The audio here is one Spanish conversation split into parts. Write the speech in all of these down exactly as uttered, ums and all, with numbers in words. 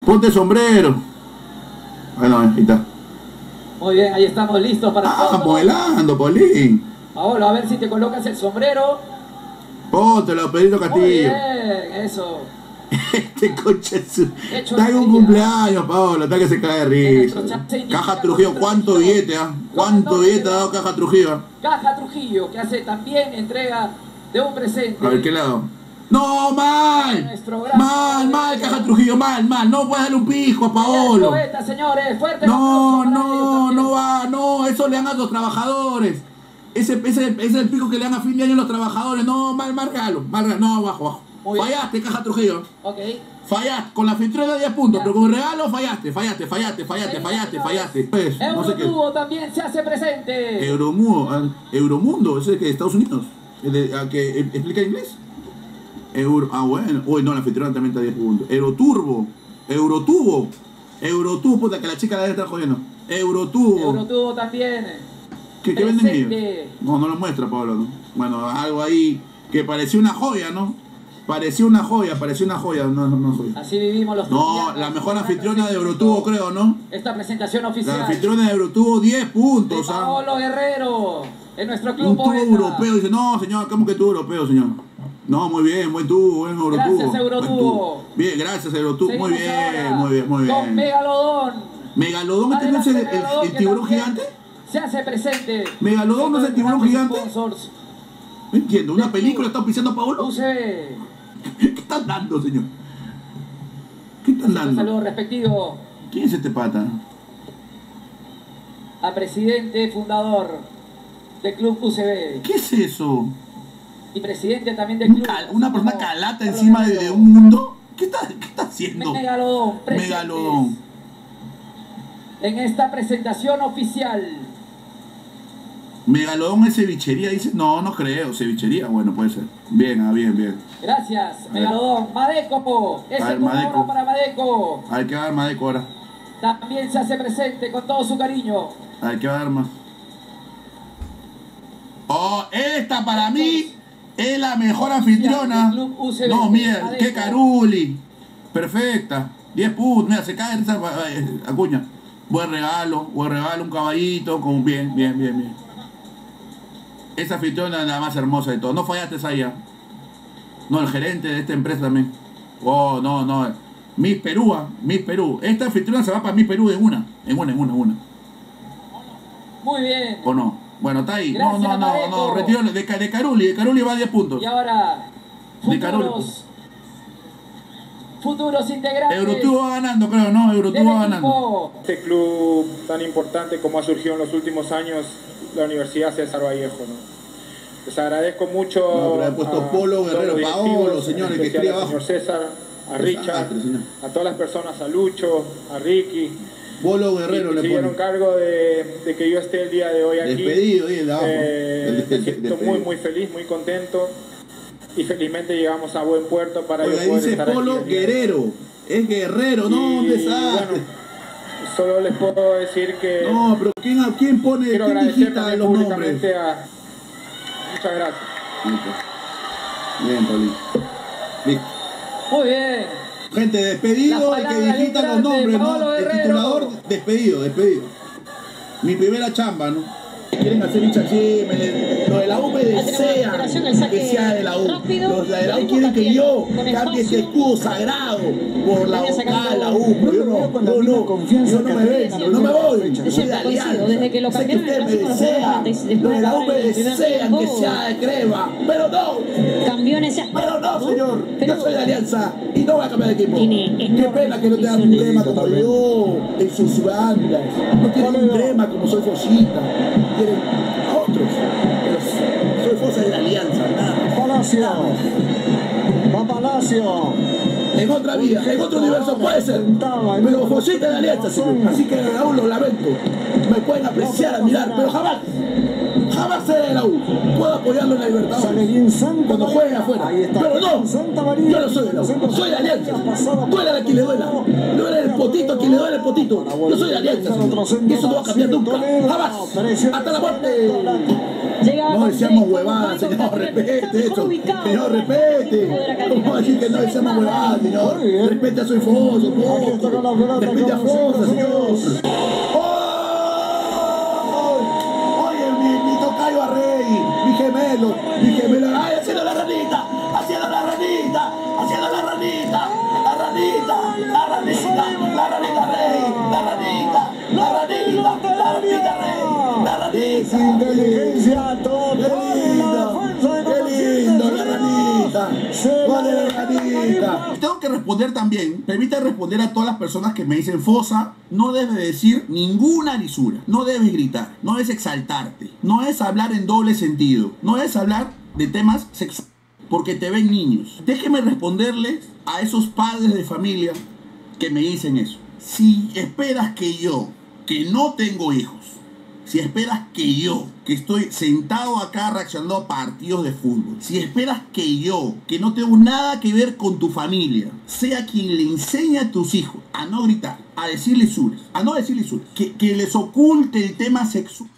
Ponte sombrero. Bueno, ahí está. Muy bien, ahí estamos listos para Ah, todo. modelando, Polín. Paolo, a ver si te colocas el sombrero. Póntelo, Pedrito Castillo. Muy bien, eso. Este coche es su... Hecho Está en un enseguida. cumpleaños, Paolo, está que se cae de risa. Caja Trujillo, ¿cuánto billete, ah? ¿Cuánto billete ha dado Caja Trujillo? Caja Trujillo, que hace también entrega de un presente. A ver, ¿qué lado? ¡No, mal! Mal, mal, Caja Trujillo, mal, mal. No puedes darle un pijo a Paolo. Poeta, señores, fuerte No, no, no va, no, eso le dan a los trabajadores. Ese, ese, ese es el pico que le dan a fin de año a los trabajadores. No, mal, mal regalo, mal regalo. No, abajo, abajo. Fallaste, Caja Trujillo. Ok. Fallaste, con la anfitriona diez puntos, pero con el regalo fallaste, fallaste, fallaste, fallaste, fallaste, fallaste. Pues, no sé qué. Euromundo también se hace presente. Euromundo, Euromundo, ese que de Estados Unidos, el de, el que explica inglés. Euro, ah, bueno, uy, no, la anfitriona también está diez puntos. Euroturbo, Eurotubo, Eurotubo, puta, que la chica la debe estar jodiendo. Eurotubo. Eurotubo también. ¿Qué, qué venden ellos? No, no lo muestra, Pablo, ¿no? Bueno, algo ahí que parecía una joya, ¿no? Parecía una joya, parecía una joya, no, no, no joya. Así vivimos los No, la mejor anfitriona de Eurotubo, creo, ¿no? Esta presentación oficial. La anfitriona de Eurotubo, diez puntos, de ¿ah? Paolo Guerrero, en nuestro club Un tubo poeta. europeo, dice, no, señor, ¿cómo que tubo europeo, señor? No, muy bien, buen tubo, buen Eurotubo. Gracias, Eurotubo. Bien, gracias, Eurotubo, muy bien, muy bien, muy bien. Con Megalodón. ¿Megalodón este no es el, el, el tiburón gigante? Se hace presente. ¿Megalodón no es el tiburón gigante? Sponsors. No entiendo, ¿una película está pisando a Paolo? U C B. ¿Qué están dando, señor? ¿Qué están dando? Un saludo respectivo. ¿Quién es este pata? A presidente fundador del club U C B. ¿Qué es eso? Y presidente también del club. Cal, ¿Una persona calata encima de, de un mundo? ¿Qué está, qué está haciendo? Megalodón. Megalodón. En esta presentación oficial. Megalodón es cevichería, dice. No, no creo, cevichería. Bueno, puede ser. Bien, ah, bien, bien. Gracias, Megalodón. Madeco. Ese es Madeco. para Madeco. Hay que dar Madeco ahora. También se hace presente con todo su cariño. Hay que dar más. Oh, esta para mí es la mejor anfitriona. No, mira, qué caruli. Perfecta. diez puntos. Mira, se cae esa Acuña. Buen regalo, buen regalo, un caballito. Con bien, bien, bien, bien. Esa anfitriona es la más hermosa de todo. No fallaste esa ya. No, el gerente de esta empresa también. Oh, no, no. Miss Perú, Miss Perú. Esta anfitriona se va para Miss Perú de una. En una, en una, en una. Muy bien. ¿O no? Bueno, está ahí. Gracias, no, no, no, no. Retiro de, de Caruli. De Caruli va a diez puntos. Y ahora, de Caruli. Futuros, futuros integrantes. Eurotubo va ganando, creo, ¿no? Eurotubo va ganando. Este club tan importante como ha surgido en los últimos años, la Universidad César Vallejo, ¿no? Les agradezco mucho. No, pero he puesto a, Polo, Guerrero, a Paolo, señores, que escribe abajo. Al señor César, a Richard, a todas las personas, a Lucho, a Ricky. Polo Guerrero le hicieron cargo de, de que yo esté el día de hoy aquí. Despedido, ahí el de abajo. Eh, me siento muy, muy feliz, muy contento. Y felizmente llegamos a buen puerto para Oiga, yo poder dice estar Polo aquí Guerrero. Es Guerrero, no, ¿dónde está? Bueno, solo les puedo decir que... No, pero ¿quién, ¿quién pone, quiero quién digita los nombres? A... Muchas gracias. Bien, Paulito. Listo. Muy bien. Gente, despedido, el que digita los nombres, ¿no? El titulador, despedido, despedido. Mi primera chamba, ¿no? Quieren hacer hincha así, lo de la U me desean que sea de la U. Los de la U quieren que yo cambie este escudo sagrado por la vocal, la U. Pero yo no, no, no, yo no me vengo, no me voy. Soy de Alianza. Sé que ustedes me desean, los de la U me desean que sea de crema, pero no. Cambió en ese aspecto. Pero no, señor, yo soy de Alianza y no voy a cambiar de equipo. Qué pena que no tengan un crema como yo en sus bandas. No tienen un crema como soy Fosita. Quieren a otros. Pero soy Fosa de la Alianza, nada. Palacio. Va Palacio. En otra vida, en otro universo puede ser. Pero Fosita de Alianza, señor. Así que aún lo lamento. Me pueden apreciar, admirar, pero jamás. Jamás seré de la U. Puedo apoyarlo en la libertad. Cuando juegue afuera. Pero no. Yo no soy de la U. Soy de Alianza. Duela la que le duela. Duela el potito. potito, quien le duele el potito. Yo soy de Alianza, señor. Y eso no va a cambiar nunca. Jamás. Hasta la muerte. No decíamos huevadas, señor. Respete eso. Señor, respete. ¿Cómo decir que no decíamos huevadas, señor? Respete a Soy Fosa, poco. Respete a Fosa, señor. Oye, mi, mi tocayo Arrey, mi gemelo, mi gemelo. ¡Ay, haciendo la ranita! ¡Haciendo la ranita! ¡Haciendo la ranita! ¡La ranita! ¡La ranita! ¡La ranita Rey! ¡La ranita! ¡La ranita! ¡La ranita Rey! ¡La ranita! Inteligencia, todo. ¡Qué lindo! ¡Qué lindo, la ranita! ¿Cuál es la ranita? Tengo que responder también, permite responder a todas las personas que me dicen: Fosa, no debes decir ninguna lisura, no debes gritar, no debes exaltarte, no es hablar en doble sentido, no es hablar de temas sexuales, porque te ven niños. Déjeme responderles a esos padres de familia que me dicen eso. Si esperas que yo, que no tengo hijos, si esperas que yo, que estoy sentado acá reaccionando a partidos de fútbol, si esperas que yo, que no tengo nada que ver con tu familia, sea quien le enseñe a tus hijos a no gritar, a decir lisuras, a no decir lisuras, que, que les oculte el tema sexual,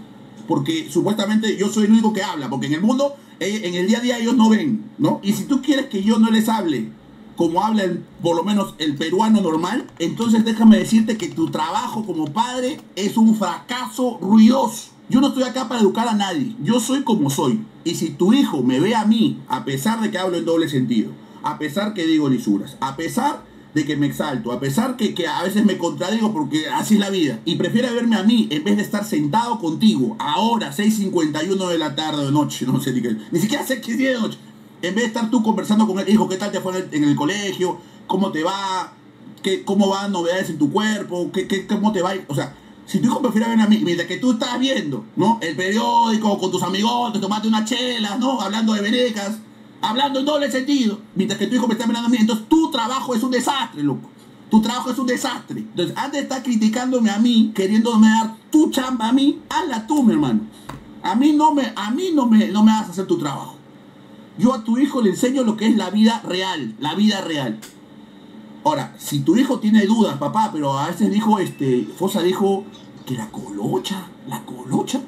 porque supuestamente yo soy el único que habla, porque en el mundo, en el día a día ellos no ven, ¿no? Y si tú quieres que yo no les hable como habla el, por lo menos el peruano normal, entonces déjame decirte que tu trabajo como padre es un fracaso ruidoso. Yo no estoy acá para educar a nadie, yo soy como soy. Y si tu hijo me ve a mí, a pesar de que hablo en doble sentido, a pesar que digo lisuras, a pesar de que me exalto, a pesar que, que a veces me contradigo porque así es la vida, y prefiere verme a mí en vez de estar sentado contigo, ahora, seis cincuenta y uno de la tarde o de noche, no sé ni qué, ni siquiera sé qué día de noche, en vez de estar tú conversando con él, hijo, ¿qué tal te fue en el, en el colegio? ¿Cómo te va? ¿Qué, ¿Cómo van novedades en tu cuerpo? ¿Qué, qué, ¿Cómo te va? O sea, si tu hijo prefiere ver a mí, mientras que tú estás viendo, ¿no? El periódico con tus amigos, te tomaste unas chelas, ¿no? Hablando de venecas, hablando en doble sentido, mientras que tu hijo me está mirando a mí, entonces tu trabajo es un desastre, loco. Tu trabajo es un desastre. Entonces, antes de estar criticándome a mí, queriéndome dar tu chamba a mí, hazla tú, mi hermano. A mí no me, a mí no me, no me vas a hacer tu trabajo. Yo a tu hijo le enseño lo que es la vida real, la vida real. Ahora, si tu hijo tiene dudas, papá, pero a veces dijo, este, Fosa dijo que la colocha, la colocha.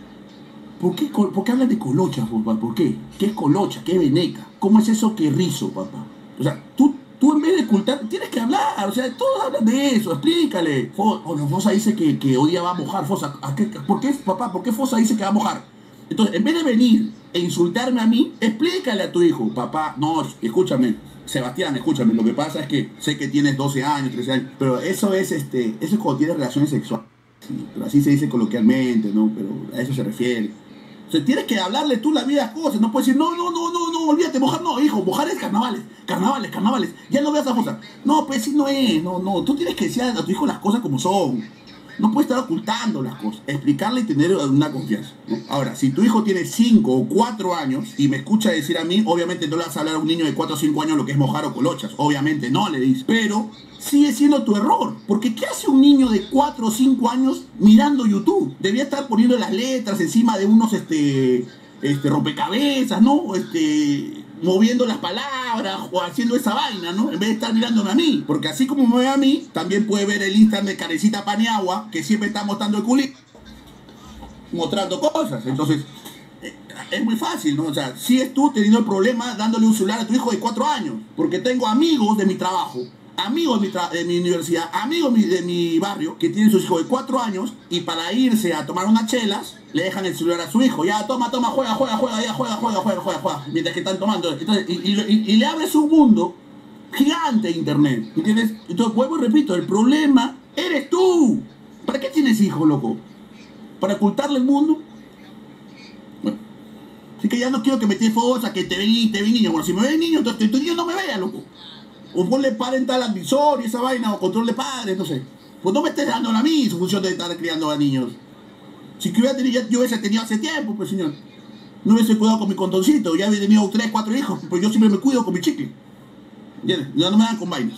¿Por qué, por qué hablan de colocha, papá? ¿Por qué? ¿Qué es colocha? ¿Qué es veneca? ¿Cómo es eso que rizo, papá? O sea, tú, tú en vez de ocultar, tienes que hablar. O sea, todos hablan de eso, explícale. Fosa, bueno, Fosa dice que, que hoy día va a mojar, Fosa. ¿A qué, ¿Por qué, papá? ¿Por qué Fosa dice que va a mojar? Entonces, en vez de venir e insultarme a mí, explícale a tu hijo, papá, no, escúchame, Sebastián, escúchame, lo que pasa es que sé que tienes doce años, trece años, pero eso es, este, eso es cuando tienes relaciones sexuales, sí, pero así se dice coloquialmente, ¿no? Pero a eso se refiere. O sea, tienes que hablarle tú la vida a cosas, no puedes decir, no, no, no, no, no, olvídate, mojar, no, hijo, mojar es carnavales, carnavales, carnavales, ya no veas a Fosa. No, pues sí no es, no, no, tú tienes que decir a tu hijo las cosas como son. No puedes estar ocultando las cosas, explicarle y tener una confianza, ¿no? Ahora, si tu hijo tiene cinco o cuatro años y me escucha decir a mí, obviamente no le vas a hablar a un niño de cuatro o cinco años lo que es mojar o colochas, obviamente no le dices, pero sigue siendo tu error, porque ¿qué hace un niño de cuatro o cinco años mirando YouTube? Debía estar poniendo las letras encima de unos este, este rompecabezas, ¿no? Este... moviendo las palabras o haciendo esa vaina, ¿no? En vez de estar mirándome a mí. Porque así como me ve a mí, también puede ver el Instagram de Carecita Paniagua, que siempre está mostrando el culito, mostrando cosas. Entonces, es muy fácil, ¿no? O sea, sigues tú teniendo el problema dándole un celular a tu hijo de cuatro años. Porque tengo amigos de mi trabajo, amigos de mi, tra de mi universidad, amigos de mi, de mi barrio, que tienen sus hijos de cuatro años y para irse a tomar unas chelas, le dejan el celular a su hijo. Ya, toma, toma, juega, juega, juega, ya, juega, juega, juega, juega, juega, mientras que están tomando. Entonces, y, y, y, y le abres un mundo gigante de internet, ¿entiendes? Entonces, vuelvo y repito, el problema eres tú. ¿Para qué tienes hijos, loco? ¿Para ocultarle el mundo? Bueno, así que ya no quiero que me tires Fosa, que te ven, te ven niño. Bueno, si me ven niño, entonces tu niño no me vea, loco. O ponle parental advisor y esa vaina, o control de padres, no sé. Pues no me estés dando a mí su función de estar criando a niños. Si que hubiera tenido, yo hubiese tenido hace tiempo, pues señor. No hubiese cuidado con mi condoncito, ya hubiera tenido tres, cuatro hijos, pues yo siempre me cuido con mi chicle. ¿Entiendes? Ya no me dan con vainas.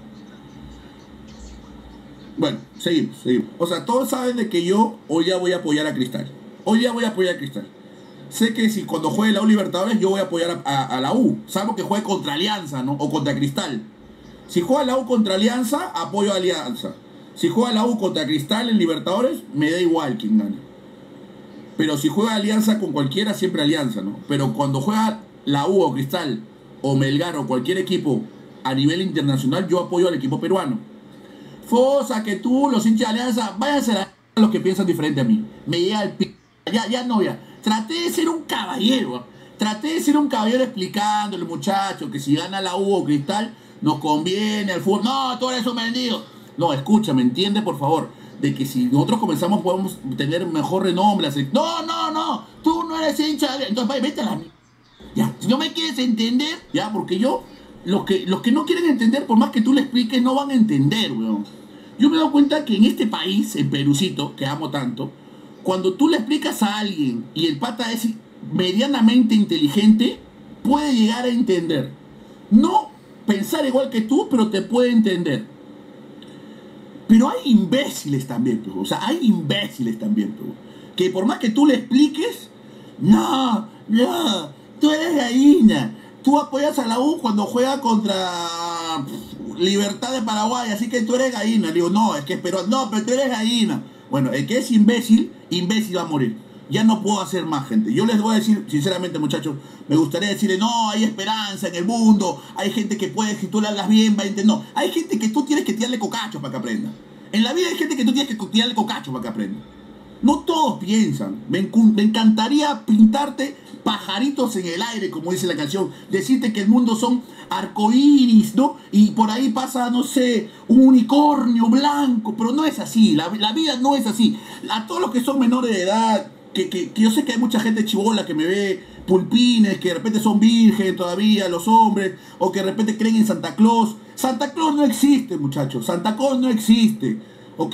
Bueno, seguimos, seguimos. O sea, todos saben de que yo hoy ya voy a apoyar a Cristal. Hoy ya voy a apoyar a Cristal. Sé que si cuando juegue la U Libertadores yo voy a apoyar a, a, a la U, salvo que juegue contra Alianza, ¿no? O contra Cristal. Si juega la U contra Alianza, apoyo a Alianza. Si juega la U contra Cristal en Libertadores, me da igual quién gane. Pero si juega Alianza con cualquiera, siempre Alianza, ¿no? Pero cuando juega la U o Cristal o Melgar o cualquier equipo a nivel internacional, yo apoyo al equipo peruano. Fosa, que tú, los hinchas de Alianza, váyanse a los que piensan diferente a mí. Me llega el p... Ya, ya no, ya. Traté de ser un caballero. Traté de ser un caballero explicándole, muchachos, que si gana la U o Cristal, nos conviene al fútbol. No, tú eres un vendido. No, escúchame, entiende, por favor, de que si nosotros comenzamos podemos tener mejor renombre. Así. No, no, no, tú no eres hincha. Entonces, vaya, vete a la... Ya, si no me quieres entender, ya, porque yo, los que, los que no quieren entender, por más que tú le expliques, no van a entender, weón. Yo me doy cuenta que en este país, en Perucito, que amo tanto, cuando tú le explicas a alguien y el pata es medianamente inteligente, puede llegar a entender. No pensar igual que tú, pero te puede entender. Pero hay imbéciles también, pues. O sea, hay imbéciles también, pues. Que por más que tú le expliques, no, no, tú eres gallina. Tú apoyas a la U cuando juega contra Libertad de Paraguay, así que tú eres gallina. Le digo, no, es que pero no, pero tú eres gallina. Bueno, el que es imbécil, imbécil va a morir. Ya no puedo hacer más, gente. Yo les voy a decir, sinceramente, muchachos, me gustaría decirle, no, hay esperanza en el mundo, hay gente que puede, si tú le hablas bien, va a entender. No, hay gente que tú tienes que tirarle cocacho para que aprenda. En la vida hay gente que tú tienes que tirarle cocacho para que aprenda. No todos piensan. Me, me encantaría pintarte pajaritos en el aire, como dice la canción. Decirte que el mundo son arcoíris, ¿no? Y por ahí pasa, no sé, un unicornio blanco. Pero no es así. La, la vida no es así. A todos los que son menores de edad, que, que, que yo sé que hay mucha gente chibola que me ve, pulpines, que de repente son virgen todavía, los hombres, o que de repente creen en Santa Claus. Santa Claus no existe, muchachos. Santa Claus no existe, ¿ok?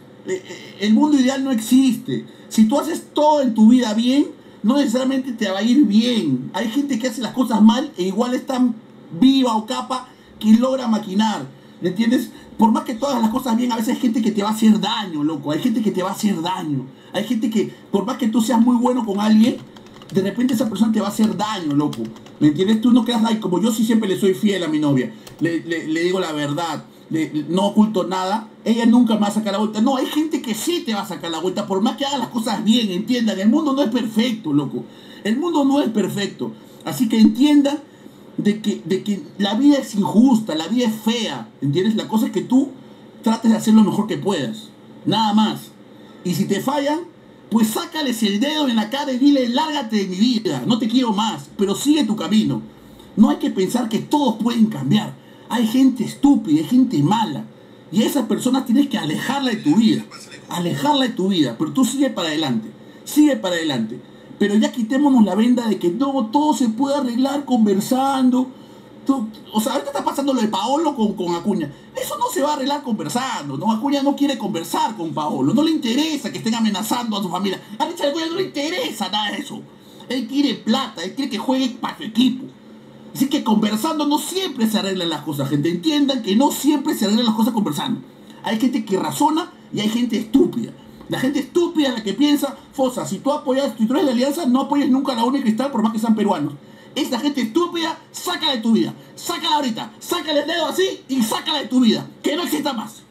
El mundo ideal no existe. Si tú haces todo en tu vida bien, no necesariamente te va a ir bien. Hay gente que hace las cosas mal e igual es tan viva o capa que logra maquinar. ¿Me entiendes? Por más que tú hagas las cosas bien, a veces hay gente que te va a hacer daño, loco. Hay gente que te va a hacer daño. Hay gente que, por más que tú seas muy bueno con alguien, de repente esa persona te va a hacer daño, loco. ¿Me entiendes? Tú no creas, ay, como yo sí siempre le soy fiel a mi novia. Le, le, le digo la verdad. Le, no oculto nada. Ella nunca me va a sacar la vuelta. No, hay gente que sí te va a sacar la vuelta. Por más que hagas las cosas bien, entiendan. El mundo no es perfecto, loco. El mundo no es perfecto. Así que entiendan de que, de que la vida es injusta, la vida es fea. ¿Entiendes? La cosa es que tú trates de hacer lo mejor que puedas. Nada más. Y si te fallan, pues sácales el dedo en la cara y dile, lárgate de mi vida, no te quiero más, pero sigue tu camino. No hay que pensar que todos pueden cambiar. Hay gente estúpida, hay gente mala. Y a esas personas tienes que alejarla de tu vida. Alejarla de tu vida. Pero tú sigue para adelante. Sigue para adelante. Pero ya quitémonos la venda de que no, todo se puede arreglar conversando. Tú, o sea, ahorita está pasando lo de Paolo con, con Acuña. Eso no se va a arreglar conversando, ¿no? Acuña no quiere conversar con Paolo. No le interesa que estén amenazando a su familia. A Richard Acuña no le interesa nada de eso. Él quiere plata, él quiere que juegue para su equipo. Así que conversando no siempre se arreglan las cosas, gente. Entiendan que no siempre se arreglan las cosas conversando. Hay gente que razona y hay gente estúpida. La gente estúpida es la que piensa, Fosa, si tú apoyas, si tú eres de Alianza, no apoyes nunca a la U y Cristal por más que sean peruanos. Esta gente estúpida, sácala de tu vida. Sácala ahorita. Sácale el dedo así y sácala de tu vida. Que no exista más.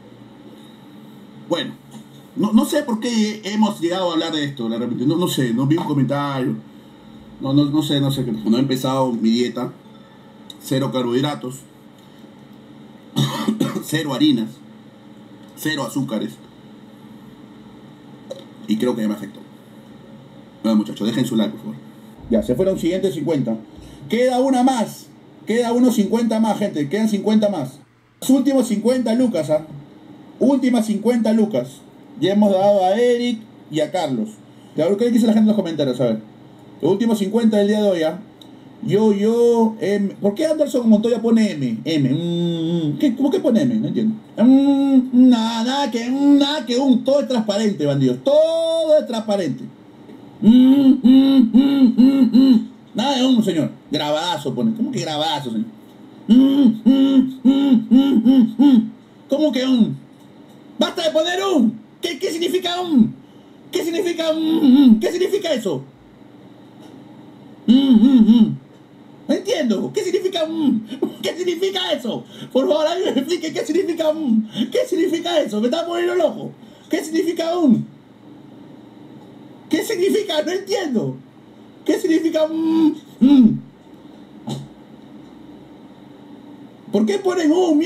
Bueno, no, no sé por qué hemos llegado a hablar de esto. La repito, no, no sé, no vi un comentario. No, no, no sé, no sé. No he empezado mi dieta. Cero carbohidratos. Cero harinas. Cero azúcares. Y creo que ya me afectó. Bueno, muchachos, dejen su like, por favor. Ya, se fueron siguientes cincuenta. Queda una más. Queda unos cincuenta más, gente. Quedan cincuenta más. Los últimos cincuenta lucas, ¿ah? Últimas cincuenta lucas. Ya hemos dado a Eric y a Carlos. ¿Qué dice la gente en los comentarios? A ver. Los últimos cincuenta del día de hoy, ¿ah? Yo, yo, M. ¿Por qué Anderson Montoya pone M? M. Mm, ¿qué, ¿Cómo que pone M? No entiendo. Mm, nada, nada que, nada que un. Todo es transparente, bandidos. Todo es transparente. Mm, mm, mm, mm, mm. Nada de un, señor. Grabadazo pone. ¿Cómo que grabadazo, señor? Mm, mm, mm, mm, mm, mm. ¿Cómo que un? ¡Basta de poner un! ¿Qué, qué significa un? ¿Qué significa un? ¿Qué significa eso? Mm, mm, mm. No entiendo. ¿Qué significa un? ¿Qué significa eso? Por favor, alguien me explique qué significa un. ¿Qué significa eso? Me está poniendo loco. ¿Qué significa un? ¿Qué significa? No entiendo. ¿Qué significa un? Mm. ¿Por qué ponen un?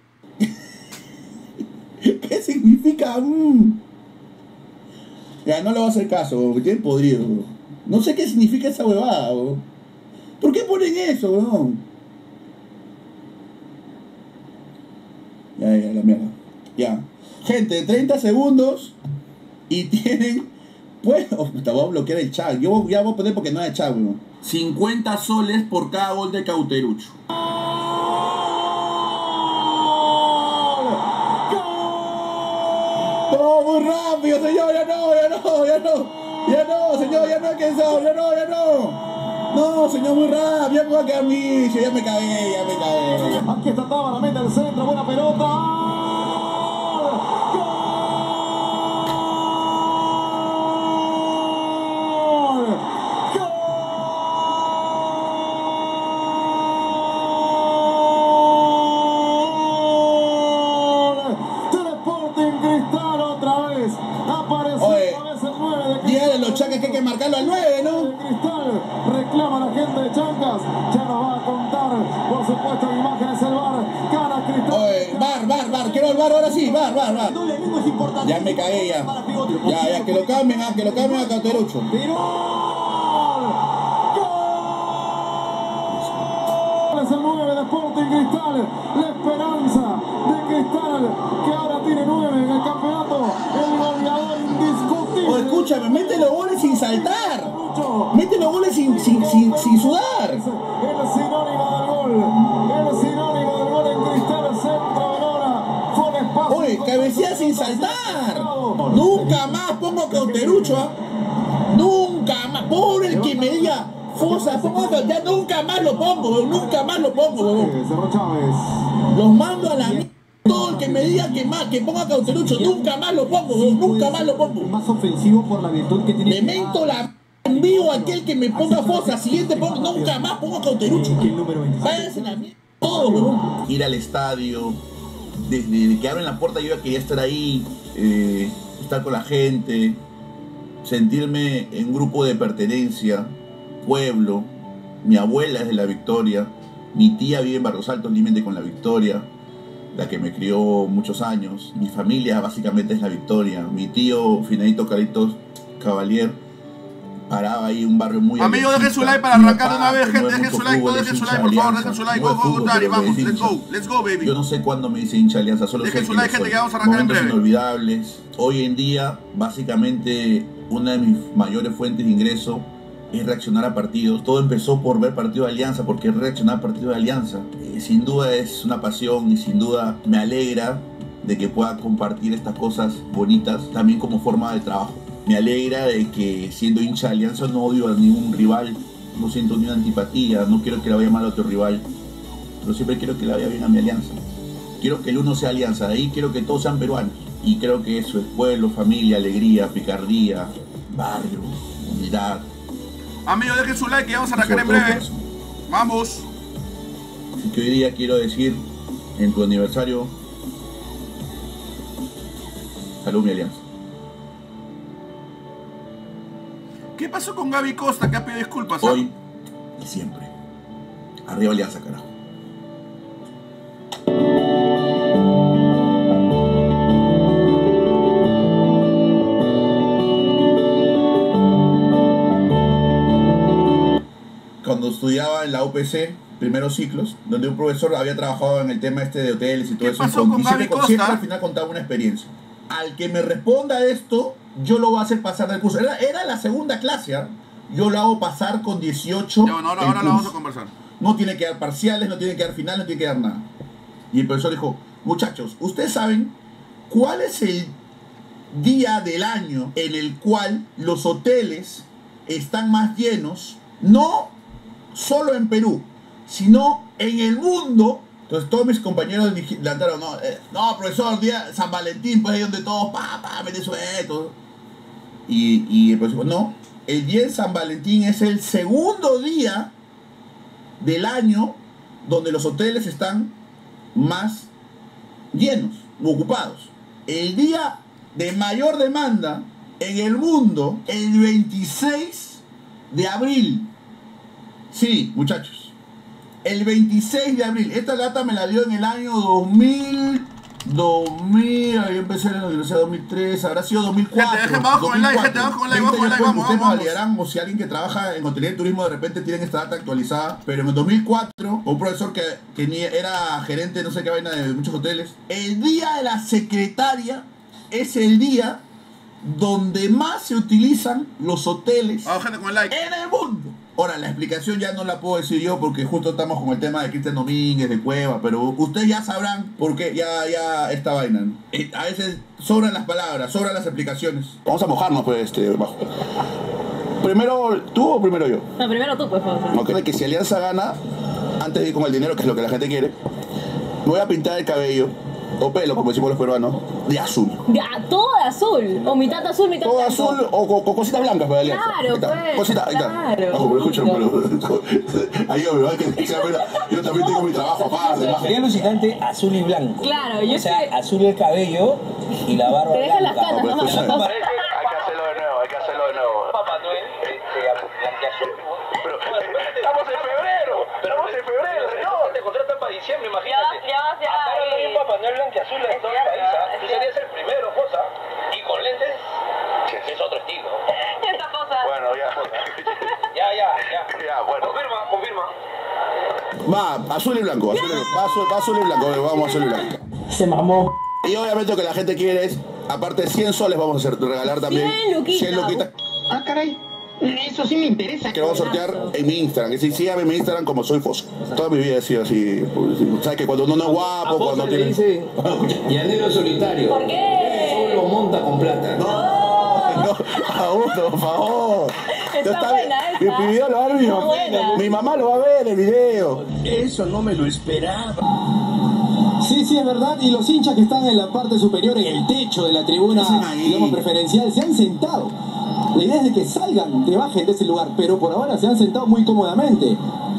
¿Qué significa un? Ya, no le voy a hacer caso, me tienen podrido. Bro. No sé qué significa esa huevada. Bro. ¿Por qué ponen eso, bro? Ya, ya, la mierda. Ya. Gente, treinta segundos y tienen... Bueno, te voy a bloquear el chat. Yo ya voy a poner porque no hay chat, bro. cincuenta soles por cada gol de Cauterucho. ¡No, muy rápido, señor! ¡Ya no, ya no, ya no! ¡Ya no, señor! ¡Ya no hay que eso! ¡Ya no, ya no! No, señor, muy rápido, ya me va a quedar micho, ya me cagué, ya me cagué. Aquí está Tábara, mete el centro, buena pelota. Chancas que hay que marcarlo al nueve, ¿no? Cristal reclama la gente de Chancas. Ya nos va a contar, por supuesto, en imágenes el VAR. Gana Cristal. Oye, VAR, VAR, VAR. Quiero el VAR ahora sí, VAR, VAR, VAR. Ya me cagué ya. Ya, ya, que lo cambien, ah, que lo cambien a Cauterucho. Es el nueve de Sporting Cristal. La esperanza de Cristal, que ahora tiene nueve en el campeonato. El goleador indiscutible. O escúchame, mete los goles sin saltar. Mete los goles sin, sin, sin, sin sudar. El sinónimo del gol. El sinónimo del gol en Cristal. Centro de Lora. Fue un espacio. Oye, cabecea sin saltar. Nunca más pongo Cauterucho, ¿eh? Nunca más. Pobre el que me diga. Fosa, pongo, ya nunca más lo pongo, nunca más lo pongo. Cerro Chávez. Los mando a la mierda. Todo el que me diga que, más, que ponga Cauterucho, nunca más lo pongo, nunca más lo pongo. Más ofensivo por la virtud que tiene. Le mento la en vivo a aquel que me ponga Fosa, siguiente pongo, nunca más pongo Cauterucho. Váyanse la mierda. Todo, weón. Ir al estadio, desde que abren la puerta yo ya quería estar ahí, eh, estar con la gente, sentirme en un grupo de pertenencia. Pueblo, mi abuela es de La Victoria, mi tía vive en Barros Altos, límite con La Victoria, la que me crió muchos años, mi familia básicamente es La Victoria, mi tío Finadito Caritos Cavalier paraba ahí un barrio muy... Amigo, dejen su like para arrancar de una vez, gente, dejen su like, dejen su like, por favor, dejen su like, go, go, go, Dari, vamos, let's go, let's go, baby. Yo no sé cuándo me dice hincha Alianza, solo dejen sé su que like, gente, que vamos a arrancar en breve. Inolvidables. Hoy en día, básicamente, una de mis mayores fuentes de ingreso es reaccionar a partidos. Todo empezó por ver partidos de Alianza, porque es reaccionar a partidos de Alianza. Eh, sin duda es una pasión y sin duda me alegra de que pueda compartir estas cosas bonitas también como forma de trabajo. Me alegra de que siendo hincha de Alianza no odio a ningún rival, no siento ni una antipatía, no quiero que le vaya mal a otro rival, pero siempre quiero que le vaya bien a mi Alianza. Quiero que el uno sea Alianza, de ahí quiero que todos sean peruanos. Y creo que eso es pueblo, familia, alegría, picardía, barrio, unidad. Amigo, dejen su like y vamos a arrancar en breve. Vamos. Así que hoy día quiero decir, en tu aniversario, salud mi Alianza. ¿Qué pasó con Gaby Costa que ha pedido disculpas? Hoy y siempre. Arriba Alianza, carajo. Cuando estudiaba en la U P C, primeros ciclos, donde un profesor había trabajado en el tema este de hoteles y todo ¿Qué eso, pasó y con Gaby Costa? Siempre al final contaba una experiencia. Al que me responda esto, yo lo voy a hacer pasar del curso. Era, era la segunda clase, ¿eh? Yo lo hago pasar con dieciocho. Ya, bueno, ahora, ahora lo vamos a conversar. No tiene que dar parciales, no tiene que dar final, no tiene que dar nada. Y el profesor dijo, muchachos, ¿ustedes saben cuál es el día del año en el cual los hoteles están más llenos? No solo en Perú, sino en el mundo. Entonces todos mis compañeros levantaron, no, eh, no, profesor, día San Valentín, pues ahí donde todos, pa, pa, Venezuela, todo. Y, y el profesor, no, el día de San Valentín es el segundo día del año donde los hoteles están más llenos, ocupados. El día de mayor demanda en el mundo, el veintiséis de abril. Sí, muchachos. El veintiséis de abril. Esta data me la dio en el año dos mil. dos mil, yo empecé en la universidad dos mil tres, habrá sido dos mil cuatro. Gente, dejen bajo con el like, gente, bajo con el like, bajo con el like, vamos, ustedes vamos. validarán, o si alguien que trabaja en hotelería y turismo de repente tienen esta data actualizada, pero en el dos mil cuatro, un profesor que, que ni era gerente, no sé qué vaina, de muchos hoteles, el día de la secretaria es el día donde más se utilizan los hoteles Vamos, gente, con el like. en el mundo. Ahora, la explicación ya no la puedo decir yo porque justo estamos con el tema de Cristian Domínguez, de Cueva, pero ustedes ya sabrán por qué ya, ya esta vaina, ¿no? A veces sobran las palabras, sobran las explicaciones. Vamos a mojarnos, pues, este, bajo. ¿Primero tú o primero yo? No, primero tú, pues, favor. Ok, que si Alianza gana, antes de ir con el dinero, que es lo que la gente quiere, me voy a pintar el cabello, o pelo, como decimos los peruanos, de azul. Ya, todo de azul. O mitad azul, mitad Todo blanco. azul o con, con cositas blancas para Alianza. Claro, Ahí está. pues, Cosita, ahí está. claro. Bajo, pero escúchame, pero... Ahí yo me va a que sea, mira, yo también tengo mi trabajo aparte. bajo. Sería alucinante azul y blanco. Claro, yo O sea, sé. azul el cabello y la barba Te dejan las blanca. canas, No, ¿no? pues, Las cosas. Hay que hacerlo de nuevo, hay que hacerlo de nuevo. Papá Noel, blanqueazul. Pero estamos en febrero, estamos en febrero, no, te contratan para diciembre, imagínate. Ya, ya, ya, Acá no hay eh. un Papá Noel blanqueazul en todo el cierto, país, ¿ah? es Tú serías el primero, cosa, y con lentes, es otro estilo. Esta cosa. Bueno, ya, ya, ya, ya, ya, bueno. Confirma, confirma. Va, azul y blanco, azul y blanco. Va azul, va azul y blanco, vamos azul y blanco. Se mamó. Y obviamente lo que la gente quiere es, aparte de cien soles, vamos a hacer, regalar también cien luquitas. cien luquitas Ah, caray. Eso sí me interesa. que vamos a sortear en mi Instagram. Es decir, síganme en mi Instagram como soy Fosa. Toda mi vida he sido así. Pues, sabes que cuando uno no es guapo, cuando tiene... dice llanero solitario. ¿Por qué? Solo monta con plata. No, Augusto, por favor. Está No buena Mi, esa. mi video lo va a ver mi Está mamá. buena. Mi mamá lo va a ver el video. Eso no me lo esperaba. Sí, sí, es verdad. Y los hinchas que están en la parte superior, en el techo de la tribuna, Hacen ahí. digamos, preferencial, se han sentado. La idea es de que salgan, que bajen de ese lugar, pero por ahora se han sentado muy cómodamente.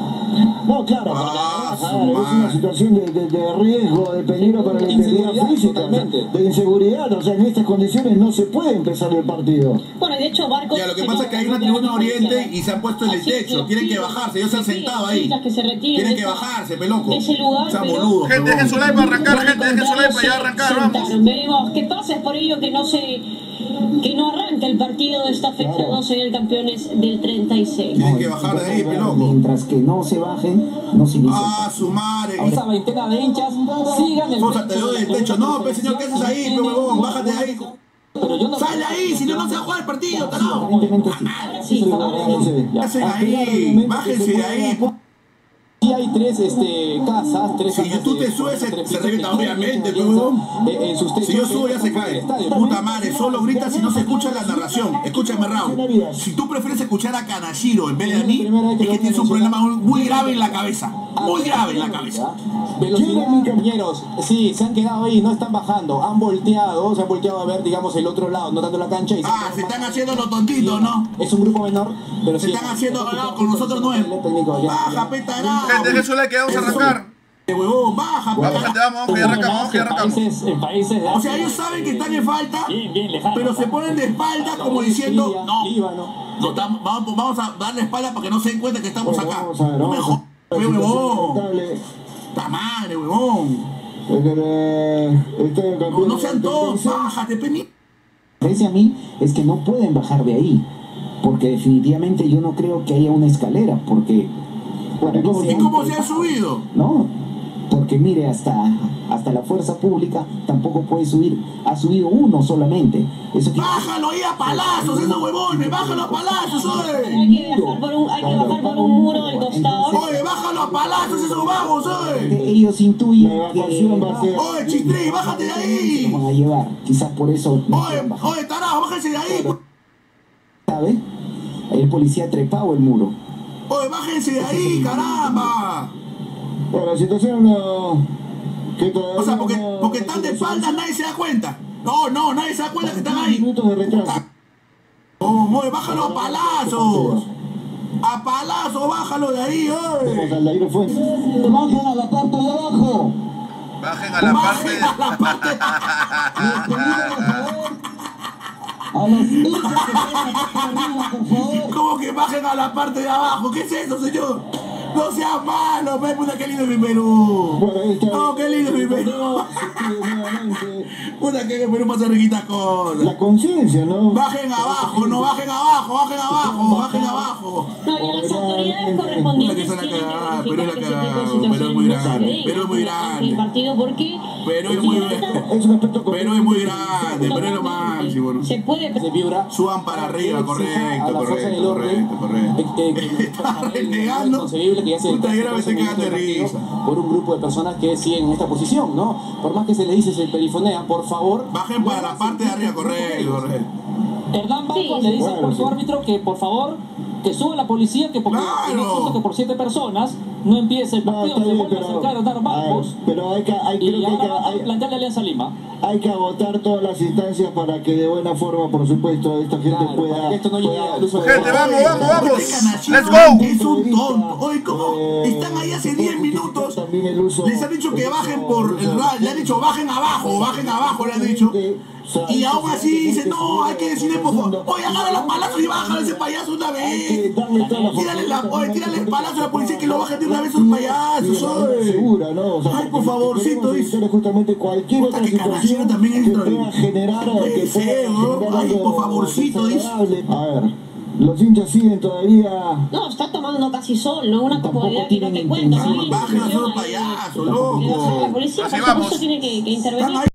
No, claro, porque Ah, su claro, es una madre. situación de, de, de riesgo, de peligro para la integridad Inseguridad, física, totalmente. de inseguridad. O sea, en estas condiciones no se puede empezar el partido. Bueno, de hecho, Barcos... Ya, lo que pasa es que hay una tribuna oriente y se han puesto en el techo. Tienen que bajarse, ellos se han sentado ahí. Tienen que bajarse, peloco. ese lugar, Sean pero- boludos. Gente, dejen su like para arrancar, gente, dejen su like para ya Se arrancar, vamos. sentaron. Veremos qué pasa, es por ello que no se... que no arranca el partido de esta fecha Claro. doce del campeones del treinta y seis. Tienen que bajar de ahí, peloco. Mientras que no se bajen, no se inicia. Ah, su madre. Esa veintena de hinchas sigan el Fosa, te doy el techo. No, pe señor, ¿qué haces ahí, pe huevón? Bájate de ahí. Pero yo no... Sal de ahí, si no, no se va a jugar el partido, tarado. Aparentemente sí. Sí, Ahora se ve. ¿Qué hacen ahí? Bájense de ahí. Sí hay tres este, casas, tres Si casas tú de- te subes, se- tres se pisos revienta, que tienen obviamente, alianza, huevón. eh, en sus techos, Si yo subo ya se en el cae. estadio. Puta madre, solo grita si no se escucha la narración. Escúchame, Raúl. Si tú prefieres escuchar a Kanashiro en vez de a mí, es que tienes un problema muy grave en la cabeza. Muy grave en la cabeza. Velocidad, compañeros, sí, se han quedado ahí, no están bajando, han volteado, se han volteado a ver, digamos, el otro lado, no tanto la cancha. Y Ah, se están haciendo los tontitos, ¿no? Es un grupo menor, pero Se sí. están haciendo, no, con nosotros no es. Baja, petará. Gente, dejen su like que vamos a arrancar. Huevón, baja, Vamos, gente, petará. vamos, vamos, que ya arrancamos, vamos, que ya arrancamos. Países, en países de O sea, África, ellos saben que están en falta, bien, bien lejanos, pero se ponen de espalda como diciendo, Siria, no, Líbano. no estamos- vamos, vamos a darle espalda para que no se den cuenta que estamos Bueno, acá. vamos a ver, No me vamos a jodas, ver. huevón. Lamentable. ¡Ta madre, huevón! Es que, eh, este No, campeón no sean del todos, treinta y seis. bájate, peni. Parece a mí es que no pueden bajar de ahí, porque definitivamente yo no creo que haya una escalera, porque... para que ¿Y sea cómo un- se han subido? No, porque mire, hasta, hasta la fuerza pública tampoco puede subir, ha subido uno solamente. Eso quiere- ¡Bájalo ahí a palazos, esos huevones! ¡Bájalo a palazos, oye! Hay que bajar por un, hay que bajar por un muro del costado. ¡Oye, bájalo a palazos, esos vagos, oye! Ellos intuyen La que evacuación va a ser- ¡Oye, Chistri, bájate de se ahí! van a llevar, quizás por eso no ¡Oye, pueden bajar, oye, tarado, bájense de ahí! ¿sabe? El policía ha trepado el muro. ¡Oye, bájense de ahí, caramba! Bueno, la situación no... que todavía O sea, porque, no- porque están de espaldas, nadie se da cuenta. No, no, nadie se da cuenta que están ahí. Minutos de retraso. Oh, oye, bájalo a palazos. A A palazo, bájalo de ahí, oye. Bajen a la parte de abajo. Bajen a la parte. Bajen a la parte. A los hinchas que están arriba, por favor. ¿Cómo que bajen a la parte de abajo? ¿Qué es eso, señor? No seas malo, ve, puta, qué lindo es mi Perú. Bueno, ahí está. No, qué lindo es mi Perú. Puta, que en Perú pasa riquitas cosas. La conciencia, ¿no? Bajen abajo, no bajen abajo, bajen abajo, bajen abajo. No, y a las autoridades correspondientes Puta, que tienen son que la cagada, Perú es verificar la que ese tipo de cagada, Perú es muy situaciones no se grande, den Perú es muy ante el grande. partido porque Perú es muy grande. Es un aspecto Perú es muy grande, Perú es lo máximo. ¿No? se puede Se vibra. Suban para arriba, a correcto, la fuerza del correcto, orden, correcto, correcto. eh, que- que- Está es renegando. inconcebible que ya se Puta, yo no me estoy doce cagando de minutos del risa. partido por un grupo de personas que siguen esta posición, ¿no? Por más que se les dice, se perifonea, por favor. Bajen para la parte de arriba, correcto, correcto. Hernán Barco Sí, le dice bueno, al cuarto sí. árbitro que por favor que suba la policía, que porque ¡Claro! no es justo que por siete personas no empiece el No, partido, está se bien, vuelve a pero, acercar a dar a bancos ver, pero hay que, hay, creo y que hay, ahora que, va a hay, plantear la Alianza Lima. hay que agotar todas las instancias para que de buena forma, por supuesto, esta gente Claro, para pueda... que esto no llegue pueda- al uso de- Gente, vamos, vamos, vamos. Este canachito Let's go. Es un tonto. Oye, ¿cómo? Eh, Están ahí hace diez minutos. También el uso- Les han dicho que el bajen uso- por el ra- le han dicho bajen abajo, bajen abajo, le han dicho. Y aún así dicen, no, hay que decirle por favor, oye, agarra los palazos y bájale a ese payaso una Hay que vez. darle toda la Tírale la, oye, tírale el palazo a la policía que lo bajen de una vez y- esos y payasos, de manera oye. segura, ¿no? O sea, Ay, por porque favorcito, queremos dice. evitar justamente cualquier Puta, otra que Canachero situación también que entra pueda ahí. generar o que Puede pueda ser, ¿no? generar Ay, algo por favorcito, dice. desagradable. A ver, los hinchas siguen todavía... No, está tomando casi sol, ¿no? Una Tampoco comodidad que no te tienen cuento. ¿no? intención. Hay Bajen a esos institución ahí payasos, que baja la loco. policía, Así por vamos. supuesto, tiene que, que Están intervenir. ahí.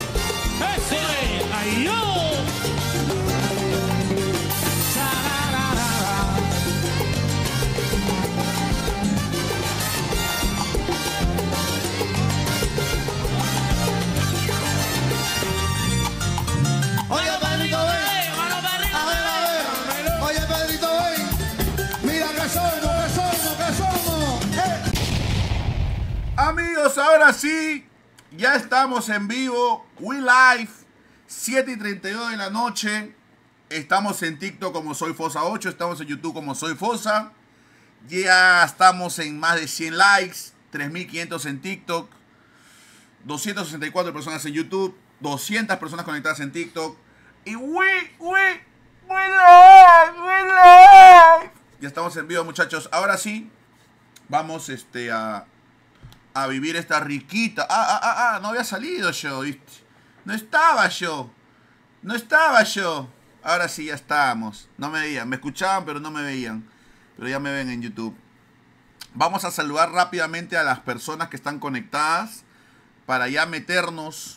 Oye, Pedrito, ven. A ver, a ver. Oye, Pedrito, ven. Mira que somos, que somos, que somos. Eh. Amigos, ahora sí, ya estamos en vivo. We Live, siete y treinta y dos de la noche. Estamos en TikTok como Soy Fosa ocho. Estamos en YouTube como Soy Fosa. Ya estamos en más de cien likes. tres mil quinientos en TikTok. doscientas sesenta y cuatro personas en YouTube. doscientas personas conectadas en TikTok. Y we, we, we live, we live. Ya estamos en vivo, muchachos. Ahora sí, vamos este, a, a vivir esta riquita. Ah, ah, ah, ah, no había salido yo, ¿viste? No estaba yo. No estaba yo. Ahora sí, ya estamos. No me veían. Me escuchaban, pero no me veían. Pero ya me ven en YouTube. Vamos a saludar rápidamente a las personas que están conectadas para ya meternos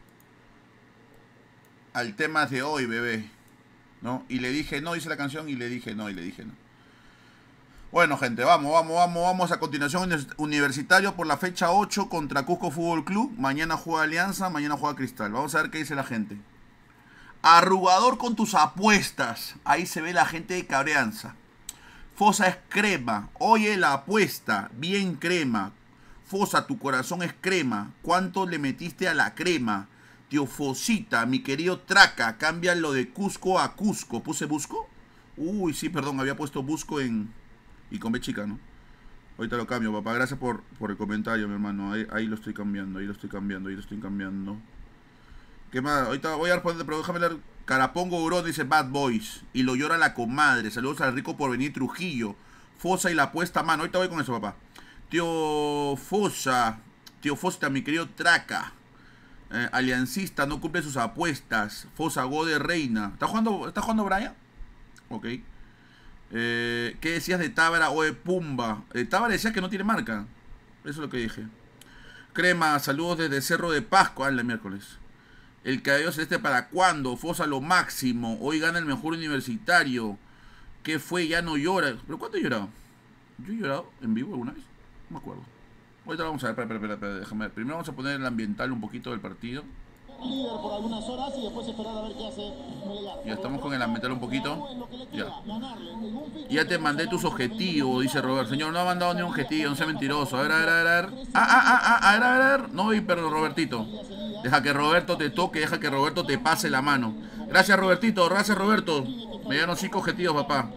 al tema de hoy, bebé, ¿no? Y le dije no, hice la canción y le dije no, y le dije no. Bueno, gente, vamos, vamos, vamos, vamos. A continuación, Universitario por la fecha ocho contra Cusco Fútbol Club. Mañana juega Alianza, mañana juega Cristal. Vamos a ver qué dice la gente. Arrugador con tus apuestas. Ahí se ve la gente de Cabreanza. Fosa es crema. Oye, la apuesta. Bien crema. Fosa, tu corazón es crema. ¿Cuánto le metiste a la crema? Tío Fosita, mi querido Traca, cambia lo de Cusco a Cusco. ¿Puse Busco? Uy, sí, perdón, había puesto Busco en... Y con B chica, ¿no? Ahorita lo cambio, papá. Gracias por, por el comentario, mi hermano. Ahí, ahí lo estoy cambiando, ahí lo estoy cambiando, ahí lo estoy cambiando. ¿Qué más? Ahorita voy a responder, pero déjame leer. Carapongo Urón dice Bad Boys. Y lo llora la comadre. Saludos al rico por venir Trujillo. Fosa y la apuesta a mano. Ahorita voy con eso, papá. Tío Fosa. Tío Fosa, mi querido Traca. Eh, aliancista, no cumple sus apuestas. Fosa, Gode Reina. ¿Está jugando, ¿está jugando Brian? Ok. Eh, ¿Qué decías de Tábara o de Pumba? Eh, Tábara decía que no tiene marca. Eso es lo que dije. Crema, saludos desde Cerro de Pascua. Ah, el miércoles. El cabello celeste para cuándo. Fosa, lo máximo. Hoy gana el mejor universitario. ¿Qué fue? Ya no llora. ¿Pero cuánto he llorado? ¿Yo he llorado en vivo alguna vez? No me acuerdo. Ahorita vamos a ver, espera, espera, espera, déjame ver. Primero vamos a poner el ambiental un poquito del partido. Líder por algunas horas y después esperar a ver qué hace Melgar. Ya estamos con el ambiental un poquito. Ya. Ya te mandé tus objetivos, dice Robert. Señor, no ha mandado ni un objetivo, no sea mentiroso. A ver, a ver, a ver, a ver. Ah, ah, ah, ah, a ver, a ver, a ver. No vi, pero Robertito. Deja que Roberto te toque, deja que Roberto te pase la mano. Gracias, Robertito, gracias, Roberto. Me dieron cinco objetivos, papá.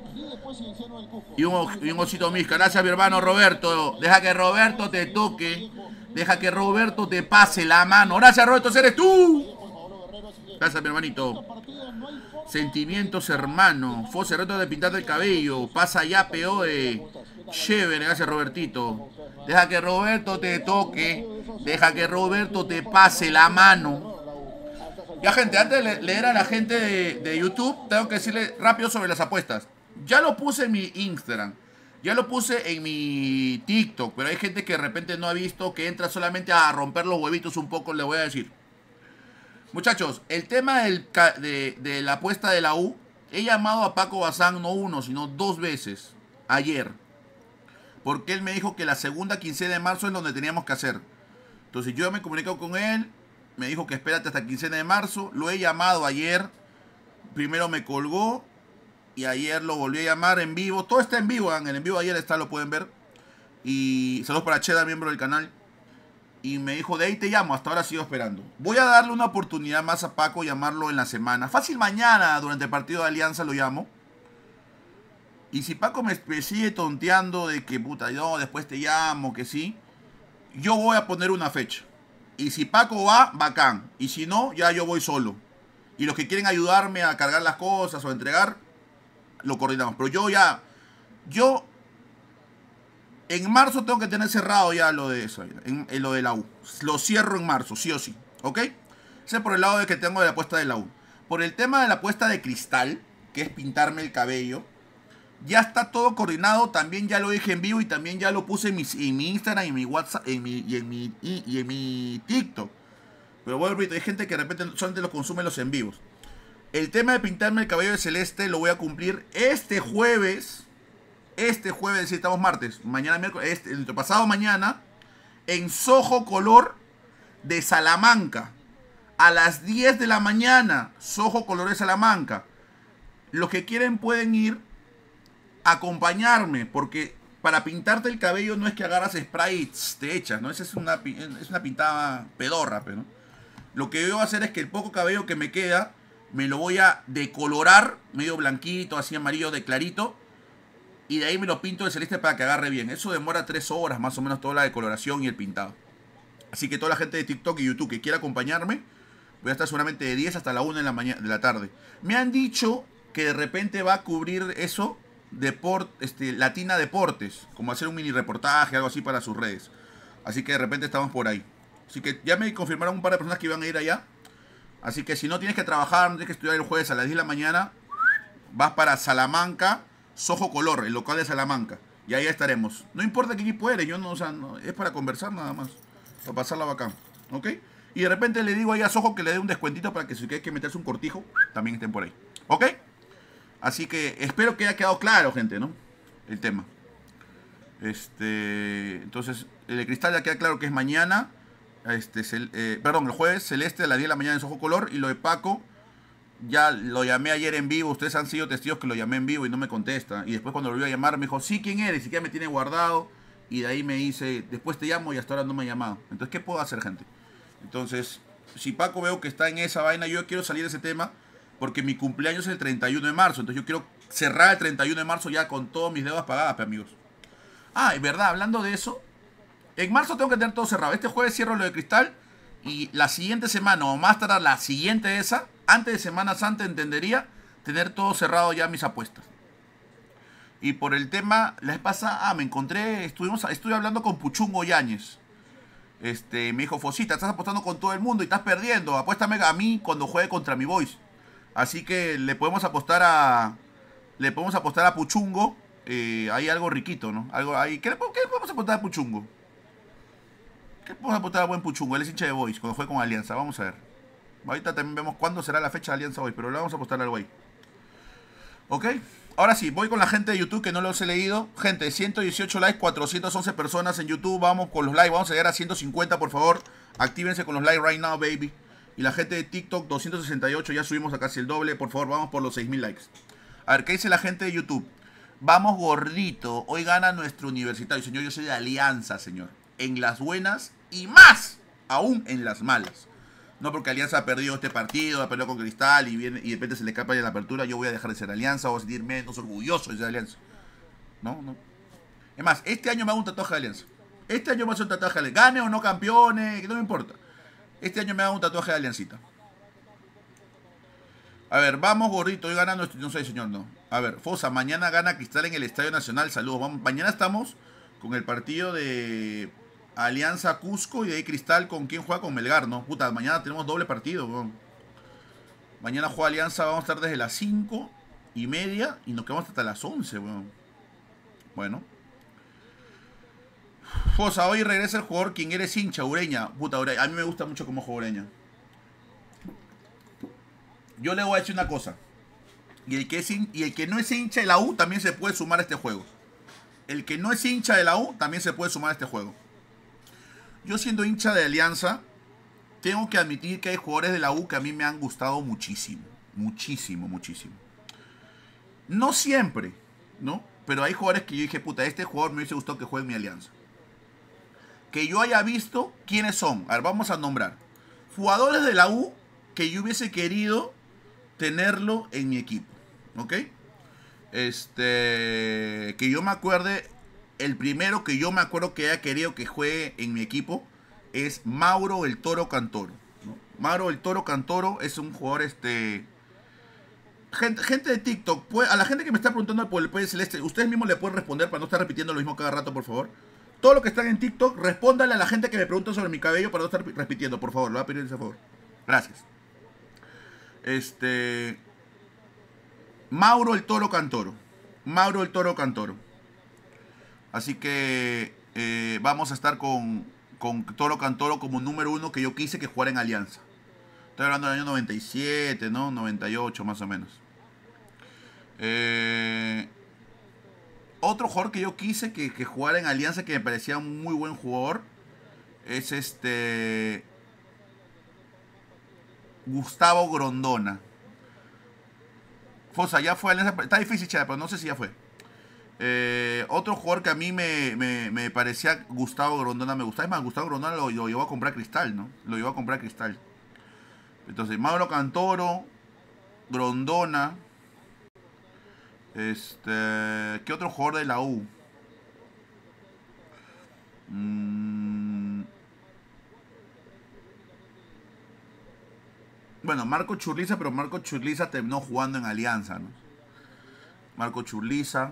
Y un, y un osito misca. Gracias, mi hermano Roberto. Deja que Roberto te toque. Deja que Roberto te pase la mano. Gracias, Roberto, eres tú. Gracias, mi hermanito. Sentimientos, hermano. Fose, reto de pintarte el cabello. Pasa ya, peoe. Chévere, gracias, Robertito. Deja que Roberto te toque. Deja que Roberto te pase la mano. Ya, gente, antes de leer a la gente de, de YouTube, tengo que decirle rápido sobre las apuestas. Ya lo puse en mi Instagram. Ya lo puse en mi TikTok. Pero hay gente que de repente no ha visto, que entra solamente a romper los huevitos un poco. Le voy a decir. Muchachos, el tema del, de, de la apuesta de la U, he llamado a Paco Bazán no uno, sino dos veces ayer. Porque él me dijo que la segunda quincena de marzo es donde teníamos que hacer. Entonces yo me comuniqué con él, me dijo que espérate hasta quincena de marzo. Lo he llamado ayer, primero me colgó y ayer lo volví a llamar en vivo. Todo está en vivo, en el en vivo ayer está, lo pueden ver. Y saludos para Cheda, miembro del canal. Y me dijo, de ahí te llamo, hasta ahora sigo esperando. Voy a darle una oportunidad más a Paco, llamarlo en la semana. Fácil mañana, durante el partido de Alianza, lo llamo. Y si Paco me, me sigue tonteando de que, puta, yo después te llamo, que sí, yo voy a poner una fecha. Y si Paco va, bacán. Y si no, ya yo voy solo. Y los que quieren ayudarme a cargar las cosas o a entregar, lo coordinamos. Pero yo ya, yo... En marzo tengo que tener cerrado ya lo de eso, en, en lo de la U. Lo cierro en marzo, sí o sí, ¿ok? Ese es por el lado de que tengo de la apuesta de la U. Por el tema de la apuesta de cristal, que es pintarme el cabello, ya está todo coordinado. También ya lo dije en vivo y también ya lo puse en mi, en mi Instagram y en mi WhatsApp en mi, y, en mi, y, y en mi TikTok. Pero bueno, hay gente que de repente solamente lo consume los en vivos. El tema de pintarme el cabello de celeste lo voy a cumplir este jueves. Este jueves, si estamos martes, mañana miércoles, este, el pasado mañana, en Soho Color de Salamanca. A las diez de la mañana, Soho Color de Salamanca. Los que quieren pueden ir a acompañarme, porque para pintarte el cabello no es que agarras spray y te echas, ¿no? Esa es una, es una pintada pedorra, ¿no? Lo que yo voy a hacer es que el poco cabello que me queda, me lo voy a decolorar, medio blanquito, así amarillo de clarito. Y de ahí me lo pinto de celeste para que agarre bien. Eso demora tres horas más o menos toda la decoloración y el pintado. Así que toda la gente de TikTok y YouTube que quiera acompañarme, voy a estar seguramente de diez hasta la una de la, mañana, de la tarde. Me han dicho que de repente va a cubrir eso, Deport, este, Latina Deportes. Como hacer un mini reportaje, algo así para sus redes. Así que de repente estamos por ahí. Así que ya me confirmaron un par de personas que iban a ir allá. Así que si no tienes que trabajar, no tienes que estudiar el jueves a las diez de la mañana, vas para Salamanca, Soho Color, el local de Salamanca. Y ahí estaremos. No importa qué equipo eres, yo no, o sea, no, es para conversar nada más. Para pasarla bacán. ¿Ok? Y de repente le digo ahí a Soho que le dé un descuentito para que si hay que meterse un cortijo, también estén por ahí. ¿Ok? Así que espero que haya quedado claro, gente, ¿no? El tema. Este. Entonces, el de cristal ya queda claro que es mañana. Este, cel, eh, perdón, el jueves, celeste a las diez de la mañana en Soho Color. Y lo de Paco, ya lo llamé ayer en vivo. Ustedes han sido testigos que lo llamé en vivo y no me contesta. Y después cuando lo volví a llamar me dijo, sí, ¿quién eres? Y que ya me tiene guardado. Y de ahí me dice, después te llamo y hasta ahora no me ha llamado. Entonces, ¿qué puedo hacer, gente? Entonces, si Paco veo que está en esa vaina, yo quiero salir de ese tema porque mi cumpleaños es el treinta y uno de marzo. Entonces yo quiero cerrar el treinta y uno de marzo ya con todas mis deudas pagadas, pues, amigos. Ah, es verdad, hablando de eso, en marzo tengo que tener todo cerrado. Este jueves cierro lo de cristal y la siguiente semana, o más tarde la siguiente esa, antes de Semana Santa entendería tener todo cerrado ya mis apuestas. Y por el tema, la vez pasada, ah, me encontré, estuvimos, estuve hablando con Puchungo Yáñez. Este, me dijo, Fosita, estás apostando con todo el mundo y estás perdiendo. Apuéstame a mí cuando juegue contra mi Boys. Así que le podemos apostar a, le podemos apostar a Puchungo. Eh, hay algo riquito, ¿no? Algo ahí. ¿Qué le, qué le podemos apostar a Puchungo? ¿Qué le podemos apostar a buen Puchungo? Él es hincha de Boys cuando juegue con Alianza. Vamos a ver. Ahorita también vemos cuándo será la fecha de Alianza hoy, pero le vamos a apostar al güey. ¿Ok? Ahora sí, voy con la gente de YouTube que no los he leído. Gente, ciento dieciocho likes, cuatrocientas once personas en YouTube. Vamos con los likes, vamos a llegar a ciento cincuenta, por favor. Actívense con los likes right now, baby. Y la gente de TikTok, doscientos sesenta y ocho, ya subimos a casi el doble. Por favor, vamos por los seis mil likes. A ver, ¿qué dice la gente de YouTube? Vamos gordito, hoy gana nuestro universitario. Señor, yo soy de Alianza, señor. En las buenas y más, aún en las malas. No porque Alianza ha perdido este partido, ha perdido con Cristal y, viene, y de repente se le escapa ya la apertura, yo voy a dejar de ser Alianza o a sentir menos orgulloso de ser Alianza. No, no. Es más, este año me hago un tatuaje de Alianza. Este año me hago un tatuaje de Alianza. Gane o no campeones, no me importa. Este año me hago un tatuaje de Aliancita. A ver, vamos gordito, hoy ganando, no sé señor, no. A ver, Fosa, mañana gana Cristal en el Estadio Nacional, saludos. Vamos, mañana estamos con el partido de Alianza Cusco y de ahí Cristal con quien juega con Melgar, ¿no? Puta, mañana tenemos doble partido, bro. Mañana juega Alianza, vamos a estar desde las cinco y media y nos quedamos hasta las once, bro. Bueno. Fosa, hoy regresa el jugador quien eres hincha, Ureña. Puta, Ureña, a mí me gusta mucho cómo juega Ureña. Yo le voy a decir una cosa. Y el, que es hin- y el que no es hincha de la U también se puede sumar a este juego. El que no es hincha de la U también se puede sumar a este juego. Yo siendo hincha de Alianza, tengo que admitir que hay jugadores de la U que a mí me han gustado muchísimo. Muchísimo, muchísimo. No siempre, ¿no? Pero hay jugadores que yo dije, puta, este jugador me hubiese gustado que juegue en mi Alianza. Que yo haya visto quiénes son. A ver, vamos a nombrar. Jugadores de la U que yo hubiese querido tenerlo en mi equipo, ¿ok? Este, que yo me acuerde, el primero que yo me acuerdo que haya querido que juegue en mi equipo es Mauro el Toro Cantoro, ¿no? Mauro el Toro Cantoro es un jugador, este, gente, gente de TikTok, puede, a la gente que me está preguntando por el P Celeste, ustedes mismos le pueden responder para no estar repitiendo lo mismo cada rato, por favor. Todo lo que están en TikTok, respóndanle a la gente que me pregunta sobre mi cabello para no estar repitiendo, por favor, lo voy a pedir ese favor. Gracias. Este Mauro el Toro Cantoro. Mauro el Toro Cantoro. Así que eh, vamos a estar con, con Toro Cantoro como número uno que yo quise que jugara en Alianza. Estoy hablando del año noventa y siete, ¿no? noventa y ocho más o menos. Eh, otro jugador que yo quise que, que jugara en Alianza, que me parecía un muy buen jugador, es este... Gustavo Grondona. Fosa, ya fue Alianza. Está difícil, chava, pero no sé si ya fue. Eh, otro jugador que a mí me, me, me parecía Gustavo Grondona, me gustaba. Es más, Gustavo Grondona lo, lo llevó a comprar Cristal, ¿no? Lo llevó a comprar Cristal. Entonces, Mauro Cantoro, Grondona. Este. ¿Qué otro jugador de la U? Mmm. Bueno, Marco Churliza, pero Marco Churliza terminó jugando en Alianza, ¿no? Marco Churliza.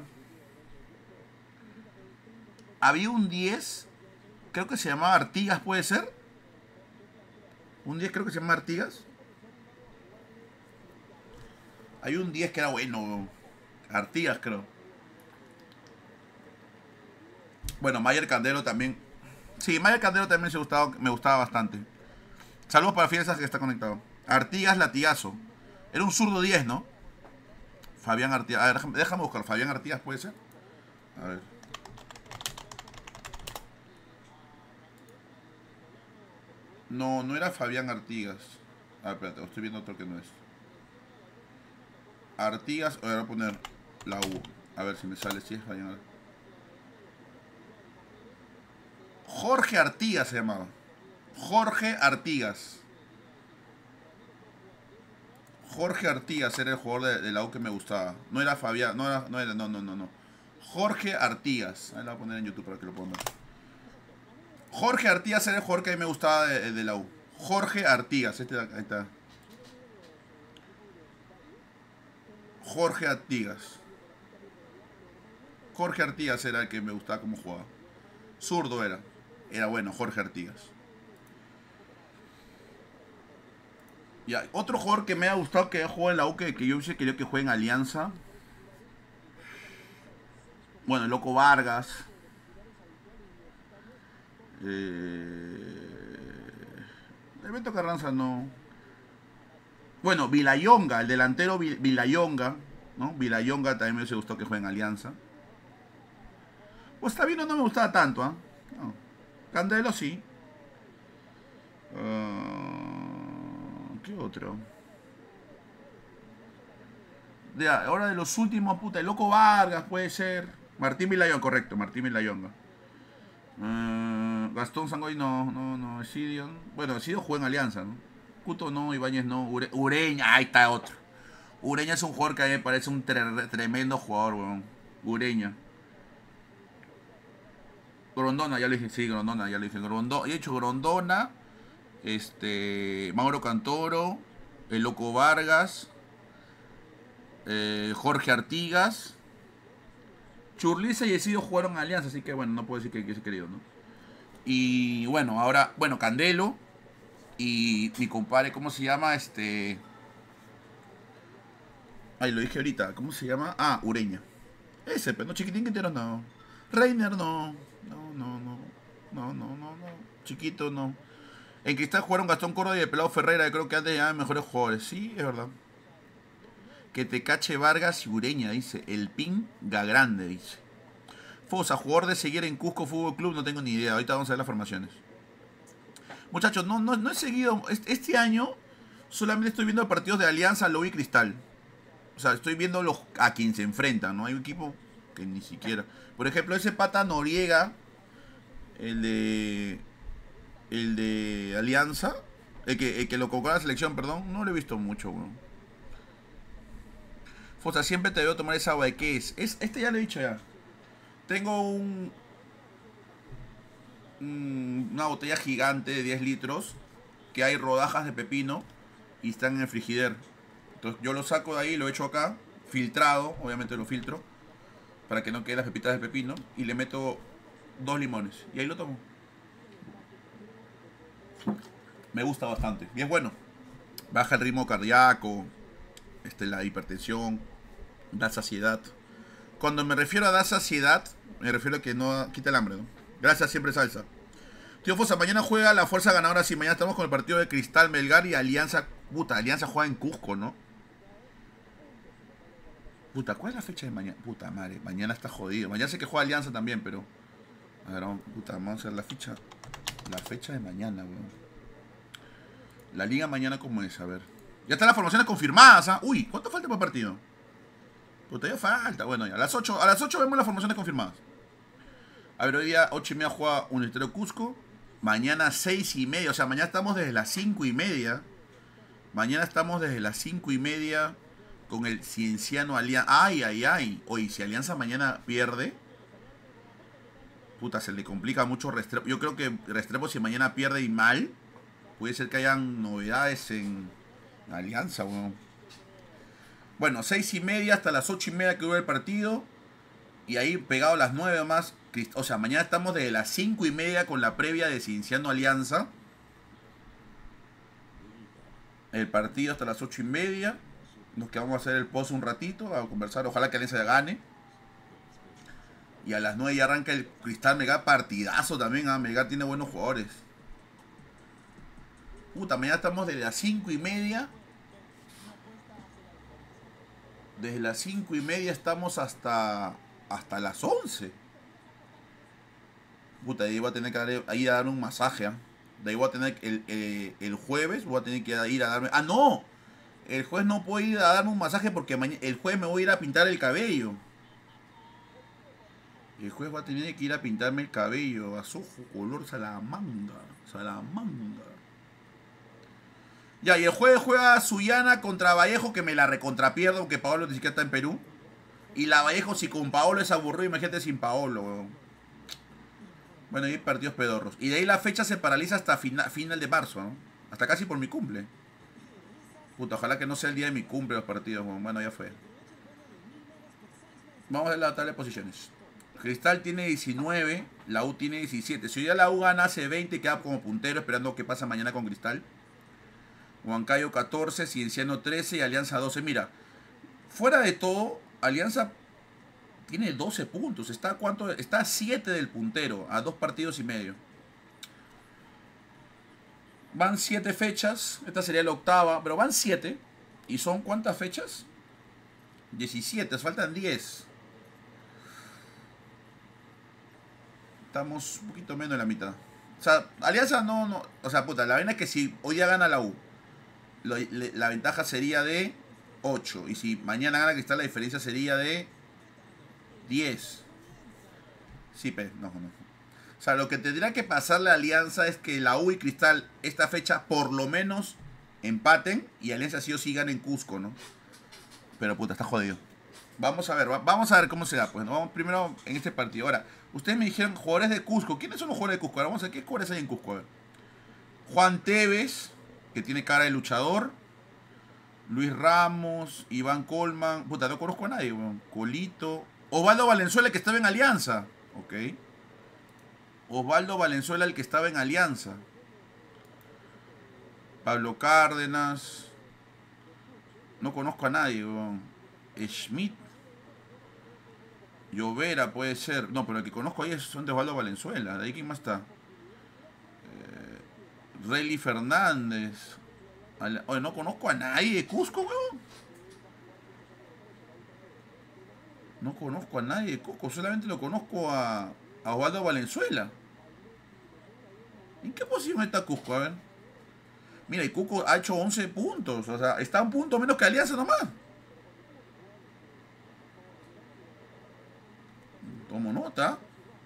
Había un diez, creo que se llamaba Artigas, ¿puede ser? Un diez creo que se llama Artigas. Hay un diez que era bueno, Artigas creo. Bueno, Mayer Candelo también. Sí, Mayer Candelo también me gustaba, me gustaba bastante. Saludos para Fiestas que está conectado. Artigas Latigazo. Era un zurdo diez, ¿no? Fabián Artigas. A ver, déjame, déjame buscar. Fabián Artigas, ¿puede ser? A ver. No, no era Fabián Artigas. A ver, espérate, estoy viendo otro que no es. Artigas, voy a poner la U. A ver si me sale si es Fabián Artigas. Jorge Artigas se llamaba. Jorge Artigas. Jorge Artigas era el jugador de, de la U que me gustaba. No era Fabián, no era, no era, no, no, no, no. Jorge Artigas. Ahí la voy a poner en YouTube para que lo puedan ver. Jorge Artigas era el jugador que a mí me gustaba de, de la U. Jorge Artigas, este, ahí está. Jorge Artigas. Jorge Artigas era el que me gustaba cómo jugaba. Zurdo era. Era bueno, Jorge Artigas. Ya, otro jugador que me ha gustado que haya jugado en la U, que, que yo hubiese querido que juegue en Alianza. Bueno, el Loco Vargas. Eh, el Beto Carranza no. Bueno, Vilayonga, el delantero Vilayonga, ¿no? Vilayonga también me hubiese gustado que juegue en Alianza. Pues está bien, no me gustaba tanto, ¿ah? ¿eh? No. Candelo sí. Uh, ¿Qué otro? De ahora de los últimos, puta, el Loco Vargas puede ser. Martín Vilayonga, correcto, Martín Vilayonga. Uh, Gastón Sangoy no, no, no, Esidio. Bueno, Esidio juega en Alianza, ¿no? Cuto no, Ibáñez no, Ure, Ureña, ahí está otro. Ureña es un jugador que a mí me parece un tre tremendo jugador, weón. Ureña. Grondona, ya lo dije, sí, Grondona, ya lo dije. Grondona, he hecho Grondona, este, Mauro Cantoro, el Loco Vargas, eh, Jorge Artigas, Churliza y Esidio jugaron Alianza, así que bueno, no puedo decir que hubiese querido, ¿no? Y bueno, ahora, bueno, Candelo y mi compadre, ¿cómo se llama? Este... Ay, lo dije ahorita, ¿cómo se llama? Ah, Ureña. Ese, pero no, Chiquitín Quintero no. Reiner no. No, no, no. No, no, no, no. Chiquito no. En Cristal jugaron Gastón Córdoba y el Pelado Ferreira, creo que antes ya mejores jugadores. Sí, es verdad. Que te cache Vargas y Ureña, dice. El Pinga Grande, dice. Fosa, jugador de seguir en Cusco Fútbol Club, no tengo ni idea. Ahorita vamos a ver las formaciones. Muchachos, no, no, no he seguido. Este año solamente estoy viendo partidos de Alianza, Lobo y Cristal. O sea, estoy viendo los a quien se enfrentan, ¿no? Hay un equipo que ni siquiera. Por ejemplo, ese pata Noriega, el de. El de Alianza, el que, el que lo colocó a la selección, perdón, no lo he visto mucho, bro. Fosa, siempre te debo tomar esa agua. ¿De qué es? es? Este ya lo he dicho ya. Tengo un, un una botella gigante de diez litros que hay rodajas de pepino y están en el frigider. Entonces yo lo saco de ahí, lo echo acá, filtrado, obviamente lo filtro para que no queden las pepitas de pepino y le meto dos limones y ahí lo tomo. Me gusta bastante y es bueno. Baja el ritmo cardíaco, este, la hipertensión, da saciedad. Cuando me refiero a dar saciedad, me refiero a que no quita el hambre, ¿no? Gracias, siempre salsa. Tío Fosa, mañana juega la fuerza ganadora. Sí, mañana estamos con el partido de Cristal, Melgar y Alianza. Puta, Alianza juega en Cusco, ¿no? Puta, ¿cuál es la fecha de mañana? Puta madre, mañana está jodido. Mañana sé que juega Alianza también, pero... A ver, vamos, puta, vamos a hacer la fecha. La fecha de mañana, weón. La liga mañana, ¿cómo es? A ver. Ya están las formaciones confirmadas, ¿ah? Uy, ¿cuánto falta para el partido? Puta, ya falta. Bueno, ya. A las ocho, a las ocho vemos las formaciones confirmadas. A ver, hoy día ocho y media juega Universitario Cusco. Mañana seis y media. O sea, mañana estamos desde las cinco y media. Mañana estamos desde las cinco y media con el Cienciano Alianza. Ay, ay, ay. Oye, si Alianza mañana pierde, puta, se le complica mucho Restrepo. Yo creo que Restrepo, si mañana pierde y mal, puede ser que hayan novedades en Alianza, bueno. Bueno, seis y media hasta las ocho y media que dura el partido. Y ahí pegado a las nueve más. O sea, mañana estamos desde las cinco y media con la previa de Cienciano Alianza. El partido hasta las ocho y media. Nos quedamos a hacer el post un ratito, a conversar. Ojalá que Alianza gane. Y a las nueve ya arranca el Cristal Melgar, partidazo también. ¿eh? Melgar tiene buenos jugadores. Puta, mañana estamos desde las cinco y media. Desde las cinco y media estamos hasta hasta las once. Puta, ahí voy a tener que dar, ahí a dar un masaje. ¿eh? De ahí voy a tener el, el, el jueves, voy a tener que ir a darme... ¡Ah, no! El jueves no puedo ir a darme un masaje porque mañana, el jueves me voy a ir a pintar el cabello. El jueves voy a tener que ir a pintarme el cabello azul, color salamanga. Salamanga. Ya, y el jueves juega Sullana contra Vallejo, que me la recontrapierdo, porque Paolo ni siquiera está en Perú. Y la Vallejo, si con Paolo es aburrido, imagínate sin Paolo, weón. Bueno, y hay partidos pedorros. Y de ahí la fecha se paraliza hasta final, final de marzo, ¿no? Hasta casi por mi cumple. Puta, ojalá que no sea el día de mi cumple los partidos, weón. Bueno, ya fue. Vamos a ver la tabla de posiciones. Cristal tiene diecinueve, la U tiene diecisiete. Si hoy día la U gana, hace veinte, queda como puntero, esperando qué pasa mañana con Cristal. Huancayo catorce, Cienciano trece y Alianza doce. Mira, fuera de todo, Alianza tiene doce puntos. Está a cuánto, está a siete del puntero, a dos partidos y medio. Van siete fechas, esta sería la octava, pero van siete. ¿Y son cuántas fechas? diecisiete, faltan diez. Estamos un poquito menos de la mitad. O sea, Alianza no, no, o sea, puta, la vaina es que si hoy ya gana la U, Lo, le, la ventaja sería de ocho. Y si mañana gana Cristal, la diferencia sería de diez. Sí, pero no, no. O sea, lo que tendría que pasarle a Alianza es que la U y Cristal, esta fecha, por lo menos empaten y Alianza sí o sí gane en Cusco, ¿no? Pero puta, está jodido. Vamos a ver, va, vamos a ver cómo se da, pues. ¿no? Vamos primero en este partido. Ahora, ustedes me dijeron jugadores de Cusco. ¿Quiénes son los jugadores de Cusco? Ahora vamos a ver qué jugadores hay en Cusco. A ver. Juan Tevez, que tiene cara de luchador. Luis Ramos, Iván Colman. Puta, no conozco a nadie, weón. Colito. Osvaldo Valenzuela, que estaba en Alianza. Ok. Osvaldo Valenzuela, el que estaba en Alianza. Pablo Cárdenas. No conozco a nadie, weón. Schmidt. Llovera puede ser. No, pero el que conozco ahí son de Osvaldo Valenzuela. ¿De ahí quién más está? Eh, Rayleigh Fernández. Oye, no conozco a nadie de Cusco, weón. No conozco a nadie de Cusco. Solamente lo conozco a, a Osvaldo Valenzuela. ¿En qué posición está Cusco? A ver. Mira, y Cusco ha hecho once puntos. O sea, está un punto menos que Alianza nomás. Tomo nota.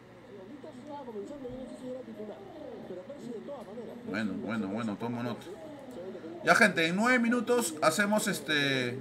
Bueno, bueno, bueno, tomo nota. Ya, gente, en nueve minutos hacemos este...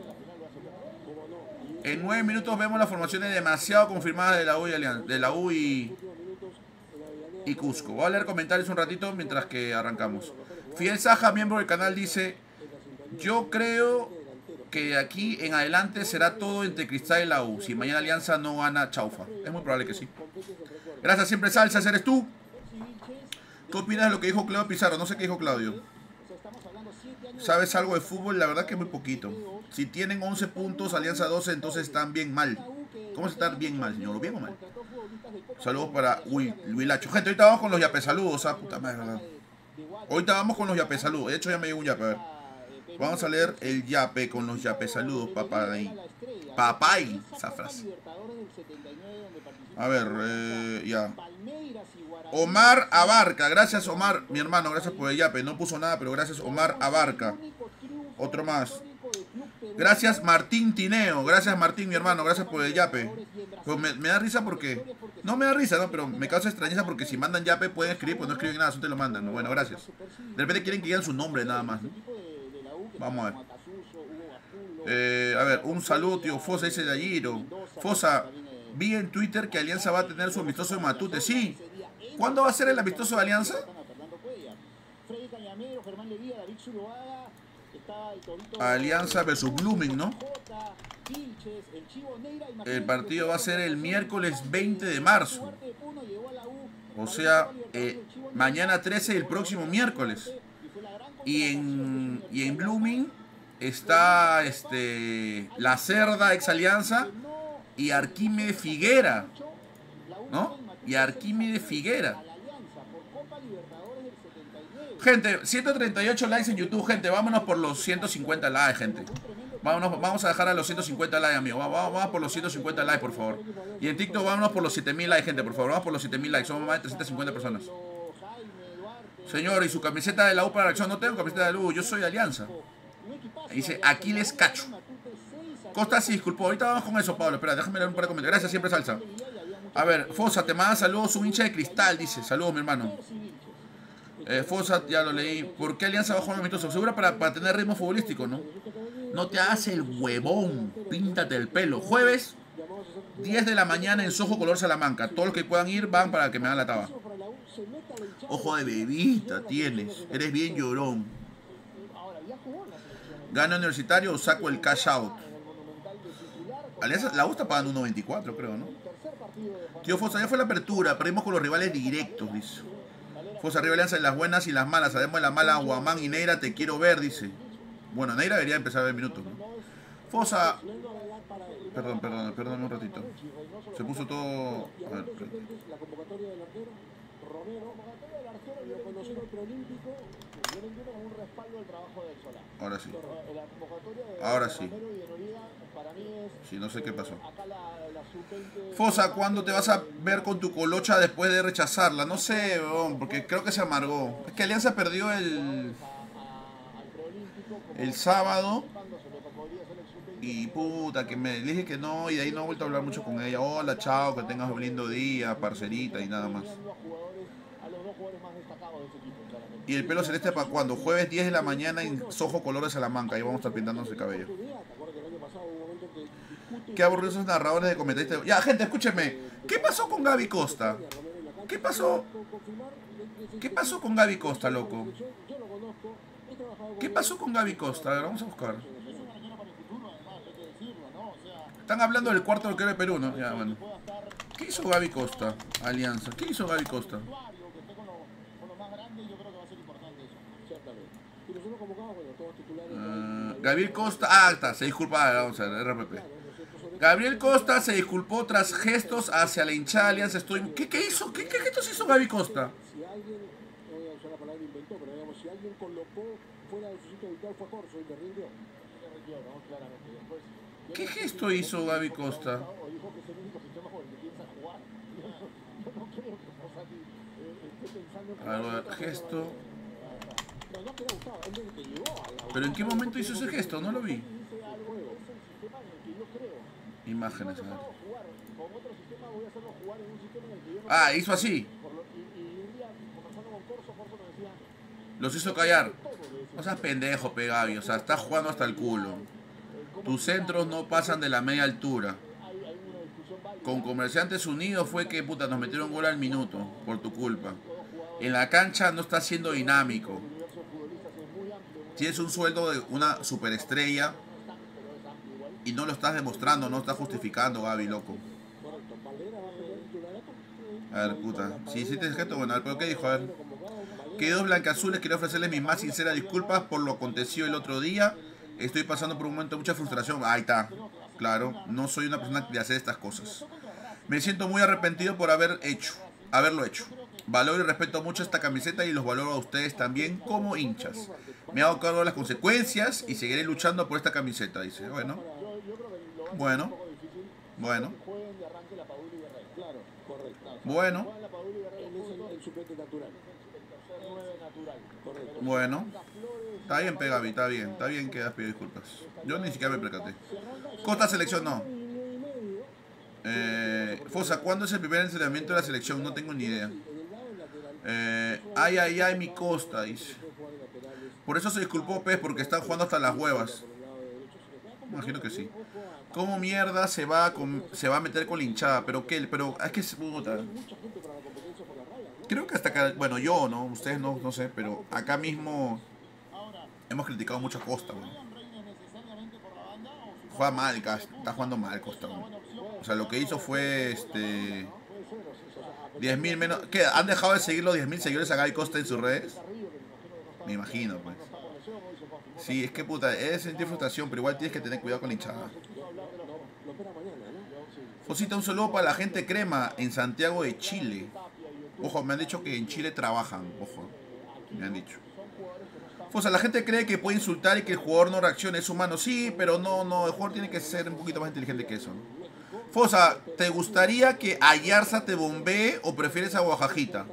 En nueve minutos vemos las formaciones demasiado confirmadas de la U y Alianza, de la U y, y Cusco. Voy a leer comentarios un ratito mientras que arrancamos. Fidel Saja, miembro del canal, dice: yo creo que de aquí en adelante será todo entre Cristal y la U. Si mañana Alianza no gana, chaufa. Es muy probable que sí. Gracias, siempre Salsas, eres tú. ¿Qué opinas de lo que dijo Claudio Pizarro? No sé qué dijo Claudio. ¿Sabes algo de fútbol? La verdad que muy poquito. Si tienen once puntos, Alianza doce, entonces están bien mal. ¿Cómo estar bien mal, señor? ¿Bien o mal? Saludos para Huilacho. Gente, ahorita vamos con los yape saludos. Ah, puta madre, ¿verdad? Ahorita vamos con los yape saludos. De hecho, ya me llegó un yape. A ver. Vamos a leer el yape con los yape saludos, papay. Papay, esa frase. A ver, eh, ya. Omar Abarca, gracias Omar, mi hermano, gracias por el yape. No puso nada, pero gracias Omar Abarca. Otro más. Gracias Martín Tineo, gracias Martín, mi hermano, gracias por el yape. Pues me, me da risa porque... No me da risa, ¿no? Pero me causa extrañeza porque si mandan yape pueden escribir, pues no escriben nada, solo te lo mandan, ¿no? Bueno, gracias. De repente quieren que digan su nombre nada más, ¿no? Vamos a ver. Eh, a ver, un saludo, tío Fosa, dice Dayiro. Fosa, vi en Twitter que Alianza va a tener su amistoso de Matute. Sí. ¿Cuándo va a ser el amistoso de Alianza? Alianza versus Blooming, ¿no? El partido va a ser el miércoles veinte de marzo. O sea, eh, mañana trece y el próximo miércoles. Y en, y en Blooming está este, La Cerda, ex Alianza, y Arquímedes Figuera, ¿no? Y Arquímedes Figuera. Gente, ciento treinta y ocho likes en YouTube, gente. Vámonos por los ciento cincuenta likes, gente. Vámonos, vamos a dejar a los ciento cincuenta likes, amigo. Vamos, vamos por los ciento cincuenta likes, por favor. Y en TikTok vámonos por los siete mil likes, gente, por favor. Vamos por los siete mil likes. Somos más de trescientas cincuenta personas. Señor, ¿y su camiseta de la U para la acción? No tengo camiseta de la U, yo soy de Alianza. Dice Aquiles Cacho. Costa se disculpó. Ahorita vamos con eso, Pablo. Espera, déjame leer un par de comentarios. Gracias, siempre Salsa. A ver, Fosa, te manda saludos, un hincha de Cristal, dice. Saludos, mi hermano. Eh, Fosa, ya lo leí. ¿Por qué Alianza bajó un amistoso? Seguro para, para tener ritmo futbolístico, ¿no? No te hagas el huevón. Píntate el pelo. Jueves, diez de la mañana en Soho, color Salamanca. Todos los que puedan ir van para que me hagan la taba. Ojo de bebita tienes. Eres bien llorón. ¿Gana Universitario o saco el cash out? Alianza, la U está pagando uno veinticuatro, creo, ¿no? Tío Fosa, ya fue la apertura. Perdimos con los rivales directos, dice. Fosa, arriba Alianza en las buenas y las malas. Sabemos de la mala, Guamán y Neira, te quiero ver, dice. Bueno, Neira debería empezar a ver minutos, ¿no? Fosa. Perdón, perdón, perdón un ratito. Se puso todo... A ver, ahora sí. Ahora sí. Sí, no sé qué pasó. Fosa, ¿cuándo te vas a ver con tu colocha después de rechazarla? No sé, porque creo que se amargó. Es que Alianza perdió el... El sábado. Y puta, que me dije que no, y de ahí no he vuelto a hablar mucho con ella. Hola, chao, que tengas un lindo día, parcerita y nada más. ¿Y el pelo celeste para cuando? Jueves diez de la mañana en Soho Color de Salamanca. Ahí vamos a estar pintándonos el cabello. Qué aburridos esos narradores de comentaristas. Ya, gente, escúchenme. ¿Qué pasó con Gaby Costa? ¿Qué pasó? ¿Qué pasó con Gaby Costa, loco? ¿Qué pasó con Gaby Costa? A ver, vamos a buscar. Están hablando del cuarto arquero de Perú, ¿no? Ya, bueno. ¿Qué hizo Gaby Costa? Alianza. ¿Qué hizo Gaby Costa? Uh, Gabriel Costa. Ah, está. Se disculpa. Vamos a ver. R P P. Gabriel Costa se disculpó tras gestos hacia la hinchada Alianza. Estoy... ¿Qué, qué hizo? ¿Qué, ¿Qué gestos hizo Gaby Costa? ¿Qué gesto hizo Gaby Costa? A ver, gesto. ¿Pero en qué momento hizo ese gesto? No lo vi. Imágenes, a ver. Ah, hizo así. Los hizo callar. No seas pendejo, pe, Gaby. O sea, estás jugando hasta el culo. Tus centros no pasan de la media altura. Con Comerciantes Unidos fue que, puta, nos metieron gol al minuto. Por tu culpa. En la cancha no estás siendo dinámico. Tienes un sueldo de una superestrella y no lo estás demostrando, no estás justificando, Gaby, loco. A ver, puta. Si hiciste gesto, bueno, a ver, ¿pero qué dijo? A ver. Queridos blancazules, quiero ofrecerles mis más sinceras disculpas por lo acontecido el otro día. Estoy pasando por un momento de mucha frustración. Ahí está. Claro, no soy una persona de hacer estas cosas. Me siento muy arrepentido por haber hecho, haberlo hecho. Valoro y respeto mucho esta camiseta y los valoro a ustedes también como hinchas. Me hago cargo de las consecuencias y seguiré luchando por esta camiseta, dice. Bueno. Bueno. Bueno. Bueno. Bueno. Está bien, Pegavi, está bien. Está bien que has pedido disculpas. Yo ni siquiera me percaté. Costa selección no. Eh, Fosa, ¿cuándo es el primer entrenamiento de la selección? No tengo ni idea. Eh, ay, ay, ay, mi Costa, dice. Por eso se disculpó, Pez, porque están jugando hasta las huevas. Imagino que sí. ¿Cómo mierda se va a, con, se va a meter con la hinchada? Pero qué, pero es que es puta. Creo que hasta acá, bueno, yo, ¿no? Ustedes no, no sé, pero acá mismo hemos criticado mucho a Costa, ¿no? Juega mal, está jugando mal Costa, ¿no? O sea, lo que hizo fue, este... diez mil menos... ¿Qué? ¿Han dejado de seguir los diez mil seguidores a Gaby Costa en sus redes? Me imagino, pues. Sí, es que puta, es sentir frustración, pero igual tienes que tener cuidado con la hinchada. Fosita, un saludo para la gente crema en Santiago de Chile. Ojo, me han dicho que en Chile trabajan. Ojo, me han dicho. Fosa, la gente cree que puede insultar y que el jugador no reaccione, es humano. Sí, pero no, no, el jugador tiene que ser un poquito más inteligente que eso, ¿no? Fosa, ¿te gustaría que Ayarza te bombee o prefieres a Guajajita?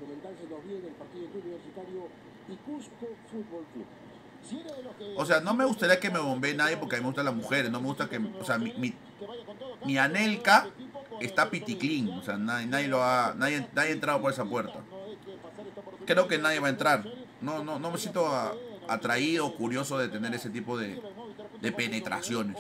O sea, no me gustaría que me bombee nadie porque a mí me gustan las mujeres. No me gusta que... O sea, mi, mi, mi Anelka está piticlín. O sea, nadie, nadie lo ha... Nadie, nadie ha entrado por esa puerta. Creo que nadie va a entrar. No, no, no me siento a, atraído o curioso de tener ese tipo de, de penetraciones.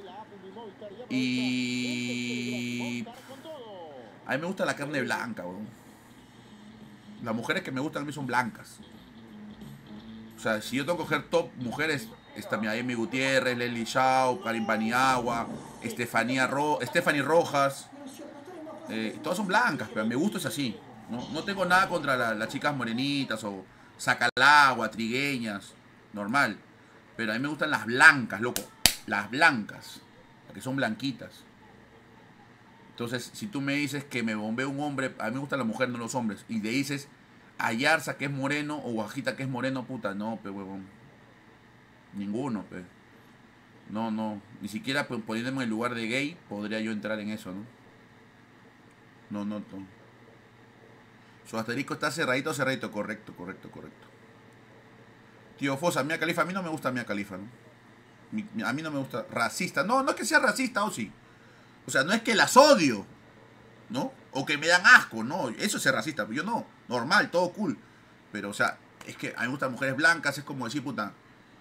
Y... a mí me gusta la carne blanca, bro. Las mujeres que me gustan a mí son blancas. O sea, si yo tengo que coger top mujeres, está mi Amy Gutiérrez, Leslie Shaw, Karim Paniagua, Estefanía Ro Stephanie Rojas. Eh, todas son blancas, pero mi gusto es así. No, no tengo nada contra la, las chicas morenitas o sacalagua, trigueñas, normal. Pero a mí me gustan las blancas, loco. Las blancas, que son blanquitas. Entonces, si tú me dices que me bombea un hombre, a mí me gustan las mujeres, no los hombres. Y le dices Ayarza que es moreno o Guajita que es moreno, puta, no, pe, huevón. Ninguno, pe. No, no. Ni siquiera poniéndome en el lugar de gay podría yo entrar en eso, ¿no? No, no, no. Su asterisco está cerradito, cerradito. Correcto, correcto, correcto. Tío Fosa, Mia Khalifa. A mí no me gusta Mia Khalifa, ¿no? Mi, mi, a mí no me gusta. Racista. No, no es que sea racista, o sí. O sea, no es que las odio, ¿no? O que me dan asco, no. Eso es ser racista. Yo no. Normal, todo cool. Pero, o sea, es que a mí me gustan mujeres blancas, es como decir, puta,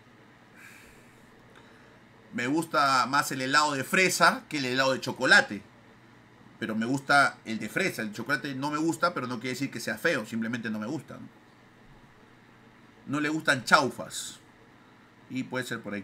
me gusta más el helado de fresa que el helado de chocolate. Pero me gusta el de fresa. El chocolate no me gusta, pero no quiere decir que sea feo. Simplemente no me gusta. No, no le gustan chaufas. Y puede ser por ahí.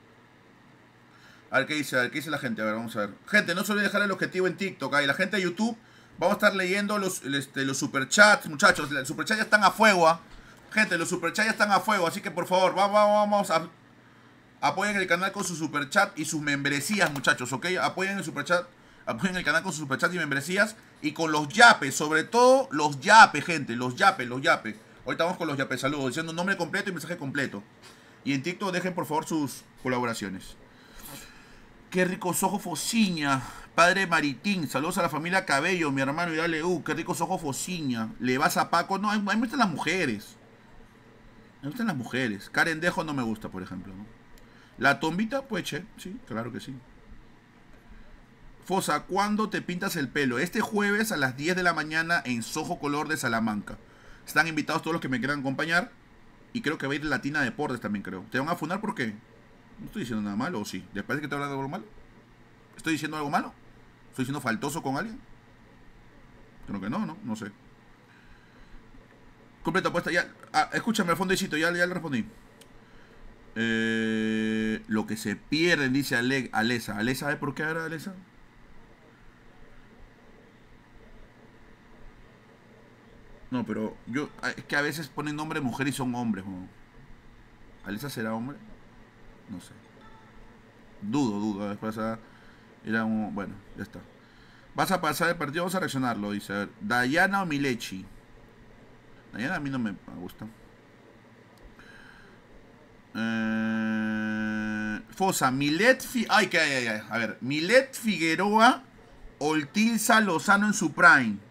A ver qué dice, a ver qué dice la gente. A ver, vamos a ver. Gente, no se olviden dejar el objetivo en TikTok. ¿eh? Y la gente de YouTube, vamos a estar leyendo los, este, los superchats. Muchachos, los superchats ya están a fuego. ¿eh? Gente, los superchats ya están a fuego. Así que por favor, vamos, vamos a... Apoyen el canal con su superchat y sus membresías, muchachos, ¿ok? Apoyen el superchat. Apoyen el canal con sus superchats y membresías. Y con los yapes, sobre todo los yapes, gente. Los yapes, los yapes. Ahorita vamos con los yapes. Saludos. Diciendo nombre completo y mensaje completo. Y en TikTok dejen por favor sus colaboraciones. Qué ricos ojos Fociña. Padre Maritín. Saludos a la familia Cabello, mi hermano. Y dale, uh, qué ricos ojos Fociña. Le vas a Paco. No, a mí me gustan las mujeres. Me gustan las mujeres. Karen Dejo no me gusta, por ejemplo, ¿no? La tombita, pues, che. Sí, claro que sí. Fosa, ¿cuándo te pintas el pelo? Este jueves a las diez de la mañana en Soho Color de Salamanca. Están invitados todos los que me quieran acompañar. Y creo que va a ir Latina Deportes también, creo. ¿Te van a funar por qué? No estoy diciendo nada malo, ¿o sí? ¿Les parece que te hablando de algo malo? ¿Estoy diciendo algo malo? ¿Estoy siendo faltoso con alguien? Creo que no, ¿no? No sé. Completa apuesta, ya. Ah, escúchame al fondo, ya, ya le respondí. Eh, lo que se pierden, dice Ale, Alesa. ¿Alesa sabe por qué ahora, Alesa? No, pero yo... Es que a veces ponen nombre de mujer y son hombres, ¿no? ¿Alesa será hombre? No sé. Dudo, dudo. Después era un... Bueno, ya está. Vas a pasar el partido, vamos a reaccionarlo, dice. A ver, Dayana o Milechi. Dayana a mí no me gusta. Eh, Fosa, Milet Fi... Ay, que ay, ay, ay. A ver, Milet Figueroa o Tilsa Lozano en su prime.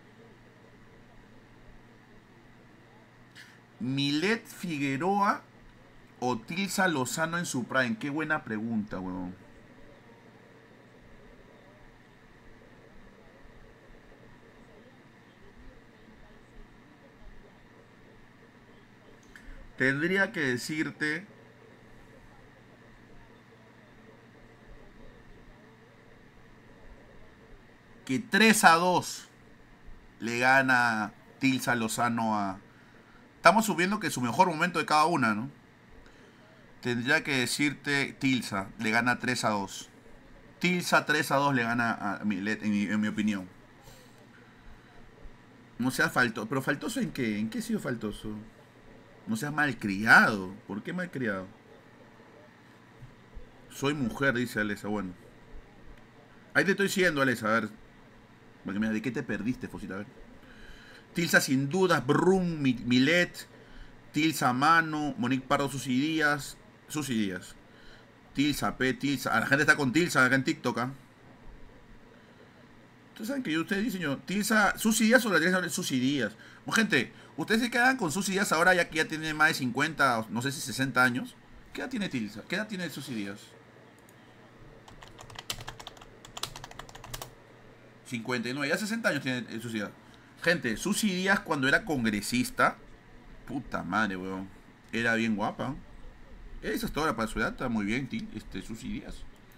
Milet Figueroa o Tilsa Lozano en su prime. Qué buena pregunta, weón. Tendría que decirte que tres a dos le gana Tilsa Lozano a... Estamos subiendo que es su mejor momento de cada una, ¿no? Tendría que decirte Tilsa le gana tres a dos. Tilsa tres a dos le gana a Milet, en mi, en mi opinión. No seas faltoso. ¿Pero faltoso en qué? ¿En qué he sido faltoso? No seas malcriado. ¿Por qué malcriado? Soy mujer, dice Alesa. Bueno. Ahí te estoy siguiendo, Alesa. A ver. Porque mira, ¿de qué te perdiste, Fosita? A ver. Tilsa sin dudas. Brum, Milet. Tilsa Mano. Monique Pardo, Susi Díaz. Susi Díaz. Tilsa P. Tilsa. Ah, la gente está con Tilsa acá en TikTok, ¿eh? Ustedes saben que yo, ustedes dicen yo, Tilsa, Susi Díaz o la Tilsa Susi Díaz. Bueno, gente, ustedes se quedan con Susi Díaz ahora ya que ya tiene más de cincuenta, no sé si sesenta años. ¿Qué edad tiene Tilsa? ¿Qué edad tiene Susi Díaz? cincuenta y nueve, ya sesenta años tiene Susi Díaz. Gente, Susi Díaz cuando era congresista, puta madre, weón, era bien guapa. Esa es toda para su edad, está muy bien, este, Susi Díaz.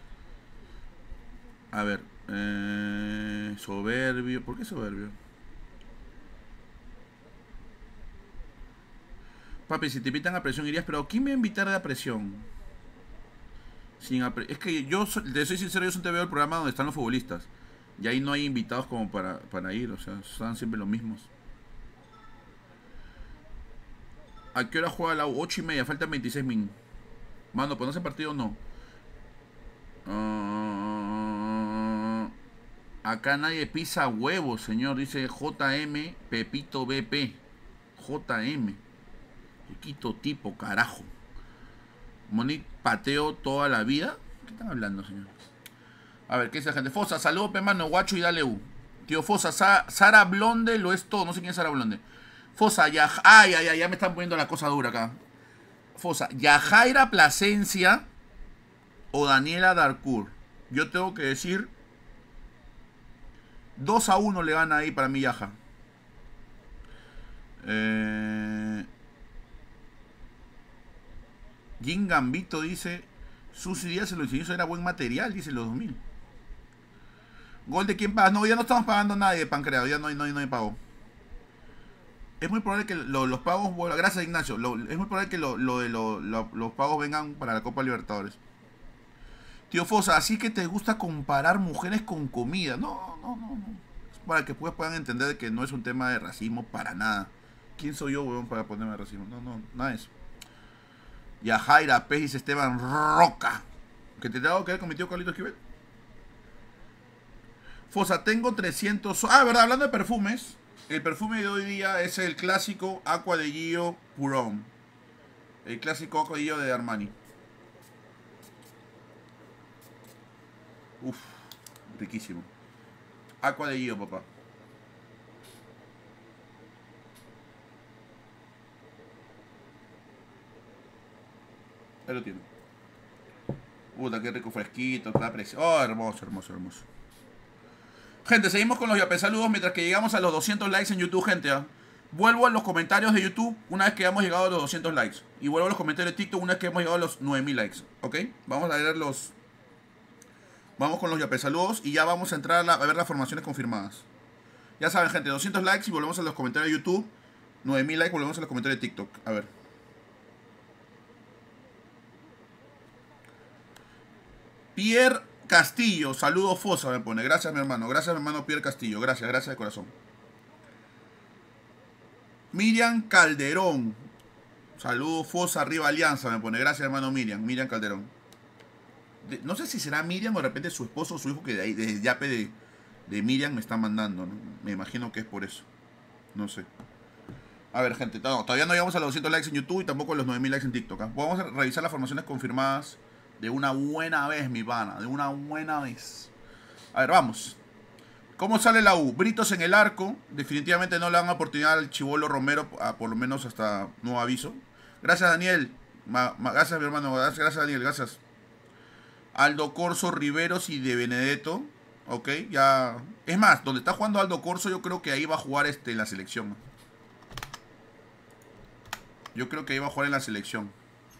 A ver, eh, soberbio, ¿por qué soberbio? Papi, si te invitan a presión irías, pero ¿quién me va a invitar a presión? Sin es que yo, te soy sincero, yo solo te veo el programa donde están los futbolistas. Y ahí no hay invitados como para, para ir, o sea, son siempre los mismos. ¿A qué hora juega la U? ocho y media, faltan veintiséis min. Mano, pues no ese partido no. Uh, acá nadie pisa huevos, señor, dice J M Pepito B P. J M. Quito tipo, carajo. Monique pateo toda la vida. ¿Qué están hablando, señor? A ver, ¿qué dice la gente? Fosa, saludos, pe mano, guacho y dale U. Tío Fosa, Sa Sara Blonde lo es todo. No sé quién es Sara Blonde. Fosa, ya. Ay, ay, ay, ya me están poniendo la cosa dura acá. Fosa, Yajaira Plasencia o Daniela Darcourt. Yo tengo que decir dos a uno le gana ahí para mí Yaja. Eh, Jim Gambito dice, Susi Díaz en los inicios era buen material, dice los dos mil. Gol de quién paga. No, ya no estamos pagando nadie de Pancreado, ya no hay, no hay, no hay pago. Es muy probable que lo, los pagos, bueno, gracias Ignacio, lo, es muy probable que lo, lo de lo, lo, los pagos vengan para la Copa Libertadores. Tío Fosa, así que te gusta comparar mujeres con comida. No, no, no, no. Es para que pues puedan entender que no es un tema de racismo para nada. ¿Quién soy yo, weón, para ponerme racismo? No, no, nada de eso. Yajaira Pez dice Esteban Roca. ¿Que te tengo que ver con mi tío Carlito Esquivel? Fosa, tengo trescientos... Ah, verdad, hablando de perfumes. El perfume de hoy día es el clásico Acqua di Gio Purón. El clásico Acqua di Gio de Armani. Uf, riquísimo. Acqua di Gio, papá. Ahí lo tiene. Puta, qué rico fresquito, está precioso. Oh, hermoso, hermoso, hermoso. Gente, seguimos con los yape saludos mientras que llegamos a los doscientos likes en YouTube, gente. ¿eh? Vuelvo a los comentarios de YouTube una vez que hemos llegado a los doscientos likes. Y vuelvo a los comentarios de TikTok una vez que hemos llegado a los nueve mil likes. ¿Ok? Vamos a leer los... Vamos con los yape saludos y ya vamos a entrar a, la... a ver las formaciones confirmadas. Ya saben, gente, doscientos likes y volvemos a los comentarios de YouTube. nueve mil likes, volvemos a los comentarios de TikTok. A ver. Pierre Castillo, saludos Fosa, me pone. Gracias, mi hermano. Gracias, mi hermano Pierre Castillo. Gracias, gracias de corazón. Miriam Calderón. Saludos Fosa, arriba Alianza, me pone. Gracias, hermano Miriam. Miriam Calderón. De, no sé si será Miriam o de repente su esposo o su hijo que de ahí, de Yape de, de Miriam me está mandando, ¿no? Me imagino que es por eso. No sé. A ver, gente, no, todavía no llegamos a los doscientos likes en YouTube y tampoco a los nueve mil likes en TikTok. ¿eh? Vamos a revisar las formaciones confirmadas de una buena vez, mi pana. De una buena vez. A ver, vamos. ¿Cómo sale la U? Britos en el arco. Definitivamente no le dan oportunidad al Chibolo Romero, a, por lo menos hasta nuevo aviso. Gracias, Daniel. Ma, ma, gracias, mi hermano. Gracias, gracias, Daniel. Gracias. Aldo Corso, Riveros y de Benedetto. Ok, ya. Es más, donde está jugando Aldo Corso, yo creo que ahí va a jugar este, en la selección. Yo creo que ahí va a jugar en la selección.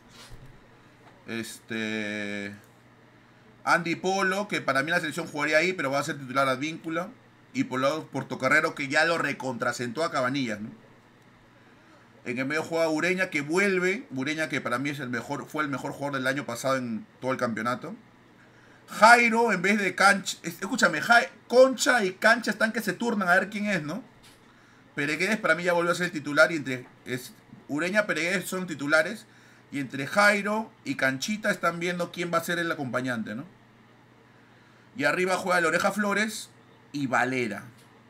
Este... Andy Polo, que para mí la selección jugaría ahí, pero va a ser titular Advíncula. Y por lado Portocarrero, que ya lo recontrasentó a Cabanillas, ¿no? En el medio juega Ureña, que vuelve. Ureña, que para mí es el mejor, fue el mejor jugador del año pasado en todo el campeonato. Jairo, en vez de Cancha... Escúchame, Jai, Concha y Cancha están que se turnan a ver quién es, ¿no? Pereguedes para mí ya volvió a ser el titular y entre... Es, Ureña, Pereguedes son titulares. Y entre Jairo y Canchita están viendo quién va a ser el acompañante, ¿no? Y arriba juega el Oreja Flores y Valera.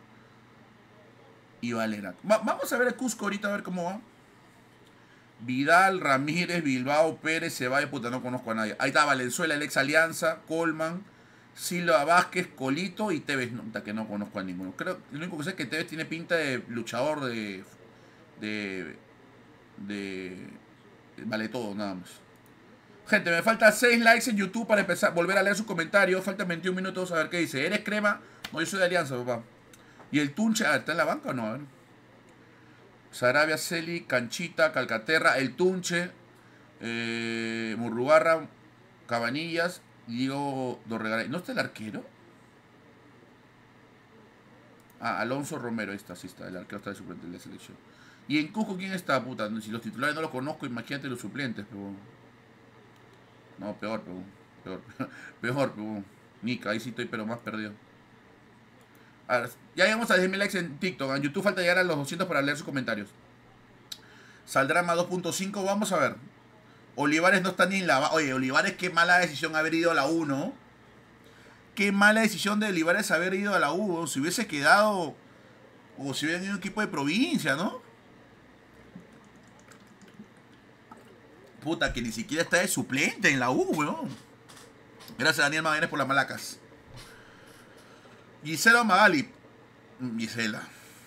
Y Valera. Va, vamos a ver el Cusco ahorita, a ver cómo va. Vidal, Ramírez, Bilbao, Pérez, Ceballos, puta, no conozco a nadie. Ahí está Valenzuela, el ex Alianza, Colman, Silva Vázquez, Colito y Tevez, no, que no conozco a ninguno. Creo, lo único que sé es que Tevez tiene pinta de luchador de... De... De... Vale todo, nada más. Gente, me faltan seis likes en YouTube para empezar, volver a leer sus comentarios. Faltan veintiún minutos a ver qué dice. ¿Eres crema? No, yo soy de Alianza, papá. ¿Y el Tunche? ¿Está en la banca o no? A ver. Sarabia, Celi, Canchita, Calcaterra, el Tunche, eh, Murrugarra, Cabanillas, Diego Dorregaray. ¿No está el arquero? Ah, Alonso Romero, ahí está, sí está. El arquero está de suplente de la selección. ¿Y en Cusco quién está, puta? Si los titulares no los conozco, imagínate los suplentes, pero... No, peor, pero... Peor, peor, pero... Nica, ahí sí estoy, pero más perdido. A ver, ya llegamos a diez mil likes en TikTok. En YouTube falta llegar a los doscientos para leer sus comentarios. Saldrá más dos punto cinco, vamos a ver. Olivares no está ni en la... Oye, Olivares, qué mala decisión haber ido a la U, ¿no? Qué mala decisión de Olivares haber ido a la U. Si hubiese quedado... O si hubiera ido a un equipo de provincia, ¿no? Puta, que ni siquiera está de suplente en la U, weón. Gracias, Daniel Magallanes, por las malacas. Gisela Magali. Gisela.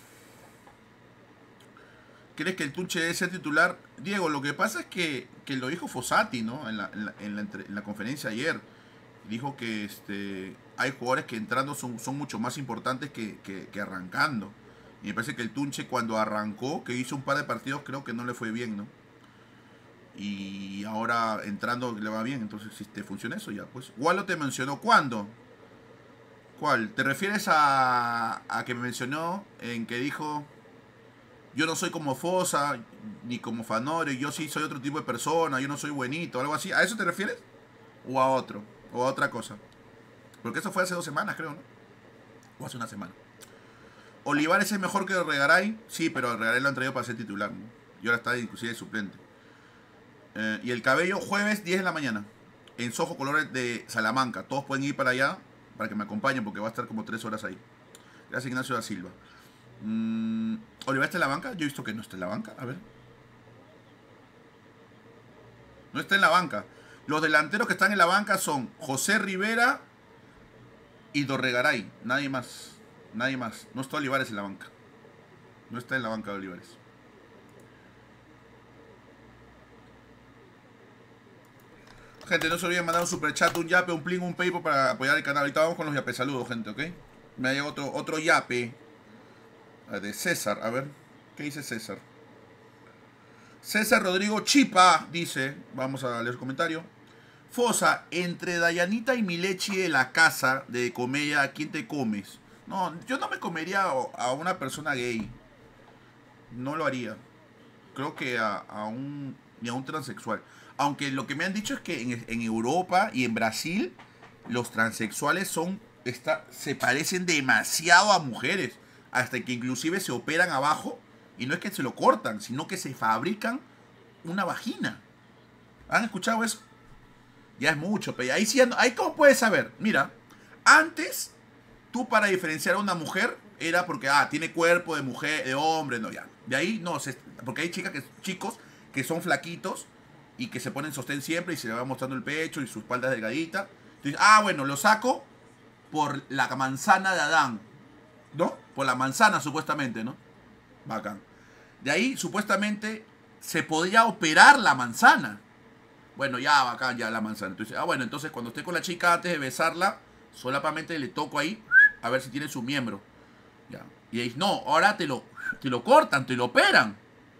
¿Crees que el Tunche debe ser titular? Diego, lo que pasa es que, que lo dijo Fossati, ¿no? En la, en la, en la, en la conferencia ayer. Dijo que este, hay jugadores que entrando son, son mucho más importantes que, que, que arrancando. Y me parece que el Tunche cuando arrancó, que hizo un par de partidos, creo que no le fue bien, ¿no? y ahora entrando le va bien. Entonces, si te funciona eso, ya pues. Wallo te mencionó cuándo. ¿Cuál? ¿Te refieres a, a que me mencionó en que dijo yo no soy como Fosa ni como Fanore, yo sí soy otro tipo de persona, yo no soy buenito, algo así? ¿A eso te refieres? ¿O a otro? ¿O a otra cosa? Porque eso fue hace dos semanas, creo, ¿no? O hace una semana. ¿Olivares es mejor que Regaray? Sí, pero Regaray lo han traído para ser titular, ¿no? Y ahora está inclusive de suplente. Eh, y el Cabello, jueves diez de la mañana, en Soho Colores de Salamanca. Todos pueden ir para allá, para que me acompañen, porque va a estar como tres horas ahí. Gracias, Ignacio da Silva. Mm, ¿Olivares está en la banca? Yo he visto que no está en la banca. A ver. No está en la banca. Los delanteros que están en la banca son José Rivera y Dorregaray. Nadie más. Nadie más. No está Olivares en la banca. No está en la banca de Olivares. Gente, no se olviden mandar un superchat, un yape, un pling, un paypal para apoyar el canal. Ahorita vamos con los yapes. Saludos, gente, ¿ok? Me ha llegado otro, otro yape de César. A ver, ¿qué dice César? César Rodrigo Chipa dice, vamos a leer su comentario. Fosa, entre Dayanita y Milechi de la casa de comedia, ¿a quién te comes? No, yo no me comería a una persona gay. No lo haría. Creo que a, a un ni a un transexual. Aunque lo que me han dicho es que en, en Europa y en Brasil los transexuales son está, se parecen demasiado a mujeres. Hasta que inclusive se operan abajo. Y no es que se lo cortan, sino que se fabrican una vagina. ¿Han escuchado eso? Ya es mucho, pero ahí sí, ahí cómo puedes saber. Mira, antes tú para diferenciar a una mujer era porque, ah, tiene cuerpo de mujer, de hombre, no, ya. De ahí no, se, porque hay chicas que, chicos que son flaquitos y que se ponen sostén siempre y se le va mostrando el pecho y su espalda es delgadita. Entonces, ah, bueno, lo saco por la manzana de Adán, ¿no? Por la manzana supuestamente, ¿no? Bacán. De ahí supuestamente se podía operar la manzana. Bueno, ya bacán, ya la manzana. Entonces, ah, bueno, entonces cuando esté con la chica antes de besarla, solamente le toco ahí a ver si tiene su miembro. Ya. Y ahí, no, ahora te lo, te lo cortan, te lo operan.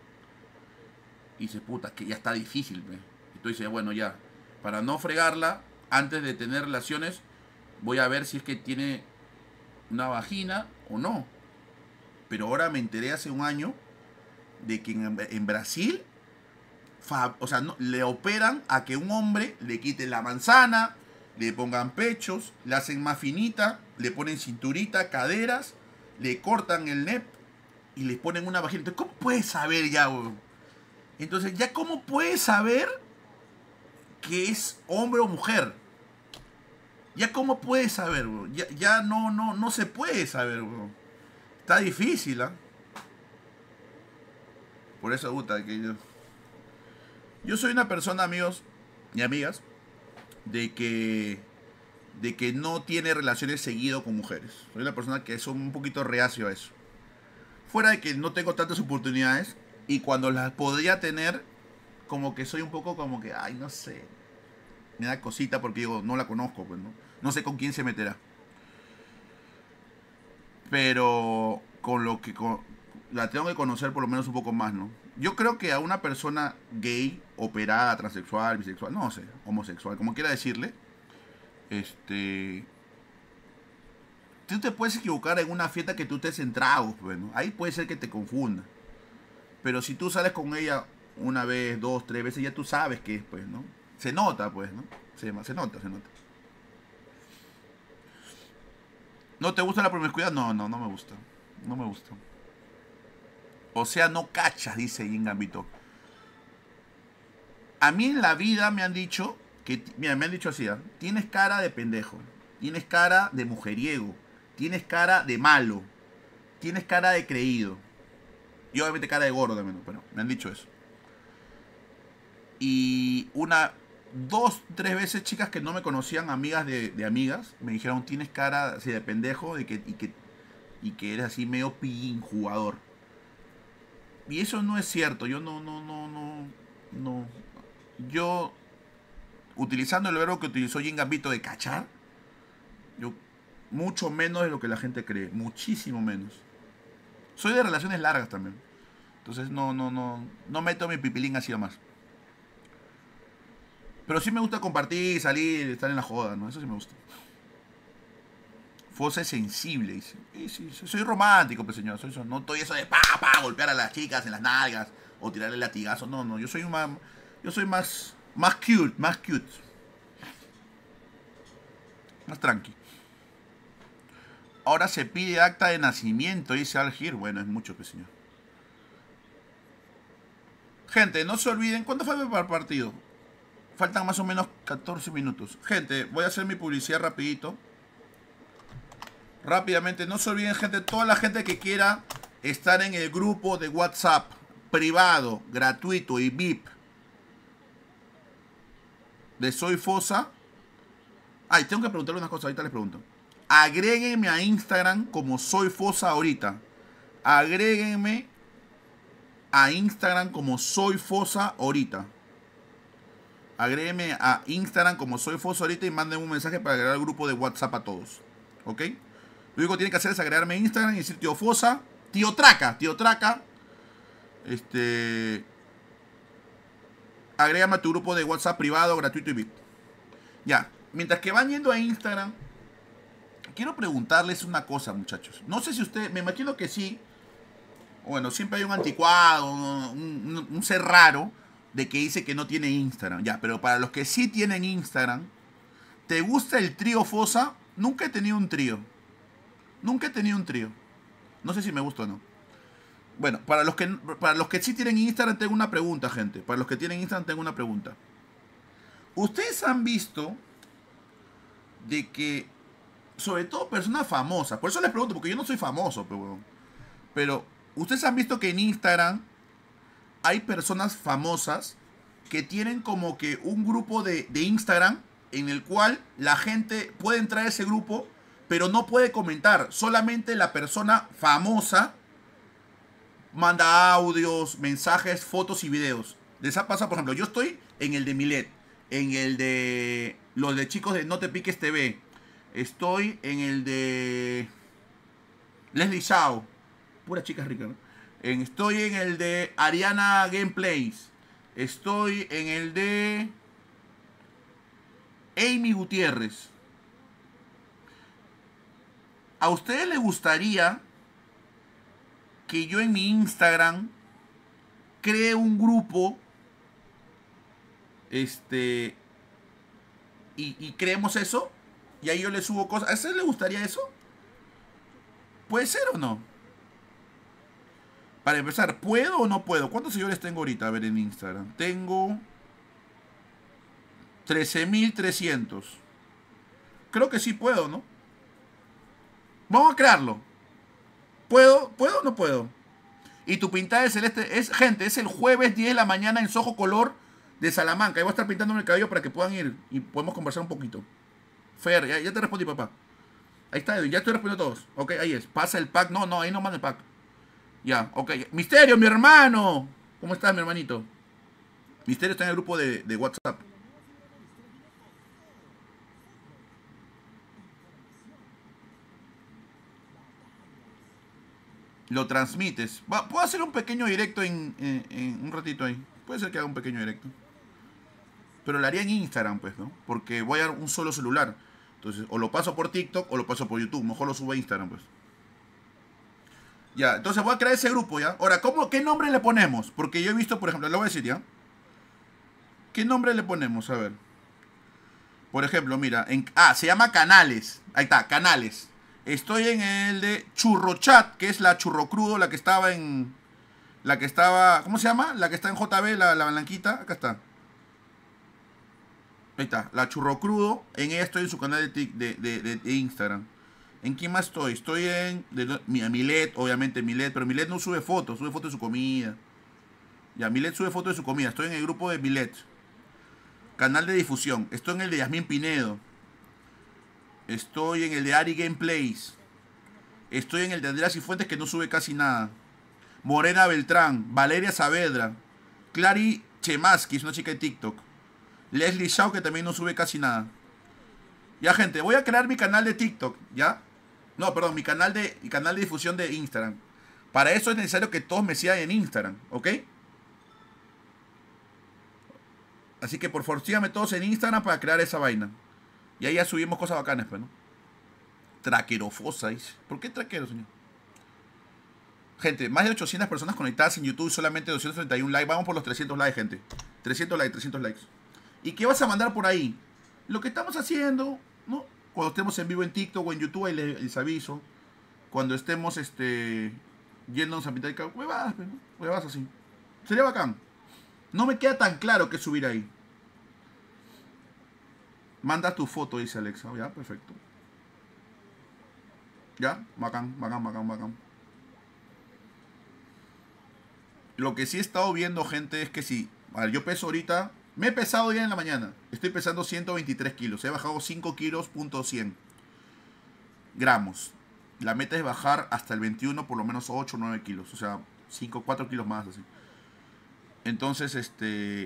Y dice, puta, que ya está difícil. ¿Ve? Entonces dice, bueno, ya, para no fregarla, antes de tener relaciones, voy a ver si es que tiene una vagina o no. Pero ahora me enteré hace un año de que en, en Brasil, fa, o sea, no, le operan a que un hombre le quite la manzana, le pongan pechos, le hacen más finita, le ponen cinturita, caderas, le cortan el nep y le ponen una vagina. Entonces, ¿cómo puedes saber ya, bro? Entonces, ¿ya cómo puedes saber que es hombre o mujer? ¿Ya cómo puedes saber, bro? Ya, ya no, no, no se puede saber, bro. Está difícil, ¿ah? ¿eh? Por eso gusta que yo... Yo soy una persona, amigos y amigas, de que... De que no tiene relaciones seguido con mujeres. Soy una persona que es un poquito reacio a eso. Fuera de que no tengo tantas oportunidades. Y cuando las podría tener, como que soy un poco como que... Ay, no sé. Me da cosita porque digo, no la conozco, pues, ¿no? No sé con quién se meterá. Pero con lo que con, la tengo que conocer por lo menos un poco más, ¿no? Yo creo que a una persona gay, operada, transexual, bisexual, no sé, homosexual, como quiera decirle, este, tú te puedes equivocar en una fiesta que tú estés en tragos, pues, ¿no? Ahí puede ser que te confunda. Pero si tú sales con ella una vez, dos, tres veces, ya tú sabes qué es, pues, ¿no? Se nota, pues, ¿no? Se, se nota, se nota. ¿No te gusta la promiscuidad? No, no, no me gusta. No me gusta. O sea, no cachas, dice Yin Gambito. A mí en la vida me han dicho que, mira, me han dicho así, ¿eh? Tienes cara de pendejo, tienes cara de mujeriego, tienes cara de malo, tienes cara de creído. Y obviamente cara de gordo también, pero me han dicho eso. Y una... Dos, tres veces chicas que no me conocían, amigas de, de amigas, me dijeron, tienes cara así de pendejo de que, y, que, y que eres así medio pillín jugador. Y eso no es cierto. Yo no, no, no, no, no. Yo, utilizando el verbo que utilizó Yin Gambito de cachar, yo, mucho menos de lo que la gente cree. Muchísimo menos. Soy de relaciones largas también. Entonces no, no, no, no meto mi pipilín así nomás. Pero sí me gusta compartir, salir, estar en la joda, ¿no? Eso sí me gusta. Fosa es sensible, dice. Sí, sí, soy romántico, pues señor. Soy eso. No estoy eso de pa, pa, golpear a las chicas en las nalgas o tirarle latigazos. No, no. Yo soy más, yo soy más, más cute, más cute. Más tranqui. Ahora se pide acta de nacimiento, dice Algir. Bueno, es mucho, pues señor. Gente, no se olviden. ¿Cuánto fue para el partido? Faltan más o menos catorce minutos. Gente, voy a hacer mi publicidad rapidito. Rápidamente, no se olviden, gente, toda la gente que quiera estar en el grupo de WhatsApp privado, gratuito y V I P de Soy Fosa. Ay, tengo que preguntarle unas cosas, ahorita les pregunto. Agréguenme a Instagram como Soy Fosa ahorita. Agréguenme a Instagram como Soy Fosa ahorita. Agréguenme a Instagram como Soy Fosa ahorita y manden un mensaje para agregar al grupo de WhatsApp a todos. ¿Ok? Lo único que tienen que hacer es agregarme a Instagram y decir tío Fosa, tío Traca, tío Traca. Este. Agrégame a tu grupo de WhatsApp privado, gratuito y V I P. Ya. Mientras que van yendo a Instagram, quiero preguntarles una cosa, muchachos. No sé si ustedes, me imagino que sí. Bueno, siempre hay un anticuado, un, un, un ser raro de que dice que no tiene Instagram. Ya, pero para los que sí tienen Instagram, ¿te gusta el trío Fosa? Nunca he tenido un trío. Nunca he tenido un trío. No sé si me gusta o no. Bueno, para los que, para los que sí tienen Instagram tengo una pregunta, gente. Para los que tienen Instagram tengo una pregunta. ¿Ustedes han visto de que, sobre todo personas famosas, por eso les pregunto, porque yo no soy famoso, pero, pero ¿ustedes han visto que en Instagram hay personas famosas que tienen como que un grupo de, de Instagram en el cual la gente puede entrar a ese grupo, pero no puede comentar? Solamente la persona famosa manda audios, mensajes, fotos y videos. Les ha pasado, por ejemplo, yo estoy en el de Milet, en el de los de chicos de No Te Piques T V, estoy en el de Leslie Shaw, pura chica rica, ¿no? En, estoy en el de Ariana Gameplays, estoy en el de Amy Gutiérrez. ¿A ustedes les gustaría que yo en mi Instagram cree un grupo este y, y creemos eso? Y ahí yo le subo cosas. ¿A ustedes les gustaría eso? ¿Puede ser o no? Para empezar, ¿puedo o no puedo? ¿Cuántos seguidores tengo ahorita? A ver, en Instagram. Tengo trece mil trescientos. Creo que sí puedo, ¿no? Vamos a crearlo. ¿Puedo? ¿Puedo o no puedo? Y tu pintada de celeste es, gente, es el jueves diez de la mañana en Soho Color de Salamanca. Ahí voy a estar pintándome el cabello para que puedan ir y podemos conversar un poquito. Fer, ya, ya te respondí, papá. Ahí está, Edwin, ya estoy respondiendo a todos. Ok, ahí es. Pasa el pack. No, no, ahí no manda el pack. Ya, ok. Misterio, mi hermano. ¿Cómo estás, mi hermanito? Misterio está en el grupo de, de WhatsApp. Lo transmites. Va, puedo hacer un pequeño directo en, en, en un ratito ahí. Puede ser que haga un pequeño directo. Pero lo haría en Instagram, pues, ¿no? Porque voy a dar un solo celular. Entonces, o lo paso por TikTok o lo paso por YouTube. Mejor lo subo a Instagram, pues. Ya, entonces voy a crear ese grupo, ¿ya? Ahora, ¿cómo, ¿qué nombre le ponemos? Porque yo he visto, por ejemplo, lo voy a decir, ¿ya? ¿Qué nombre le ponemos? A ver. Por ejemplo, mira. En, ah, se llama Canales. Ahí está, Canales. Estoy en el de Churrochat, que es la Churro Crudo, la que estaba en... La que estaba... ¿Cómo se llama? La que está en J B, la, la blanquita. Acá está. Ahí está, la Churro Crudo. En ella estoy en su canal de, de, de, de Instagram. ¿En quién más estoy? Estoy en... De, Milet, obviamente Milet. Pero Milet no sube fotos, sube fotos de su comida. Ya, Milet sube fotos de su comida. Estoy en el grupo de Milet. Canal de difusión. Estoy en el de Yasmín Pinedo. Estoy en el de Ari Gameplays. Estoy en el de Andrea Cifuentes, que no sube casi nada. Morena Beltrán. Valeria Saavedra. Clary Chemaski, es una chica de TikTok. Leslie Shaw, que también no sube casi nada. Ya, gente, voy a crear mi canal de TikTok, ¿ya? No, perdón, mi canal de, mi canal de difusión de Instagram. Para eso es necesario que todos me sigan en Instagram, ¿ok? Así que por favor, síganme todos en Instagram para crear esa vaina. Y ahí ya subimos cosas bacanas, pues, ¿no? Traquerofosa, dice. ¿Por qué traquero, señor? Gente, más de ochocientas personas conectadas en YouTube y solamente doscientos treinta y uno likes. Vamos por los trescientos likes, gente. trescientos likes, trescientos likes. ¿Y qué vas a mandar por ahí? Lo que estamos haciendo, ¿no? Cuando estemos en vivo en TikTok o en YouTube, ahí les, les aviso. Cuando estemos, este... yéndonos a pintar el cabello. Huevadas, ¿no? Huevadas así. Sería bacán. No me queda tan claro qué subir ahí. Manda tu foto, dice Alexa. Ya, perfecto. Ya, bacán, bacán, bacán, bacán. Lo que sí he estado viendo, gente, es que si... A ver, yo peso ahorita... Me he pesado ya en la mañana. Estoy pesando ciento veintitrés kilos. He bajado cinco kilos, punto cien gramos. La meta es bajar hasta el veintiuno, por lo menos ocho o nueve kilos. O sea, cinco, cuatro kilos más, así. Entonces, este...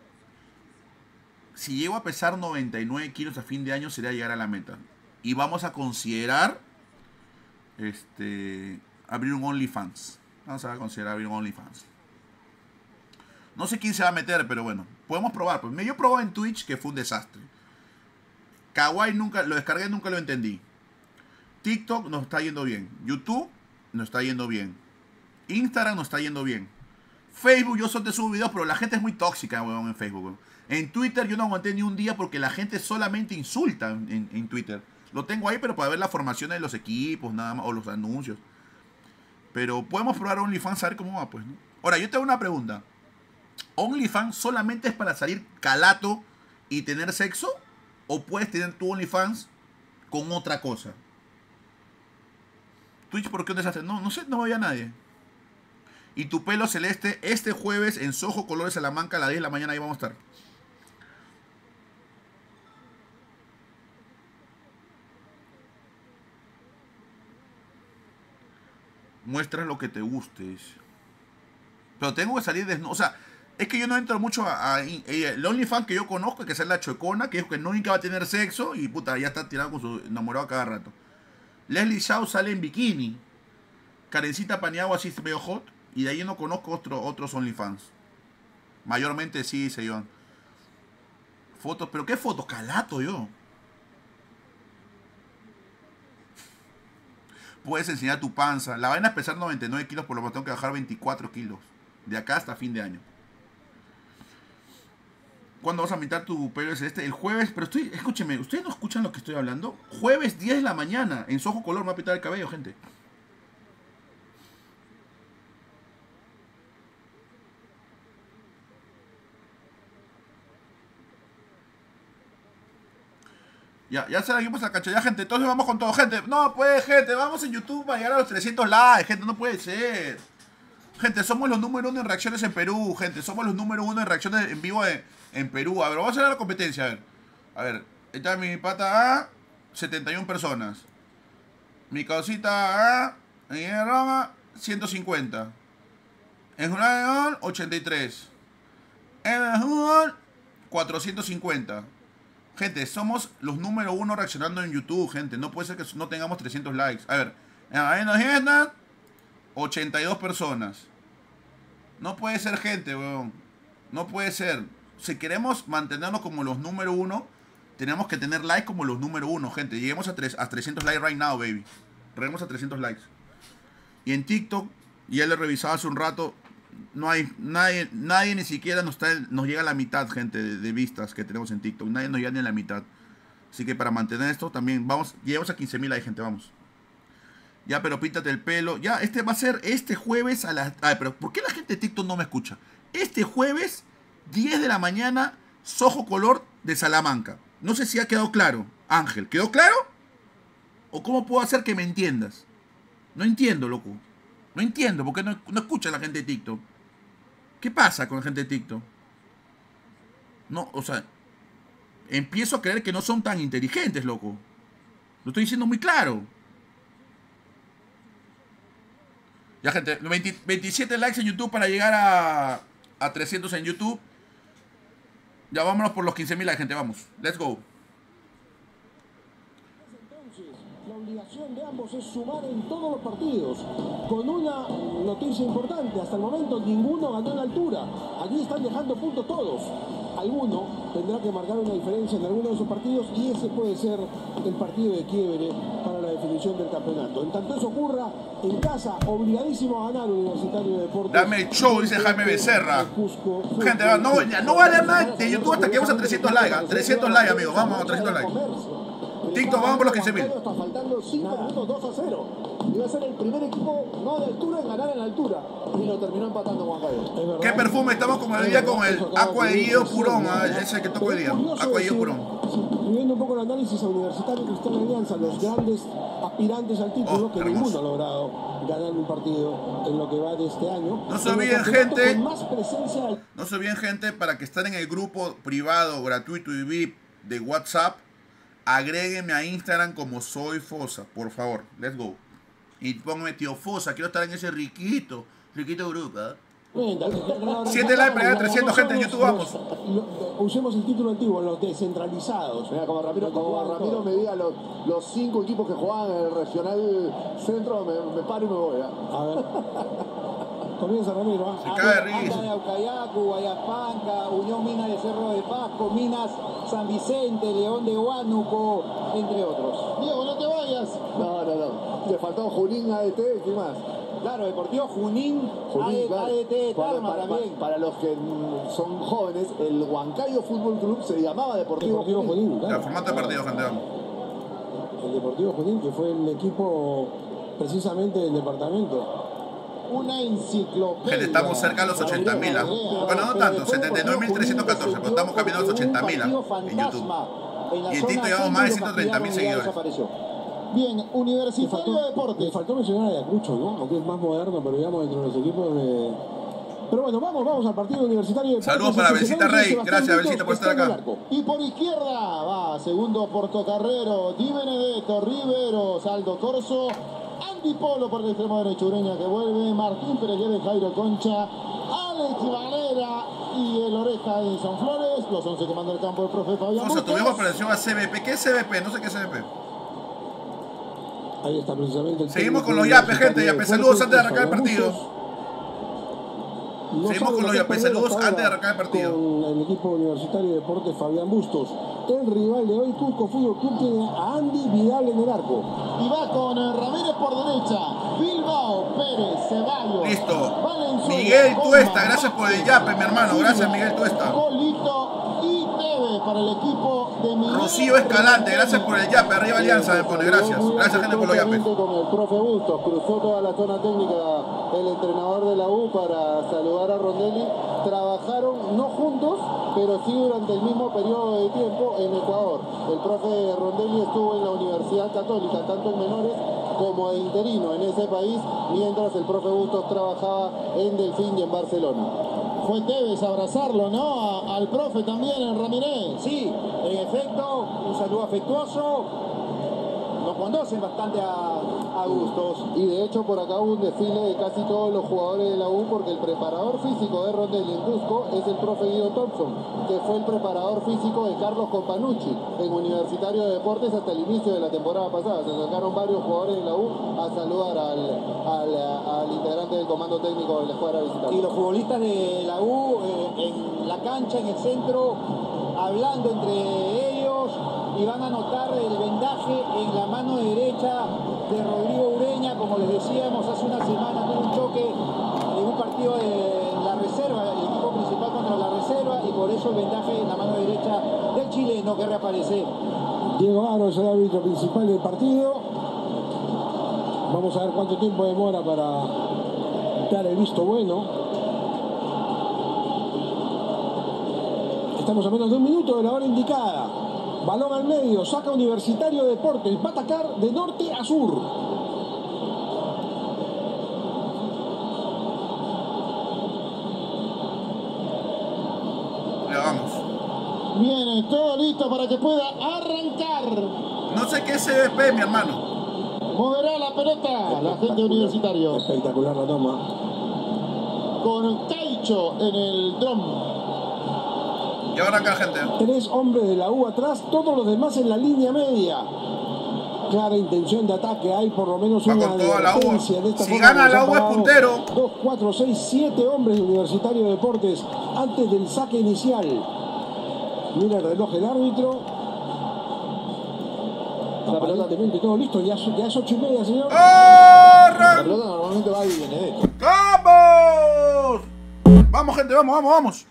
si llego a pesar noventa y nueve kilos a fin de año, sería llegar a la meta. Y vamos a considerar... Este... abrir un OnlyFans. Vamos a considerar abrir un OnlyFans. No sé quién se va a meter, pero bueno, podemos probar. Pues yo probé en Twitch, que fue un desastre. Kawaii nunca, lo descargué, nunca lo entendí. TikTok nos está yendo bien. YouTube nos está yendo bien. Instagram nos está yendo bien. Facebook, yo solo te subo videos, pero la gente es muy tóxica, weón, en Facebook, weón. En Twitter yo no aguanté ni un día porque la gente solamente insulta en, en Twitter. Lo tengo ahí, pero para ver la formación de los equipos, nada más, o los anuncios. Pero podemos probar OnlyFans a ver cómo va, pues, ¿no? Ahora, yo te hago una pregunta. ¿OnlyFans solamente es para salir calato y tener sexo? ¿O puedes tener tu OnlyFans con otra cosa? Twitch, ¿por qué un desastre? No, no sé, no veo a nadie. Y tu pelo celeste, este jueves en Soho Colores Salamanca a las diez de la mañana, ahí vamos a estar. Muestras lo que te guste. Pero tengo que salir desnudo. O sea, es que yo no entro mucho a... a, a el OnlyFans que yo conozco, que es la Chuecona, que es que nunca va a tener sexo y puta, ya está tirado con su enamorado cada rato. Leslie Shaw sale en bikini. Karencita Paniagua así medio hot. Y de ahí no conozco otro, otros OnlyFans. Mayormente sí, se llevan. Fotos, pero ¿qué fotos? Calato yo. Puedes enseñar tu panza. La vaina es pesar noventa y nueve kilos, por lo menos tengo que bajar veinticuatro kilos. De acá hasta fin de año. ¿Cuándo vas a pintar tu pelo celeste? El jueves, pero estoy, escúcheme, ¿ustedes no escuchan lo que estoy hablando? Jueves diez de la mañana, en Soho Color me va a pintar el cabello, gente. Ya, ya se la dimos a cachar, ya, gente. Entonces vamos con todo, gente. No, pues, gente, vamos en YouTube para llegar a los trescientos likes, gente, no puede ser. Gente, somos los número uno en reacciones en Perú, gente. Somos los número uno en reacciones en vivo en, en Perú. A ver, vamos a hacer la competencia, a ver. A ver, esta es mi pata A, setenta y una personas. Mi causita A, en Roma, ciento cincuenta. En Junal, ochenta y tres. En Junal, cuatrocientos cincuenta. Gente, somos los número uno reaccionando en YouTube, gente. No puede ser que no tengamos trescientos likes. A ver, en la ochenta y dos personas. No puede ser, gente, weón. No puede ser. Si queremos mantenernos como los número uno, tenemos que tener likes como los número uno, gente. Lleguemos a, tres, a trescientos likes right now, baby. Lleguemos a trescientos likes. Y en TikTok, ya lo he revisado hace un rato, no hay nadie, nadie ni siquiera nos, trae, nos llega a la mitad, gente, de, de vistas que tenemos en TikTok. Nadie nos llega ni a la mitad. Así que para mantener esto también, vamos, llegamos a quince mil likes, gente, vamos. Ya, pero píntate el pelo. Ya, este va a ser este jueves a las... Ay, pero ¿por qué la gente de TikTok no me escucha? Este jueves, diez de la mañana, Soho Color de Salamanca. No sé si ha quedado claro. Ángel, ¿quedó claro? ¿O cómo puedo hacer que me entiendas? No entiendo, loco. No entiendo, porque no, no escucha la gente de TikTok. ¿Qué pasa con la gente de TikTok? No, o sea, empiezo a creer que no son tan inteligentes, loco. Lo estoy diciendo muy claro. Ya, gente, veinte, veintisiete likes en YouTube para llegar a, a trescientos en YouTube. Ya vámonos por los quince mil likes, gente, vamos. Let's go. obligación de ambos es sumar en todos los partidos. Con una noticia importante, hasta el momento ninguno ganó en altura. Allí están dejando puntos todos. Alguno tendrá que marcar una diferencia en alguno de esos partidos y ese puede ser el partido de quiebre para la definición del campeonato. En tanto eso ocurra, en casa, obligadísimo a ganar Universitario de Deportes. Dame el show, dice Jaime Becerra. Cusco, Gente, no, ya no vale más de YouTube hasta que vamos a trescientos likes. trescientos likes, amigos. Vamos a trescientos likes. TikTok, vamos por los quince mil. Está faltando cinco minutos, dos a cero. Iba a ser el primer equipo no de altura en ganar en la altura. Y lo terminó empatando Huancayo. ¿Qué perfume? Estamos como el día con el Aqua de Guido Purón. Ese que tocó hoy día. Aqua de Guido Purón. Viendo un poco el análisis a Universitario Cristal Alianza, los grandes aspirantes al título, oh, que hermoso. ninguno ha logrado ganar un partido en lo que va de este año. No se olviden, gente. No se olviden, gente, para que estén en el grupo privado, gratuito y V I P de WhatsApp. Agréguenme a Instagram como Soy Fosa, por favor. Let's go. Y pónganme tío Fosa, quiero estar en ese riquito, riquito grupo. ¿eh? siete likes para llegar a trescientos, gente, en YouTube, vamos. Usemos el título antiguo, los descentralizados. Mira, como Ramiro, como Ramiro me diga los, los cinco equipos que jugaban en el regional centro, me, me paro y me voy. ¿eh? A ver. Comienza Ramiro. Se cae de risa. de Aucayacu, Guayapanca, Unión Minas de Cerro de Pasco, Minas San Vicente, León de Huánuco, entre otros. Diego, no te vayas. No, no, no. Le faltó Junín, A D T, ¿qué más? Claro, Deportivo Junín, Junín claro. A D T, para, Tarma para, también. Para, para los que son jóvenes, el Huancayo Fútbol Club se llamaba Deportivo, Deportivo Junín. Junín, claro. El formato de partido, gente, vamos. El Deportivo Junín, que fue el equipo precisamente del departamento. Una enciclopedia. Gente, estamos cerca de los ochenta mil. Bueno, no tanto, setenta y nueve mil trescientos catorce, pero estamos caminando a los ochenta mil en YouTube. Y en TikTok llevamos más de ciento treinta mil seguidores. Bien, Universitario de Deportes. Me faltó mencionar a Ayacucho, ¿no? Aunque es más moderno, pero digamos dentro de los equipos de... Pero bueno, vamos, vamos al partido Universitario de Deportes. Saludos para Belcita Rey. Gracias, Belcita, por estar acá. Y por izquierda va, segundo Portocarrero, Di Benedetto, Riveros, Aldo Corso, Andy Polo por el extremo derecho, Ureña que vuelve, Martín Pérez Guedes, Jairo Concha, Alex Valera y el Oreja Edison Flores, los once que manda el campo el profe Fabián. O sea, tuvimos aparición a C B P. ¿Qué es C B P? No sé qué es C B P. Ahí está precisamente el Seguimos con los yapes, gente. Yapes, saludos antes de arrancar el partido. No Seguimos con los yapes, saludos antes de arrancar el partido. Con el equipo Universitario de Deportes Fabián Bustos. El rival de hoy, Cusco Fútbol Club, tiene a Andy Vidal en el arco. Y va con Ramírez por derecha, Bilbao, Pérez, Ceballos. Listo. Miguel Tuesta, gracias por el yape, mi hermano. Gracias, Miguel Tuesta. Golito y Tevez para el equipo de Miguel. Rocío Escalante, gracias por el yape. Arriba Alianza, me pone, gracias. Gracias, gente, por los yapes. Con el profe Bustos, cruzó toda la zona técnica el entrenador de la U para saludar a Rondelli. Trabajaron no juntos, pero sí durante el mismo periodo de tiempo en Ecuador. El profe Rondelli estuvo en la Universidad Católica, tanto en menores como de interino en ese país, mientras el profe Bustos trabajaba en Delfín y en Barcelona. Fue Tevez a abrazarlo, ¿no? A, al profe también, en Ramírez. Sí, en efecto, un saludo afectuoso. Nos conocen bastante a, a Bustos. Y de hecho por acá hubo un desfile de casi todos los jugadores de la U, porque el preparador físico de Rondelli en Cusco es el profe Guido Thompson, que fue el preparador físico de Carlos Companucci en Universitario de Deportes hasta el inicio de la temporada pasada. Se sacaron varios jugadores de la U a saludar al, al, al integrante del comando técnico de la escuadra visitante. Y los futbolistas de la U eh, en la cancha, en el centro, hablando entre ellos, y van a notar el vendaje en la mano derecha de Rodrigo Ureña. Como les decíamos, hace una semana tuvo un choque en un partido de la reserva, el equipo principal contra la reserva, y por eso el vendaje en la mano derecha del chileno que reaparece. Diego Aro es el árbitro principal del partido. Vamos a ver cuánto tiempo demora para dar el visto bueno. Estamos a menos de un minuto de la hora indicada. Balón al medio, saca Universitario de Deportes, va a atacar de norte a sur. Ya vamos. Viene todo listo para que pueda arrancar. No sé qué es C B P, mi hermano. Moverá la pelota la gente Universitario. Espectacular la toma. Con Caicho en el drum. Y ahora acá, gente. Tres hombres de la U atrás, todos los demás en la línea media. clara intención de ataque. Hay por lo menos Va una con toda la U. advertencia de esta Si forma, gana porque la se U han es parado puntero. dos, cuatro, seis, siete hombres de Universitario de Deportes antes del saque inicial. Mira el reloj del árbitro. Aparentemente todo listo, ya, ya es ocho y media, señor. ¡Corran! La pelota normalmente va y viene de hecho. ¡Vamos! Vamos, gente, vamos, vamos, vamos.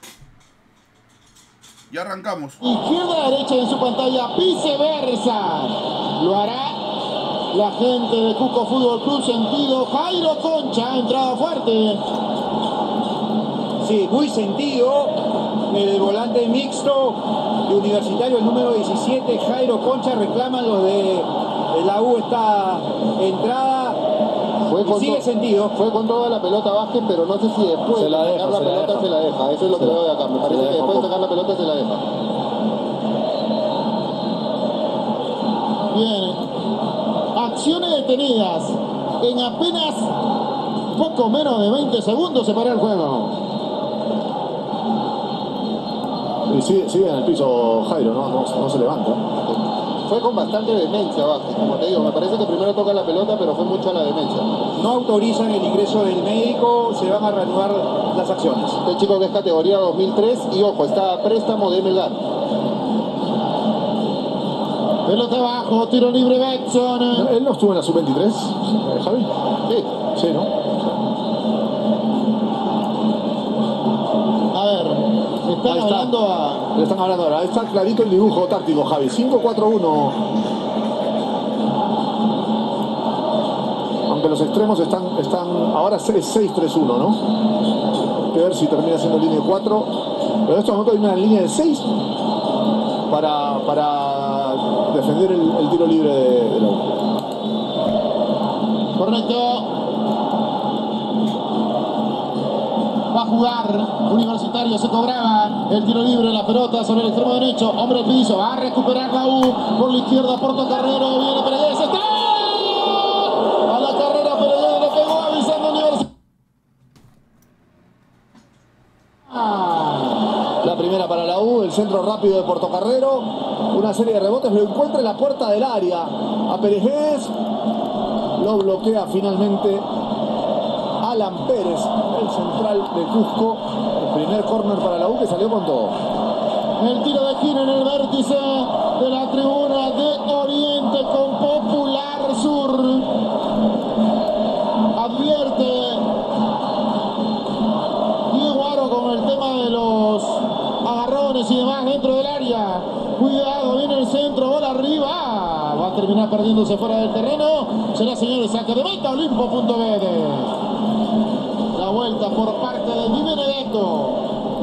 Ya arrancamos. Izquierda a derecha en su pantalla, viceversa. Lo hará la gente de Cusco Fútbol Club, sentido Jairo Concha, entrada fuerte. Sí, muy sentido. El volante mixto de Universitario, el número diecisiete, Jairo Concha, reclaman los de la U esta entrada. Fue con sigue to- sentido. Fue con toda la pelota Vázquez, pero no sé si después Se la de deja, sacar la se la pelota deja. se la deja. Eso es lo que Se- veo de acá. Me se parece la que deja después de un sacar la pelota se la deja. Bien. Acciones detenidas. En apenas poco menos de veinte segundos se para el juego. Y sigue, sigue en el piso Jairo, ¿no? No, no se levanta. Fue con bastante demencia Vázquez, como te digo. Me parece que primero toca la pelota, pero fue mucha la demencia. No autorizan el ingreso del médico, se van a reanudar las acciones. Este chico que es categoría dos mil tres y ojo, está a préstamo de Melgar. Pelota abajo, tiro libre Betson. ¿Él no estuvo en la sub veintitrés, eh, Javi? Sí. Sí, ¿no? A ver, están Ahí está. hablando a... Le están hablando ahora. Ahí está clarito el dibujo táctico, Javi. cinco cuatro uno. Aunque los extremos están, están ahora es seis tres uno, ¿no? Hay que ver si termina siendo línea cuatro. Pero en estos momentos hay una línea de seis para, para defender el, el tiro libre de, de la U. Correcto. Va a jugar Universitario, se cobraba el tiro libre, la pelota sobre el extremo derecho, hombre al piso, va a recuperar la U por la izquierda, Portocarrero, viene Pérez, está a la carrera, Pérez le pegó avisando a Universitario. La primera para la U, el centro rápido de Portocarrero, una serie de rebotes, lo encuentra en la puerta del área a Pérez, lo bloquea finalmente Alan Pérez, el central de Cusco, el primer córner para la U que salió con todo. El tiro de giro en el vértice de la tribuna de Oriente con Popular Sur. Advierte Diego Aro con el tema de los agarrones y demás dentro del área. Cuidado, viene el centro, bola arriba. Va a terminar perdiéndose fuera del terreno. Será, señores, saque de meta, Olimpo.bd. La vuelta por parte de Di Benedetto.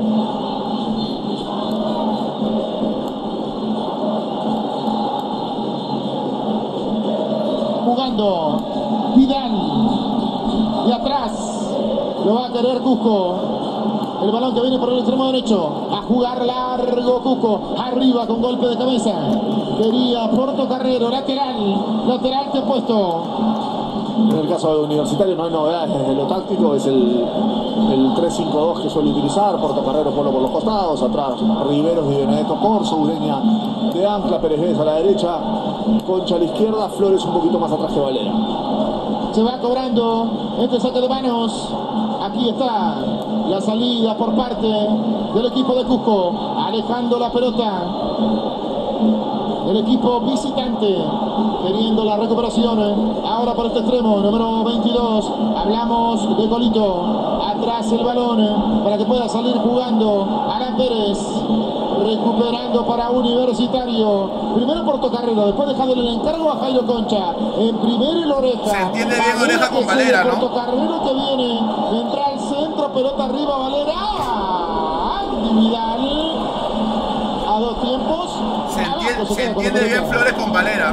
Jugando Vidal. Y atrás lo va a querer Cusco. El balón que viene por el extremo derecho. A jugar largo Cusco. Arriba con golpe de cabeza. Quería Portocarrero. Lateral. Lateral que ha puesto. En el caso de Universitario no hay novedades desde lo táctico, es el, el tres cinco dos que suele utilizar, Portocarrero por los costados, atrás Riveros y Benedetto Corso, Ureña de ancla, Pérez a la derecha, Concha a la izquierda, Flores un poquito más atrás que Valera. Se va cobrando este saque de manos. Aquí está la salida por parte del equipo de Cusco, alejando la pelota. El equipo visitante queriendo la recuperación. Ahora por este extremo, número veintidós. Hablamos de Colito. Atrás el balón para que pueda salir jugando Alan Pérez. Recuperando para Universitario. Primero Portocarrero, después dejándole el encargo a Jairo Concha. En primero el Oreja. Se entiende bien Oreja con Valera, ¿no? Portocarrero que viene. Entra al centro, pelota arriba, Valera. Andy Vidal. A dos tiempos. Se entiende, se entiende bien Flores con Valera.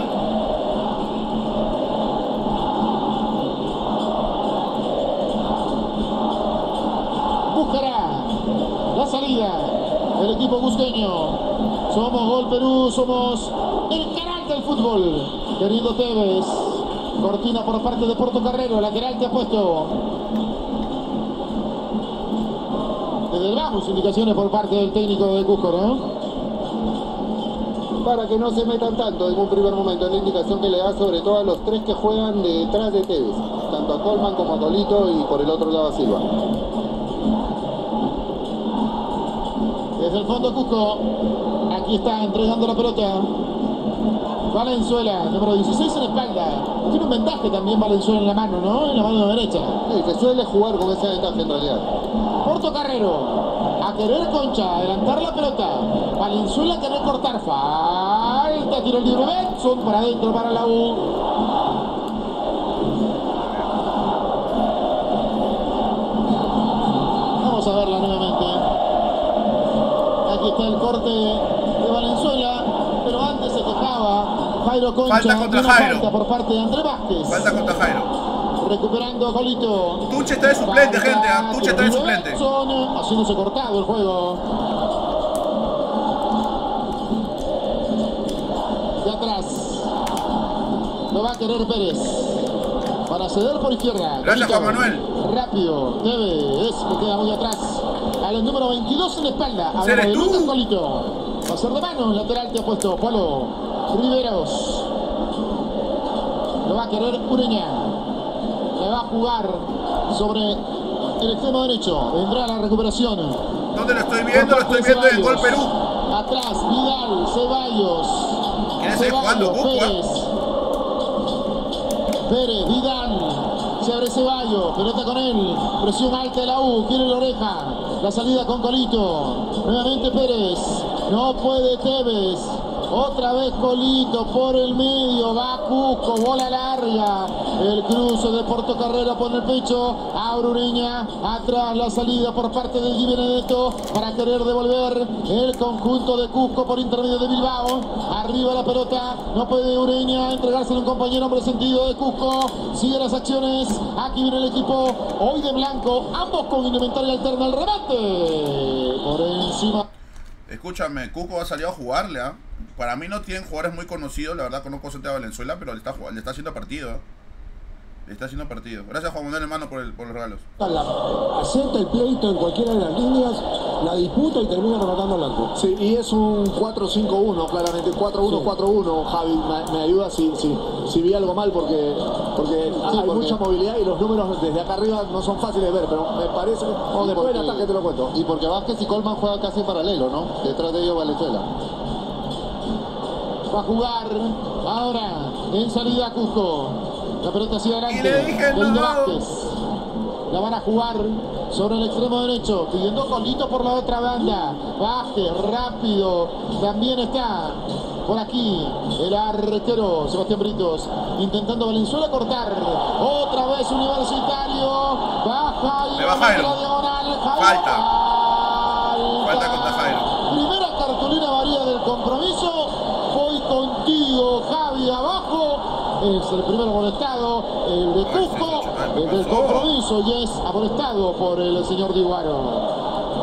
Buscará la salida del equipo cusqueño. Somos Gol Perú, somos el canal del fútbol. Querido Tevez. Cortina por parte de Portocarrero, lateral que ha puesto. Desde el bajo, indicaciones por parte del técnico de Cusco, ¿no? para que no se metan tanto en un primer momento. Es la indicación que le da sobre todo a los tres que juegan detrás de Tevez, tanto a Colman como a Colito y por el otro lado a Silva. Desde el fondo Cusco, aquí está entregando la pelota Valenzuela, número dieciséis en la espalda. Tiene un vendaje también Valenzuela en la mano, ¿no? En la mano derecha. Sí, que suele jugar con ese vendaje en realidad. Portocarrero, a querer Concha, adelantar la pelota. Valenzuela a querer cortar. Falta, tiro libre Betson, para adentro para la U. Vamos a verla nuevamente. Aquí está el corte de Valenzuela, pero antes se quejaba Jairo Concha. Falta contra una Jairo. Falta por parte de André Vázquez. Falta contra Jairo. Recuperando Colito. Tuche está de suplente, gente. ¿eh? Tuche está de suplente. Haciéndose cortado el juego. De atrás. Lo va a querer Pérez. Para ceder por izquierda. Gracias, Colito. Juan Manuel. Rápido. Debe. Es que queda muy atrás. A los número veintidós en la espalda. A ¿Eres de tú? Lucas Colito. Va a ser de mano. Lateral te ha puesto Polo Riveros. Lo va a querer Ureña. Le va a jugar sobre el extremo derecho. Vendrá la recuperación. ¿Dónde lo estoy viendo? Lo estoy viendo en Gol Perú. Atrás, Vidal, Ceballos. ¿Quién está jugando? Pérez. Pérez, Vidal. Se abre Ceballos. Pelota con él. Presión alta de la U. Quiere la oreja. La salida con Colito. Nuevamente Pérez. No puede Tevez. Otra vez Colito por el medio, va Cusco, bola larga, el cruce de Portocarrero por el pecho, abre Ureña, atrás la salida por parte de Di Benedetto para querer devolver el conjunto de Cusco por intermedio de Bilbao, arriba la pelota, no puede Ureña entregárselo a un compañero por el sentido de Cusco, sigue las acciones, aquí viene el equipo, hoy de blanco, ambos con indumentaria alterna, el remate, por encima. Escúchame, Cusco ha salido a jugarle, ¿ah? ¿eh? Para mí no tienen jugadores muy conocidos, la verdad conozco a Valenzuela, pero le está, le está haciendo partido, ¿eh? Le está haciendo partido. Gracias, Juan Manuel, hermano, por, el, por los regalos. Acepta el pleito en cualquiera de las líneas, la disputa y termina rematando al arco. Sí, y es un cuatro cinco uno, claramente, cuatro uno cuatro uno. Javi, me, me ayuda si, si, si vi algo mal, porque, porque sí, hay porque... mucha movilidad y los números desde acá arriba no son fáciles de ver, pero me parece, o después del ataque te lo cuento. Y porque Vázquez y Colman juegan casi en paralelo, ¿no? Detrás de ellos Valenzuela. Va a jugar ahora en salida Cusco. La pelota hacia adelante. Y le dije no. Vázquez. La van a jugar sobre el extremo derecho. Pidiendo Colito por la otra banda. Vázquez, rápido. También está por aquí el arquero Sebastián Britos. Intentando Valenzuela cortar. Otra vez Universitario. Baja y va Jairo. La diagonal. Jairo. Falta. Falta contra Jairo. Primera cartulina varía del compromiso. Voy contigo, Javi, abajo. Es el primero amonestado, el de Cusco, el del compromiso y es amonestado por el señor Diguaro.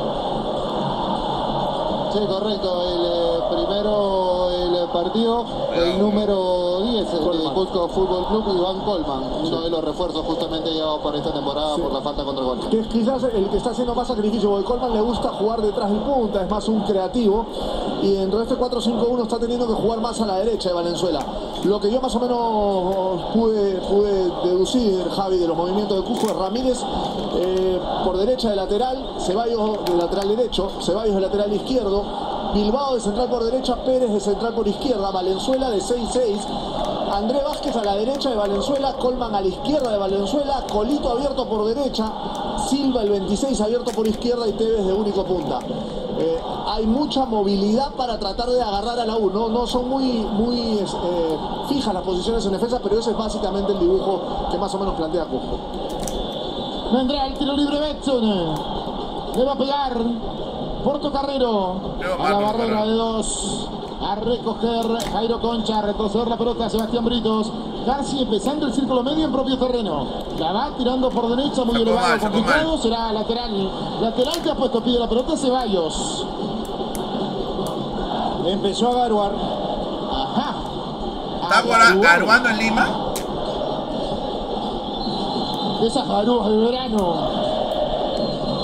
Sí, correcto, el eh, primero el partido, el número diez, el de Cusco Fútbol Club, Iván Colman, uno sí. de los refuerzos justamente llevados para esta temporada sí. por la falta contra Colman. Que es quizás el que está haciendo más sacrificio, porque Colman le gusta jugar detrás del punta, es más un creativo, y dentro de este cuatro cinco uno está teniendo que jugar más a la derecha de Valenzuela. Lo que yo más o menos pude, pude deducir, Javi, de los movimientos de Cusco es Ramírez eh, por derecha de lateral, Ceballos de lateral derecho, Ceballos de lateral izquierdo, Bilbao de central por derecha, Pérez de central por izquierda, Valenzuela de seis seis, André Vázquez a la derecha de Valenzuela, Colman a la izquierda de Valenzuela, Colito abierto por derecha, Silva el veintiséis abierto por izquierda y Tevez de único punta. Eh, hay mucha movilidad para tratar de agarrar a la U, no, no son muy, muy eh, fijas las posiciones en defensa, pero ese es básicamente el dibujo que más o menos plantea Cusco. Vendrá el tiro libre Betson, le va a pegar Portocarrero a la barrera de dos, a recoger Jairo Concha, a retroceder la pelota Sebastián Britos. García empezando el círculo medio en propio terreno, la va tirando por derecha, muy elevado, complicado, será lateral, lateral que ha puesto, pide la pelota Ceballos. Empezó a garuar. Ajá. ¿Está garuando en Lima? Esas garúas de verano.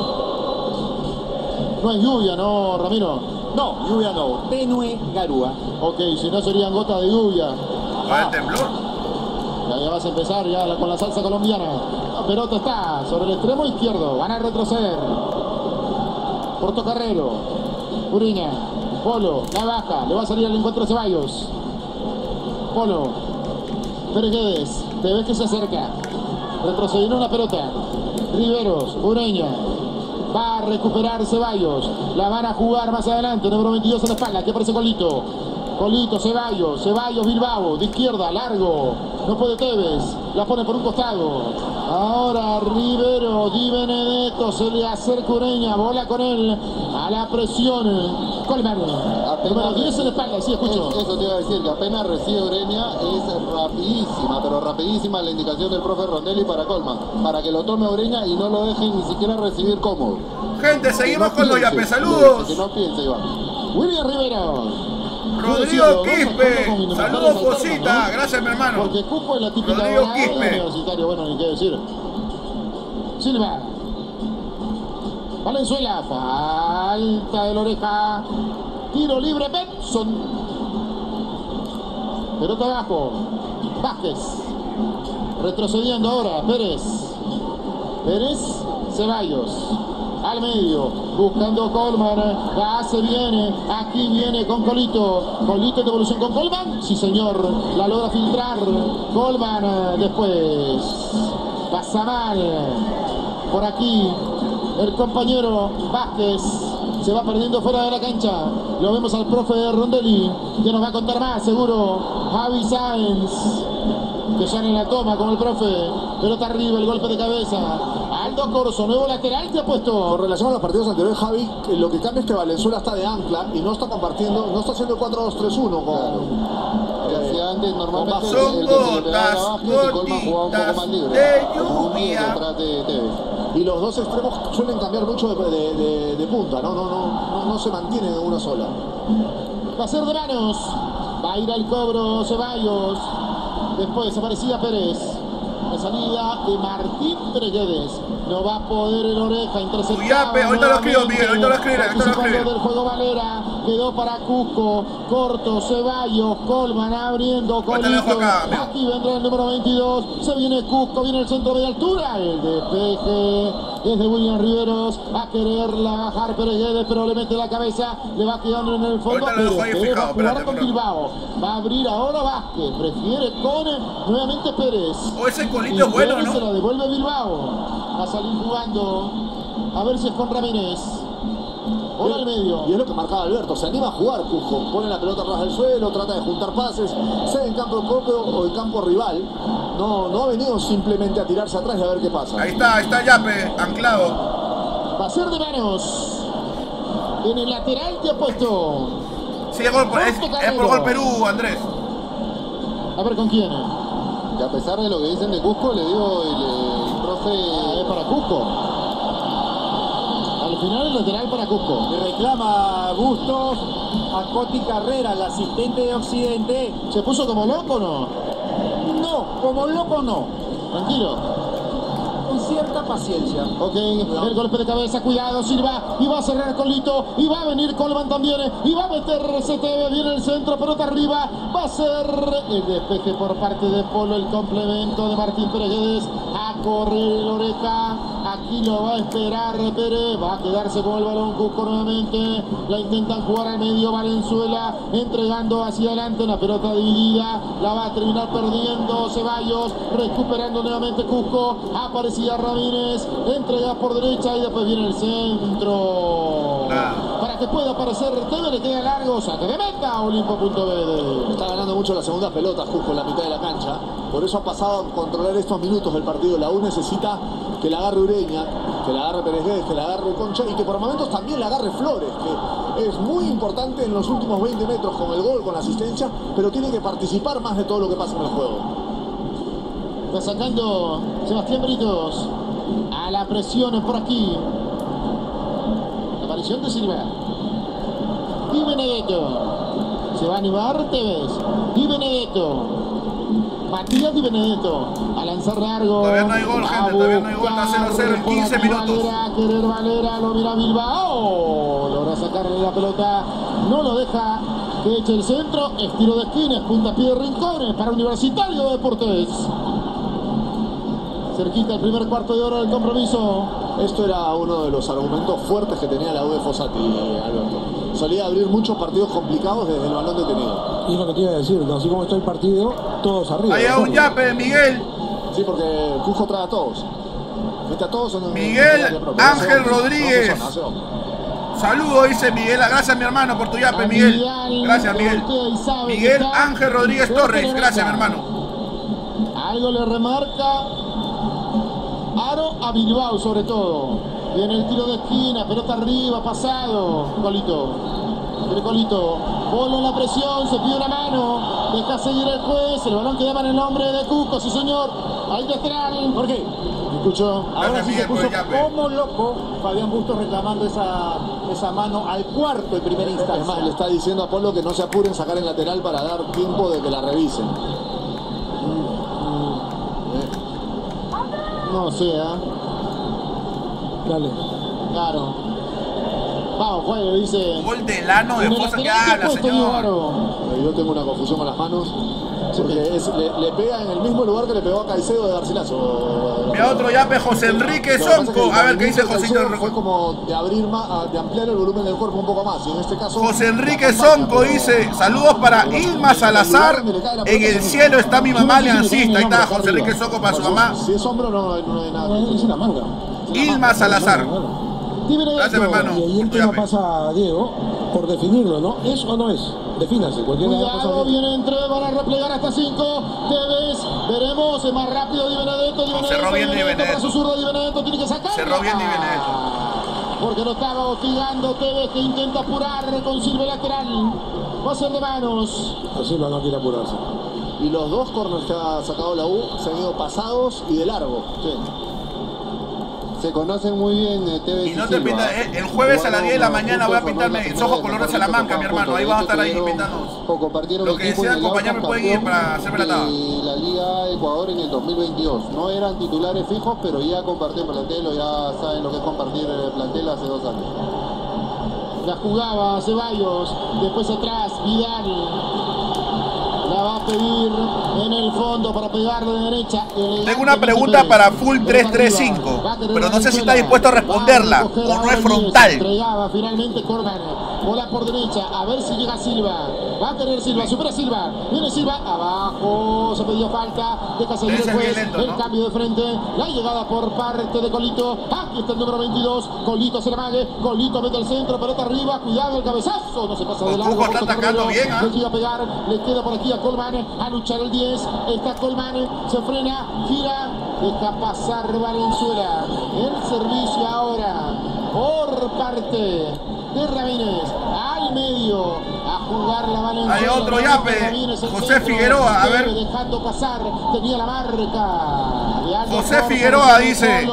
No es lluvia, ¿no, Ramiro? No, lluvia no. Tenue garúa. Ok, si no serían gotas de lluvia. ¿Va el temblor? Ya, ya vas a empezar ya la, con la salsa colombiana. La pelota está sobre el extremo izquierdo. Van a retroceder. Portocarrero. Uriña. Polo. La baja. Le va a salir al encuentro de Ceballos. Polo. Pérez Guedes. Te ves que se acerca. Retrocediendo una pelota. Riveros. Ureña. Va a recuperar Ceballos. La van a jugar más adelante. Número veintidós en la espalda. Aquí aparece Colito. Colito, Ceballos. Ceballos, Bilbao. De izquierda, largo. No puede Tevez. La pone por un costado. Ahora Rivero. Di Benedetto. Se le acerca Ureña. Bola con él. A la presión. Colman. Número diez en la espalda. Sí, escucho. Es, eso te iba a decir. Que apenas recibe Ureña. Es rapidísima. Pero rapidísima la indicación del profe Rondelli para Colman. Para que lo tome Ureña y no lo deje ni siquiera recibir cómodo. Gente, seguimos no con los yapes. Saludos. Que no piense, Iván. William Rivero. Rodrigo Quispe, saludos Cosita, gracias mi hermano. Porque Cusco es la típica Rodrigo Quispe. Universitario, bueno, ni qué decir. Silva. Valenzuela, falta de la oreja. Tiro libre, Benson. Pelota abajo. Vázquez. Retrocediendo ahora, Pérez. Pérez, Ceballos. Al medio, buscando Colman, la hace, viene, aquí viene con Colito, Colito de evolución con Colman, sí señor, la logra filtrar, Colman después, pasa mal, por aquí, el compañero Vázquez, se va perdiendo fuera de la cancha, lo vemos al profe Rondelli, que nos va a contar más, seguro, Javi Sáenz, que ya en la toma con el profe, pelota arriba, el golpe de cabeza, Aldo Corso, nuevo lateral que ha puesto. Con relación a los partidos anteriores, Javi, lo que cambia es que Valenzuela está de ancla y no está compartiendo, no está haciendo el cuatro dos tres uno con... Claro. Que hacía antes normalmente son el, el que se le pegaba la Vázquez y Colman jugaba un poco más libre. De lluvia. Detrás de Tevez. Y los dos extremos suelen cambiar mucho de, de, de, de punta, ¿no? No, no, no, no se mantienen en una sola. Va a ser de manos, va a ir al cobro Ceballos. Después aparecía Pérez. La salida de Martín Pérez. No va a poder el oreja interceptado. Uyape, ahorita lo escribo, Miguel, ahorita lo escribo, ahorita lo escribo. Del juego Valera, quedó para Cusco, corto, Ceballos, Colman abriendo, Colito. Acá, aquí vendrá el número veintidós, se viene Cusco, viene el centro de altura, el despeje es de William Riveros, a quererla bajar Pérez, pero le mete la cabeza, le va quedando en el fondo. Pérez, Pérez va a jugar con Bilbao, va a abrir ahora Vázquez, prefiere con nuevamente Pérez. O oh, ese Colito es bueno, ¿no? Se la devuelve Bilbao. Va a salir jugando, a ver si es con Ramírez. Por al medio. Y es lo que marcaba Alberto, se anima a jugar Cusco, pone la pelota atrás del suelo, trata de juntar pases, sea en campo propio o en campo rival. No, no ha venido simplemente a tirarse atrás y a ver qué pasa. Ahí está, ahí está Yape, anclado. Va a ser de manos. En el lateral que ha puesto. Sí, es, gol por, es, es por gol Perú, Andrés. A ver con quién. Y a pesar de lo que dicen de Cusco, le digo el, el profe... Ah, es para Cusco. Al final el lateral para Cusco. Le reclama Bustos a Coti Carrera, el asistente de Occidente. ¿Se puso como loco o no? No, como loco no. Tranquilo. Con cierta paciencia. Ok, el golpe de cabeza, cuidado, Silva, y va a cerrar Colito, y va a venir Colman también, y va a meter C T V, viene el centro, pelota arriba, va a ser el despeje por parte de Polo, el complemento de Martín Pérez, a correr el oreja, aquí lo va a esperar Pérez, va a quedarse con el balón Cusco nuevamente, la intentan jugar al medio Valenzuela, entregando hacia adelante, la pelota dividida, la va a terminar perdiendo Ceballos, recuperando nuevamente Cusco, aparece Ramírez, entrega por derecha y después viene el centro. Ah. Para que pueda aparecer Tevez, le queda largo, saque de meta, Olimpo punto B D. Está ganando mucho la segunda pelota justo en la mitad de la cancha, por eso ha pasado a controlar estos minutos del partido. La U necesita que la agarre Ureña, que la agarre Pérez Guedes, que la agarre Concha y que por momentos también la agarre Flores, que es muy importante en los últimos veinte metros con el gol, con la asistencia, pero tiene que participar más de todo lo que pasa en el juego. Está sacando Sebastián Britos a la presión por aquí. La aparición de Silva. Di Benedetto. Se va a animar Tevez. Di Benedetto. Matías Di Benedetto. A lanzar largo. Todavía no hay gol, gente. Todavía no hay gol. Está cero a cero en quince minutos. Valera, querer Valera. Lo mira Bilbao. Logra sacarle la pelota. No lo deja que eche el centro, es tiro de esquina, es puntapié de Rincones para Universitario de Deportes. Cerquita el primer cuarto de hora del compromiso. Esto era uno de los argumentos fuertes que tenía la U de Fossati, Alberto. Solía abrir muchos partidos complicados desde el balón detenido. Y es lo que te iba a decir, ¿no? Así como está el partido, todos arriba. Ahí hay un yape, Miguel. Sí, porque Cusco trae a todos. Mete a todos en Miguel en Ángel Rodríguez. Saludos, dice Miguel. Gracias, mi hermano, por tu yape, Miguel. Gracias, Miguel. Miguel Ángel Rodríguez Torres. Gracias, mi hermano. Algo le remarca Aro a Bilbao, sobre todo. Viene el tiro de esquina, pelota arriba, pasado. Colito. Viene Colito. Bola en la presión, se pide una mano. Deja seguir el juez. El balón queda en el nombre de Cusco, sí señor. Ahí lateral. ¿Por qué? Escucho. Ahora sí se puso como loco Fabián Bustos reclamando esa, esa mano al cuarto en primera instancia. Es más, le está diciendo a Polo que no se apuren sacar el lateral para dar tiempo de que la revisen. No sé, ¿eh? Dale. Claro. Vamos, juego, dice. Gol de Lano de Fosa que habla, señor. Yo tengo una confusión con las manos. Porque es, le, le pega en el mismo lugar que le pegó a Caicedo de Garcilaso. Mira otro yape, José Enrique Sonco. A ver qué dice Josito. Fue como de abrir más, de ampliar el volumen del cuerpo un poco más. Y en este caso. José Enrique Sonco dice: saludos para Ilma Salazar. En el cielo está mi mamá aliancista. Ahí está José Enrique Sonco para su mamá. Si es hombro, no hay nada. Es una manga. Ilma Salazar. Gracias, mi hermano. Y ahí el tema pasa a Diego por definirlo, ¿no? ¿Es o no es? Defínase. Cuidado, viene entre, van a replegar hasta cinco. Tevez, veremos, es más rápido Di Benedetto. Di Benedetto, cerró bien Di Benedetto. Para su zurdo, Di Benedetto tiene que sacar. Cerró bien Di Benedetto. Porque lo estaba hostigando Tevez, que intenta apurar con Silva lateral. Va a ser de manos. Silva no quiere apurarse. Y los dos corners que ha sacado la U se han ido pasados y de largo. Sí. Se conocen muy bien eh, Tevez y no y te Silva. pinta, eh, el jueves a las diez de la mañana voy a pintarme los ojos color de Salamanca, mi hermano. Ahí vas a estar ahí pintándonos. Compartieron lo que desean acompañarme pueden ir para hacerme la tabla. Y la Liga Ecuador en el dos mil veintidós. No eran titulares fijos, pero ya compartieron plantel o ya saben lo que es compartir plantel hace dos años. La jugaba Ceballos, después atrás Vidal. La va a pedir en el fondo para pegarle de derecha. Tengo una pregunta para Full tres tres cinco, pero no sé si está dispuesto a responderla o no es frontal. Entregaba finalmente Corban. Bola por derecha, a ver si llega Silva. Va a tener Silva, supera Silva. Viene Silva, abajo, se pidió falta. Deja seguir el juez, lento, el ¿no? Cambio de frente. La llegada por parte de Colito. Aquí está el número veintidós. Colito se la mague. Colito mete el centro, pelota arriba. Cuidado el cabezazo. No se pasa de largo. Está atacando bien, ¿eh? Le quiere pegar, le queda por aquí a Colman, a luchar el diez, está Colman, se frena, gira, deja pasar Valenzuela. El servicio ahora por parte de Ramírez, al medio, a jugar la Valenzuela. Hay otro yape, José Figueroa, a ver. Dejando pasar, tenía la marca. José Figueroa dice: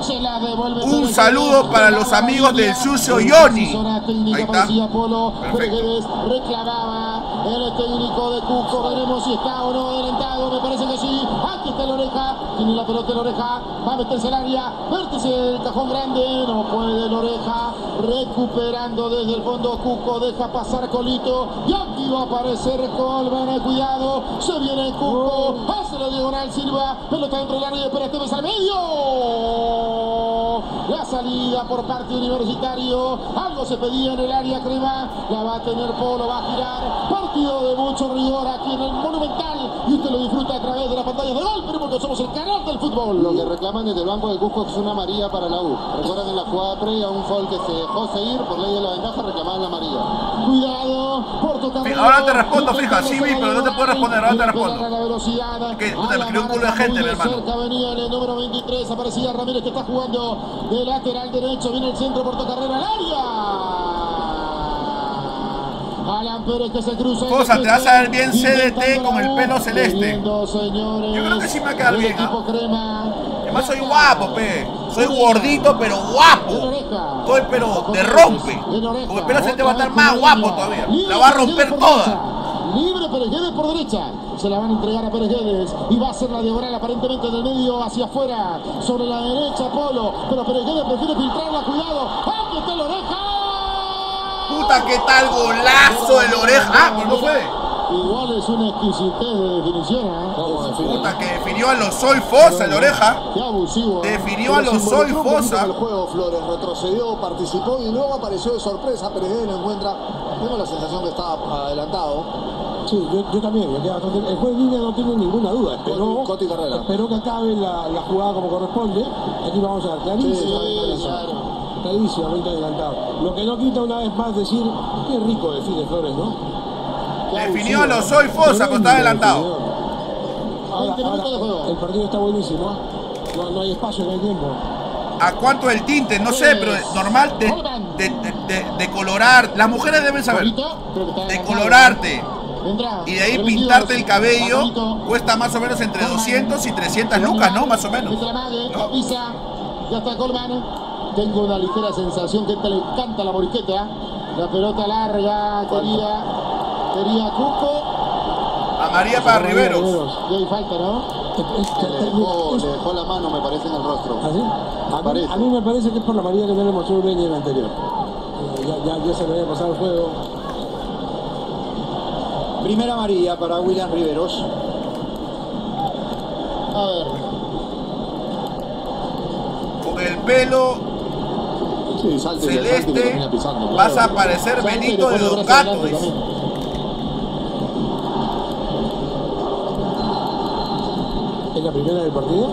un saludo para los amigos del sucio Yoni. Ahí está. Perfecto. Reclamaba el técnico de Cusco, veremos si está o no adelantado, me parece que sí. Aquí está la oreja, tiene la pelota en la oreja, va a meterse al área, vértice del cajón grande, no puede la oreja, recuperando desde el fondo Cusco, deja pasar Colito, y aquí va a aparecer Colman, cuidado, se viene Cusco, hace la diagonal Silva, pelota dentro del área, pero Tevez al medio. La salida por parte Universitario, algo se pedía en el área crema, la va a tener Polo, va a girar, partido de mucho rigor aquí en el Monumental, y usted lo disfruta a través de la pantalla de Gol, pero porque somos el canal del fútbol. Lo que reclaman desde el banco del Cusco es una amarilla para la U. Recuerdan en la jugada previa un foul que se dejó seguir por ley de la ventaja, reclamaban la amarilla. Cuidado, Porto Carrero. Ahora te respondo, fija, sí vi, pero no te puedo responder, ahora te respondo. Que puta, me escribió un culo de gente, mi hermano. Cerca venía el número veintitrés, aparecía Ramírez que está jugando de lateral derecho, viene el centro, Porto Carrero al área. Alan Pérez que se cruza. Cosa, te vas a ver bien C D T con el pelo celeste. Yo creo que sí me va a quedar bien, ¿eh? Además soy guapo, pe. Soy gordito, pero guapo. Todo el pelo te rompe. Con el pelo celeste va a estar más guapo todavía. La va a romper toda. Libre Pérez Guedes por derecha. Se la van a entregar a Pérez Guedes. Y va a ser la diagonal aparentemente del medio hacia afuera. Sobre la derecha Polo. Pero Pérez Guedes prefiere filtrarla. Cuidado. ¡Aquí está la oreja! Puta, qué tal golazo de la oreja. Ah, pero no fue. Igual es una exquisitez de definición, ¿eh? Puta, que definió a los Soy Fosa, la oreja. Qué abusivo. ¿eh? Definió a los Soy Fosa. El juego, Flores retrocedió, participó y luego apareció de sorpresa. Pérez lo encuentra. Tengo la sensación que estaba adelantado. Sí, yo, yo también. Me queda bastante... El juez de línea no tiene ninguna duda. Esperó, Coti Carrera. Esperó que acabe la, la jugada como corresponde. Aquí vamos a ver, clarísimamente sí, claro. clarísimamente adelantado. Lo que no quita una vez más decir, qué rico define Flores, ¿no? Definió a los Soy Fosa, pero está adelantado. Ahora, ahora, el partido está buenísimo. No, no hay espacio, no hay tiempo. ¿A cuánto el tinte? No sé, pero es normal de, de, de, de, de colorar. Las mujeres deben saber. De colorarte. Y de ahí pintarte el cabello cuesta más o menos entre doscientos y trescientas lucas, ¿no? Más o menos. ¿No? Ya está Colman. Tengo una ligera sensación que a esta le encanta la moriqueta. La pelota larga, quería, quería Cuco. A María para Riveros. Y hay falta, ¿no? Le dejó, le dejó la mano, me parece, en el rostro. ¿Ah, sí? A mí, a mí me parece que es por la María que no le mostró Ureña en el anterior. Eh, ya, ya, ya se le había pasado el juego. Primera amarilla para William Riveros. A ver. Con el pelo sí, salte, celeste salte pisando, claro. vas a parecer salte, Benito de Don Gato. ¿Es la primera del partido?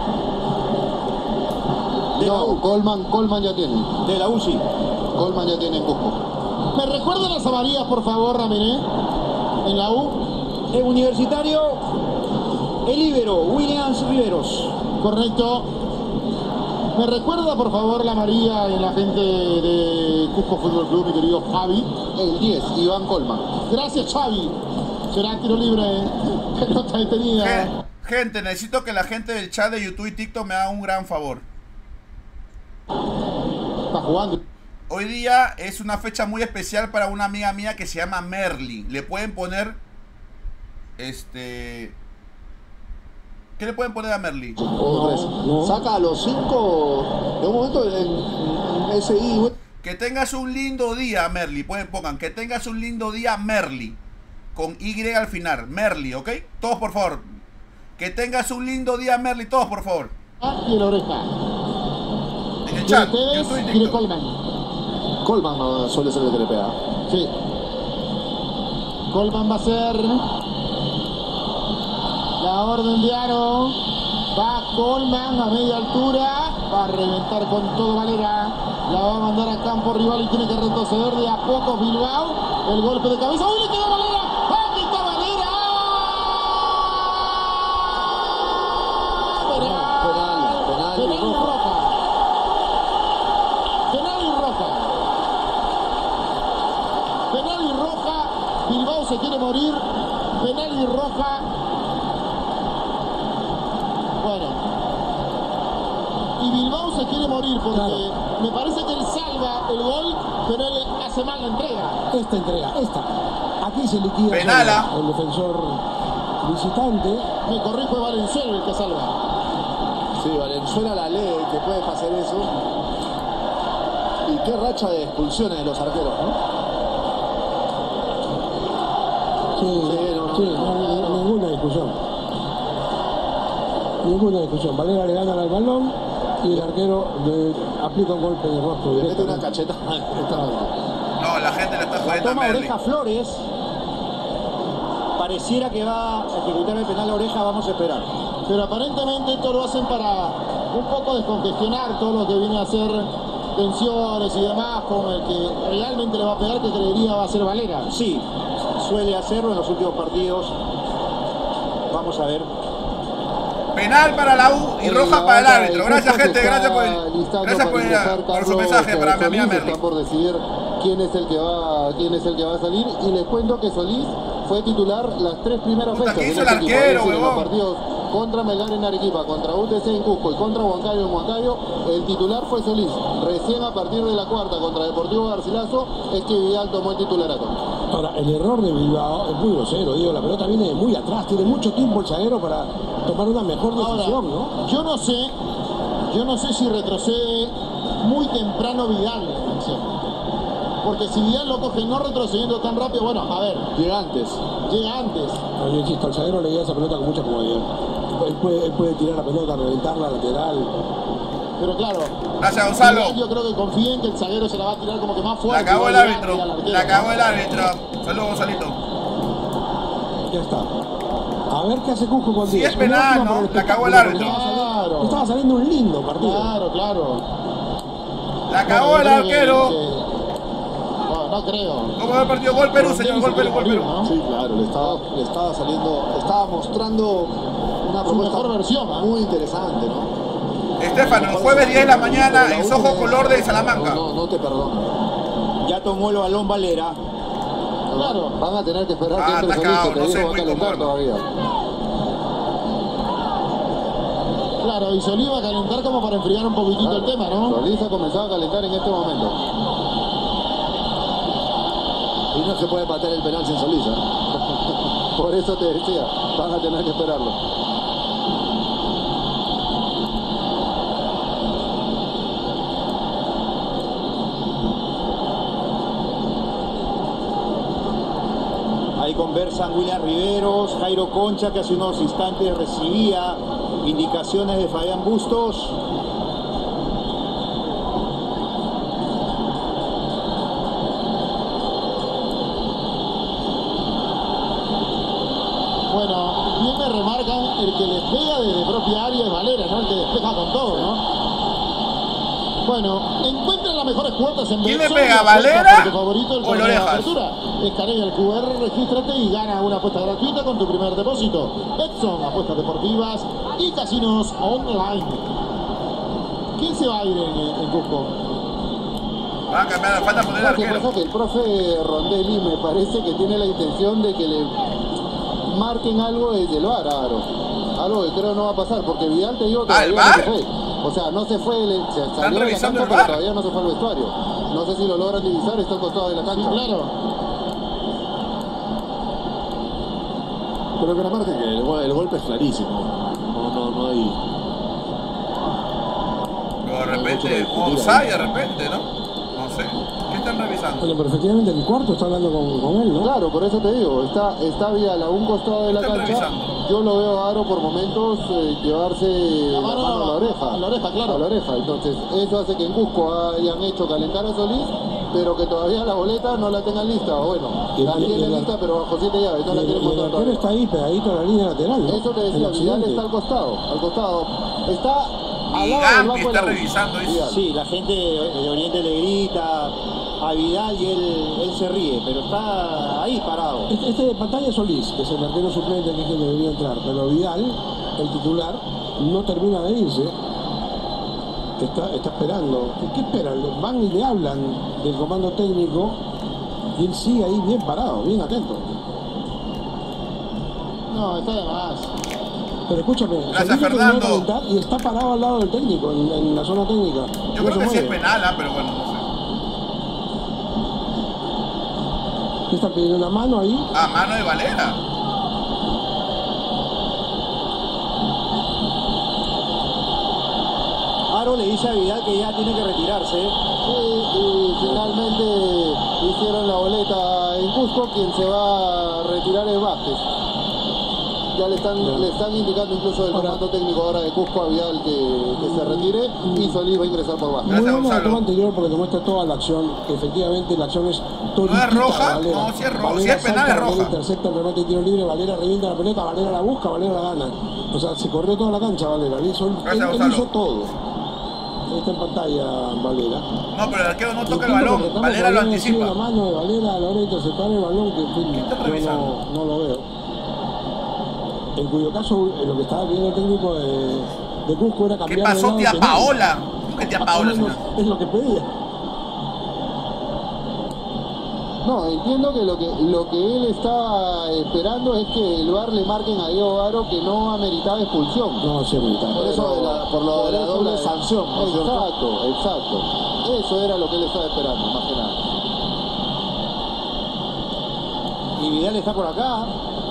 De no, U. Colman, Colman ya tiene. De la U C I. Colman ya tiene en Cusco. ¿Me recuerdan las amarillas, por favor, Raminé? En la U. El Universitario, el líbero, Williams Riveros. Correcto. ¿Me recuerda, por favor, la amarilla en la gente de Cusco Fútbol Club, mi querido Javi? El diez, Iván Colman. Gracias, Javi. Será tiro libre. Pelota detenida. Gente, necesito que la gente del chat de YouTube y TikTok me haga un gran favor. Está jugando. Hoy día es una fecha muy especial para una amiga mía que se llama Merly. Le pueden poner... Este... ¿Qué le pueden poner a Merly? O tres. No. Saca a los cinco... De un momento en, en S I... Que tengas un lindo día, Merly. Pueden pongan, que tengas un lindo día, Merly. Con Y al final. Merly, ¿ok? Todos, por favor. Que tengas un lindo día, Merly. Todos, por favor. Y la oreja. En el chat. Quiere Colman. Colman no suele ser el que le pega. Sí. Colman va a ser la orden de aro. Va Colman a media altura. Va a reventar con todo Valera. La va a mandar a campo rival y tiene que retroceder de a poco Bilbao. El golpe de cabeza. ¡Uy, le queda Valera! ¡Aquí está Valera! Penal, penal, penal y roja. Penal y roja. Penal y roja. Bilbao se quiere morir. Penal y roja. Bueno. Y Bilbao se quiere morir porque claro. Me parece que él salva el gol, pero él hace mal la entrega. Esta entrega, esta. Aquí se liquida Penala. El defensor visitante. Me corrijo, es Valenzuela el que salva. Sí, Valenzuela la ley que puede hacer eso. Y qué racha de expulsiones de los arqueros, ¿no? Sí, sí, no, sí no, no, no, ninguna discusión. Ninguna discusión. Valera le gana al balón y el arquero le aplica un golpe de rostro. Le mete una cacheta. No, la gente le está jodiendo a Merly. Oreja Flores. Pareciera que va a ejecutar el penal a Oreja, vamos a esperar. Pero aparentemente esto lo hacen para un poco descongestionar todo lo que viene a hacer tensiones y demás, con el que realmente le va a pegar, que creería va a ser Valera. Sí, suele hacerlo en los últimos partidos. Vamos a ver. Penal para la U y roja para el árbitro. Gracias, gente. Gracias por el, gracias por, el, por su mensaje para mi amiga Merly. Están por decidir quién es el que va, quién es el que va a salir. Y les cuento que Solís fue titular las tres primeras fechas. ¿Qué hizo el arquero, huevón? Los partidos contra Melgar en Arequipa, contra U T C en Cusco y contra Huancayo en Huancayo, el titular fue Solís. Recién a partir de la cuarta contra Deportivo Garcilaso es que Vidal tomó el titularato. Ahora, el error de Bilbao es muy grosero, digo, la pelota viene de muy atrás, tiene mucho tiempo el zaguero para tomar una mejor decisión, Ahora, ¿no? Yo no sé, yo no sé si retrocede muy temprano Vidal en la acción. Porque si Vidal lo coge no retrocediendo tan rápido, bueno, a ver. Llega antes. Llega antes. No, yo insisto, al zaguero le llega esa pelota con mucha comodidad. Él puede, él puede tirar la pelota, reventarla lateral. Pero claro. Gracias, Gonzalo. Vidal, yo creo que confía en que el zaguero se la va a tirar como que más fuerte. La cagó el Vidal, árbitro. Vidal, arquero, La cagó ¿no? el árbitro. Saludos, Gonzalito. Ya está. A ver qué hace Cusco cuando Si es penal, ¿no? La cagó el árbitro. Claro. Estaba saliendo un lindo partido. Claro, claro. La cagó Bueno, el yo creo que- arquero. que- No, no creo. ¿Cómo va el partido? Gol Perú, señor. Gol Perú, gol Perú. Sí, claro, le estaba, le estaba saliendo, estaba mostrando una propuesta mejor versión, ¿eh? muy interesante, ¿no? Estefano, el jueves diez de la mañana en Soho Color de Salamanca. No, no, no te perdono. Ya tomó el balón Valera. Claro. Van a tener que esperar Ah, que entre está Solís, cagado, que te no sé, digo, va a muy calentar cómodo. todavía. Claro, y Solís va a calentar como para enfriar un poquitito Claro. el tema, ¿no? Solís ha comenzado a calentar en este momento. Y no se puede patear el penal sin Solís, ¿eh? Por eso te decía, van a tener que esperarlo. Ahí conversan William Riveros, Jairo Concha, que hace unos instantes recibía indicaciones de Fabián Bustos. Bueno, bien me remarcan el que les pega desde propia área es Valera, ¿no? El que despeja con todo, ¿no? Bueno, encuentran las mejores cuotas en ¿Quién le Betson, pega, la apuesta Valera por tu favorito, el o torneo de Lorejas? apertura. Escanea el Q R, regístrate y gana una apuesta gratuita con tu primer depósito. Betson, apuestas deportivas y casinos online. ¿Quién se va a ir en, en Cusco? Va a cambiar, falta poner el Lo que arquero. pasa es que el profe Rondelli me parece que tiene la intención de que le marquen algo desde el V A R a Aro. Algo que creo no va a pasar, porque Vidal te digo ¿Ah, el todavía no se V A R? fue. O sea, no se fue, le- se salió de la revisando cancha, el pero V A R. todavía no se fue al vestuario. No sé si lo logran divisar, está al costado de la cancha. Claro. Pero que la marca que el, gol- el golpe es clarísimo. No, no, no hay. Pero de repente, offside de repente, ¿no? No sé. ¿Qué están revisando? Bueno, pero efectivamente el cuarto está hablando con, con él, ¿no? Claro, por eso te digo, está, está Vidal a un costado de la Están cancha. revisando. Yo lo veo a Aro por momentos eh, llevarse la mano mano, a la oreja. a la oreja, claro. A la oreja. Entonces, eso hace que en Cusco hayan hecho calentar a Solís, pero que todavía la boleta no la tengan lista. O bueno, Y la el- y tienen el- lista, pero bajo siete llaves, no la Y el, quieren y el montar arquero todavía. está ahí pegadito a la línea lateral, ¿no? Eso te En decía, Vidal Occidente. está al costado, al costado. Está al Y lado del Gampi banco de está la U. revisando, dice. Vidal. Sí, la gente de Oriente le grita a Vidal y él, él se ríe, pero está ahí parado. Este, este de pantalla es Solís, que es el arquero suplente que es quien debería entrar, pero Vidal, el titular, no termina de irse. Está, está esperando. ¿Qué, qué esperan? Van y le hablan del comando técnico y él sigue ahí bien parado, bien atento. No, está de más. Pero escúchame, Gracias, Solís no terminó de Fernando. calentar y está parado al lado del técnico, en, en la zona técnica. Yo No creo se que sí es mueve. penal, ¿ah? Pero bueno, no sé. ¿Qué están pidiendo una mano ahí? Ah, mano de Valera. Aro le dice a Vidal que ya tiene que retirarse. Sí, y finalmente hicieron la boleta en Cusco, quien se va a retirar es Vázquez. Ya le están, le están indicando incluso el comando técnico ahora de Cusco a Vidal que, que se retire y Solís va a ingresar por Vázquez. Muy buena la toma anterior porque te muestra toda la acción. Efectivamente, la acción es toditita. ¿No es roja? Valera. No, si es roja. Valera Si es penal, salta, es roja. Valera intercepta el remate y tiro libre. Valera revienta la pelota. Valera la busca. Valera la gana. O sea, se corrió toda la cancha, Valera. Él hizo, él, Gracias, él Gonzalo. hizo todo. Ahí está en pantalla, Valera. No, pero el arquero no toca el Entiendo balón. que tratamos Valera de lo haber sido anticipa. la mano de Valera a la hora de interceptar el balón, que en fin, está yo revisando? no, no lo veo. En cuyo caso, eh, lo que estaba pidiendo el técnico de, de Cusco era ¿Qué cambiar de pasó, lado tía penal. Paola? ¿Cómo que tía Paola, Más o menos señor? es lo que pedía. No, entiendo que lo que lo que él está esperando es que el V A R le marquen a Diego Aro que no ameritaba expulsión. No, sí ameritaba. Por eso de la, por lo de la eso doble la- sanción, ¿no es cierto? Exacto, exacto. Eso era lo que él estaba esperando, más que nada. Y Vidal está por acá.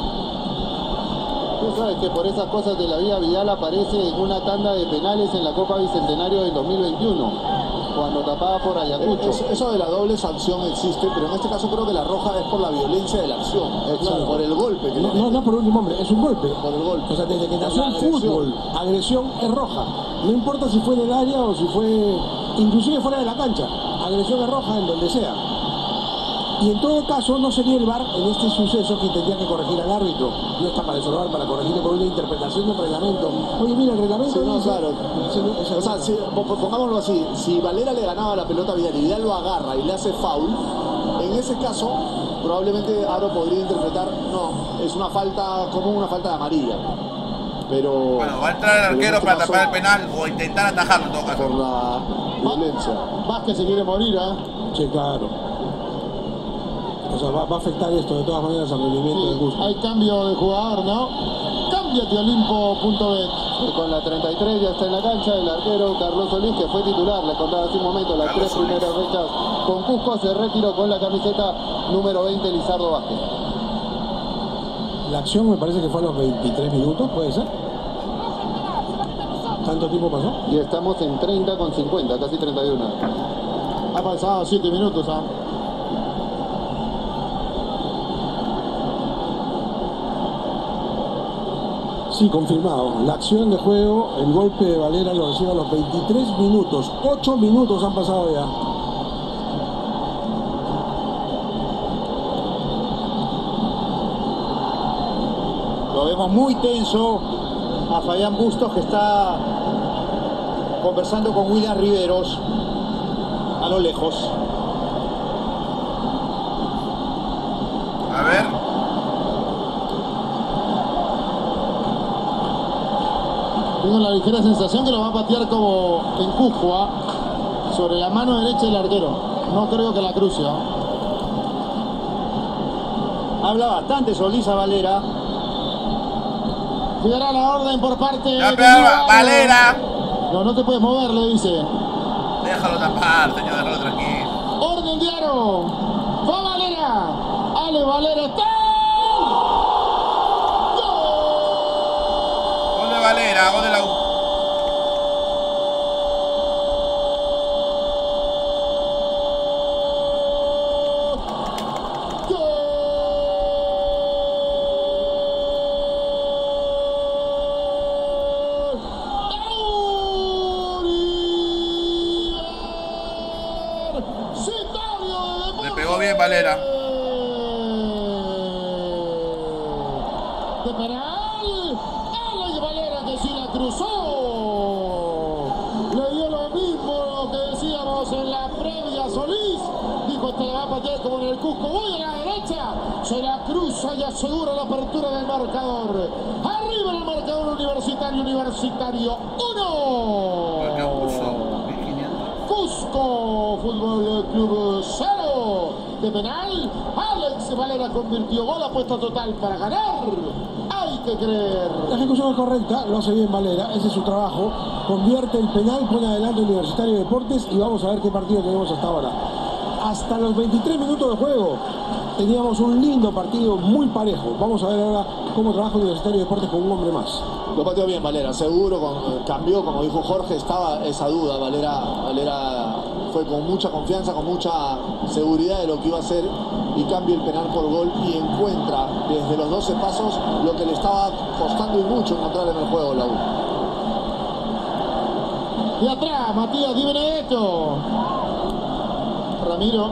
Tú sabes que por esas cosas de la vida Vidal aparece en una tanda de penales en la Copa Bicentenario del dos mil veintiuno. cuando tapaba por Ayacucho. Es- eso de la doble sanción existe, pero en este caso creo que la roja es por la violencia de la acción, Claro. por el golpe que No, le no, no por último hombre, es un golpe. por el golpe. O sea, desde que nació La el agresión. fútbol, agresión es roja. No importa si fue en el área o si fue inclusive fuera de la cancha. Agresión es roja en donde sea. Y en todo caso no sería el V A R en este suceso que tendría que corregir al árbitro. No está para eso el V A R, para corregirle por una interpretación del reglamento. Oye, mira, el reglamento Sí, no, dice- claro. Sí, no, esa- O sea, si- po- po- pongámoslo así, si Valera le ganaba la pelota a Vidal y Vidal lo agarra y le hace foul, en ese caso probablemente Aro podría interpretar, no, es una falta común, una falta de amarilla. Pero... Bueno, va a entrar el pero en arquero este para caso, tapar el penal o intentar atajarlo en todo caso. por la violencia. Vázquez se quiere morir, ¿ah? Sí, claro. O sea, va, va a afectar esto de todas maneras al rendimiento del Cusco. Hay cambio de jugador, ¿no? Cámbiate Olimpo punto bet. Con la treinta y tres ya está en la cancha el arquero Carlos Solís, que fue titular, les contaba hace un momento, las tres primeras fechas con Cusco, se retiró con la camiseta número veinte Lizardo Vázquez. La acción me parece que fue a los veintitrés minutos, ¿puede ser? ¿Tanto tiempo pasó? Y estamos en treinta con cincuenta, casi treinta y uno. Ha pasado siete minutos, ¿ah? Sí, confirmado. La acción de juego, el golpe de Valera lo recibe a los veintitrés minutos. ocho minutos han pasado ya. Lo vemos muy tenso a Fabián Bustos, que está conversando con William Riveros a lo lejos. A ver. Tengo la ligera sensación que lo va a patear como en Cusco, ¿ah? Sobre la mano derecha del arquero. No creo que la cruce, ¿ah? Habla bastante Solís a Valera. Llegará la orden por parte Ya, de pero, Valera. No, no te puedes mover, le dice. Déjalo tapar, señor, déjalo tranquilo. Orden de Aro. Va Valera. Ale Valera está. Gol de Valera, gol de la U. Le pegó bien Valera. De penal. Ale Valera que sí la cruzó. Le dio lo mismo que decíamos en la previa Solís. Dijo, esta la va a patear como en el Cusco. Voy a la derecha. Se la cruza y asegura la apertura del marcador. Arriba el marcador universitario, universitario. Uno. Cusco Fútbol Club cero. De penal, Alex Valera convirtió gol, apuesta total para ganar. Hay que creer. La ejecución es correcta, lo hace bien Valera, ese es su trabajo. Convierte el penal, pone adelante Universitario de Deportes y vamos a ver qué partido tenemos hasta ahora. Hasta los veintitrés minutos de juego teníamos un lindo partido muy parejo. Vamos a ver ahora cómo trabaja Universitario de Deportes con un hombre más. Lo pateó bien Valera, seguro, con, cambió, como dijo Jorge, estaba esa duda. Valera, Valera fue con mucha confianza, con mucha seguridad de lo que iba a hacer y cambia el penal por gol y encuentra desde los doce pasos lo que le estaba costando y mucho encontrar en el juego la U. De atrás, Matías Di Benedetto. Ramiro.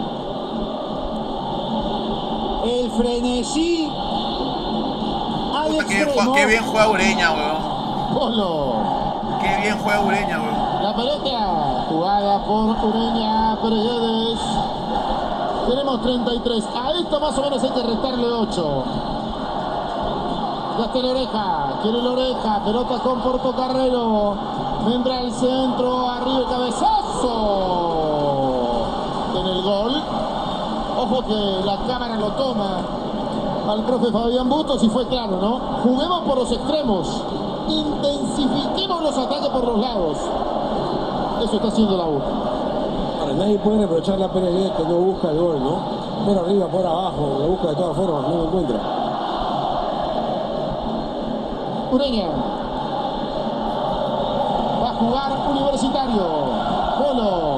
El frenesí al Puta, qué, bien extremo. juega, qué bien juega Ureña, weón. Polo. Qué bien juega Ureña, weón. La pelota. Jugada por Ureña Pérez. Tenemos treinta y tres. A esto más o menos hay que restarle ocho. Ya está la oreja. Quiere la oreja. Pelota con Portocarrero. Vendrá al centro. Arriba el cabezazo. En el gol. Ojo que la cámara lo toma al profe Fabián Bustos y fue claro, ¿no? Juguemos por los extremos. Intensifiquemos los ataques por los lados. Eso está haciendo la U. Ahora, nadie puede reprochar a Pérez que no busca el gol, ¿no? Por arriba, por abajo, lo busca de todas formas, no lo encuentra. Ureña. Va a jugar Universitario. Polo.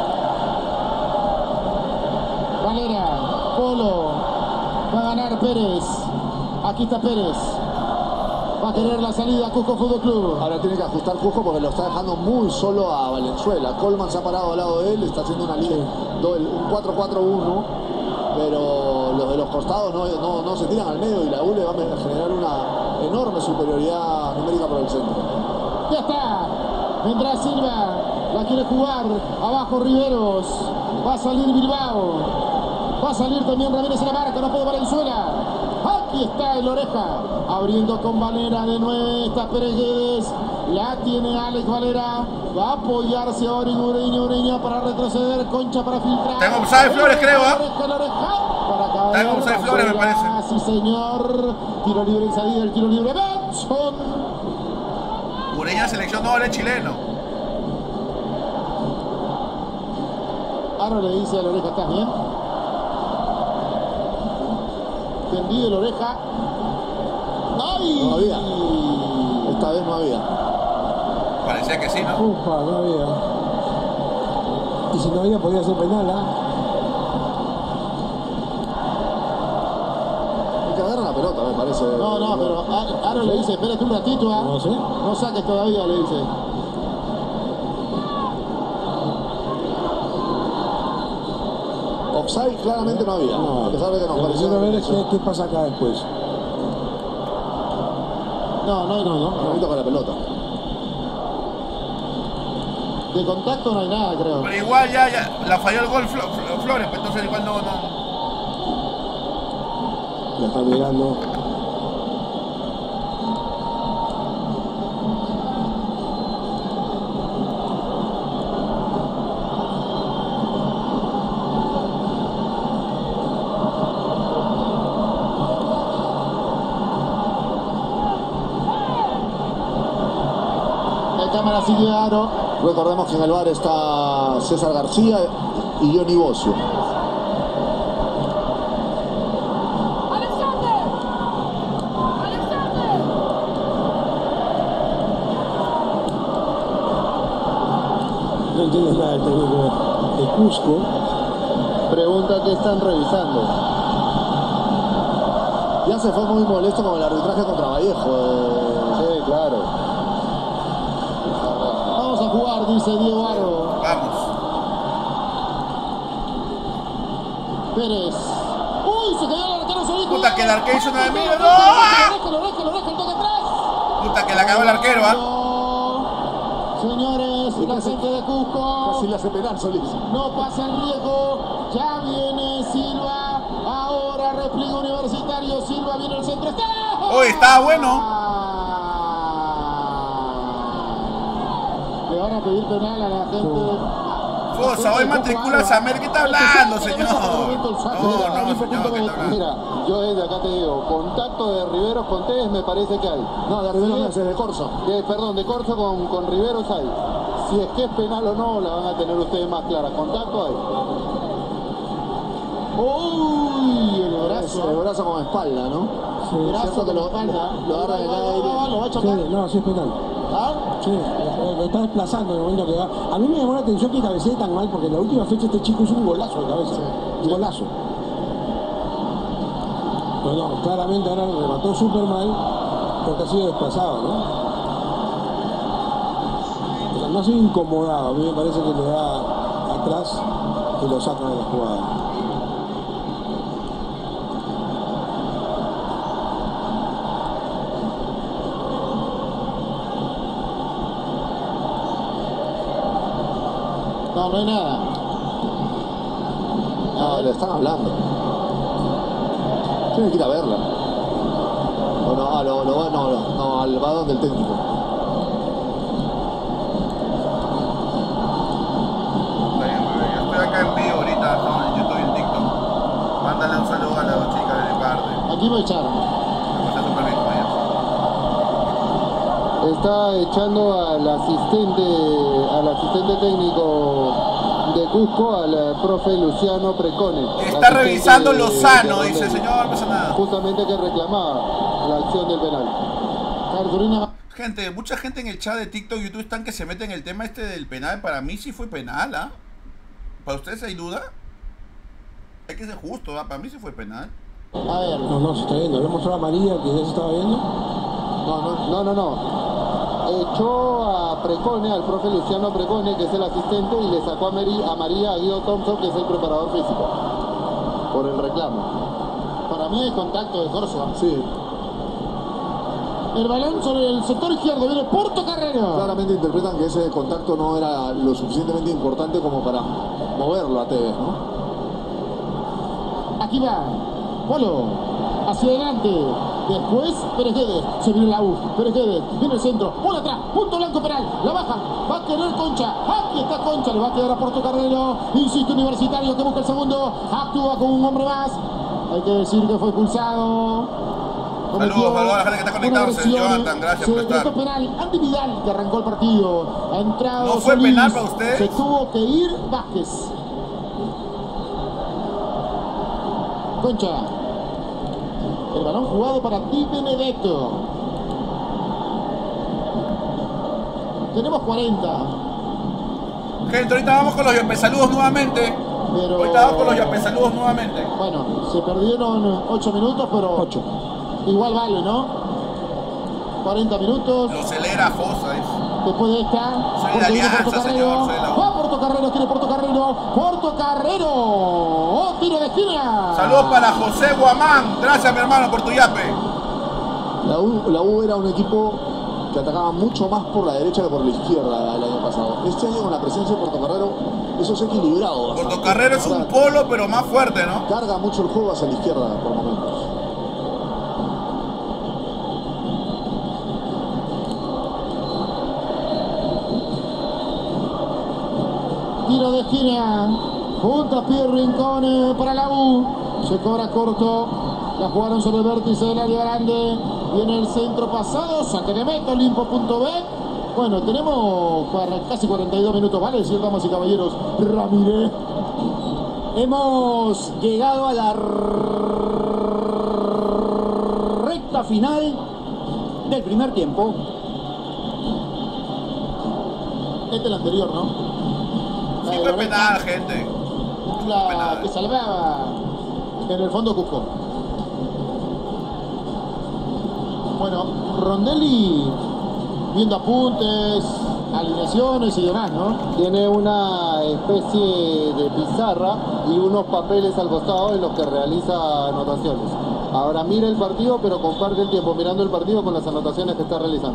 Valera. Polo. Va a ganar Pérez. Aquí está Pérez. Va a querer la salida Cusco Fútbol Club. Ahora tiene que ajustar Cusco porque lo está dejando muy solo a Valenzuela. Colman se ha parado al lado de él, está haciendo una línea, un cuatro cuatro uno, pero los de los costados no, no, no se tiran al medio y la U le va a generar una enorme superioridad numérica por el centro. Ya está. Vendrá Silva. La quiere jugar. Abajo Riveros. Va a salir Bilbao. Va a salir también Ramírez en la marca. No puede Valenzuela. Aquí está el Oreja, abriendo con Valera de nueve, está Pérez Guedes, la tiene Alex Valera, va a apoyarse ahora en Ureña, Ureña para retroceder, Concha para filtrar. Tengo offside Flores, creo, ¿ah? ¿eh? Tengo offside Flores, me parece. Sí, señor. Tiro libre en salida, el tiro libre. Benson. Ureña selección doble chileno. Ahora le dice al Oreja, ¿estás bien? Tendido el Oreja. ¡Ay! No había. Esta vez no había. Parecía que sí, ¿no? Ufa, no había. Y si no había, podía ser penal, ¿ah? Hay que agarrar la pelota, me parece. No, no, pero Aaron le dice, espérate un ratito, ¿ah? No sé. No saques todavía, le dice. Offside claramente no había, no, a pesar de que nos pareció. Quiero ver qué, qué pasa acá después. No, no hay no, no. no. con la pelota. De contacto no hay nada, creo. Pero igual ya, ya, la falló el gol Flo, Flores, pues entonces igual no, no. La está mirando. Cámara sigue Aro. Recordemos que en el bar está César García y Johnny Bocio. No entiendo nada del técnico de Cusco. Pregunta qué están revisando. Ya se fue muy molesto con el arbitraje contra Vallejo. Eh. Sí, claro. Vamos a jugar, dice Diego Aro. Vamos. Pérez. ¡Uy! Se cayó el arquero solito. Puta que el arquero hizo una de mil. ¡No! Lo deja, lo deja, el toque atrás. Puta que la cagó el arquero, ¿ah? ¿eh? Señores, la gente de Cusco. Casi le hace penal, Solís. No pasa el riesgo. Ya viene Silva. Ahora repliega Universitario. Silva viene al centro. ¡Está! Uy, está bueno. Le van a pedir penal a la gente. Fosa, hoy matriculas a Mer, ¿qué está hablando, señor? No, no, señor, ¿qué está hablando? Mira, yo desde acá te digo, contacto de Riveros con Tevez me parece que hay. No, de Riveros no, es de Corso. De, perdón, de Corso con, con Riveros hay. Si es que es penal o no, la van a tener ustedes más clara. Contacto hay. Uy, el brazo. El brazo con espalda, ¿no? Sí, el brazo que con lo, espalda. Lo agarra de cada aire. Lo va a chocar. Sí, no, sí es penal. ¿Ah? Sí, lo está desplazando en el momento que va. A mí me llamó la atención que cabecee tan mal, porque en la última fecha este chico hizo un golazo de cabeza. Un golazo. Pero no, claramente ahora lo remató súper mal, porque ha sido desplazado, ¿no? O sea, no ha sido incomodado. A mí me parece que le da atrás y lo saca de la jugada. No, no hay nada. No, le están hablando. Tiene que ir a verla. O no, ah, lo, lo va, no, no, no, al badón del técnico. Yo estoy acá en vivo ahorita, no, en YouTube y en TikTok. Mándale un saludo a las dos chicas de mi parte. Aquí me echaron. Me pasé súper bien con ellas. Está echando al asistente, al asistente técnico de Cusco, al profe Luciano Precone. Está revisando Lozano, dice el señor, no pasa nada. Justamente que reclamaba la acción del penal. Cartulina. Gente, mucha gente en el chat de TikTok y YouTube están que se meten en el tema este del penal. Para mí sí fue penal, ¿ah? ¿eh? ¿Para ustedes hay duda? Hay que ser justo, ¿ah? Para mí sí fue penal. A ver. No, no, se está viendo. Le mostró a María que ya se estaba viendo. No, no, no, no, no. Echó a Precone, al profe Luciano Precone, que es el asistente, y le sacó a, Mary, a María, a Guido Thompson, que es el preparador físico, por el reclamo. Para mí hay contacto de Corso. Sí. El balón sobre el sector izquierdo, viene Portocarrero. Claramente interpretan que ese contacto no era lo suficientemente importante como para moverlo a Tevez, ¿no? Aquí va, Polo, hacia adelante. Después, Pérez Guedes, se viene la U, Pérez Guedes, viene el centro, bola atrás, punto blanco penal, la baja, va a querer Concha, aquí está Concha, le va a quedar a Portocarrero, insiste Universitario que busca el segundo, actúa con un hombre más, hay que decir que fue expulsado. Saludos, saludos a la gente que está conectándose. Jonathan, gracias por estar. Penal, Andy Vidal, que arrancó el partido. Ha entrado. ¿No fue Solís, penal para ustedes? Se tuvo que ir Vázquez. Concha. El balón jugado para Di Benedetto. Tenemos cuarenta. Gente, ahorita vamos con los yapesaludos nuevamente. Pero... Ahorita vamos con los yapesaludos nuevamente. Bueno, se perdieron ocho minutos, pero... ocho. Igual vale, ¿no? cuarenta minutos. Lo acelera Fosa, es. Después de esta. Soy de Alianza, señor. Soy de la... Va Portocarrero, tiene Portocarrero. Portocarrero. Oh, tiro de esquina. Saludos para José Guamán. Gracias, mi hermano, por tu yape. La U, la U era un equipo que atacaba mucho más por la derecha que por la izquierda el año pasado. Este año con la presencia de Portocarrero, eso se ha equilibrado bastante. Portocarrero es un polo, pero más fuerte, ¿no? Carga mucho el juego hacia la izquierda por momentos. Tiro de esquina, un traspié Rincón para la U, se cobra corto, la jugaron sobre el vértice del área grande, viene el centro pasado, saque de meta, Olimpo punto B. Bueno, tenemos para casi cuarenta y dos minutos, ¿vale? Decir, damas y caballeros, Ramírez. Hemos llegado a la recta final del primer tiempo. Este es el anterior, ¿no? Sí fue penal, gente. La penal. Que salvaba en el fondo Cusco. Bueno, Rondelli viendo apuntes, alineaciones y demás, ¿no? Tiene una especie de pizarra y unos papeles al costado en los que realiza anotaciones. Ahora mira el partido, pero comparte el tiempo mirando el partido con las anotaciones que está realizando.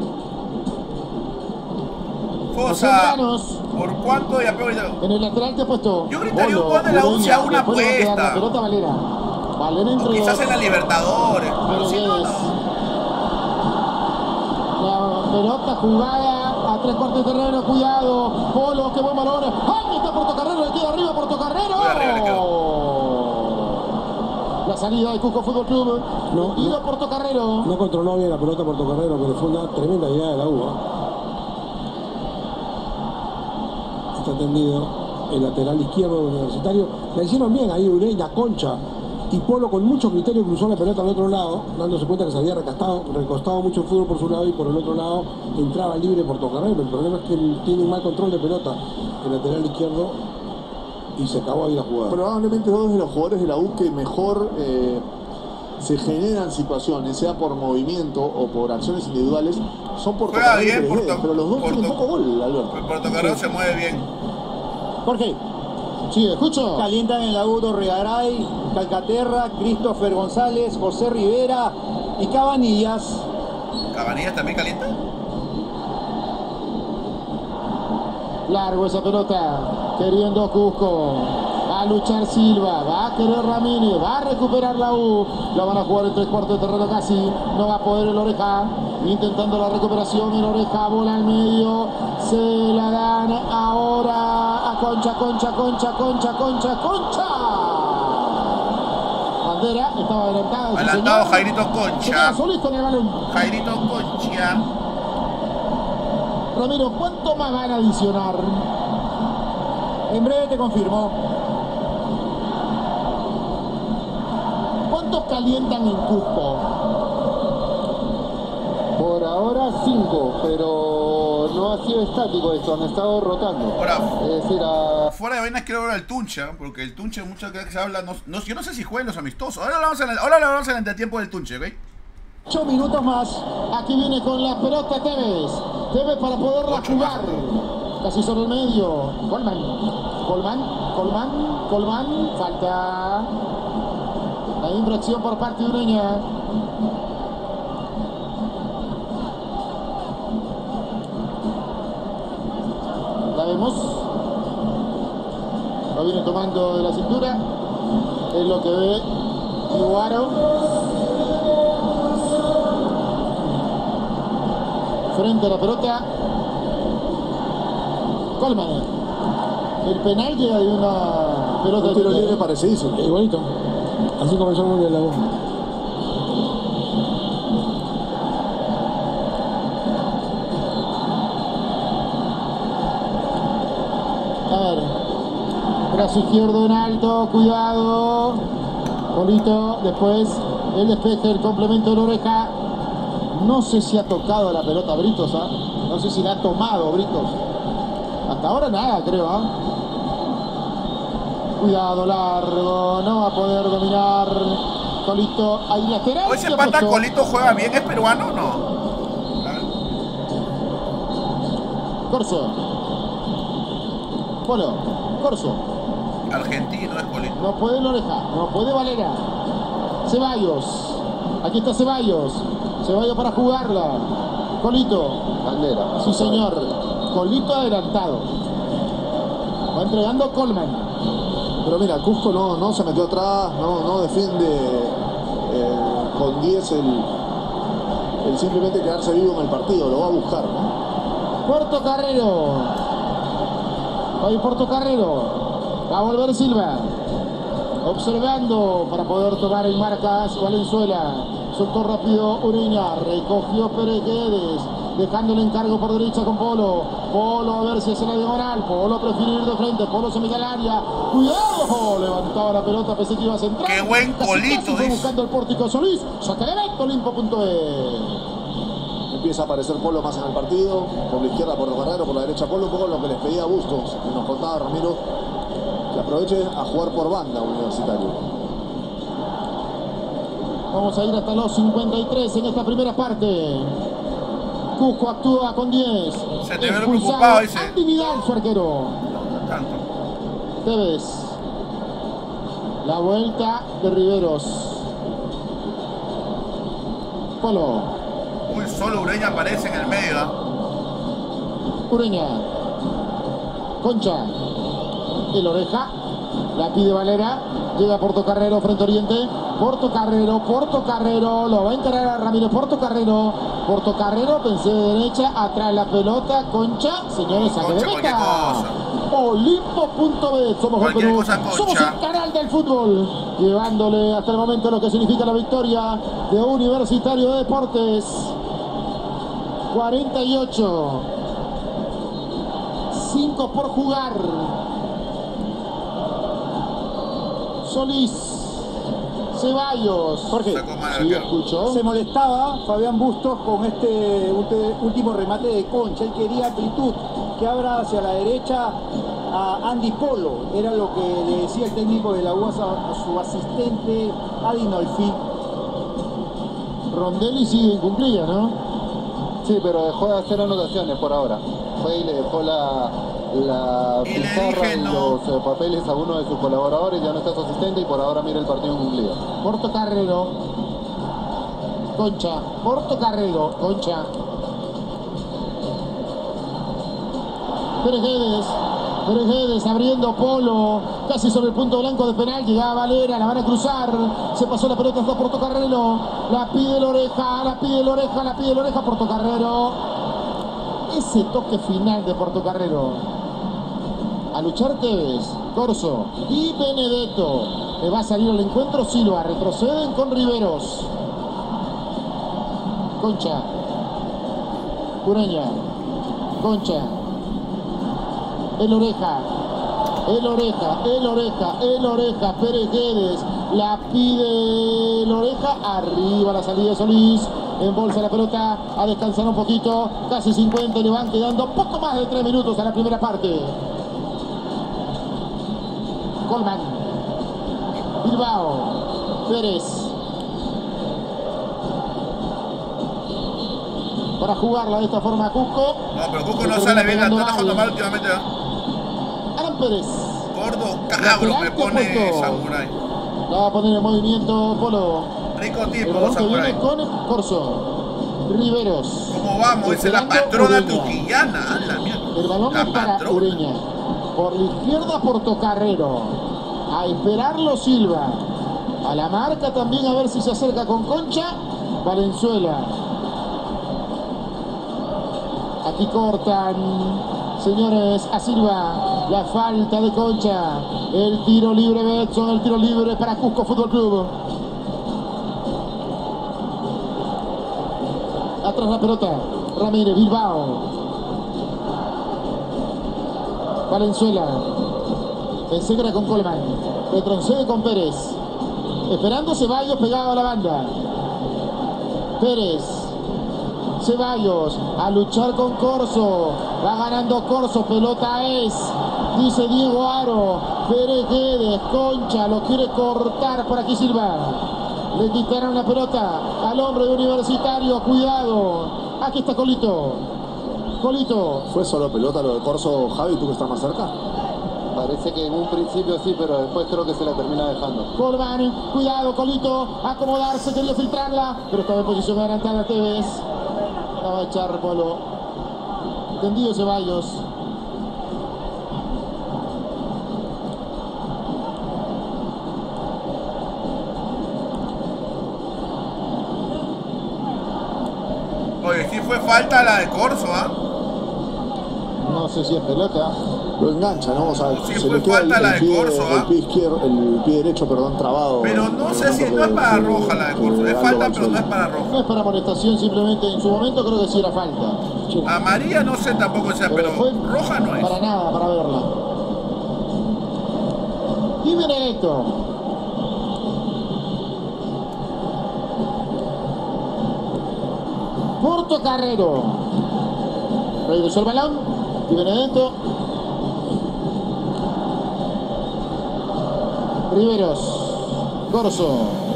Fosa, ¿por cuánto ya pego? En el lateral te ha puesto. Yo gritaría un gol de la U si a una apuesta. La pelota Valera. Valera entre o quizás dos. en la Libertadores. Pero si no, no. La pelota jugada a tres cuartos de terreno. Cuidado. Polo, qué buen balón. ¡Ay, está Portocarrero! Le queda arriba Portocarrero. Arriba, le quedó. La salida de Cusco Fútbol Club. No, y no, Portocarrero. No controló bien la pelota Portocarrero, pero fue una tremenda llegada de la U. ¿eh? Atendido el lateral izquierdo del Universitario, la hicieron bien ahí Ureña, Concha y Polo con mucho criterio cruzó la pelota al otro lado, dándose cuenta que se había recostado, recostado mucho el fútbol por su lado y por el otro lado entraba libre Portocarrero. El problema es que tiene un mal control de pelota el lateral izquierdo y se acabó ahí la jugada. Probablemente dos de los jugadores de la U que mejor eh, se generan situaciones, sea por movimiento o por acciones individuales, son Portocarrero y Pérez, pero los dos Porto, tienen poco gol, Alberto. Portocarrero sí. Se mueve bien. Jorge. Sí, escucho. Calientan en la U Dorregaray, Calcaterra, Christopher González, José Rivera y Cabanillas. ¿Cabanillas también calienta? Largo esa pelota, queriendo Cusco. Va a luchar Silva, va a querer Ramírez, va a recuperar la U. La van a jugar en tres cuartos de terreno casi. No va a poder el Oreja. Intentando la recuperación, el Oreja, bola al medio. Se la dan ahora a Concha, Concha, Concha, Concha, Concha, Concha. Bandera, estaba adelantado. Adelantado sí, Jairito Concha. Solís con el balón. Jairito Concha. Ramiro, ¿cuánto más van a adicionar? En breve te confirmo. ¿Cuántos calientan en Cusco? Por ahora cinco, pero no ha sido estático esto, han estado rotando. Ahora, es decir, a... fuera de vainas quiero ver al Tunche, porque el Tunche muchas veces se habla, no, no, yo no sé si juegan los amistosos. Ahora hablamos en el, ahora hablamos en el entretiempo del Tunche, ¿ok? Ocho minutos más. Aquí viene con la pelota Tevez. Tevez para poderla Ocho jugar. más. Casi sobre el medio. Colman. Colman. Colman. Colman. Falta. La infracción por parte de Ureña. La vemos. Lo viene tomando de la cintura. Es lo que ve Iguaro. Frente a la pelota. Colman. El penal llega de una pelota. Un tiro libre parecido. Igualito. Así comenzó el mundo de la U. A ver. Brazo izquierdo en alto. Cuidado. Polito. Después el despeje, el complemento de la oreja. No sé si ha tocado la pelota Britos, ¿ah? ¿eh? No sé si la ha tomado Britos. Hasta ahora nada, creo, ¿ah? ¿eh? Cuidado largo, no va a poder dominar. Colito, ahí lateral. ¿O ese pata Colito juega bien? ¿Es peruano o no? Corso. Polo, Corso. Argentino es Colito. No puede Loreja, no puede Valera. Ceballos. Aquí está Ceballos. Ceballos para jugarla. Colito. Bandera. Sí, señor. Colito adelantado. Va entregando Colman. Pero mira, Cusco no, no se metió atrás, no, no defiende eh, con diez el, el simplemente quedarse vivo en el partido, lo va a buscar, ¿no? Portocarrero. Hoy Portocarrero. Va a volver Silva. Observando para poder tomar en marcas Valenzuela. Soltó rápido Ureña. Recogió Pérez Guedes. Dejando el encargo por derecha con Polo. Polo a ver si es en la diagonal. Polo prefiere ir de frente. Polo se mete al área. ¡Cuidado! Levantaba la pelota, pensé que iba a centrar. ¡Qué buen Colito! Fue buscando el pórtico Solís. Saca de evento, Olimpo punto e. Empieza a aparecer Polo más en el partido. Por la izquierda Portocarrero, por la derecha Polo. Un poco lo que les pedía Bustos. Y nos contaba Ramiro que aproveche a jugar por banda Universitario. Vamos a ir hasta los cincuenta y tres en esta primera parte. Cusco actúa con diez. Se te ve preocupado, dice. Andy Vidal, su arquero. No tanto. Tevez. La vuelta de Riveros. Polo. Muy solo Ureña aparece en el medio. ¿eh? Ureña. Concha. El oreja. La pide Valera. Llega Portocarrero frente a Oriente. Portocarrero, Portocarrero. Lo va a encarar a Ramiro Portocarrero. Portocarrero, pensé de derecha. Atrás la pelota. Concha. Señores, saque de meta. Olimpo punto e. Somos el Perú. Somos el canal del fútbol. Llevándole hasta el momento lo que significa la victoria de Universitario de Deportes. cuarenta y ocho. cinco por jugar. Solís, Ceballos. Jorge, sí, escuchó. Se molestaba Fabián Bustos con este último remate de Concha. Él quería amplitud, que abra hacia la derecha a Andy Polo. Era lo que le decía el técnico de la U A S a su asistente Adinolfi. Rondelli sigue incumplida, ¿no? Sí, pero dejó de hacer anotaciones por ahora. Fue y le dejó la... la pizarra y los eh, papeles a uno de sus colaboradores, ya no está su asistente y por ahora mira el partido cumplido. Portocarrero. Concha. Portocarrero. Concha. Pérez Guedes. Pérez Guedes abriendo Polo. Casi sobre el punto blanco de penal. Llegaba Valera. La van a cruzar. Se pasó la pelota hasta Portocarrero. La pide la oreja. La pide la oreja. La pide la oreja. Portocarrero. Ese toque final de Portocarrero. A luchar Tevez, Corso y Benedetto. Le va a salir al encuentro Silva. Retroceden con Riveros. Concha. Ureña. Concha. El oreja. El oreja. El oreja. El oreja. Pérez Guedes. La pide el oreja. Arriba la salida de Solís. Embolsa la pelota a descansar un poquito. Casi cincuenta y le van quedando poco más de tres minutos a la primera parte. Coleman. Bilbao. Pérez. Para jugarla de esta forma Cusco. No, pero Cusco no sale bien, la está jugando mal últimamente. Alan Pérez. Gordo, cabro, me pone Samurai. La va a poner en movimiento Polo. Rico tipo, El balón que Samurai. viene con Corso. Riveros. ¿Cómo vamos? Esa es la patrona trujillana. Ah, la mierda. El balón La es para patrona. Ureña. Por la izquierda Portocarrero. A esperarlo Silva. A la marca también a ver si se acerca con Concha. Valenzuela. Aquí cortan, señores, a Silva. La falta de Concha. El tiro libre Betson, el tiro libre para Cusco Fútbol Club. Atrás la pelota. Ramírez, Bilbao. Valenzuela. Enseguida con Coleman. Retrocede con Pérez. Esperando Ceballos pegado a la banda. Pérez. Ceballos a luchar con Corso. Va ganando Corso. Pelota es. Dice Diego Aro. Pérez Guedes. Concha. Lo quiere cortar por aquí Silva. Le quitaron la pelota al hombre de Universitario. Cuidado. Aquí está Colito. Colito. ¿Fue solo pelota lo de Corso, Javi, tú que estás más cerca? Parece que en un principio sí, pero después creo que se la termina dejando. Colman, cuidado, Colito, acomodarse, quería filtrarla, pero estaba en posición adelantada Tevez. La va a echar Polo. Tendido Ceballos. Oye, sí fue falta la de Corso, ¿ah? No sé si es pelota. Lo engancha, ¿no? O sea, Sí, se fue le queda falta el, la el de pie, Corso, el ¿ah? pie izquierdo, el pie derecho, perdón, trabado. Pero no sé si no es para roja la de Corso. Es falta, pero no es para roja. No es para amonestación, simplemente en su momento creo que sí era falta. Amarilla no sé tampoco sea, pero roja no es. Para nada, para verla. Y Benedetto. Portocarrero. Regresó el balón. Y Benedetto. Riveros. Corso.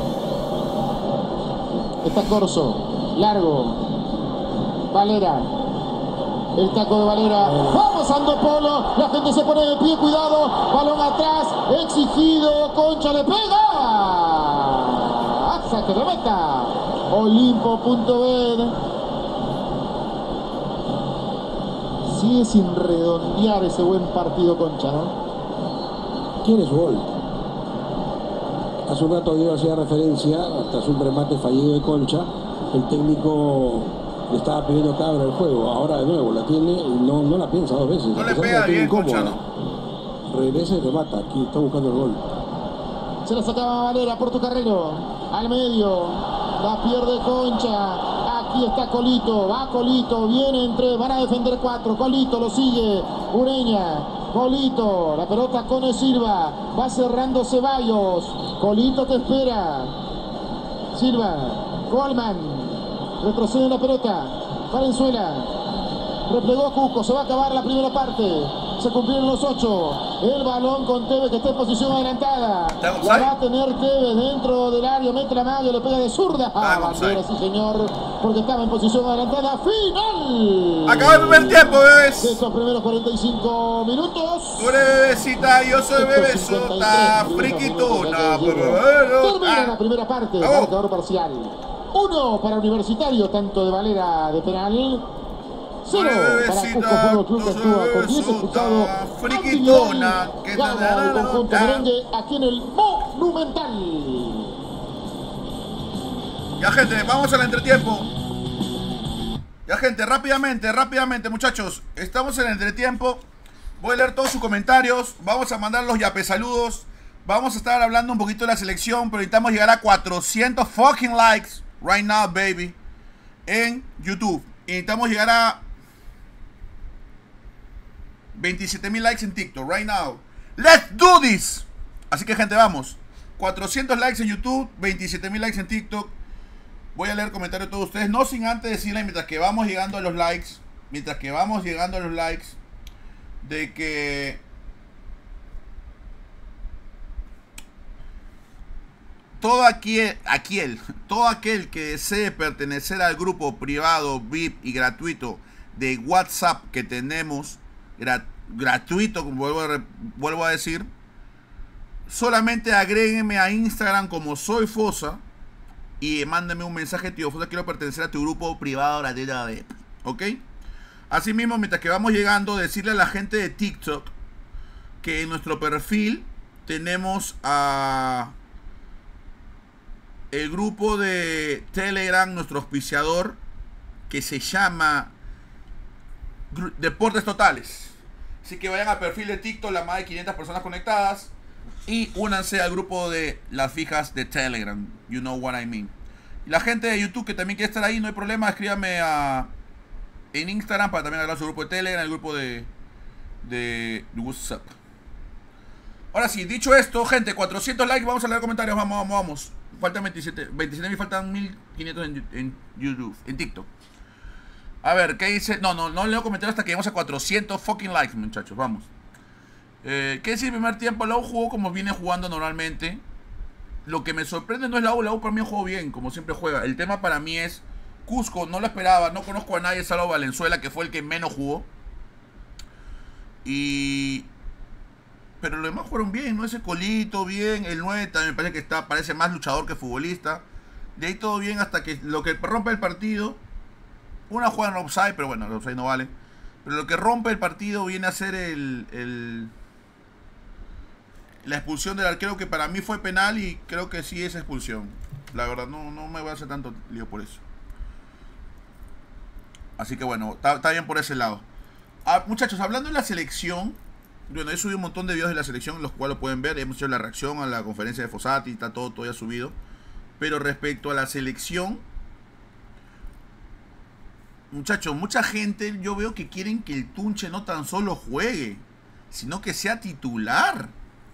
Está Corso. Largo. Valera. El taco de Valera. Vamos Ando Polo. La gente se pone de pie. Cuidado. Balón atrás. Exigido. Concha le pega. Hasta que remeta. Olimpo.bet. Sigue sin redondear ese buen partido Concha, ¿no? Quiere su gol. Hace un rato yo hacía referencia, tras un remate fallido de Concha, el técnico le estaba pidiendo que abra el juego. Ahora de nuevo la tiene y no, no la piensa dos veces. No le pega bien Concha, ¿no? Regresa y remata. Aquí está buscando el gol. Se la sacaba Valera, Portocarrero. Al medio. La pierde Concha. Aquí está Colito. Va Colito. Viene entre. Van a defender cuatro. Colito lo sigue. Ureña. Colito. La pelota con Silva. Va cerrando Ceballos. Colito te espera. Silva. Coleman. Retrocede la pelota. Valenzuela. Replegó Cusco. Se va a acabar la primera parte. Se cumplieron los ocho. El balón con Tevez que está en posición adelantada. La va a tener Tevez dentro del área. Mete la mano y le pega de zurda. Ah, bandera, sí señor. Porque estaba en posición adelantada. ¡Final! Acaba el primer tiempo, bebés. De estos primeros cuarenta y cinco minutos. Tú eres bebecita, yo soy bebesota. Friquitona. Termina la primera parte. Marcador parcial. Uno para Universitario, tanto de Valera de penal. Cero para Cusco Fútbol Club que actúa con diez expulsados. Friquitona. Gana el conjunto merengue aquí en el Monumental. Ya gente, vamos al entretiempo. Ya gente, rápidamente, rápidamente muchachos. Estamos en el entretiempo. Voy a leer todos sus comentarios. Vamos a mandar los yape saludos. Vamos a estar hablando un poquito de la selección. Pero necesitamos llegar a cuatrocientos fucking likes. Right now, baby. En YouTube. Y necesitamos llegar a veintisiete mil likes en TikTok. Right now. Let's do this. Así que gente, vamos. cuatrocientos likes en YouTube. veintisiete mil likes en TikTok. Voy a leer comentarios de todos ustedes, no sin antes decirles, mientras que vamos llegando a los likes, mientras que vamos llegando a los likes, de que todo aquel, aquel, todo aquel que desee pertenecer al grupo privado, V I P y gratuito de WhatsApp que tenemos, grat, gratuito, como vuelvo a, vuelvo a decir, solamente agréguenme a Instagram como Soy Fosa y mándenme un mensaje: tío Fosa, quiero pertenecer a tu grupo privado gratuito de V I P, ¿ok? Asimismo, mientras que vamos llegando, decirle a la gente de TikTok que en nuestro perfil tenemos a el grupo de Telegram, nuestro auspiciador, que se llama Deportes Totales. Así que vayan al perfil de TikTok, la más de quinientas personas conectadas, y únanse al grupo de las fijas de Telegram. You know what I mean. Y la gente de YouTube que también quiere estar ahí, no hay problema, escríbame a en Instagram para también hablar su grupo de Telegram, el grupo de de WhatsApp. Ahora sí, dicho esto, gente, cuatrocientos likes, vamos a leer comentarios, vamos, vamos, vamos. Faltan veintisiete, veintisiete mil, faltan mil quinientos en, en YouTube, en TikTok. A ver, ¿qué dice? No, no, no leo comentarios hasta que lleguemos a cuatrocientos fucking likes, muchachos, vamos. Eh, ¿Qué dice el primer tiempo? La U jugó como viene jugando normalmente. Lo que me sorprende no es la U, la U para mí jugó bien, como siempre juega. El tema para mí es Cusco, no lo esperaba, no conozco a nadie salvo Valenzuela, que fue el que menos jugó. Y... pero los demás fueron bien, ¿no? Ese Colito, bien. El nueve también me parece que está, parece más luchador que futbolista. De ahí todo bien hasta que lo que rompe el partido. Una jugada en offside, pero bueno, el offside no vale. Pero lo que rompe el partido viene a ser el, el la expulsión del arquero, que para mí fue penal y creo que sí es expulsión. La verdad, no, no me voy a hacer tanto lío por eso. Así que bueno, está, está bien por ese lado. Ah, muchachos, hablando de la selección, bueno, he subido un montón de videos de la selección, los cuales pueden ver. Hemos hecho la reacción a la conferencia de Fossati, está todo, todo ya subido. Pero respecto a la selección, muchachos, mucha gente yo veo que quieren que el Tunche no tan solo juegue, sino que sea titular.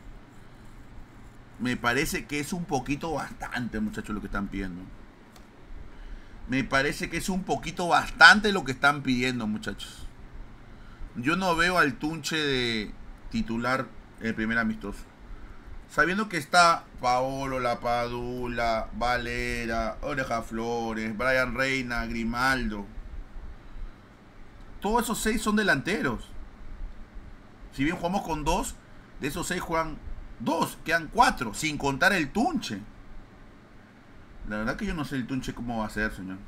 Me parece que es un poquito bastante, muchachos, lo que están pidiendo. Me parece que es un poquito bastante lo que están pidiendo, muchachos. Yo no veo al Tunche de titular en el primer amistoso. Sabiendo que está Paolo, Lapadula, Valera, Oreja Flores, Brian Reina, Grimaldo. Todos esos seis son delanteros. Si bien jugamos con dos, de esos seis juegan dos, quedan cuatro, sin contar el Tunche. La verdad que yo no sé el Tunche cómo va a ser, señor.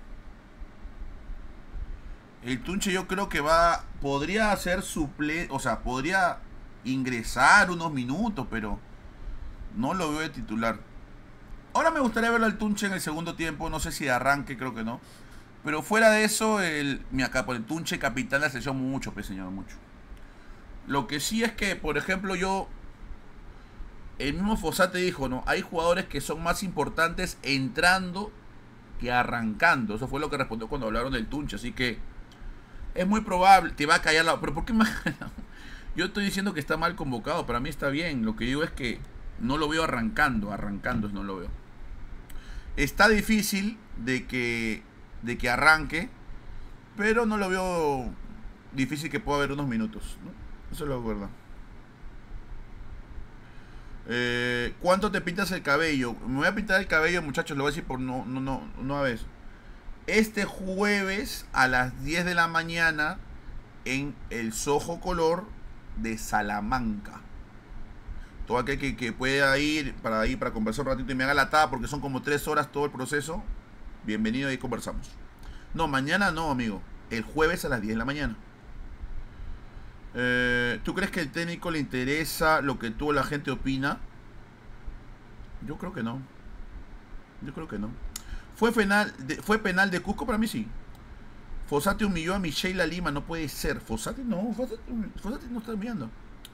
El Tunche yo creo que va, podría hacer suple, o sea, podría ingresar unos minutos, pero no lo veo de titular. Ahora me gustaría verlo al Tunche en el segundo tiempo, no sé si de arranque, creo que no. Pero fuera de eso, el, mira acá, por el Tunche capitán de la selección, mucho, pues señor, mucho. Lo que sí es que, por ejemplo, yo, el mismo Fossati dijo, ¿no? Hay jugadores que son más importantes entrando que arrancando. Eso fue lo que respondió cuando hablaron del Tunche, así que es muy probable, te va a callar la... Pero ¿por qué me... Yo estoy diciendo que está mal convocado, para mí está bien. Lo que digo es que no lo veo arrancando, arrancando no lo veo. Está difícil de que, de que arranque, pero no lo veo difícil que pueda haber unos minutos, ¿no? Eso es lo verdad. Eh, ¿Cuánto te pintas el cabello? Me voy a pintar el cabello, muchachos, lo voy a decir por no, no, no, no a ver. Este jueves a las diez de la mañana en el Soho Color de Salamanca. Todo aquel que, que pueda ir para ir para conversar un ratito y me haga la tada, porque son como tres horas todo el proceso. Bienvenido, ahí conversamos. No, mañana no, amigo. El jueves a las diez de la mañana. Eh, ¿Tú crees que el técnico le interesa lo que tú o la gente opina? Yo creo que no. Yo creo que no. ¿Fue penal de, fue penal de Cusco? Para mí sí. Fossati humilló a Micheila Lima. No puede ser. Fossati no. Fossati, Fossati no está humillando.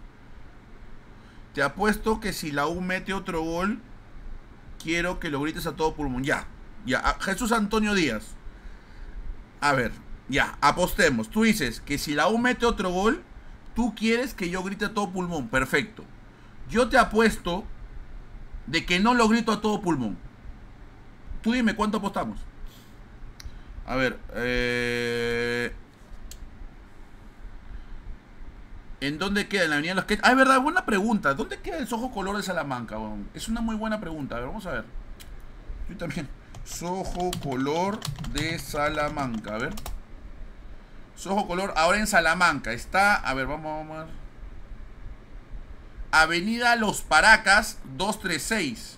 Te apuesto que si la U mete otro gol, quiero que lo grites a todo pulmón. Ya. Ya. A Jesús Antonio Díaz. A ver. Ya. Apostemos. Tú dices que si la U mete otro gol, tú quieres que yo grite a todo pulmón. Perfecto. Yo te apuesto de que no lo grito a todo pulmón. Tú dime cuánto apostamos. A ver, eh... ¿en dónde queda? En la avenida de los que... Ah, es verdad, buena pregunta. ¿Dónde queda el Soho Color de Salamanca? Bon? Es una muy buena pregunta. A ver, vamos a ver. Yo también. Soho Color de Salamanca. A ver. Soho Color ahora en Salamanca. Está... A ver, vamos, vamos a ver. Avenida Los Paracas doscientos treinta y seis.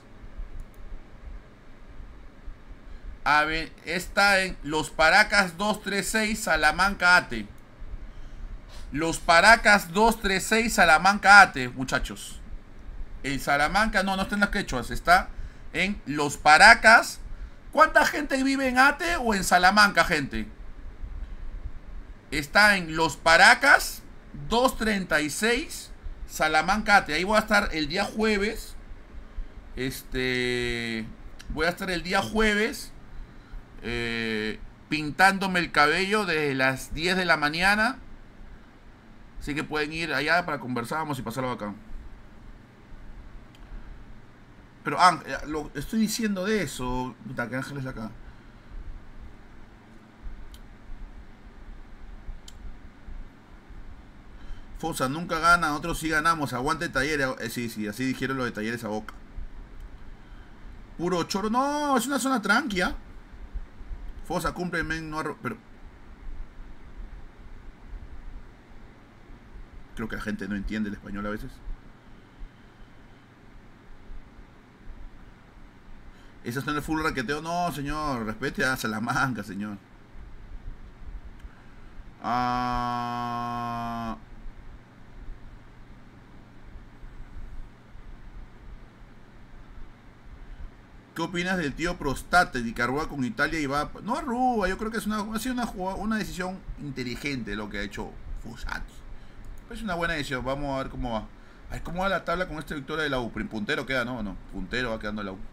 Ave... Está en Los Paracas doscientos treinta y seis, Salamanca Ate. Los Paracas doscientos treinta y seis, Salamanca Ate, muchachos. En Salamanca, no, no está en las quechuas. Está en Los Paracas. ¿Cuánta gente vive en Ate o en Salamanca, gente? Está en Los Paracas doscientos treinta y seis, Salamanca Ate. Ahí voy a estar el día jueves. Este... Voy a estar el día jueves eh, pintándome el cabello desde las diez de la mañana. Así que pueden ir allá para conversamos y pasarlo acá. Pero ah, lo estoy diciendo de eso. Puta, que Ángeles acá. Fosa, nunca gana, nosotros sí ganamos. Aguante Talleres. Eh, sí, sí, así dijeron los de Talleres a Boca. Puro choro. No, es una zona tranquila. Fosa, cumple, men, no arro... Pero... Creo que la gente no entiende el español a veces. ¿Esa está en el full raqueteo? No, señor. Respete a Salamanca, señor. Ah... ¿Qué opinas del tío Prostate y Carrúa con Italia y va? No arruga, yo creo que es una, ha sido una, una decisión inteligente lo que ha hecho Fusato. Es una buena decisión, vamos a ver cómo va. A ver cómo va la tabla con esta victoria de la U. Puntero queda, ¿no? No, puntero va quedando la U.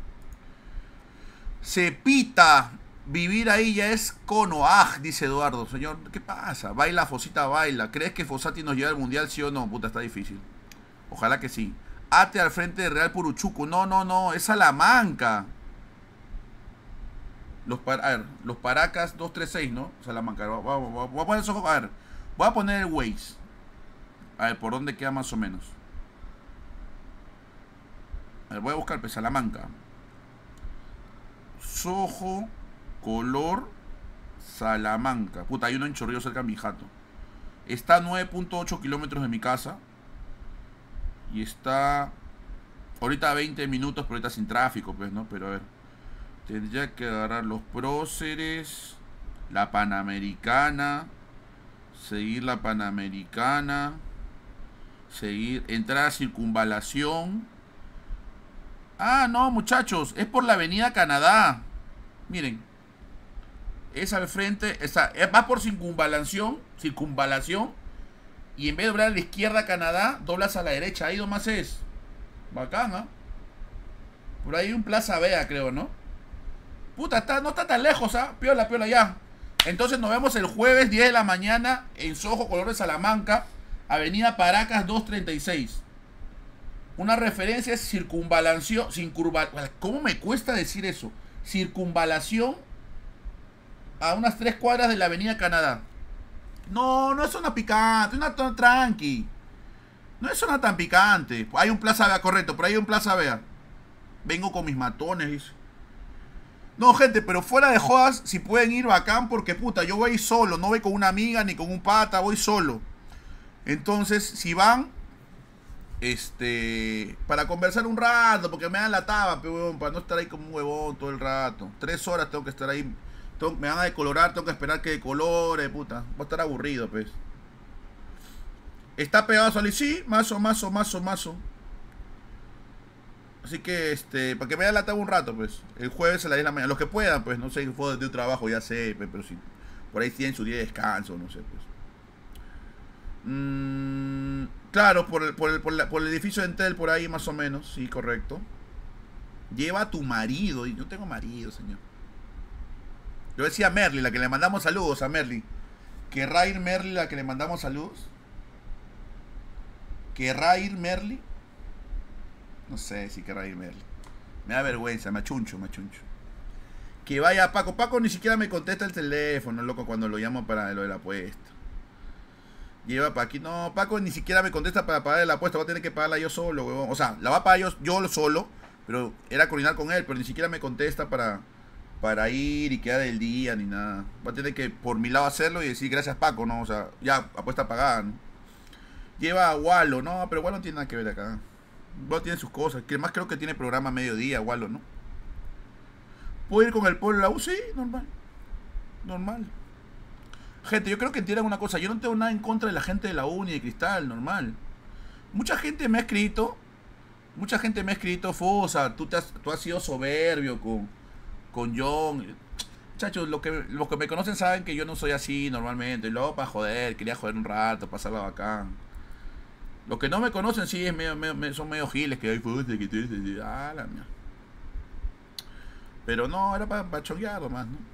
Se pita. Vivir ahí ya es cono. Ah, dice Eduardo. Señor, ¿qué pasa? Baila, Fosita, baila. ¿Crees que Fossati nos lleva al mundial, sí o no? Puta, está difícil. Ojalá que sí. Ate al frente de Real Puruchuco. No, no, no. Es Salamanca. Los, par a ver, los Paracas doscientos treinta y seis, ¿no? Salamanca. Voy, voy, voy, voy a poner eso. A ver. Voy a poner el Waze. A ver, ¿por dónde queda más o menos? A ver, voy a buscar pues, Salamanca. Soho Color Salamanca. Puta, hay uno en Chorrillo cerca de mi jato. Está a nueve punto ocho kilómetros de mi casa. Y está ahorita a veinte minutos, pero ahorita sin tráfico, pues, ¿no? Pero a ver, tendría que agarrar los próceres, la Panamericana, seguir la Panamericana, seguir, entrar a Circunvalación. Ah, no, muchachos, es por la Avenida Canadá. Miren, es al frente, esa, va por Circunvalación, Circunvalación. Y en vez de doblar a la izquierda Canadá, doblas a la derecha. Ahí nomás es. Bacán, ¿eh? Por ahí hay un Plaza Vea, creo, ¿no? Puta, está, no está tan lejos, ¿ah? ¿eh? Piola, piola, ya. Entonces nos vemos el jueves diez de la mañana en Soho Color de Salamanca, Avenida Paracas doscientos treinta y seis. Una referencia es circunvalación, sin curva. ¿Cómo me cuesta decir eso? Circunvalación a unas tres cuadras de la Avenida Canadá. No, no es zona picante, una zona tranqui. No es zona tan picante. Hay un Plaza Vea, correcto, pero hay un Plaza Vea. Vengo con mis matones, dice. No, gente, pero fuera de jodas, si pueden ir bacán, porque puta, yo voy solo, no voy con una amiga ni con un pata, voy solo. Entonces, si van, este, para conversar un rato, porque me dan la taba, pero, para no estar ahí como un huevón todo el rato. Tres horas tengo que estar ahí. Me van a decolorar, tengo que esperar que decolore, puta. Va a estar aburrido, pues. Está pegado a salir, sí, mazo, mazo, mazo, mazo. Así que, este, para que me den la tabla un rato, pues. El jueves a las diez de la mañana. Los que puedan, pues, no sé, fue de un trabajo, ya sé, pues, pero si por ahí tienen su día de descanso, no sé, pues. Mm, claro, por el, por, el, por, la, por el edificio de Entel, por ahí más o menos, sí, correcto. Lleva a tu marido, y no tengo marido, señor. Yo decía a Merly, la que le mandamos saludos a Merly. ¿Querrá ir Merly, la que le mandamos saludos? ¿Querrá ir Merly? No sé si querrá ir Merly. Me da vergüenza, me achuncho, me achuncho. Que vaya Paco. Paco ni siquiera me contesta el teléfono, loco, cuando lo llamo para lo de la apuesta. Lleva para aquí. No, Paco ni siquiera me contesta para pagar la apuesta. Voy a tener que pagarla yo solo, huevón. O sea, la va a pagar yo, yo solo. Pero era coordinar con él. Pero ni siquiera me contesta para, para ir y quedar el día ni nada. Voy a tener que por mi lado hacerlo y decir gracias Paco, ¿no? O sea, ya apuesta pagada, ¿no? Lleva a Wallo. No, pero Wallo no tiene nada que ver acá. Wallo tiene sus cosas. Que más creo que tiene programa a mediodía, Wallo, ¿no? ¿Puedo ir con el pueblo de la U? Sí, normal. Normal. Gente, yo creo que entiendan una cosa. Yo no tengo nada en contra de la gente de la U ni de Cristal, normal. Mucha gente me ha escrito. Mucha gente me ha escrito, Fosa, tú, te has, tú has sido soberbio con, con John. Muchachos, lo que, los que me conocen saben que yo no soy así normalmente. Y luego para joder, quería joder un rato, pasarla bacán. Los que no me conocen sí es medio, medio, son medio giles, que hay Fosa, que tú eres... Ah, la mierda. Pero no, era para, para chonguear nomás, ¿no?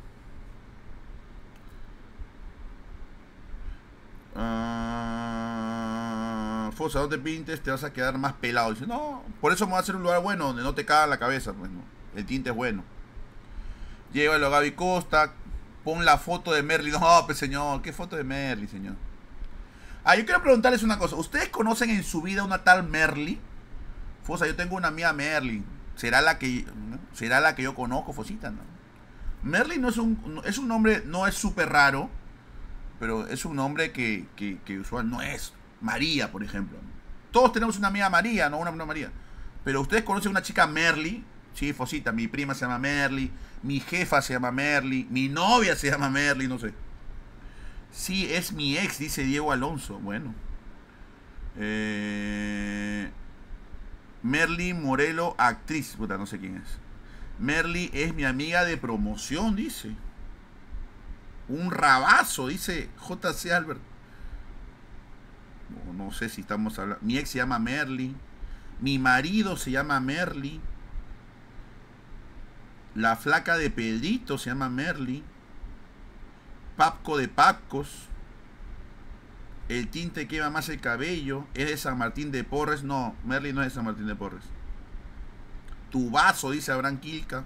Uh, Fosa, no te pintes, te vas a quedar más pelado. Dice, no, por eso me voy a hacer un lugar bueno donde no te caga la cabeza, pues no. El tinte es bueno. Llévalo a Gaby Costa, pon la foto de Merly. No, pues señor, ¿qué foto de Merly, señor? Ah, yo quiero preguntarles una cosa. ¿Ustedes conocen en su vida una tal Merly? Fosa, yo tengo una amiga Merly. ¿Será la que ¿no? será la que yo conozco, Fosita? ¿No? Merly no es un es un nombre, no es súper raro, pero es un nombre que, que, que usual no es. María, por ejemplo. Todos tenemos una amiga María, no una, una María. Pero ustedes conocen una chica Merly. Sí, Fosita, mi prima se llama Merly, mi jefa se llama Merly, mi novia se llama Merly, no sé. Sí, es mi ex, dice Diego Alonso. Bueno. Eh... Merly Morelo, actriz. Puta, no sé quién es. Merly es mi amiga de promoción, dice. Un rabazo, dice J C Albert. No, no sé si estamos hablando. Mi ex se llama Merly. Mi marido se llama Merly. La flaca de Pedrito se llama Merly. Papco de Papcos. El tinte quema más el cabello. Es de San Martín de Porres. No, Merly no es de San Martín de Porres. Tu vaso, dice Abraham Quilca.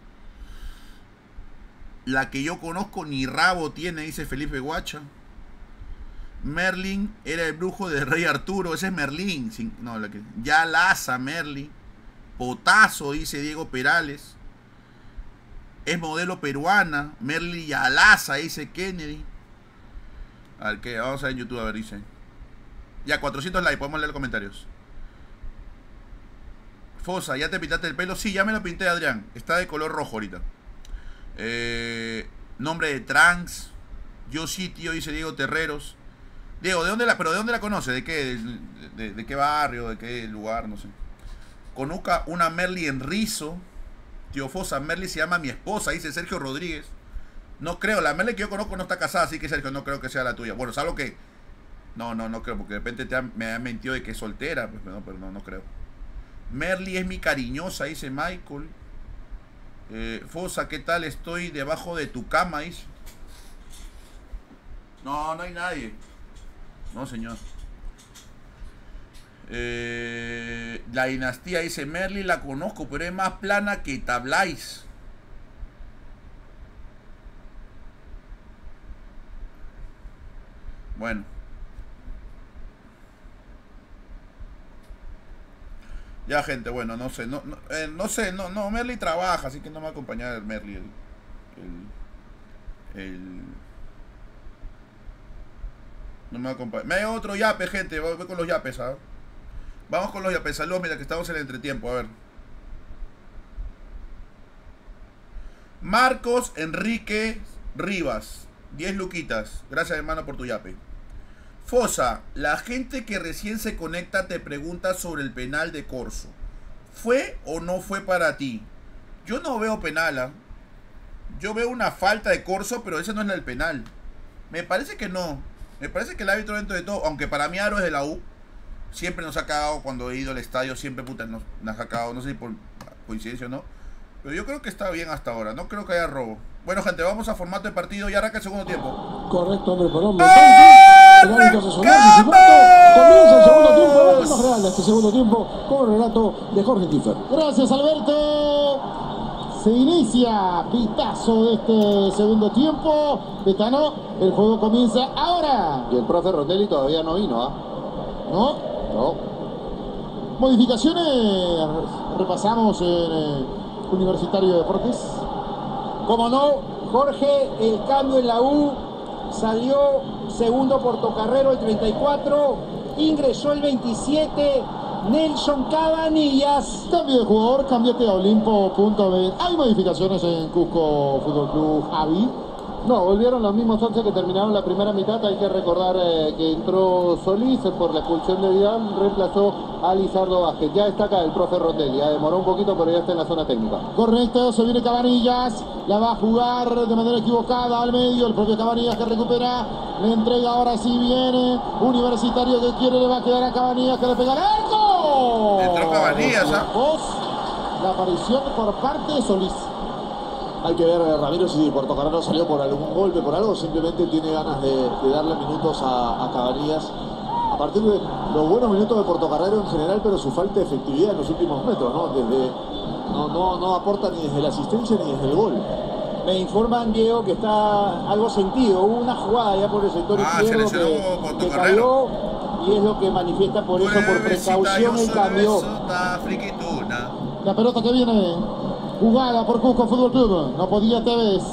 La que yo conozco ni rabo tiene, dice Felipe Guacha. Merlin era el brujo del rey Arturo. Ese es Merlín. No, la que... Ya Laza, Merly. Potazo, dice Diego Perales. Es modelo peruana. Merly Yalaza, dice Kennedy. A ver, ¿qué? Vamos a ver en YouTube, a ver, dice. Ya, cuatrocientos likes, podemos leer los comentarios. Fosa, ¿ya te pintaste el pelo? Sí, ya me lo pinté, Adrián. Está de color rojo ahorita. Eh, nombre de trans. Yo sí, tío, dice Diego Terreros. Diego, ¿de dónde la, pero ¿de dónde la conoce? ¿De qué? ¿De, de, de qué barrio? ¿De qué lugar? No sé. Conozca una Merly en Rizo. Tío Fosa, Merly se llama mi esposa, dice Sergio Rodríguez. No creo, la Merly que yo conozco no está casada, así que Sergio, no creo que sea la tuya. Bueno, salvo que... No, no, no creo, porque de repente te han, me han mentido de que es soltera, pues, no, pero no, no creo. Merly es mi cariñosa, dice Michael. Eh, Fosa, ¿qué tal? Estoy debajo de tu cama, dice. No, no hay nadie. No, señor. Eh, la dinastía dice, Merly la conozco, pero es más plana que Tablais. Bueno. Ya, gente, bueno, no sé, no, no, eh, no sé, no, no, Merly trabaja, así que no me va a acompañar el Merly, el, el, el no me va a acompañar. Me hay otro yape, gente, voy, voy con los yapes, ¿sabes? Vamos con los yapes, saludos, mira que estamos en el entretiempo, a ver. Marcos Enrique Rivas, diez luquitas, gracias hermano por tu yape. Fosa, la gente que recién se conecta te pregunta sobre el penal de Corso. ¿Fue o no fue para ti? Yo no veo penal, ¿eh? Yo veo una falta de Corso, pero ese no es el penal. Me parece que no. Me parece que el árbitro dentro de todo, aunque para mí Aro es de la U, siempre nos ha cagado cuando he ido al estadio, siempre puta nos, nos ha cagado, no sé si por coincidencia o no. Pero yo creo que está bien hasta ahora, no creo que haya robo. Bueno, gente, vamos a formato de partido y arranca el segundo tiempo. Correcto, hombre por hombre. Entonces, el árbitro asesor, comienza el segundo tiempo, el más real de este segundo tiempo con el relato de Jorge Tiffer. Gracias, Alberto. Se inicia pitazo de este segundo tiempo. Betano, el juego comienza ahora. Y el profe Rondelli todavía no vino, ¿ah? ¿No? No. Modificaciones. Repasamos en eh, Universitario de Deportes. Como no, Jorge, el cambio en la U. Salió segundo Portocarrero el treinta y cuatro. Ingresó el veintisiete. Nelson Cabanillas. Cambio de jugador, cámbiate a Olimpo.bet. ¿Hay modificaciones en Cusco Fútbol Club, Javi? No, volvieron los mismos once que terminaron la primera mitad. Hay que recordar eh, que entró Solís por la expulsión de Vidal, reemplazó a Lizardo Vázquez. Ya está acá el profe Rondelli, ya demoró un poquito, pero ya está en la zona técnica. Correcto, se viene Cabanillas, la va a jugar de manera equivocada al medio, el propio Cabanillas que recupera, le entrega, ahora sí viene Universitario que quiere, le va a quedar a Cabanillas que le pega al arco. Entró Cabanillas, ¿ah? La aparición por parte de Solís. Hay que ver, Ramiro, si Portocarrero salió por algún golpe, por algo, simplemente tiene ganas de, de darle minutos a, a Cabanillas. A partir de los buenos minutos de Portocarrero en general, pero su falta de efectividad en los últimos metros, ¿no? Desde, no, no, no aporta ni desde la asistencia ni desde el gol. Me informan, Diego, que está algo sentido. Hubo una jugada ya por el sector Ah, izquierdo se que, que cayó y es lo que manifiesta por eso, por precaución, el cambio. La pelota que viene jugada por Cusco Fútbol Club. No podía Tevez.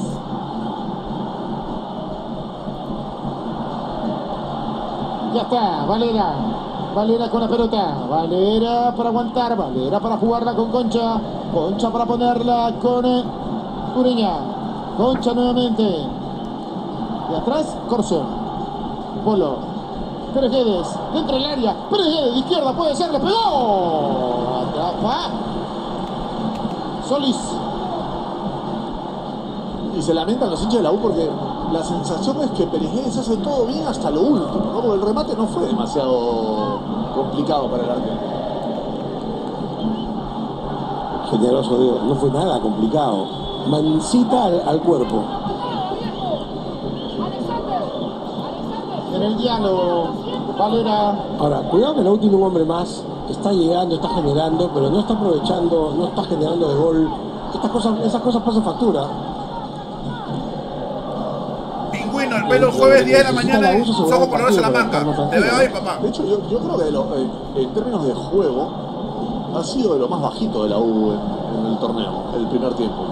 Ya está, Valera. Valera con la pelota. Valera para aguantar. Valera para jugarla con Concha. Concha para ponerla con Ureña. Concha nuevamente. De atrás, Corso. Polo. Perejedes. Dentro del área. Perejedes de izquierda puede ser. Le pegó. Atrapa. Solís. Y se lamentan los hinchas de la U porque la sensación es que Perejedes hace todo bien hasta lo último, ¿no? Porque el remate no fue demasiado complicado para el arquero. Generoso, digo, no fue nada complicado. Mancita al, al cuerpo. En el diálogo, Valera. Ahora, cuidado que la U tiene un hombre más. Está llegando, está generando, pero no está aprovechando, no está generando de gol. Estas cosas, esas cosas pasan factura. Pingüino, el pelo jueves diez de la mañana, Sojo Colorado Salamanca. Te veo ahí, papá. De hecho, yo, yo creo que de lo, en, en términos de juego, ha sido de lo más bajito de la U en, en el torneo, el primer tiempo.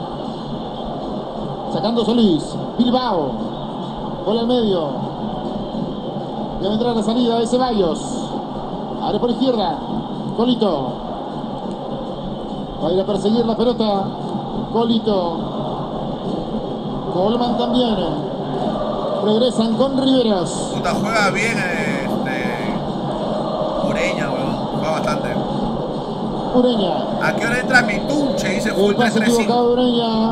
Sacando Solís, Bilbao, bola al medio. Ya vendrá la salida de Ceballos. Abre por izquierda, Colito. Va a ir a perseguir la pelota. Colito. Colman también. Regresan con Riveros. Puta, juega bien este. Ureña, weón. Juega bastante. Ureña. ¿A qué hora entra mi tunche? Dice Full El pase equivocado de Ureña.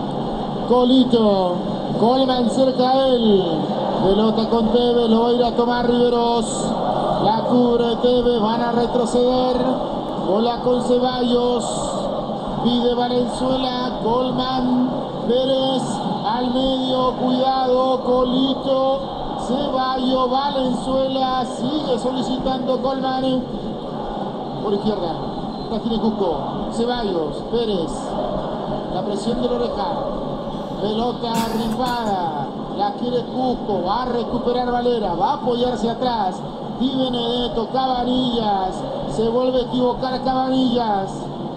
Colito. Colman cerca a él. Pelota con Tevez. Lo va a ir a tomar Riveros. La cubre Tevez. Van a retroceder. Bola con Ceballos. Pide Valenzuela. Colman. Pérez. Al medio. Cuidado. Colito. Ceballos. Valenzuela. Sigue solicitando Colman. Por izquierda. La tiene Cusco. Ceballos. Pérez. La presión de la oreja. Pelota arribada. La quiere Cusco. Va a recuperar Valera. Va a apoyarse atrás. Di Benedetto. Cabanillas. Se vuelve a equivocar Cabanillas.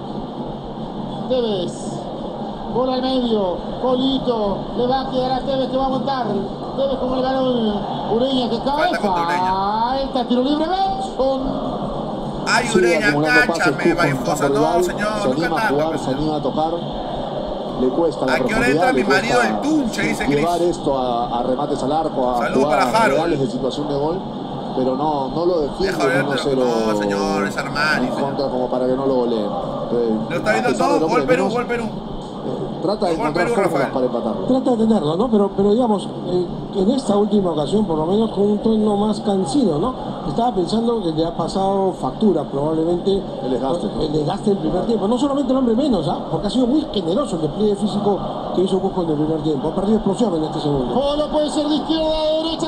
Tevez. Bola al medio. Colito. Le va a quedar a Tevez que va a montar. Tevez como el balón. Ureña que cabeza. Está tiro libre. Benson. Ay, Ureña, cáchame, Baifosa. No, señor, se nunca anima a jugar, tanto. se anima a tocar. Le cuesta la ¿A qué hora entra mi marido el tunche? Dice Cris. Llevar esto a, a remates al arco, a Saludos jugadas para Harold. reales de situación de gol, pero no, no lo defiende. Deja uno cero no, señor, es Armani. en contra como para que no lo goleen. Entonces, Lo está viendo a pesar todo, del hombre gol Perú, menos, gol Perú. Trata de Gol encontrar Perú, fórmulas Rafael. para empatarlo. Trata de tenerlo, ¿no? Pero, pero digamos, eh, en esta última ocasión, por lo menos con un tono más cansino, ¿no? Estaba pensando que le ha pasado factura, probablemente, El desgaste, ¿no? el desgaste del primer tiempo. No solamente el hombre menos, ¿ah? Porque ha sido muy generoso el despliegue físico que hizo Cusco en el primer tiempo. Ha perdido explosión en este segundo. Polo puede ser de izquierda a derecha.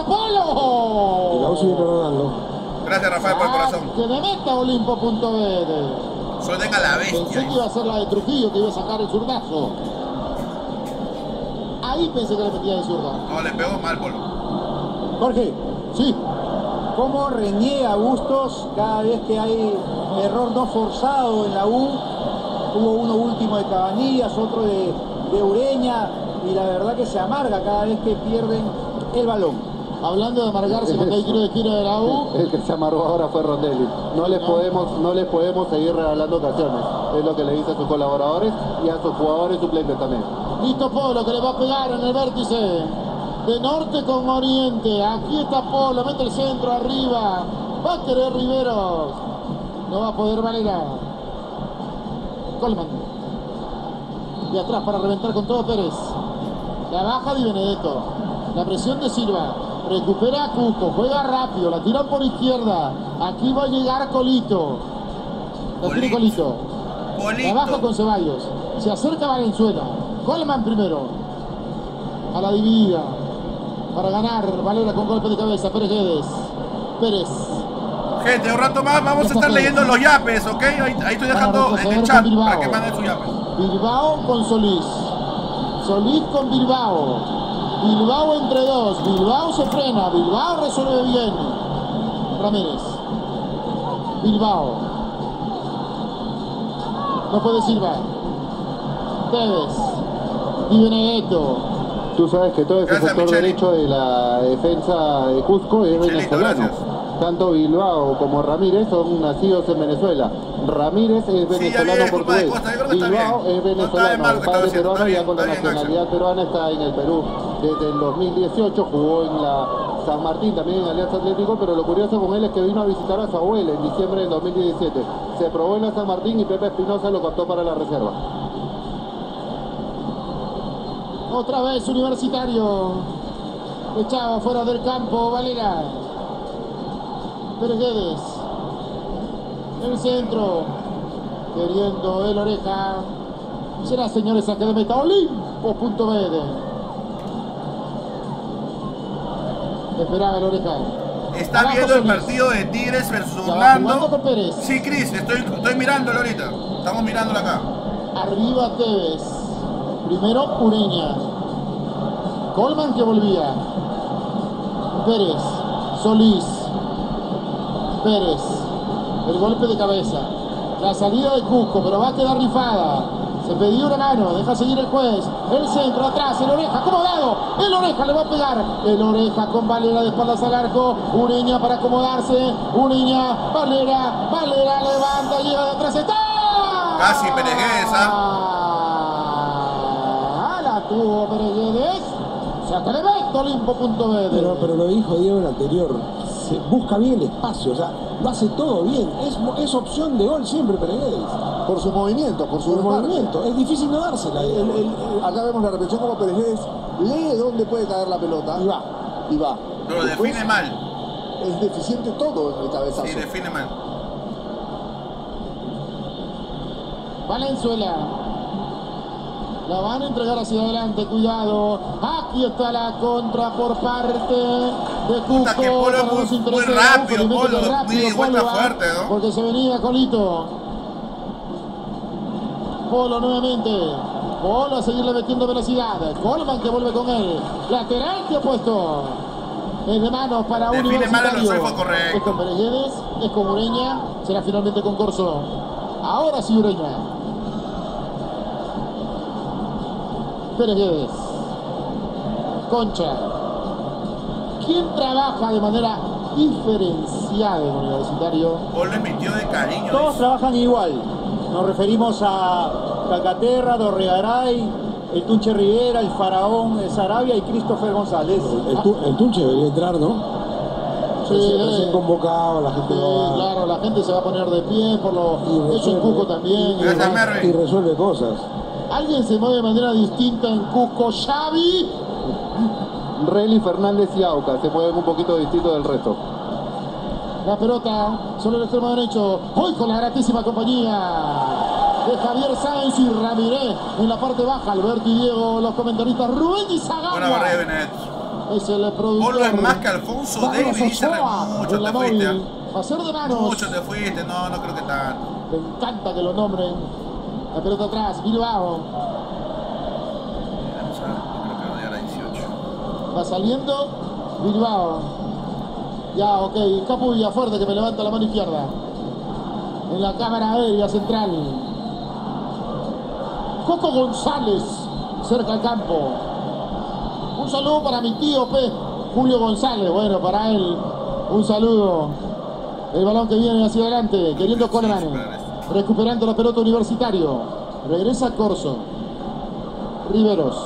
Polo. Y la U sigue perdonando. Gracias, Rafael, por el corazón. Que me meta Olimpo.bet. Suelten a la bestia. Pensé que iba a ser la de Trujillo, que iba a sacar el zurdazo. Ahí pensé que le metía de zurda. No, le pegó mal, Polo. Jorge, sí. ¿Cómo reniega Bustos cada vez que hay error no forzado en la U? Hubo uno último de Cabanillas, otro de, de Ureña, y la verdad que se amarga cada vez que pierden el balón. Hablando de amargarse cuando hay tiro de esquina de la U. El que se amargó ahora fue Rondelli. No les podemos, no les podemos seguir regalando ocasiones. Es lo que le dice a sus colaboradores y a sus jugadores suplentes también. Listo Polo, que le va a pegar en el vértice. De norte con oriente. Aquí está Polo, mete el centro arriba. Va a querer Riveros. No va a poder Valera. Colman. De atrás para reventar con todo Pérez. La baja Di Benedetto. La presión de Silva. Recupera a Cusco, juega rápido, la tiran por izquierda. Aquí va a llegar Colito. La tiene Colito. Colito. La baja con Ceballos. Se acerca Valenzuela. Colman primero. A la dividida. Para ganar. Valera con golpe de cabeza. Pérez Guedes. Pérez. Gente, un rato más vamos a estar leyendo los yapes, ¿ok? Ahí, ahí estoy dejando en el chat para que manden sus yapes. Bilbao con Solís. Solís con Bilbao. Bilbao entre dos, Bilbao se frena, Bilbao resuelve bien. Ramírez. Bilbao. No puede Silva. Tevez. Di Benedetto. Tú sabes que todo ese Gracias, sector Micheli. derecho de la defensa de Cusco es Michelito, venezolano. gracias. Tanto Bilbao como Ramírez son nacidos en Venezuela. Ramírez es venezolano bien, culpa de portugués. Costa, yo creo que está Bilbao bien. es No está de venezolano, mal lo que está padre haciendo, peruano, está ya bien, con la está bien, nacionalidad peruana está en el Perú. Desde el dos mil dieciocho jugó en la San Martín, también en Alianza Atlético, pero lo curioso con él es que vino a visitar a su abuela en diciembre del dos mil diecisiete. Se probó en la San Martín y Pepe Espinosa lo captó para la reserva. Otra vez Universitario. Echaba fuera del campo Valera. Pérez Guedes. En el centro. Queriendo el Oreja. Será, señores, saque de meta. Olimpo, punto B D. Esperaba el Oreja. ¿Está Abajo viendo el Solís. partido de Tigres versus Ya va Orlando? jugando con Pérez. Sí, Cris, estoy, estoy mirándolo ahorita. Estamos mirándolo acá. Arriba Tevez. Primero Ureña. Colman que volvía. Pérez. Solís. Pérez. El golpe de cabeza. La salida de Cusco, pero va a quedar rifada. Se pidió una mano, deja seguir el juez. El centro atrás, el Oreja, acomodado. El Oreja le va a pegar. El Oreja con Valera de espaldas al arco. Ureña para acomodarse. Ureña, Valera, Valera levanta, llega de atrás. ¡Está! Casi Pérez Guedes, ¿ah? Ah, la tuvo Pérez Guedes. Saca el evento, Olimpo punto B D. Pero, pero lo dijo Diego en el anterior. Se busca bien el espacio, o sea, lo hace todo bien. Es, es opción de gol siempre Pérez Guedes. Por su movimiento, por su Por desmarque. movimiento. Es difícil no dársela. El- el- el- acá vemos la repetición como Pérez Guedes lee dónde puede caer la pelota. Y va. Y va. Pero lo Después, define mal. Es deficiente todo en el cabezazo. Sí, define mal. Valenzuela. La van a entregar hacia adelante, cuidado. Aquí está la contra por parte de Cusco. que Polo es para muy- los intereses muy de la U, rápido, felizmente Polo, que rápido, muy de vuelta Polo, ¿ah? fuerte, ¿no? Porque se venía Colito. Polo nuevamente. Polo a seguirle metiendo velocidad. Colman que vuelve con él. Lateral que ha puesto. Es de manos para Define Universitario. mal a los suelfos, correcto. Es con Pérez Guedes, es con Ureña. Será finalmente con Corso. Ahora sí Ureña. Pérez Guedes. Concha. ¿Quién trabaja de manera diferenciada en Universitario? Polo le metió de cariño. Todos dice. trabajan igual. Nos referimos a Calcaterra, Dorregaray, el Tunche Rivera, el Faraón de Sarabia y Christopher González. El, tu, el Tunche debería entrar, ¿no? Sí, Recién, eh. recién convocado, la gente Sí, va claro, la gente se va a poner de pie por lo y hecho en Cusco también. Gracias, Y- Mervin. y resuelve cosas. Alguien se mueve de manera distinta en Cusco. Xavi. Relly, Fernández y Auca se mueven un poquito distinto del resto. La pelota sobre el extremo derecho. Hoy con la gratísima compañía de Javier Sáenz y Ramírez en la parte baja. Alberto y Diego, los comentaristas. Rubén y Buena Zagagua. barrera de Benedetto. Es el productor. Polo es más que Alfonso Carlos Davis, dice Ochoa Remucho, en la te fuiste. móvil. ¿ah? Va a ser de manos. Mucho te fuiste, no, no creo que tanto. Me encanta que lo nombren. La pelota atrás, Bilbao. Vamos a ver, yo creo que va a llegar a dieciocho. Va saliendo Bilbao. Ya, ok. Capo Villafuerte que me levanta la mano izquierda. En la cámara aérea central. Coco González, cerca al campo. Un saludo para mi tío P. Julio González. Bueno, para él, un saludo. El balón que viene hacia adelante, queriendo Coleman. Recuperando la pelota Universitario. Regresa Corso. Riveros.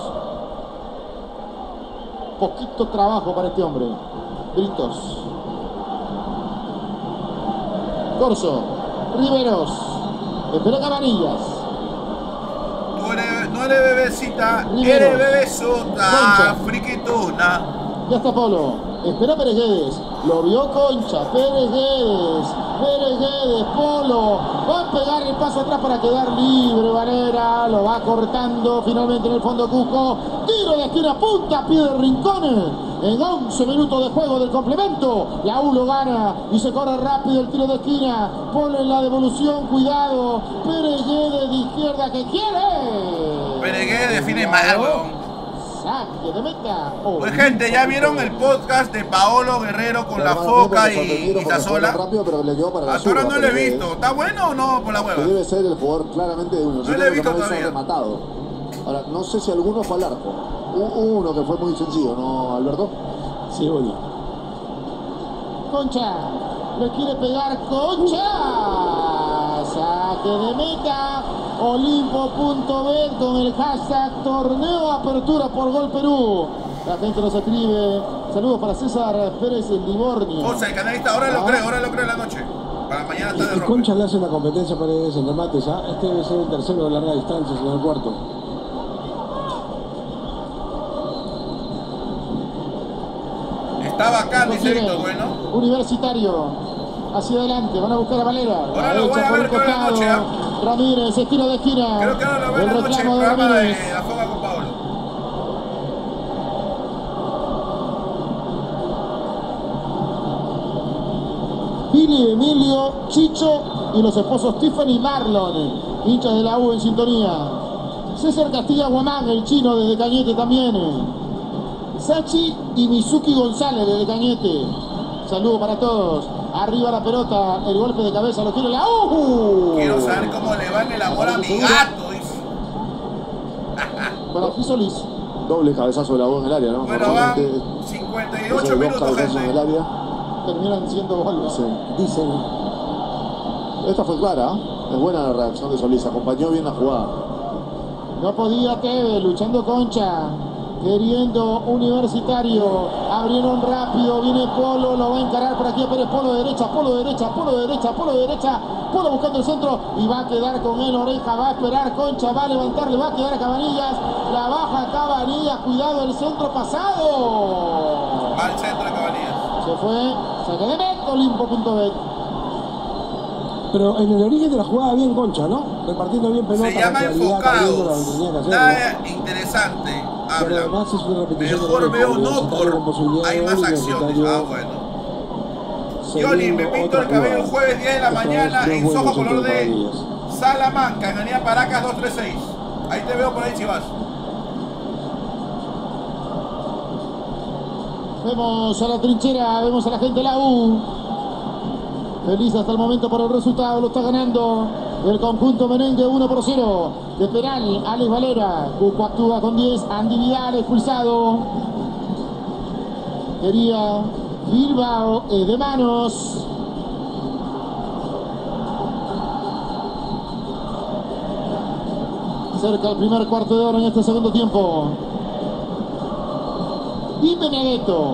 Poquito trabajo para este hombre. Britos. Corso. Riveros. Espera Cabanillas. No eres, no eres bebecita, Riveros. eres bebesota, Concha. friquituna. Ya está Polo. Espera Pérez Guedes. Lo vio Concha. Pérez Guedes. Pérez Guedes. Polo. Va a pegar el paso atrás para quedar libre. Valera. Lo va cortando finalmente en el fondo Cusco. Tiro de esquina. Punta. Pie de Rincones. En once minutos de juego del complemento. La U lo gana. Y se corre rápido el tiro de esquina. Polo en la devolución. Cuidado. Pérez Guedes de izquierda que quiere. Pérez Guedes define mal, weón. Saque de meta. Oh, Pues gente, ya vieron el podcast de Paolo Guerrero con la foca y, y Sazola. Rápido, pero le quedó para la Hasta ahora zurda, no lo he Pérez visto. Guedes. ¿Está bueno o no por la hueva? Que debe ser el jugador claramente de uno. No lo he visto todavía. Rematado. Ahora, no sé si alguno fue al arco. Hubo uno que fue muy sencillo, ¿no, Alberto? Sí, bueno. Concha. Le quiere pegar Concha. Saque de meta. Olimpo punto bet con el hashtag torneo apertura por Gol Perú. La gente nos escribe. Saludos para César Pérez en Livorno. O sea, el canalista ahora lo cree, ahora lo cree en la noche. Para mañana está de Y ropa. Concha le hace una competencia para en remates, ¿ah? Este debe ser el tercero de larga distancia, sino el cuarto. Está bacán, dice Consigue. Víctor, bueno. Universitario. Hacia adelante, van a buscar a Valera. Ahora lo voy a ver toda la noche, ¿ah? Ramírez, estilo de esquina. Creo que ahora lo veo El en la noche, el reclamo de programa de Ramírez. la foga con Paolo. Billy, Emilio, Chicho y los esposos Tiffany y Marlon, hinchas de la U en sintonía. César Castilla Guamán, el chino desde Cañete también. Sachi y Mizuki González desde Cañete. Saludos para todos. Arriba la pelota, el golpe de cabeza lo quiere la U. Quiero saber cómo le va en el amor a mi gato, dice. Para aquí Solís. Doble cabezazo de la U en el área, ¿no? Bueno, van Normalmente, cincuenta y esos ocho dos minutos, cabezazos en el gente. área. Terminan siendo goles. Sí. Dicen. Esta fue clara, ¿eh? Es buena la reacción de Solís, acompañó bien la jugada. No podía Teve, luchando Concha. Queriendo Universitario. Abrieron rápido. Viene Polo. Lo va a encarar por aquí a Pérez. Polo de derecha, Polo de derecha, Polo de derecha, Polo de derecha. Polo buscando el centro. Y va a quedar con él. Oreja va a esperar. Concha va a levantar. Le va a quedar a Cabanillas. La baja Cabanillas. Cuidado el centro pasado. Va al centro de Cabanillas. Se fue. Saque de meta. Olimpo punto bet. Pero en el origen de la jugada bien Concha, ¿no? Repartiendo bien pelota. Se llama calidad, cayendo la enfocados. tenía que hacer, Nada interesante. Pero Habla. además es una repetición Mejor de veo Universitario no con posibilidad por. Hay de más gol, acciones. Universitario Ah, bueno. cediendo Johnny, me pinto otra el cabello el jugada. jueves diez de la Esta mañana vez no en fue Soho el centro color de de Cabanillas. Salamanca, en Avenida Paracas doscientos treinta y seis. Ahí te veo por ahí si vas. Vemos a la trinchera. Vemos a la gente de la U. Feliz hasta el momento por el resultado. Lo está ganando el conjunto merengue uno por cero. De penal, Alex Valera. Cusco actúa con diez. Andy Vidal expulsado. Quería Bilbao eh, de manos. Cerca el primer cuarto de hora en este segundo tiempo. Y Benedetto.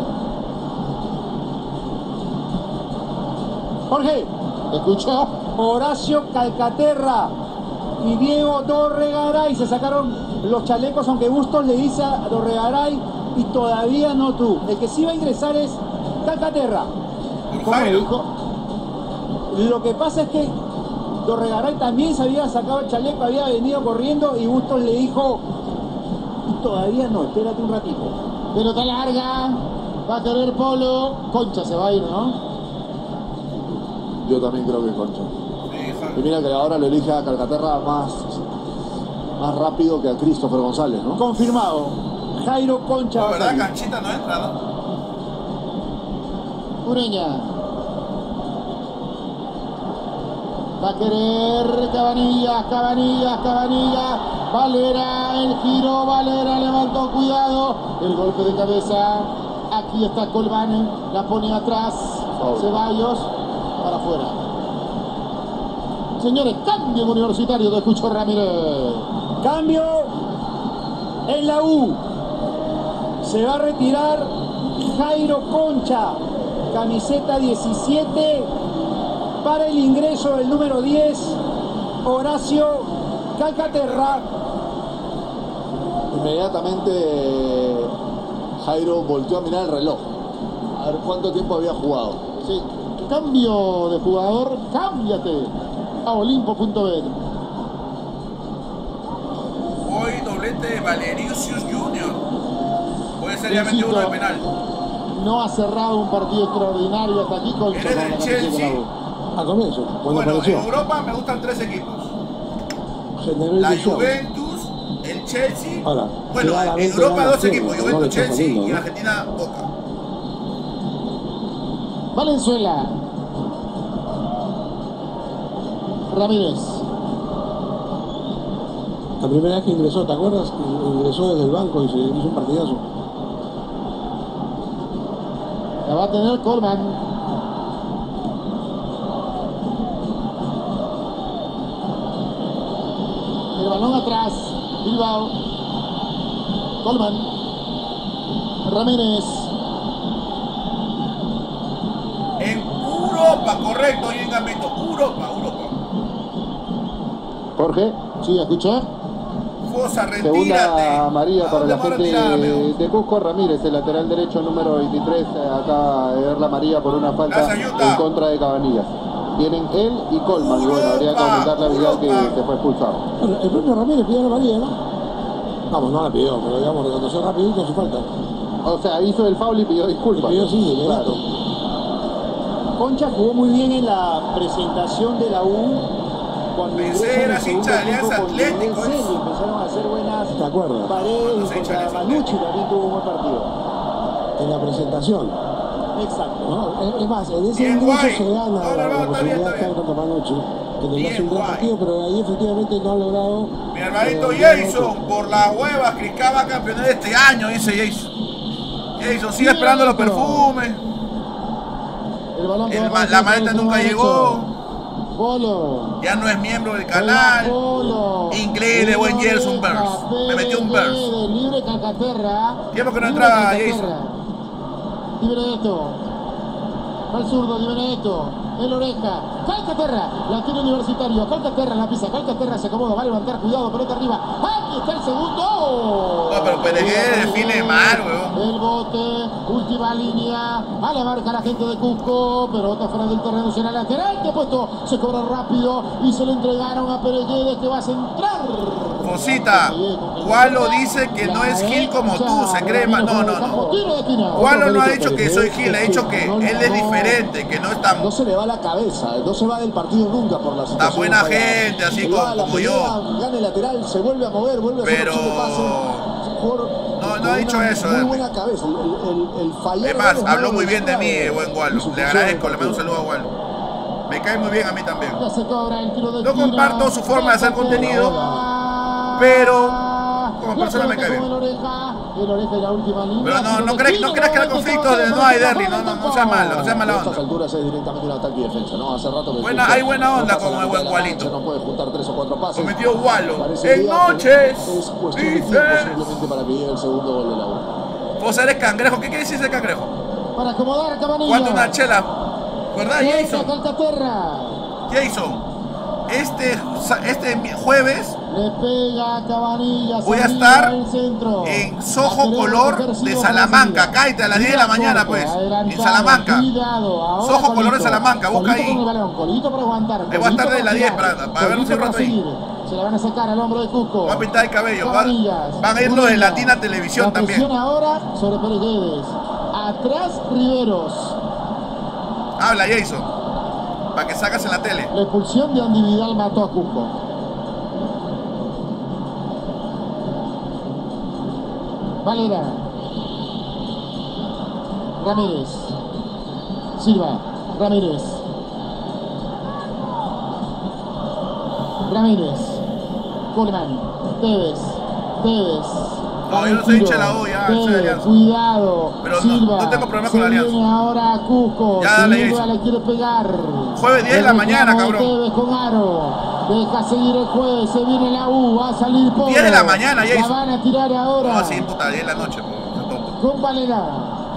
Jorge, ¿escuchó? Horacio Calcaterra y Diego Dorregaray se sacaron los chalecos, aunque Bustos le dice a Dorregaray y todavía no tú. El que sí va a ingresar es Calcaterra. ¿Cómo le dijo? Lo que pasa es que Dorregaray también se había sacado el chaleco, había venido corriendo y Bustos le dijo todavía no, espérate un ratito. Pelota larga. Va a querer Polo. Concha se va a ir, ¿no? Yo también creo que Concha. Y mira que ahora lo elige a Calcaterra más, más rápido que a Christopher González, ¿no? Confirmado. Jairo Concha. La verdad, Canchita no entra, ¿no? Ureña. Va a querer Cabanillas, Cabanillas, Cabanillas. Valera, el giro, Valera levantó, cuidado. El golpe de cabeza. Aquí está Colbán, la pone atrás. Oh. Ceballos, para afuera. Señores, cambio en Universitario de Cucho Ramírez. Cambio en la U. Se va a retirar Jairo Concha, camiseta diecisiete, para el ingreso del número diez, Horacio Calcaterra. Inmediatamente Jairo volteó a mirar el reloj, a ver cuánto tiempo había jugado. Sí, cambio de jugador, cámbiate a olimpo punto bet. Hoy doblete de Valerius Junior. Puede ser ya metido uno de penal. No ha cerrado un partido extraordinario hasta aquí con Eres del Chelsea. A comienzo, cuando bueno, apareció. en Europa me gustan tres equipos. Generó La ilusión. Juventus, el Chelsea. Ahora, bueno, en claramente Europa gana dos siempre, equipos, no Juventus, le está Chelsea saliendo, y en ¿no? Argentina Boca. Valenzuela. Ramírez. La primera vez que ingresó, ¿te acuerdas? Ingresó desde el banco y se hizo un partidazo. La va a tener Colman. El balón atrás. Bilbao. Colman. Ramírez. En Europa, correcto, y en Gambito. Europa, Europa. Jorge, sí, escucha. Fosa, retírate. Segunda amarilla para la gente de, de Cusco. Ramírez, el lateral derecho número veintitrés, acaba de ver la amarilla por una falta en contra de Cabanillas. Vienen él y Colman, y bueno, habría que aumentar la vida que se fue expulsado. Bueno, el propio Ramírez pidió la amarilla, ¿no? Vamos, no la pidió, pero digamos, reconoció rapidito su falta. O sea, hizo el foul y pidió disculpas. Y pidió sí, claro. Concha jugó muy bien en la presentación de la U. Cuando Venceras, hincha de Alianza Atlético. Empezaron a hacer buenas ¿te acuerdas? paredes, y contra Manucci también tuvo un buen partido. En la presentación. Exacto. ¿No? Es, es más, en ese ingreso se gana no, la, la posibilidad de estar contra Manucci, que le hace un gran partido, pero ahí efectivamente no ha logrado. Mi hermanito eh, Jason, por la hueva, Crisca va a campeonar este año, dice Jason. Jason sigue esperando los perfumes. El balón el, la maleta nunca llegó. Polo. Ya no es miembro del canal. Polo. Inglés de buen Gerson Burns. Me metió un Burns. Libre Calcaterra. Tiempo que no entraba Jason. Libre esto. Al zurdo, libre esto. El oreja. Calcaterra. La tiene Universitario. Calcaterra la pisa. Calcaterra se acomoda. Va a levantar. Cuidado. Pelota arriba. Aquí está el segundo. No, pero P L G define mal, weón. El bote. Última línea. A la marca la gente de Cusco. Pelota fuera del terreno. Será lateral. Que ha puesto. Se cobra rápido. Y se lo entregaron a Pereguedes, que va a centrar. Cosita. Gualo dice que no es Gil como tú. Se cree más. No, no, no. Gualo no ha dicho que soy Gil. Ha dicho que él es diferente. Que no es tan. No se le va la cabeza, no se va del partido nunca por la situación. Está buena gente, así como, como yo. Gana el lateral, se vuelve a mover, vuelve a pero... hacer opción de pase. Por, no, no ha dicho eso. Muy buena cabeza, el, el, el fallar. Es más, habló muy bien de mí, eh, buen Gualo. Le agradezco, le mando un saludo a Gualo. Me cae muy bien a mí también. No comparto su forma de hacer contenido, pero como persona me cae bien. Pero no, no, crees, no creas que era conflicto de no hay Derry, no, no, no sea malo, no sea mala onda. A estas alturas es directamente un ataque y defensa, ¿no? Hace rato que buena, hay buena onda con el buen Gualito. No puede juntar tres o cuatro pases. Cometió Gualo. En noches. Es cuestión de tiempo simplemente para que llegue el segundo gol de la U. Vos eres cangrejo, ¿qué quiere decir ese cangrejo? Para acomodar Cabanillas. ¿Cuánto una chela? ¿Verdad, Jason? Calcaterra. Jason. Este, este jueves le pega a Cabanillas, voy a estar en Soho Color de Salamanca. Cállate a las diez de la mañana, pues. En Salamanca. Soho Color de Salamanca, busca ahí. Me voy a estar de las diez para, para vernos un rato ahí. Se le van a sacar al hombro de Cusco. Va a pintar el cabello. Va, van a ir los de Latina Televisión también. Ahora sobre Pereguedes. Atrás Riveros. Habla, Jason. Para que sacas en la tele. La expulsión de Andy Vidal mató a Cusco. Valera. Ramírez. Silva. Ramírez. Ramírez. Coleman. Tevez. Tevez. No, yo no soy hincha de la U, ya, soy de Alianza. Cuidado. Pero Silva. no, no tengo problema con la Alianza. Viene ahora a Cusco. Ya dale, Silva le quiere pegar. Jueves diez de la mañana, cabrón. Tevez con aro. Deja seguir el jueves. Se viene la U. Va a salir Polo. diez de la mañana, ya La hizo. van a tirar ahora. No, sí, puta, diez de la noche, po. Con Valera.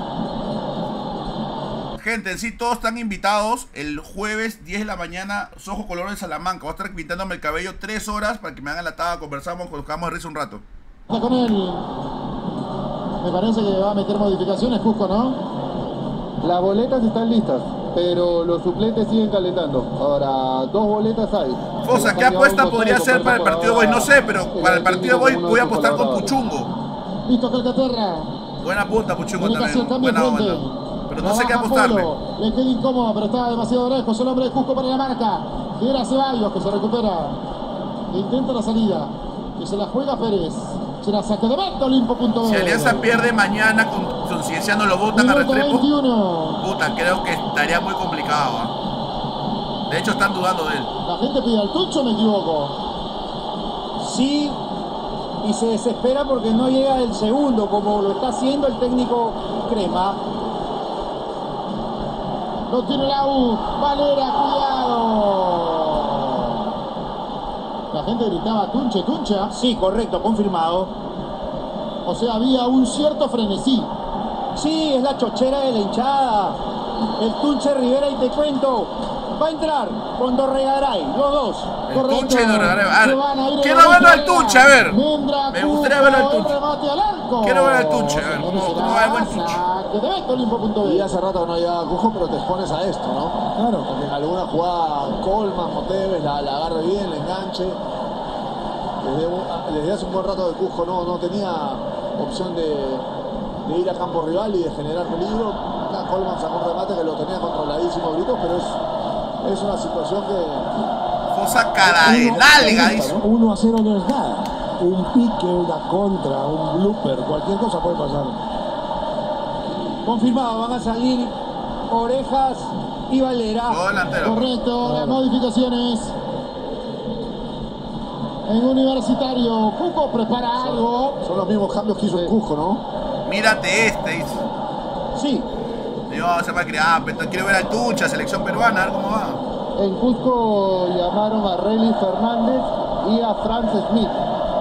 Gente, en sí todos están invitados el jueves diez de la mañana, Soho Color de Salamanca. Voy a estar pintándome el cabello tres horas para que me hagan la tada, conversamos, colocamos de risa un rato. Con él. Me parece que va a meter modificaciones, Cusco, ¿no? Las boletas están listas, pero los suplentes siguen calentando. Ahora, dos boletas hay. Fosa, ¿qué apuesta podría ser para el partido de hoy? No sé, pero para el partido de hoy voy a apostar con Puchungo. Listo, Calcaterra. Buena punta, Puchungo también. Buena onda. Pero no sé qué apostarle. Le queda incómodo, pero estaba demasiado lejos. El hombre de Cusco para la marca. Era Ceballos, que se recupera. Intenta la salida. Que se la juega Pérez. Se la saca de Beto, Olimpo punto B. Si Alianza pierde mañana con, con Cienciano lo botan a Restrepo. Puta, creo que estaría muy complicado. ¿eh? De hecho, están dudando de él. La gente pide al Tucho, me equivoco. Sí, y se desespera porque no llega el segundo, como lo está haciendo el técnico Crema. Lo tiene la U. Valera, cuidado. La gente gritaba Tunche, Tuncha. Sí, correcto, confirmado. O sea, había un cierto frenesí. Sí, es la chochera de la hinchada. El Tunche Rivera, y te cuento, va a entrar con Dorregaray, los dos. El correcto. Tunche y Dorregaray. A ver, quiero verlo al Tunche, a ver. Mendra, Me gustaría verlo al Tunche. Al quiero ver al Tunche, a ver cómo, cómo va el buen Tunche. Y hace rato que no llegaba a Cusco, pero te expones a esto, ¿no? Claro. Porque en alguna jugada Colman o Tevez la, la agarre bien, la enganche. Desde, desde hace un buen rato de Cusco no, no tenía opción de, de ir a campo rival y de generar peligro. Acá Colman sacó un remate que lo tenía controladísimo Britos, pero es, es una situación que... Fosa cara de nalga, dice. uno a cero no es nada. Un pique, una contra, un blooper, cualquier cosa puede pasar. Confirmado, van a salir Orejas y Valera. Correcto, las modificaciones. En Universitario, Cusco prepara son, algo. Son los mismos cambios que hizo el Cusco, ¿no? Mírate este, dice. Sí. Dios, se va a criar, pero quiero ver al Tucha, selección peruana, a ver cómo va. En Cusco llamaron a Relly Fernández y a Franz Smith.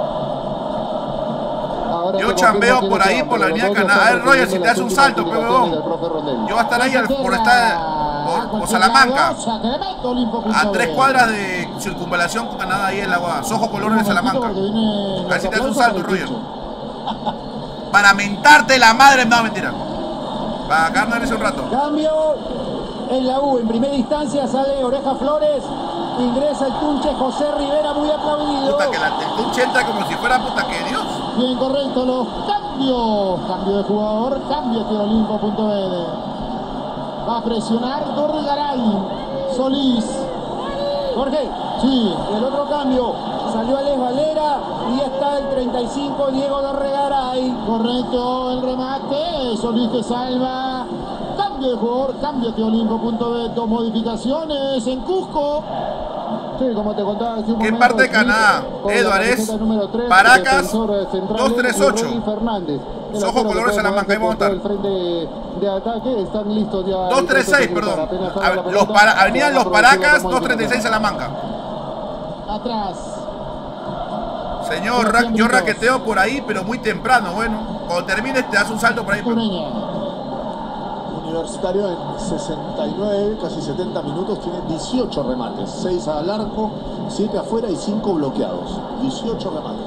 Ahora yo chambeo por ahí, por la avenida Canadá. A ver, Roger, si te hace un salto, pe huevón. Yo voy a estar ahí por estar por, por Salamanca. A tres cuadras de circunvalación con Canadá, ahí en la guada. Soho Color de Salamanca. A ver si te hace un salto, Roger. Para mentarte la madre, no, mentira. Para cagarnos un rato. Cambio en la U. En primera instancia sale Oreja Flores. Ingresa el Tunche José Rivera, muy aplaudido. Puta, que la, el Tunche entra como si fuera puta que Dios. Bien, correcto, los cambios. Cambio de jugador, cambio de Olimpo punto B D. Va a presionar Dorregaray. Solís. Jorge. Sí. El otro cambio. Salió Alex Valera y está el treinta y cinco Diego Dorregaray. Correcto, el remate. Solís que salva. Cambio de jugador, cambio de Olimpo punto B. Dos modificaciones en Cusco. Sí, como te contaba hace un ¿Qué momento, parte de Canadá? Eduardes, Paracas, dos tres ocho. Soho Color de Salamanca, ahí vamos a estar. dos tres seis, perdón. Los para, Avenida Los Paracas, dos treinta y seis Salamanca. Atrás. Señor, yo raqueteo por ahí, pero muy temprano. Bueno, cuando termines te das un salto por ahí. Universitario en sesenta y nueve, casi setenta minutos, tiene dieciocho remates, seis al arco, siete afuera y cinco bloqueados. dieciocho remates.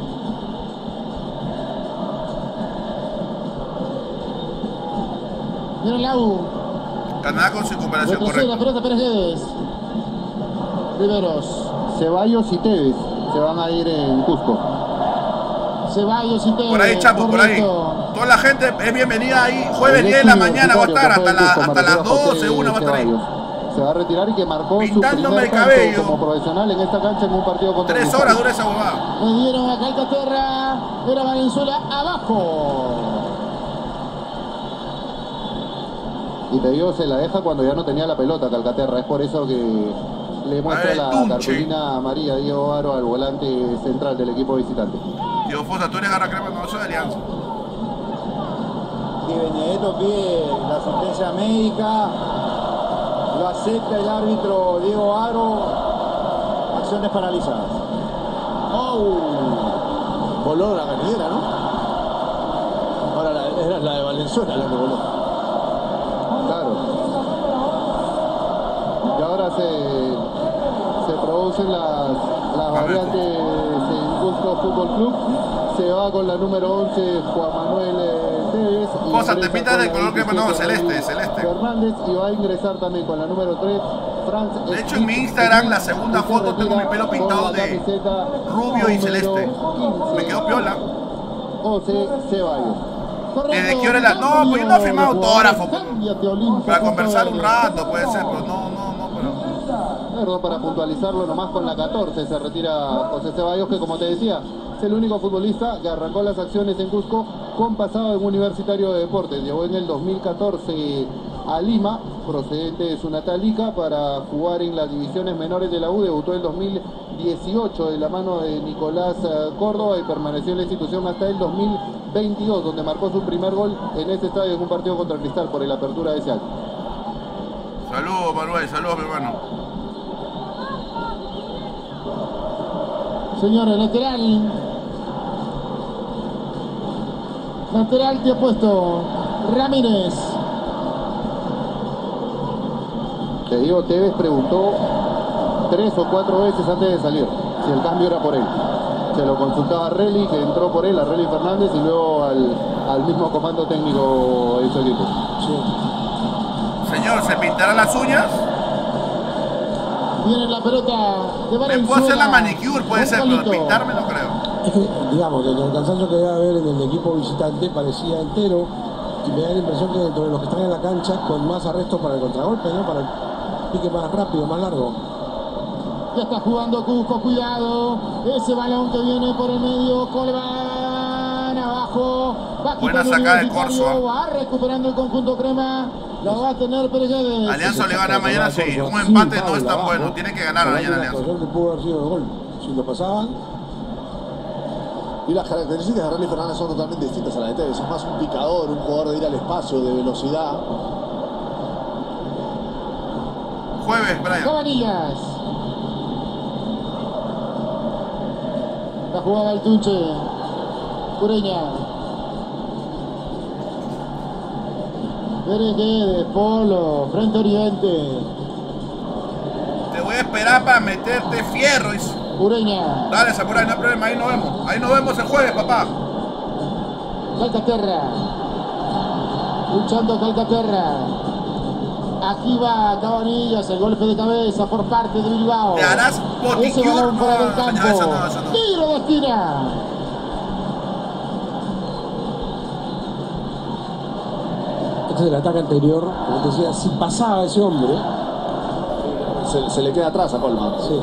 Viene la U. Canadá con circunvalación, correcto. La pelota Pérez Guedes. Riveros. Ceballos y Tevez se van a ir en Cusco. Ceballos y Tevez. Por ahí, Chapo, por ahí. Toda la gente es bienvenida ahí. Jueves diez de la mañana va a estar, hasta, la, hasta las doce, una va a estar ahí. se va a retirar y que marcó Pintándome su el primer cabello. tanto como profesional en esta cancha en un partido contra Tres Cristal. horas dura esa huevada. Le dieron a Calcaterra, era Valenzuela abajo. Y te digo, se la deja cuando ya no tenía la pelota Calcaterra. Es por eso que le muestra Ay, la tunche. cartulina amarilla a Diego Aro al volante central del equipo visitante. Tío Fosa, tú eres garra crema, no soy de Alianza. Y Benedetto pide la asistencia médica, lo acepta el árbitro Diego Aro, acciones paralizadas. ¡Oh! Voló la canillera, ¿no? Ahora la, era la de Valenzuela la que voló. Claro. Y ahora se, se producen las, las variantes en Cusco Fútbol Club. Se va con la número once Juan Manuel eh, Tevez. Cosa, te pintas del color que no, celeste, celeste. Fernández, y va a ingresar también con la número tres Franz. De hecho, en mi Instagram, la segunda foto, tengo mi pelo pintado de rubio y celeste. Me quedó piola. José Ceballos. ¿Desde qué hora la.? No, pues yo no he firmado autógrafo. Para conversar un rato, puede ser, pero no, no, no, pero. Perdón, para puntualizarlo, nomás con la catorce se retira José Ceballos, que como te decía, es el único futbolista que arrancó las acciones en Cusco con pasado en Universitario de Deportes. Llegó en el dos mil catorce a Lima, procedente de su natal Ica, para jugar en las divisiones menores de la U. Debutó en el dos mil dieciocho de la mano de Nicolás Córdoba y permaneció en la institución hasta el dos mil veintidós, donde marcó su primer gol en ese estadio en un partido contra Cristal por el apertura de ese año. Saludos, Manuel, saludos, mi hermano. Señores, lateral. Lateral que ha puesto Ramírez. Te digo, Tevez preguntó tres o cuatro veces antes de salir si el cambio era por él. Se lo consultaba a Relly, que entró por él, a Relly Fernández, y luego al, al mismo comando técnico de su equipo. Sí. Señor, ¿se pintarán las uñas? Viene la pelota de Valenzuela. Me puedo hacer la manicure, puede ser, pero pintarme no creo. Es que, digamos, el cansancio que debe haber en el equipo visitante parecía entero, y me da la impresión que dentro de los que están en la cancha, con más arrestos para el contragolpe, ¿no? Para el pique más rápido, más largo. Ya está jugando Cusco, cuidado. Ese balón que viene por el medio, Colman abajo. Va buena sacada de Corso. Va recuperando el conjunto crema. Lo va a tener Pérez. Alianza le gana mañana, sí. Un empate no es tan bueno. Tiene que ganar mañana Alianza. Que pudo haber sido de gol. Si lo pasaban. Y las características de Relly Fernández son totalmente distintas a las de Tevez. Es más un picador, un jugador de ir al espacio, de velocidad. Jueves, Brian. Cabanillas. La jugada del Tunche. Cureña. Berenguer, Polo, Frente Oriente. Te voy a esperar para meterte fierro. Ureña. Dale, Samurai, no hay problema, ahí nos vemos. Ahí nos vemos el jueves, papá. Calcaterra. Luchando Calcaterra. Aquí va Cabanillas, el golpe de cabeza por parte de Bilbao. Te harás boticure. Ese balón fuera del campo. No, eso no, eso no. Tiro de esquina. Este es el ataque anterior, como te decía, si pasaba ese hombre, se, se le queda atrás a Colman. Sí.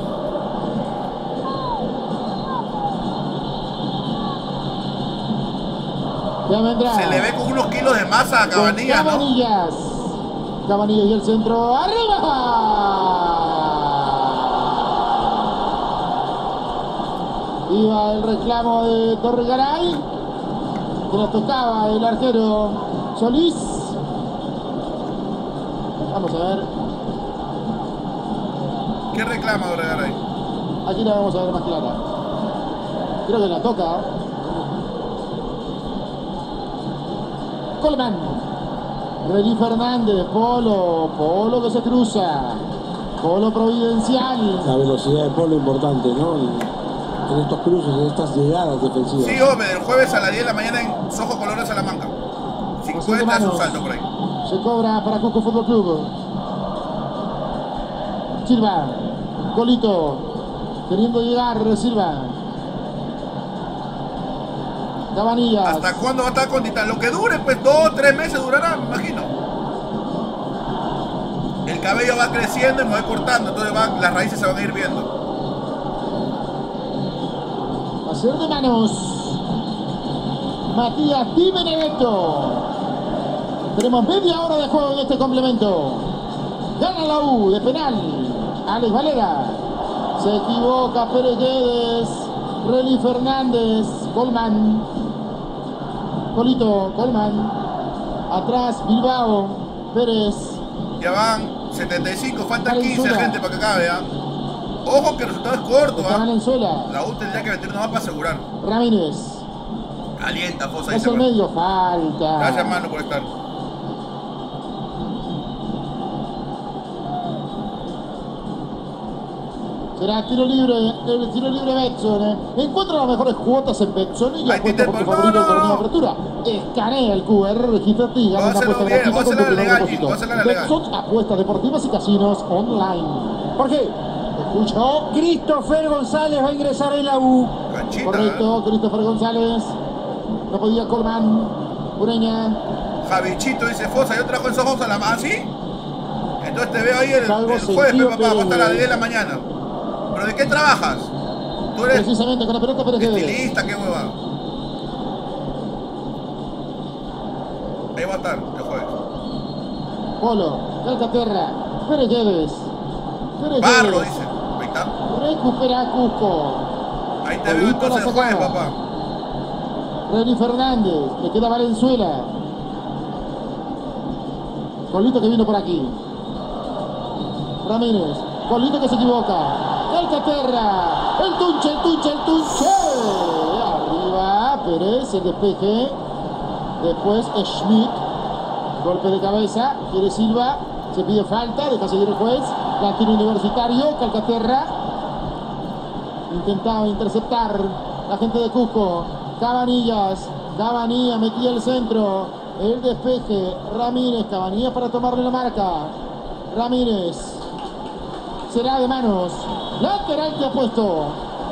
Se le ve con unos kilos de masa a Cabanillas, ¿no? Cabanillas. Cabanillas y el centro. ¡Arriba! Iba el reclamo de Torregaray, que le tocaba el arquero Solís. Vamos a ver. ¿Qué reclama Torregaray? Aquí la vamos a ver más clara. Creo que la toca. Colman. Relly Fernández, Polo, Polo que se cruza. Polo providencial. La velocidad de Polo importante, ¿no? En estos cruces, en estas llegadas defensivas. Sí, hombre, el jueves a las diez de la mañana en Sojo Colores Salamanca. cincuenta es un salto por ahí. Se cobra para Cusco Fútbol Club. Silva. Colito. Queriendo llegar, Silva. Cabanillas. ¿Hasta cuándo va a estar con Tita? Lo que dure, pues dos o tres meses durará, me imagino. El el cabello va creciendo y me voy cortando, entonces va, las raíces se van a ir viendo. Hacer de manos. Matías Di Benedetto. Tenemos media hora de juego en este complemento. Gana la U de penal. Alex Valera. Se equivoca Pérez Guedes. Relly Fernández. Colman. Colito. Colman. Atrás Bilbao. Pérez. Ya van setenta y cinco, faltan quince gente para que acabe, ¿eh? Ojo que el resultado es corto, ¿ah? Valenzuela. La U tendría que meter una más para asegurar. Ramírez. Calienta, Fosa. Es el medio, falta. Gracias, mano, por estar. Será tiro libre, el tiro libre Betson. Encuentra las mejores cuotas en Betson y apuesta por tu favorito del torneo de apertura. Escanea el Q R, regístrate y gana una apuesta gratuita con tu primer depósito. Betson, apuestas deportivas y casinos online. ¿Por qué? Escucho. Christopher González va a ingresar en la U. Canchita, Correcto, ¿eh? Christopher González. No podía Colman. Ureña. Javichito dice Fosa, yo trajo esos ojos a la mano, ¿sí? Entonces te veo ahí el, el jueves, papá, hasta las diez de la mañana. ¿Pero de qué trabajas? Tú eres precisamente con la pelota Pérez Guedes. estilista, qué hueva. Ahí va a estar el jueves. Polo, Calcaterra, Pérez Guedes. Pérez Barro, Guedes. dice. Ahí está. Recupera Cusco. Ahí te veo entonces el jueves, papá. Relly Fernández, le queda Valenzuela. Colito que vino por aquí. Ramírez, Colito que se equivoca. Calcaterra, el Tunche, el Tunche, el Tunche. Arriba, Pérez, el despeje. Después Schmidt. Golpe de cabeza, quiere Silva. Se pide falta, deja seguir el juez. La tira Universitario, Calcaterra. Intentaba interceptar la gente de Cusco. Cabanillas, Cabanilla metía el centro. El despeje, Ramírez, Cabanillas para tomarle la marca. Ramírez. Será de manos. Lateral que ha puesto.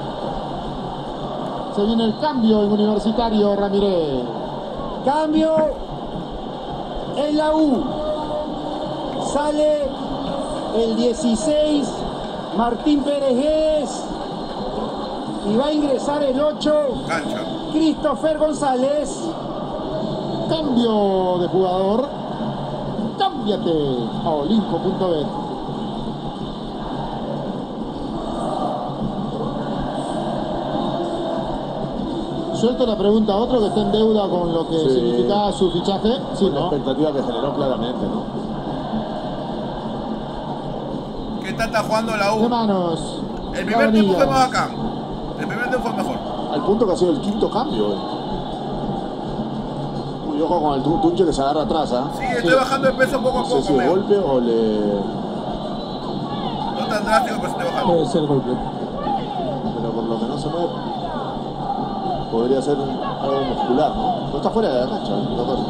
Se viene el cambio en Universitario, Ramírez. Cambio en la U. Sale el dieciséis, Martín Pérez Guedes. Y va a ingresar el ocho, Cancha. Christopher González. Cambio de jugador. Cámbiate a olimpo punto bet. Suelto la pregunta a otro que está en deuda con lo que Sí. significaba su fichaje. Sí, La ¿no? expectativa que generó claramente, ¿no? ¿Qué tal está jugando la U? De manos. El primer tiempo fue Cabanillas. más bacán. El primer tiempo fue mejor. Al punto que ha sido el quinto cambio hoy. Uy, ojo con el tu- Tunche que se agarra atrás, ¿ah? Sí, estoy bajando de peso poco a No sé poco, si es amigo. golpe o le... No tan drástico, pero estoy bajando. Puede ser golpe. Pero por lo que no se mueve, podría ser algo muscular, ¿no? No está fuera de la cancha, ¿eh? Doctor.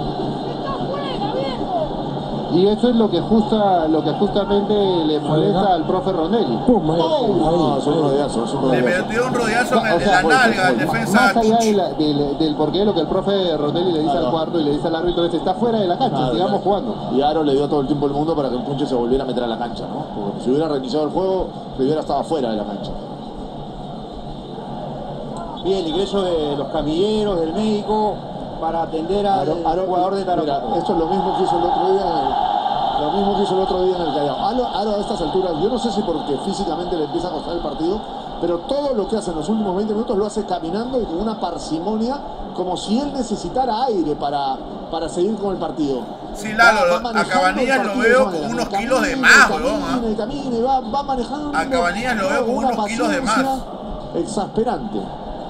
Y eso es lo que justa, lo que justamente le molesta al profe Rondelli. Pum, ahí, No, ahí. es un rodeazo, es un Le rodeazo. metió un rodeazo en, O en sea, la pues, nalga al defensa Más allá Tucci. de la- del, del porqué, lo que el profe Rondelli le dice Ah, al no. cuarto y le dice al árbitro es: está fuera de la cancha, Claro, sigamos claro. jugando. Y Aro le dio todo el tiempo del mundo para que el Tunche se volviera a meter a la cancha, ¿no? Porque si hubiera reiniciado el juego, Rivera estaba fuera de la cancha. Y el ingreso de los camilleros, del médico, para atender al Aro, Aro- jugador de mira, Tarapacá. esto es lo mismo que hizo el otro día en el, lo mismo que hizo el otro día en el Callao. Aro, Aro a estas alturas, yo no sé si porque físicamente le empieza a costar el partido, pero todo lo que hace en los últimos veinte minutos lo hace caminando y con una parsimonia, como si él necesitara aire para, para seguir con el partido. Sí, Lalo, Va- va a manejando Cabanillas el lo partido de veo esa con manera. unos Camina, kilos de más, camina, weón, ¿ah? camina, camina y va, va manejando. A Cabanillas lo veo con una unos kilos de más. paciencia Exasperante.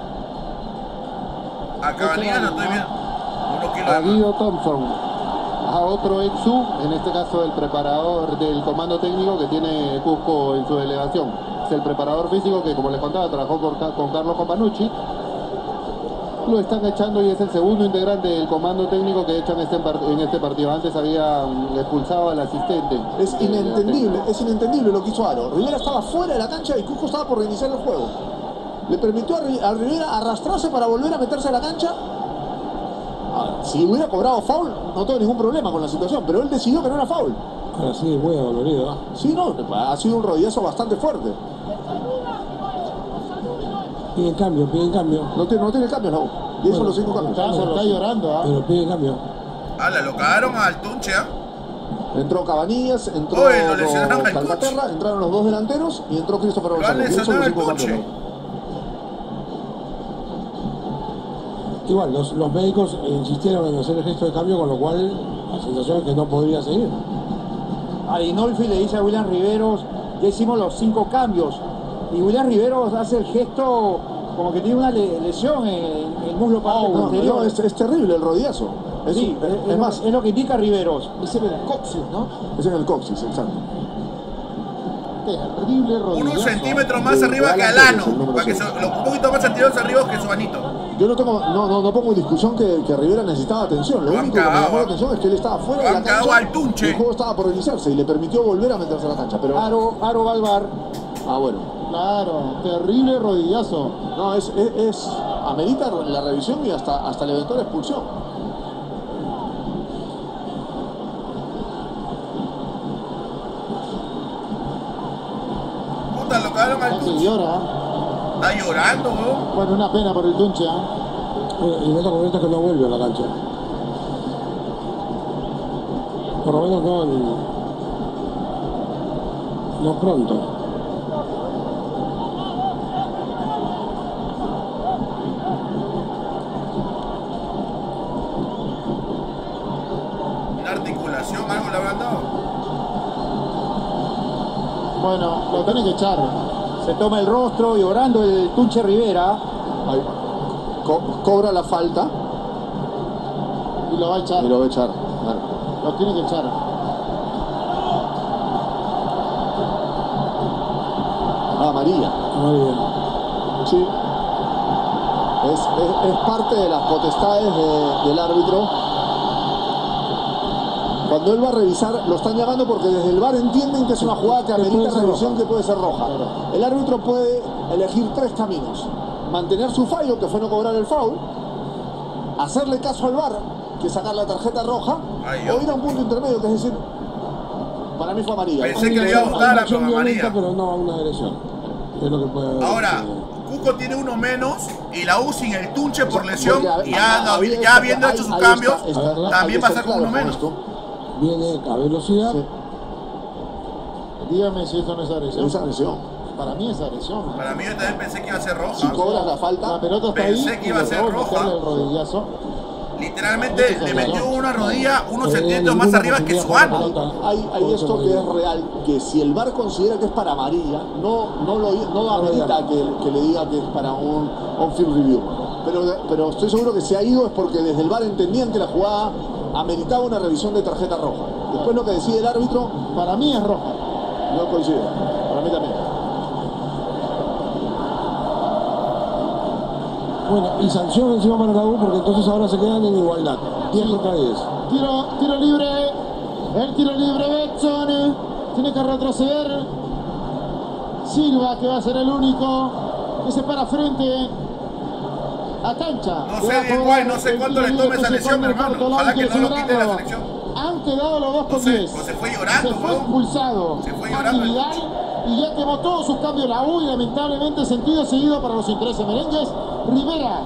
A Cabanillas lo estoy viendo. Unos kilos A de más. Guido Thompson, a otro ex-U, en este caso el preparador del comando técnico que tiene Cusco en su delegación. Es el preparador físico que, como les contaba, trabajó con, Ca- con Carlos Companucci. Lo están echando y es el segundo integrante del comando técnico que echan este par- en este partido. Antes habían expulsado al asistente. Es inentendible, es inentendible lo que hizo Aro. Rivera estaba fuera de la cancha y Cusco estaba por reiniciar el juego. Le permitió a, Ri- a Rivera arrastrarse para volver a meterse a la cancha. Ahora, si hubiera cobrado foul, no tengo ningún problema con la situación, pero él decidió que no era foul. Ahora sí, muy dolorido. ¿eh? Sí, no, ha sido un rodillazo bastante fuerte. Pide cambio, pide cambio. No tiene, no tiene cambio, no. Y eso Bueno, los cinco cambios. está, está llorando, ¿ah? Pero pide cambio. Ala, lo cagaron al Tunche, ¿ah? Entró Cabanillas, entró Oye, lo lesionaron al Calcaterra, entraron los dos delanteros y entró Cristóforo Lo han González. Y eso lesionado los al cinco Tunche. cambios, ¿no? Igual, los, los médicos insistieron en hacer el gesto de cambio, con lo cual la sensación es que no podría seguir. A Dinolfi le dice a William Riveros, ya hicimos los cinco cambios. Y William Riveros hace el gesto como que tiene una le lesión en el muslo parte No, posterior. no, es, es terrible el rodillazo. Es, Sí, es, es, es lo- más, es lo que indica Riveros. es en el coxis, ¿no? Es en el coxis, exacto. Terrible rodillazo. Unos centímetros más De- arriba de que Alan Alano. Pérez, el número Para que seis. se, lo- un poquito más centímetros arriba que su anito. Yo no tengo, no, no, no pongo en discusión que, que Rivera necesitaba atención. Lo Lo han único que me cagado, llamó la ¿eh? atención es que él estaba fuera Lo de la han cagado cancha. al Tunche. Y el juego estaba por iniciarse y le permitió volver a meterse a la cancha. Pero, Aro, Aro Balvar. ah, bueno. Claro, terrible rodillazo. No, es, es, es amerita la revisión y hasta, hasta la eventual expulsión. Puta, lo cagaron al Casi Tunche. llora. Está llorando, weón. Bueno, una pena por el Tunche, ¿ah? Y no te comentas que no vuelve a la cancha. Por lo menos no, en- no pronto. Una articulación, algo le habrán dado. Bueno, lo tiene que echar. Se toma el rostro llorando el Tunche Rivera. Ahí. Co- cobra la falta Y lo va a echar. y lo va a echar. Claro. Lo tiene que echar. Ah, María. María. Sí. Es, es, es parte de las potestades de- del árbitro. Cuando él va a revisar, lo están llamando porque desde el V A R entienden que es una jugada que amerita revisión, que puede ser roja. El árbitro puede elegir tres caminos. Mantener su fallo, que fue no cobrar el foul, hacerle caso al V A R, que es sacar la tarjeta roja, Ay, o ir a un punto intermedio, que es decir, para mí fue amarilla. Pensé que le iba a gustar la acción violenta, María. pero no a una agresión. Es lo que puede haber. Ahora, eh, Cusco tiene uno menos y la U sin el Tunche por Porque, lesión. a- Y ya, a- ahí ya está- habiendo ahí- hecho sus ahí cambios, está- está- hay también que va a ser estar con claro uno con menos. esto. viene a velocidad. Sí. Dígame si esto no es agresión. Es agresión. Para mí es agresión. Para mí yo también pensé que iba a ser Si roja. cobras la falta, La pelota está Pensé ahí que y iba a le ser acabo de roja. meterle el rodillazo. Literalmente le metió una rodilla unos No tenía centímetros más ninguna arriba que posibilidad su para ano. la pelota. hay, hay esto que es real, que si el V A R considera que es para amarilla, no, no, lo, no amerita que, que le diga que es para un on-field review. Pero, pero estoy seguro que si ha ido es porque desde el V A R entendían que la jugada ameritaba una revisión de tarjeta roja. Después lo que decide el árbitro, Para mí es roja. no coincide. Para mí también. Bueno, y sanción encima para la U, porque entonces ahora se quedan en igualdad. diez contra diez. Tiro, tiro libre. El tiro libre Betson. Tiene que retroceder. Silva, que va a ser el único que se para frente a cancha. No sé de igual, no sé cuánto le tome esa lesión, hermano. Ojalá que no lo quite de la selección. Han quedado los dos No con sé, diez. pues se fue llorando, Se fue weón. expulsado. Se fue a llorando el Vidal y ya quemó todos sus cambios la U y lamentablemente sentido seguido para los intereses merengues. Rivera.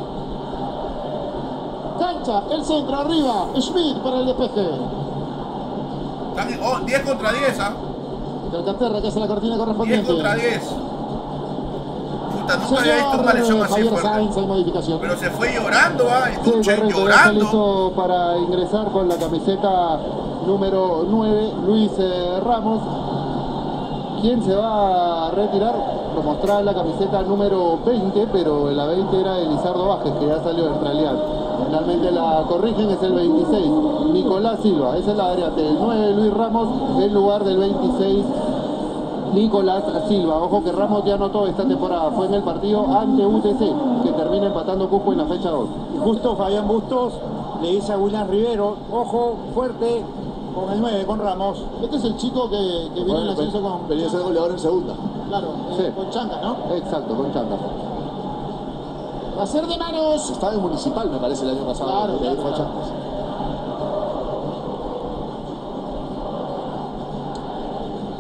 Cancha, el centro arriba. Schmidt para el despeje. Están en- oh, diez contra diez, ¿ah? Calcaterra que hace la cortina diez correspondiente. contra diez. Puta, nunca había visto una lesión así Javier fuerte. Sainz, hay modificación. Pero se fue llorando, ¿ah? El Sí, Tunche correcto, ya está llorando. listo para ingresar con la camiseta número nueve, Luis eh, Ramos. ¿Quién se va a retirar? Lo mostraba en la camiseta número veinte, pero la veinte era Elizardo Vázquez, que ya salió en realidad. Finalmente la corrigen, es el veintiséis, Nicolás Silva. Esa es la variante, el nueve, Luis Ramos, en lugar del veintiséis, Nicolás Silva. Ojo que Ramos ya anotó esta temporada, fue en el partido ante U T C, que termina empatando Cusco en la fecha dos. Y justo Fabián Bustos le dice a William Rivero, ojo, fuerte, con el nueve, con Ramos. Este es el chico que, que viene en el ascenso con... Venía a ser goleador en segunda. Claro, eh, Sí. con Changa, ¿no? Exacto, con Changa. Va a ser de manos. Estaba en Municipal, me parece, el año pasado. Claro, de ahí claro, fue a claro. Chancas.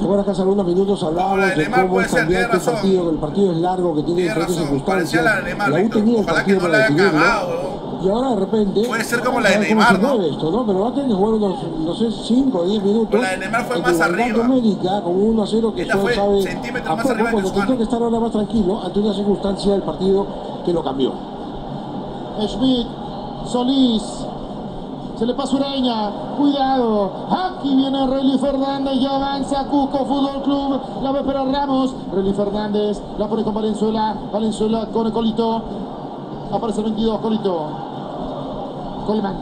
¿Te acuerdas que hace algunos minutos hablábamos de, de cómo es cambiante el partido, que el partido es largo, que tiene diferentes circunstancias? La, Neymar, la U tenía el partido para definirlo. Y ahora de repente... Puede ser como la de Neymar, ¿no? Esto, ¿no? Pero va a tener que jugar unos, no sé, cinco o diez minutos. Pero la de Neymar fue más arriba. América, con un uno a cero que solo sabe a más poco, arriba cuando tendría que estar ahora más tranquilo ante una circunstancia del partido que lo cambió. Schmidt, Solís, se le pasa Ureña, cuidado, aquí viene Relly Fernández, ya avanza Cusco Fútbol Club, la va a esperar Ramos, Relly Fernández, la pone con Valenzuela, Valenzuela con el Colito, aparece el veintidós, Colito, Coleman,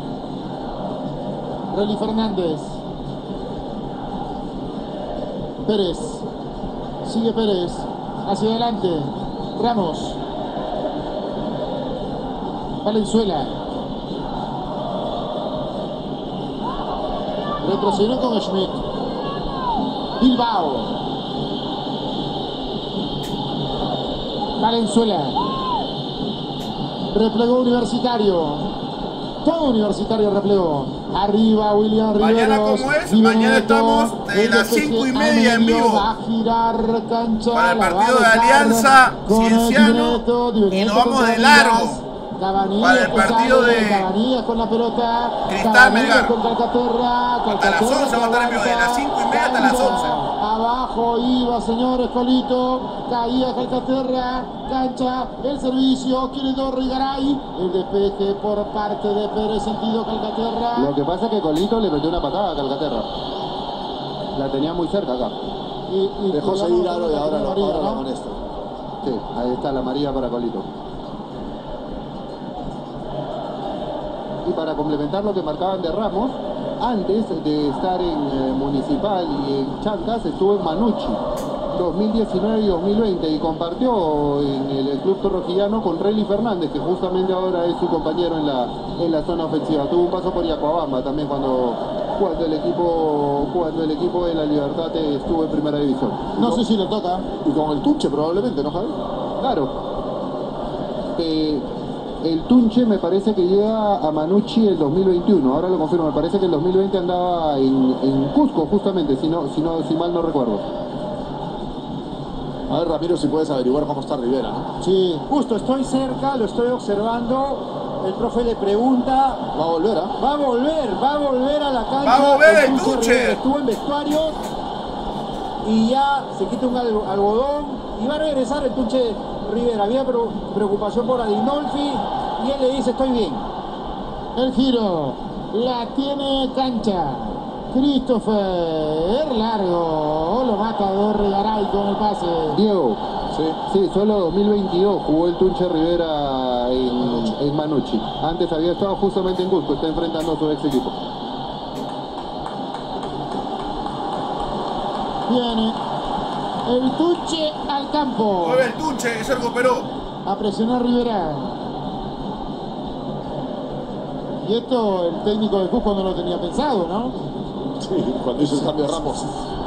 Relly Fernández, Pérez, sigue Pérez, hacia adelante, Ramos, Valenzuela, retrocedió con Schmidt, Bilbao, Valenzuela, replegó Universitario, todo Universitario replegó, arriba William Riveros. Mañana como es, mañana estamos de las cinco y media en vivo va a girar cancha, para el partido de Alianza Cienciano y nos vamos de largo. Cabanillas para el partido de Cabanillas con la pelota, Cristal Melgar. Con Calcaterra, hasta las once va a estar en vivo, de las cinco y media hasta las once. Abajo iba, señores, Colito, caía Calcaterra, cancha, el servicio, quiere Dorri Garay, el despeje por parte de Pérez, sentido Calcaterra. Lo que pasa es que Colito le metió una patada a Calcaterra. La tenía muy cerca acá. Y, y dejó seguir algo y ahora lo María, ¿no? amonesta. Sí, ahí está la María para Colito. Y para complementar lo que marcaban de Ramos, antes de estar en eh, Municipal y en Chancas, estuvo en Manucci, dos mil diecinueve y dos mil veinte, y compartió en el, el club torrojillano con Relly Fernández, que justamente ahora es su compañero en la, en la zona ofensiva. Tuvo un paso por Yacuabamba también cuando, cuando, el equipo, cuando el equipo de la Libertad estuvo en primera división. No sé si le toca. Y con el Tuche probablemente, ¿no, Javier? Claro. Eh, El Tunche me parece que llega a Manucci el dos mil veintiuno, ahora lo confirmo, me parece que el dos mil veinte andaba en, en Cusco justamente, si, no, si, no, si mal no recuerdo. A ver, Ramiro, si puedes averiguar cómo está Rivera, ¿no? Sí, justo estoy cerca, lo estoy observando. El profe le pregunta. Va a volver, ¿ah? ¿eh? Va a volver, va a volver a la cancha. ¡Va a volver el Tunche! Estuvo en vestuarios y ya se quita un algodón y va a regresar el Tunche Rivera. Había preocupación por Adinolfi y él le dice: estoy bien. El giro la tiene cancha. Christopher Largo lo mata Dorri Garay con el pase. Diego, sí, sí, solo dos mil veintidós jugó el Tunche Rivera en, en Manucci. Antes había estado justamente en Cusco, está enfrentando a su ex equipo. Viene el Tunche al campo. Mueve el Tunche, se recuperó. A presionar Rivera. Y esto el técnico de Cusco no lo tenía pensado, ¿no? Sí, cuando hizo el cambio de Ramos.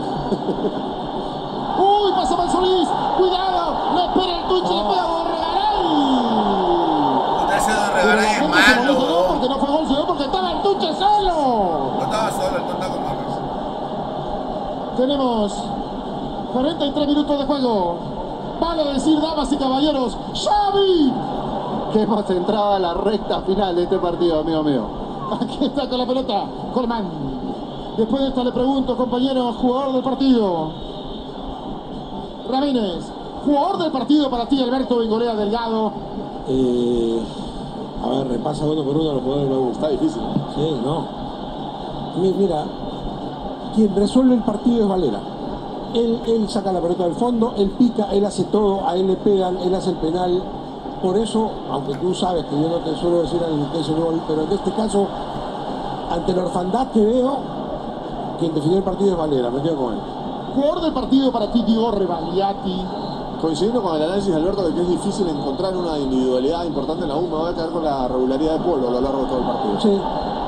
¡Uy! Pasa Mansolís. ¡Cuidado! ¡Le espera el Tunche! ¡Le pega a Regaray! Ese de Regaray es malo. No, porque no fue gol, sino porque estaba el Tunche solo. No estaba solo, el contacto con Marcos. Tenemos cuarenta y tres minutos de juego. Vale decir, damas y caballeros, ¡Xavi! Que hemos entrado a la recta final de este partido, amigo mío. Aquí está con la pelota, Colman. Después de esto le pregunto, compañero, jugador del partido. Ramírez, jugador del partido para ti, Alberto Bengolea Delgado. Eh, a ver, repasa uno por uno a los jugadores de la U. Está difícil, ¿no? Sí, no. Mira, quien resuelve el partido es Valera. Él, él saca la pelota del fondo, él pica, él hace todo, a él le pegan, él hace el penal. Por eso, aunque tú sabes que yo no te suelo decir al que hizo el gol, pero en este caso, ante la orfandad que veo, quien definió el partido es Valera, me quedo con él. Jugador del partido para ti, Diego Rebagliati. Coincidiendo con el análisis de Alberto de que es difícil encontrar una individualidad importante en la U, me voy a quedar con la regularidad de Polo a lo largo de todo el partido. Sí.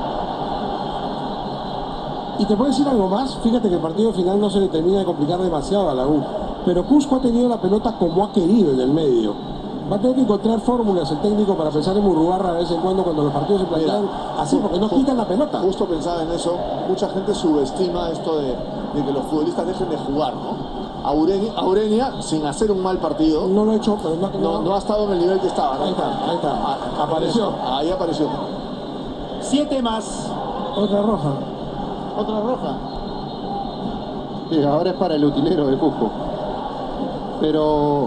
Y te puedo decir algo más, fíjate que el partido final no se le termina de complicar demasiado a la U, pero Cusco ha tenido la pelota como ha querido en el medio. Va a tener que encontrar fórmulas el técnico para pensar en Murrugarra de vez en cuando cuando los partidos se plantean así, porque no quitan la pelota. Justo pensaba en eso. Mucha gente subestima esto de, de que los futbolistas dejen de jugar, ¿no? Aurenia, Aurenia, sin hacer un mal partido, no lo ha hecho, pero no, no, no ha estado en el nivel que estaba, ¿no? Ahí está, ahí está. Ah, apareció. Ahí apareció. Siete más. Otra roja. Otra roja. Sí, ahora es para el utilero de Cusco. Pero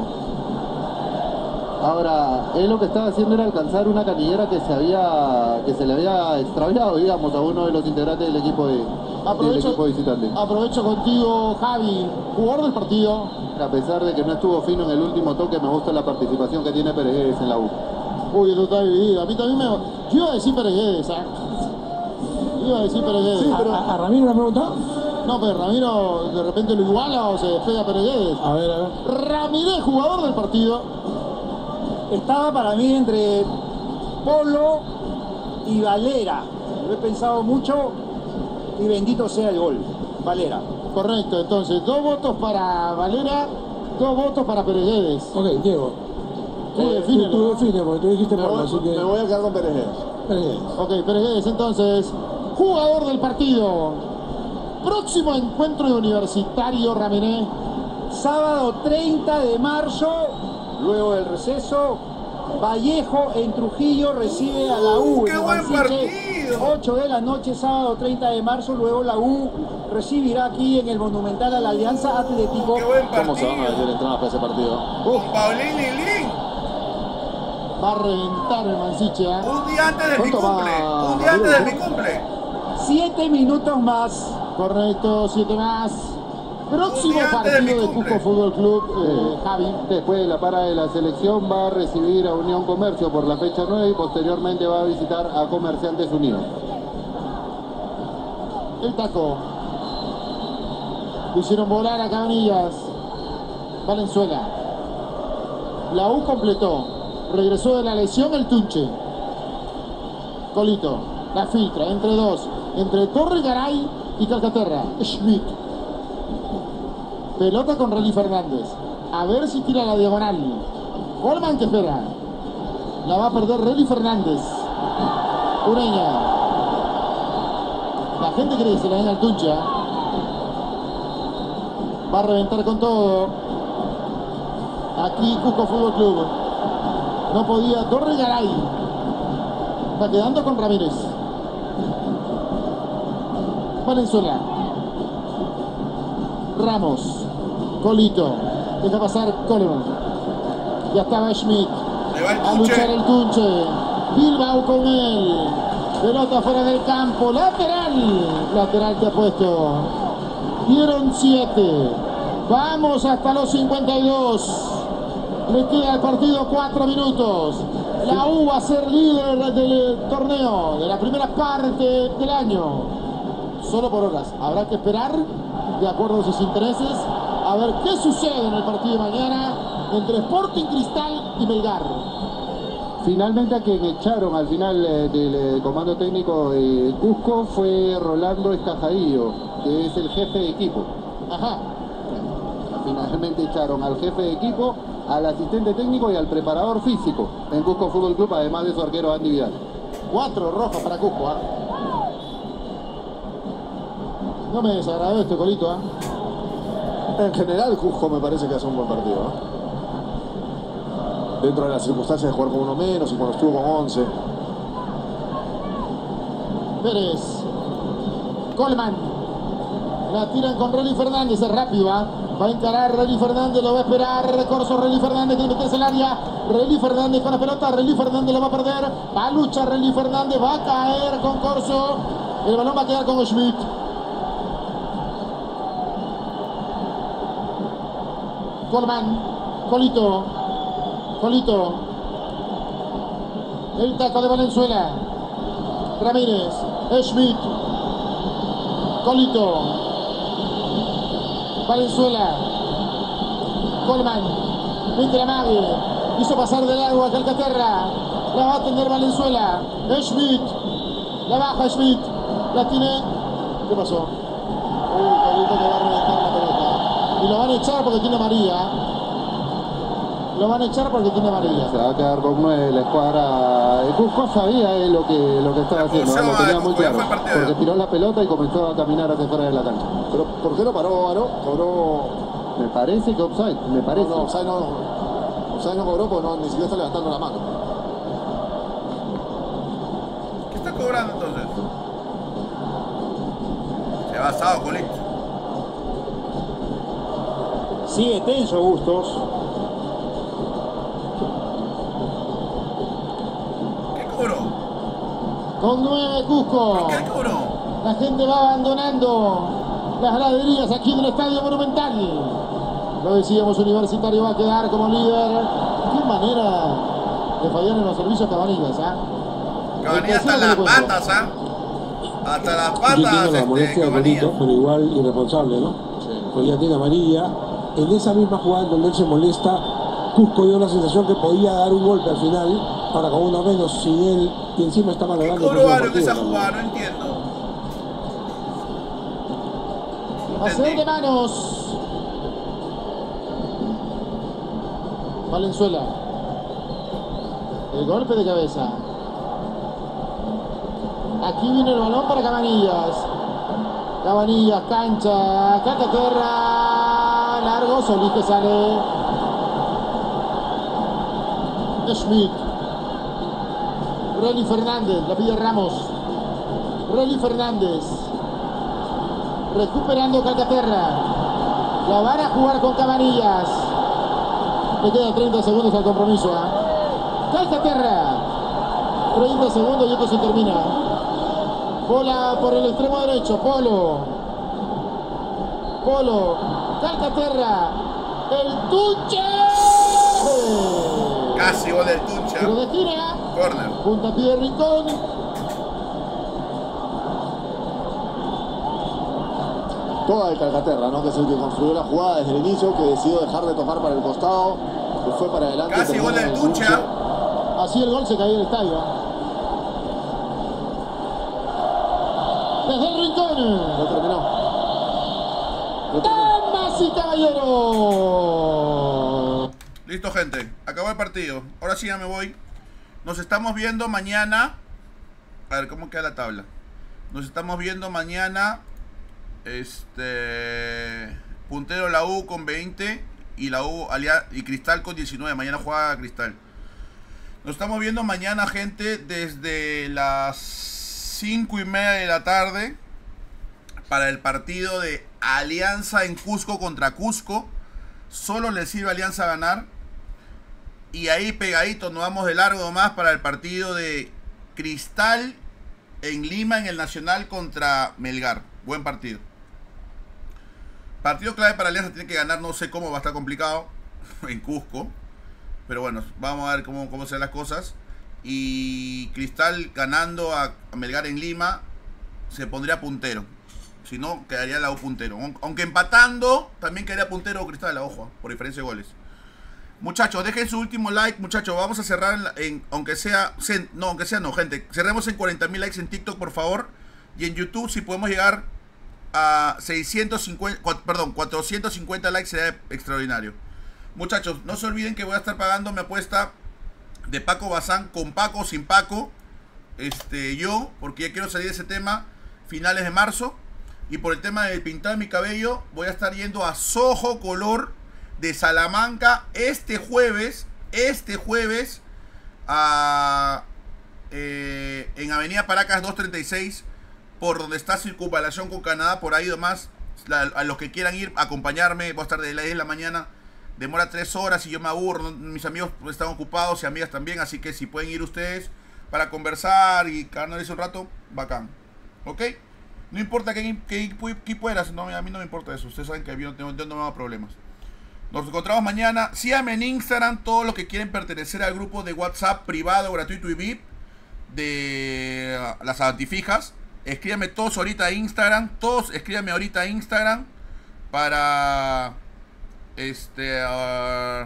ahora él lo que estaba haciendo era alcanzar una canillera que se había que se le había extraviado, digamos, a uno de los integrantes del equipo de Aprovecho, del equipo visitante. Aprovecho contigo, Javi, jugador del partido. A pesar de que no estuvo fino en el último toque, me gusta la participación que tiene Pérez en la U. Uy, esto está dividido. A mí también me... Yo iba a decir Pérez, ¿eh? Iba a decir Pérez. Sí, pero... ¿A, a Ramiro le preguntó? No, pero Ramiro de repente lo iguala o se despega a Pérez. A ver, a ver. Ramírez, jugador del partido. Estaba para mí entre Polo y Valera. Lo he pensado mucho y bendito sea el gol. Valera. Correcto, entonces dos votos para Valera, dos votos para Pérez. Ok, Diego. Sí, eh, define, tú, tú define, porque tú dijiste me Polo, voy, así que... me voy a quedar con Pérez. Pérez. Ok, Pérez, entonces, jugador del partido. Próximo encuentro de Universitario, Ramírez. Sábado treinta de marzo, luego del receso, Vallejo en Trujillo recibe a la U. ¡Qué buen partido! ocho de la noche, sábado treinta de marzo, luego la U recibirá aquí en el Monumental a la Alianza Atlético. ¡Qué buen partido! ¿Cómo se van a meter entradas para ese partido? Con Paulín Lilín. Va a reventar el Mansiche, ¿eh? Un día antes de mi ¿Cuánto cumple. va, Un día antes de Ramiro? mi cumple. Siete minutos más. Correcto, siete más. Próximo día antes de mi partido de cumple. Cusco Fútbol Club, eh, Javi. Después de la para de la selección va a recibir a Unión Comercio por la fecha nueve y posteriormente va a visitar a Comerciantes Unidos. El taco. Lo hicieron volar a Cabanillas. Valenzuela. La U completó. Regresó de la lesión el Tunche. Colito. La filtra entre dos. Entre Torre Garay y Calcaterra. Schmidt. Pelota con Relly Fernández. A ver si tira la diagonal. Holman que espera. La va a perder Relly Fernández. Ureña. La gente cree que se la den al Tuncha. Va a reventar con todo. Aquí Cusco Fútbol Club. No podía. Torre Garay. Va quedando con Ramírez. Valenzuela. Ramos. Colito. Deja pasar Coleman. Ya estaba Schmidt. A luchar el Tunche. Bilbao con él. Pelota fuera del campo. Lateral. Lateral que ha puesto. Dieron siete. Vamos hasta los cincuenta y dos. Le queda al partido cuatro minutos. La U va a ser líder del torneo, de la primera parte del año. Solo por horas. Habrá que esperar, de acuerdo a sus intereses, a ver qué sucede en el partido de mañana entre Sporting Cristal y Melgar. Finalmente a quien echaron al final eh, del eh, comando técnico de Cusco fue Rolando Escajadillo, que es el jefe de equipo. Ajá. Finalmente echaron al jefe de equipo, al asistente técnico y al preparador físico en Cusco Fútbol Club, además de su arquero Andy Vidal. Cuatro rojas para Cusco, ¿eh? No me desagradó este Colito, ¿eh? En general, Cusco me parece que hace un buen partido, ¿eh? Dentro de las circunstancias de jugar con uno menos y cuando estuvo con once. Pérez. Coleman. La tiran con Relly Fernández, es rápido, ¿eh? Va a encarar Relly Fernández, lo va a esperar. Corso Relly Fernández, tiene que meterse al área. Relly Fernández con la pelota, Relly Fernández lo va a perder. Va a luchar Relly Fernández, va a caer con Corso. El balón va a quedar con Schmidt. Coleman. Colito. Colito. El taco de Valenzuela. Ramírez. Schmidt. Colito. Valenzuela. Coleman. Mete la mague. Hizo pasar del agua a Calcaterra. La va a atender Valenzuela. Schmidt. La baja Schmidt. La tiene. ¿Qué pasó? Uy, Colito que va a reventar la pelota. Y lo van a echar porque tiene María. Lo van a echar porque tiene amarilla. Se va a quedar con nueve la escuadra de Cusco. Sabía él lo que, lo que estaba haciendo, ¿no? Lo tenía muy claro. Porque tiró la pelota y comenzó a caminar hacia fuera de la cancha. Pero ¿por qué no paró Bávaro? Cobró... Me parece que offside, me parece. No, no, offside no, offside no cobró porque no, ni siquiera está levantando la mano. ¿Qué está cobrando entonces? Se va asado, Colito. Sigue tenso Bustos. ¿Qué cobró? Con nueve Cusco. ¿Qué cobró? La gente va abandonando las graderías aquí en el Estadio Monumental. Lo decíamos, Universitario va a quedar como líder. Qué manera de fallar en los servicios Cabanillas, ¿ah? ¿eh? Cabanillas hasta las patas, ¿ah? ¿eh? Hasta las patas. Yo entiendo la molestia de Colito, pero igual irresponsable, ¿no? Sí. Porque ya tiene amarilla. En esa misma jugada donde él se molesta, Cusco dio la sensación que podía dar un golpe al final para con uno menos sin él, y encima está malogrando. ¿Qué cobró Aro en esa jugada? No entiendo. Hacer de manos. Valenzuela. El golpe de cabeza. Aquí viene el balón para Cabanillas. Cabanillas, cancha, Calcaterra, largo, Solís que sale. Schmidt. Rolly Fernández, la pide Ramos. Rolly Fernández. Recuperando Calcaterra. La van a jugar con Cabanillas. Le quedan treinta segundos al compromiso. ¿eh? Calcaterra. treinta segundos y esto se termina. Bola por el extremo derecho. Polo. Polo. Calcaterra. El Tuche. Casi gol del Tuche. Pero de gira. Corner. Puntapié de Rincón. Toda de Calcaterra, ¿no? Que es el que construyó la jugada desde el inicio, que decidió dejar de tocar para el costado, que fue para adelante. Casi gol del Tuche. Así el gol se cayó en el estadio. Desde el Rincón. Lo terminó. Damas y caballeros. Listo, gente. Acabó el partido. Ahora sí ya me voy. Nos estamos viendo mañana. A ver, ¿cómo queda la tabla? Nos estamos viendo mañana. Este... Puntero la U con veinte. Y la U y Cristal con diecinueve. Mañana juega Cristal. Nos estamos viendo mañana, gente, desde las cinco y media de la tarde. Para el partido de Alianza en Cusco contra Cusco. Solo le sirve a Alianza ganar. Y ahí pegadito nos vamos de largo más para el partido de Cristal en Lima en el Nacional contra Melgar. Buen partido. Partido clave para Alianza, tiene que ganar, no sé cómo, va a estar complicado en Cusco. Pero bueno, vamos a ver cómo, cómo se dan las cosas. Y Cristal ganando a, a Melgar en Lima, se pondría puntero. Si no, quedaría la U puntero. Aunque empatando, también quedaría puntero Cristal, ojo, por diferencia de goles. Muchachos, dejen su último like, muchachos. Vamos a cerrar en, en aunque sea, no, aunque sea no, gente. Cerremos en cuarenta mil likes en TikTok, por favor. Y en YouTube, si podemos llegar a seiscientos cincuenta, perdón, cuatrocientos cincuenta likes, sería extraordinario. Muchachos, no se olviden que voy a estar pagando mi apuesta de Paco Bazán, con Paco o sin Paco. Este, yo, porque ya quiero salir de ese tema finales de marzo. Y por el tema del pintado de mi cabello, voy a estar yendo a Soho Color de Salamanca este jueves, este jueves, a, eh, en Avenida Paracas doscientos treinta y seis, por donde está Circunvalación con Canadá, por ahí nomás. La, a los que quieran ir, acompañarme, voy a estar de las diez de la mañana, demora tres horas y yo me aburro, mis amigos están ocupados y amigas también, así que si pueden ir ustedes para conversar y quedarnos un rato, bacán, ¿ok? No importa qué, qué, qué equipo eras, no, a mí no me importa eso, ustedes saben que yo no tengo, yo no me hago problemas. Nos encontramos mañana. Síganme en Instagram todos los que quieren pertenecer al grupo de WhatsApp privado, gratuito y V I P de las antifijas. Escríbanme todos ahorita a Instagram. Todos escríbanme ahorita a Instagram para este uh,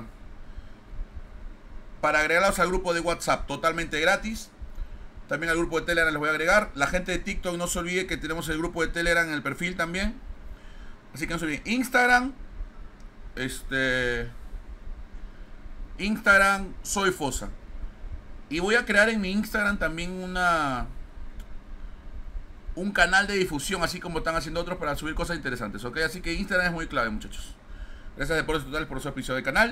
para agregarlos al grupo de WhatsApp totalmente gratis. También al grupo de Telegram les voy a agregar. La gente de TikTok no se olvide que tenemos el grupo de Telegram en el perfil también. Así que no se olviden. Instagram. Este Instagram, soy Fosa. Y voy a crear en mi Instagram también una... un canal de difusión, así como están haciendo otros, para subir cosas interesantes, ¿ok? Así que Instagram es muy clave, muchachos. Gracias a Deportes Total por su auspicio del canal.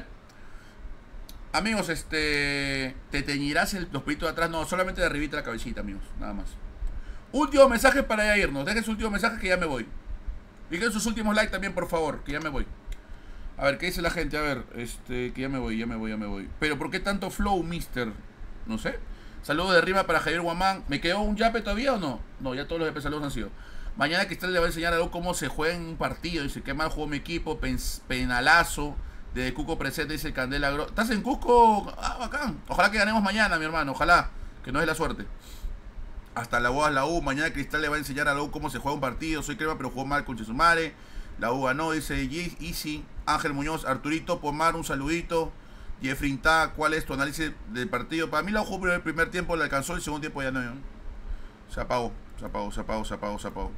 Amigos, este... te teñirás el, los pelitos de atrás, no, solamente de arribita la cabecita, amigos, nada más. Último mensaje para ya irnos. Dejen su último mensaje que ya me voy. Dejen sus últimos likes también, por favor, que ya me voy. A ver, ¿qué dice la gente? A ver, este, que ya me voy, ya me voy, ya me voy. Pero ¿por qué tanto flow, mister? No sé. Saludos de arriba para Javier Guamán. ¿Me quedó un yape todavía o no? No, ya todos los yapes saludos han sido. Mañana Cristal le va a enseñar algo cómo se juega en un partido. Dice, qué mal jugó mi equipo. Pen penalazo. De Cusco presente, dice Candela Gro. ¿Estás en Cusco? Ah, bacán. Ojalá que ganemos mañana, mi hermano. Ojalá. Que no es la suerte. Hasta la boda la U. Mañana Cristal le va a enseñar a la U cómo se juega un partido. Soy crema, pero jugó mal con Chesumare. La U ganó, dice Easy. Ángel Muñoz, Arturito Pomar, un saludito. Jeffrey Ta, ¿cuál es tu análisis del partido? Para mí la U jugó el primer tiempo, le alcanzó, el segundo tiempo ya no. Se apagó, se apagó, se apagó, se apagó, se apagó.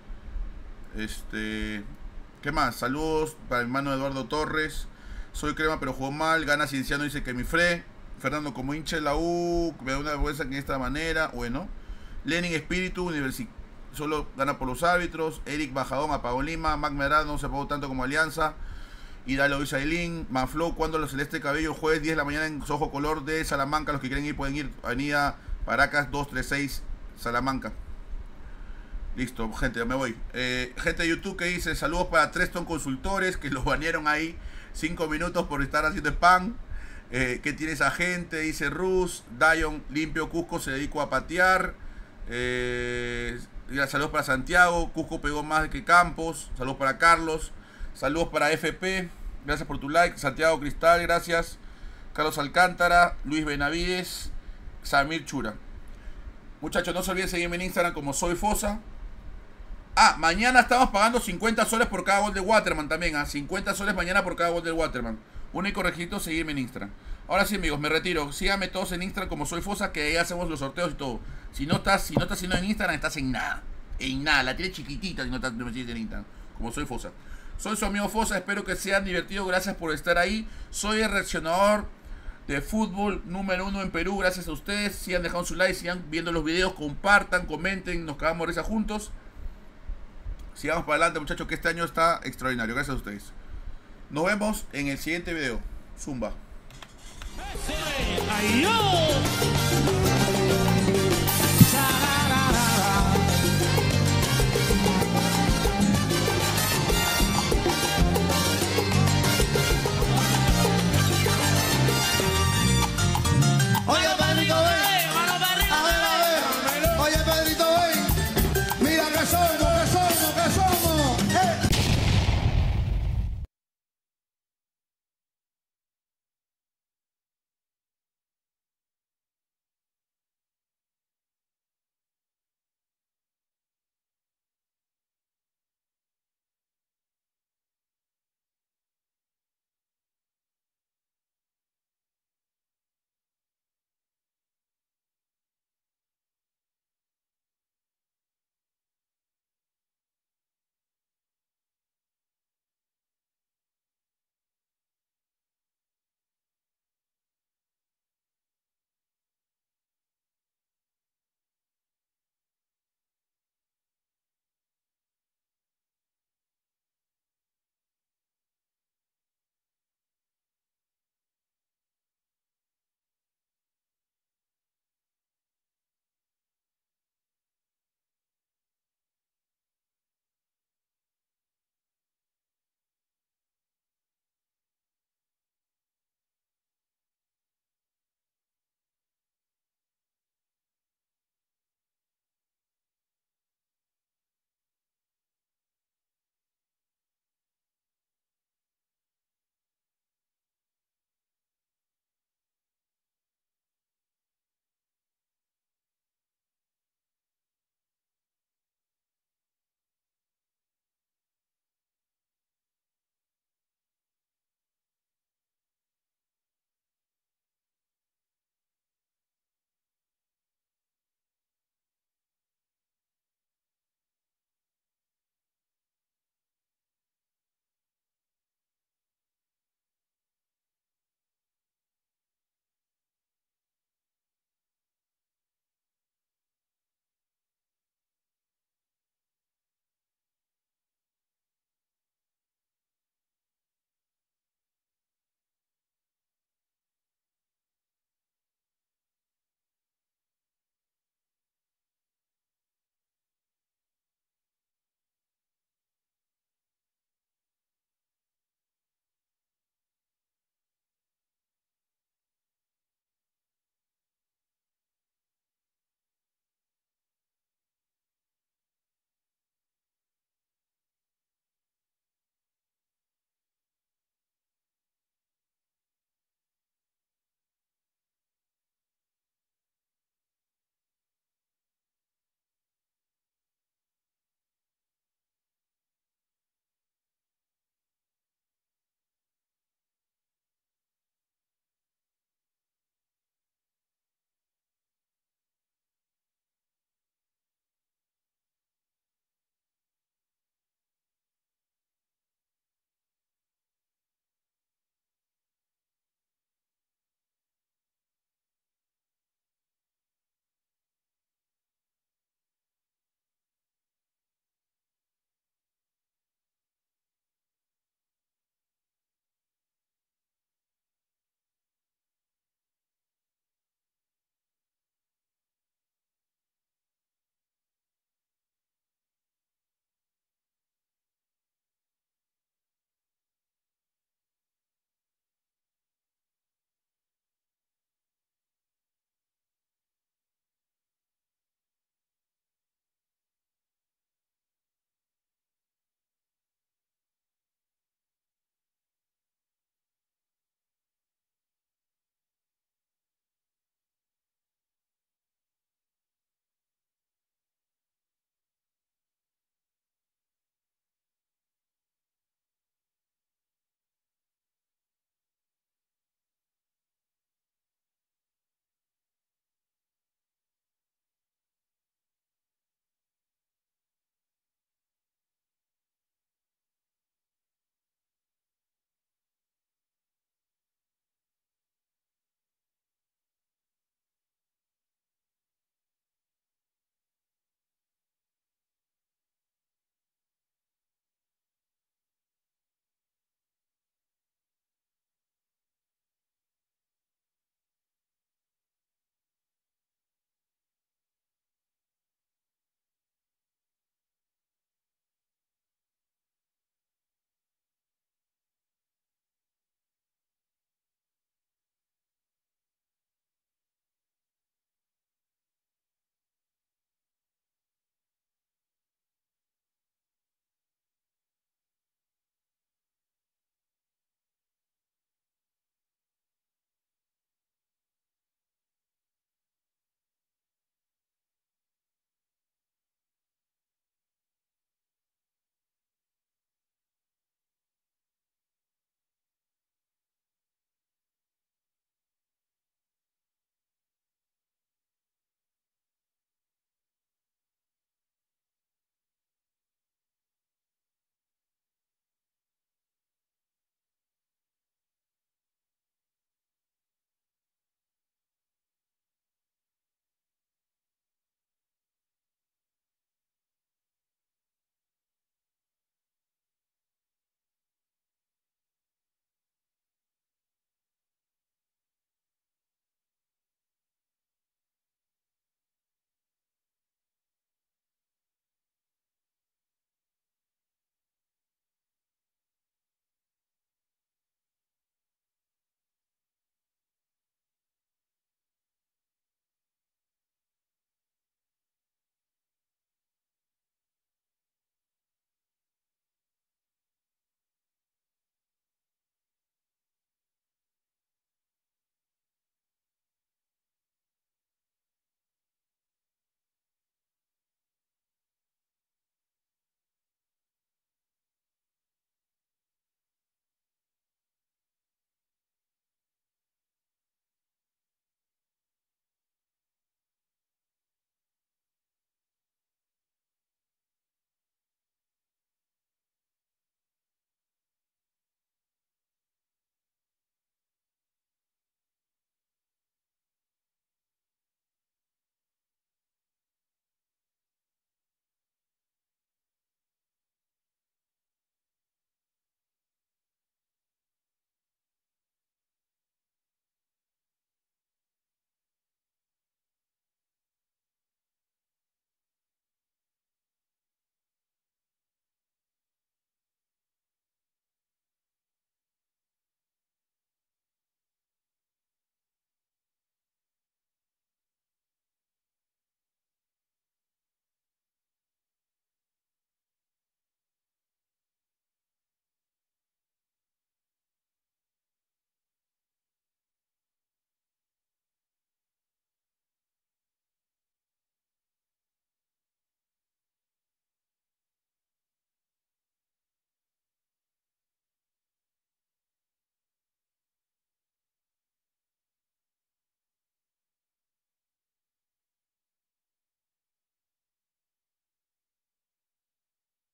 Este... ¿Qué más? Saludos para mi hermano Eduardo Torres. Soy crema, pero jugó mal. Gana Cienciano, dice que mi Fre. Fernando, como hincha de la U, me da una vergüenza que de esta manera. Bueno. Lenin Espíritu, Universi solo gana por los árbitros. Eric Bajadón, apagó Lima. Mac Medrano no se apagó tanto como Alianza. Y Dalo Isailín, Manflow, cuando los Celeste Cabello, jueves diez de la mañana en Sojo Color de Salamanca. Los que quieren ir pueden ir. Avenida Paracas dos tres seis, Salamanca. Listo, gente, ya me voy. Eh, gente de YouTube que dice, saludos para Treston Consultores, que los banearon ahí cinco minutos por estar haciendo spam. Eh, ¿Qué tiene esa gente? Dice Rus. Dion, limpio Cusco, se dedicó a patear. Eh, saludos para Santiago. Cusco pegó más que Campos. Saludos para Carlos. Saludos para F P. Gracias por tu like. Santiago Cristal, gracias. Carlos Alcántara. Luis Benavides. Samir Chura. Muchachos, no se olviden seguirme en Instagram como Soy Fosa. Ah, mañana estamos pagando cincuenta soles por cada gol de Waterman también. ¿ah? cincuenta soles mañana por cada gol de Waterman. Único requisito, seguirme en Instagram. Ahora sí, amigos, me retiro. Síganme todos en Instagram como Soy Fosa, que ahí hacemos los sorteos y todo. Si no estás, si no estás haciendo en Instagram, estás en nada. En nada. La tienes chiquitita si no estás no en Instagram. Como Soy Fosa. Soy su amigo Fosa, espero que sean divertidos. Gracias por estar ahí. Soy el reaccionador de fútbol número uno en Perú. Gracias a ustedes. Sigan dejando su like, sigan viendo los videos, compartan, comenten. Nos cagamos de risa juntos. Sigamos para adelante, muchachos, que este año está extraordinario. Gracias a ustedes. Nos vemos en el siguiente video. Zumba. ¡Ay, no!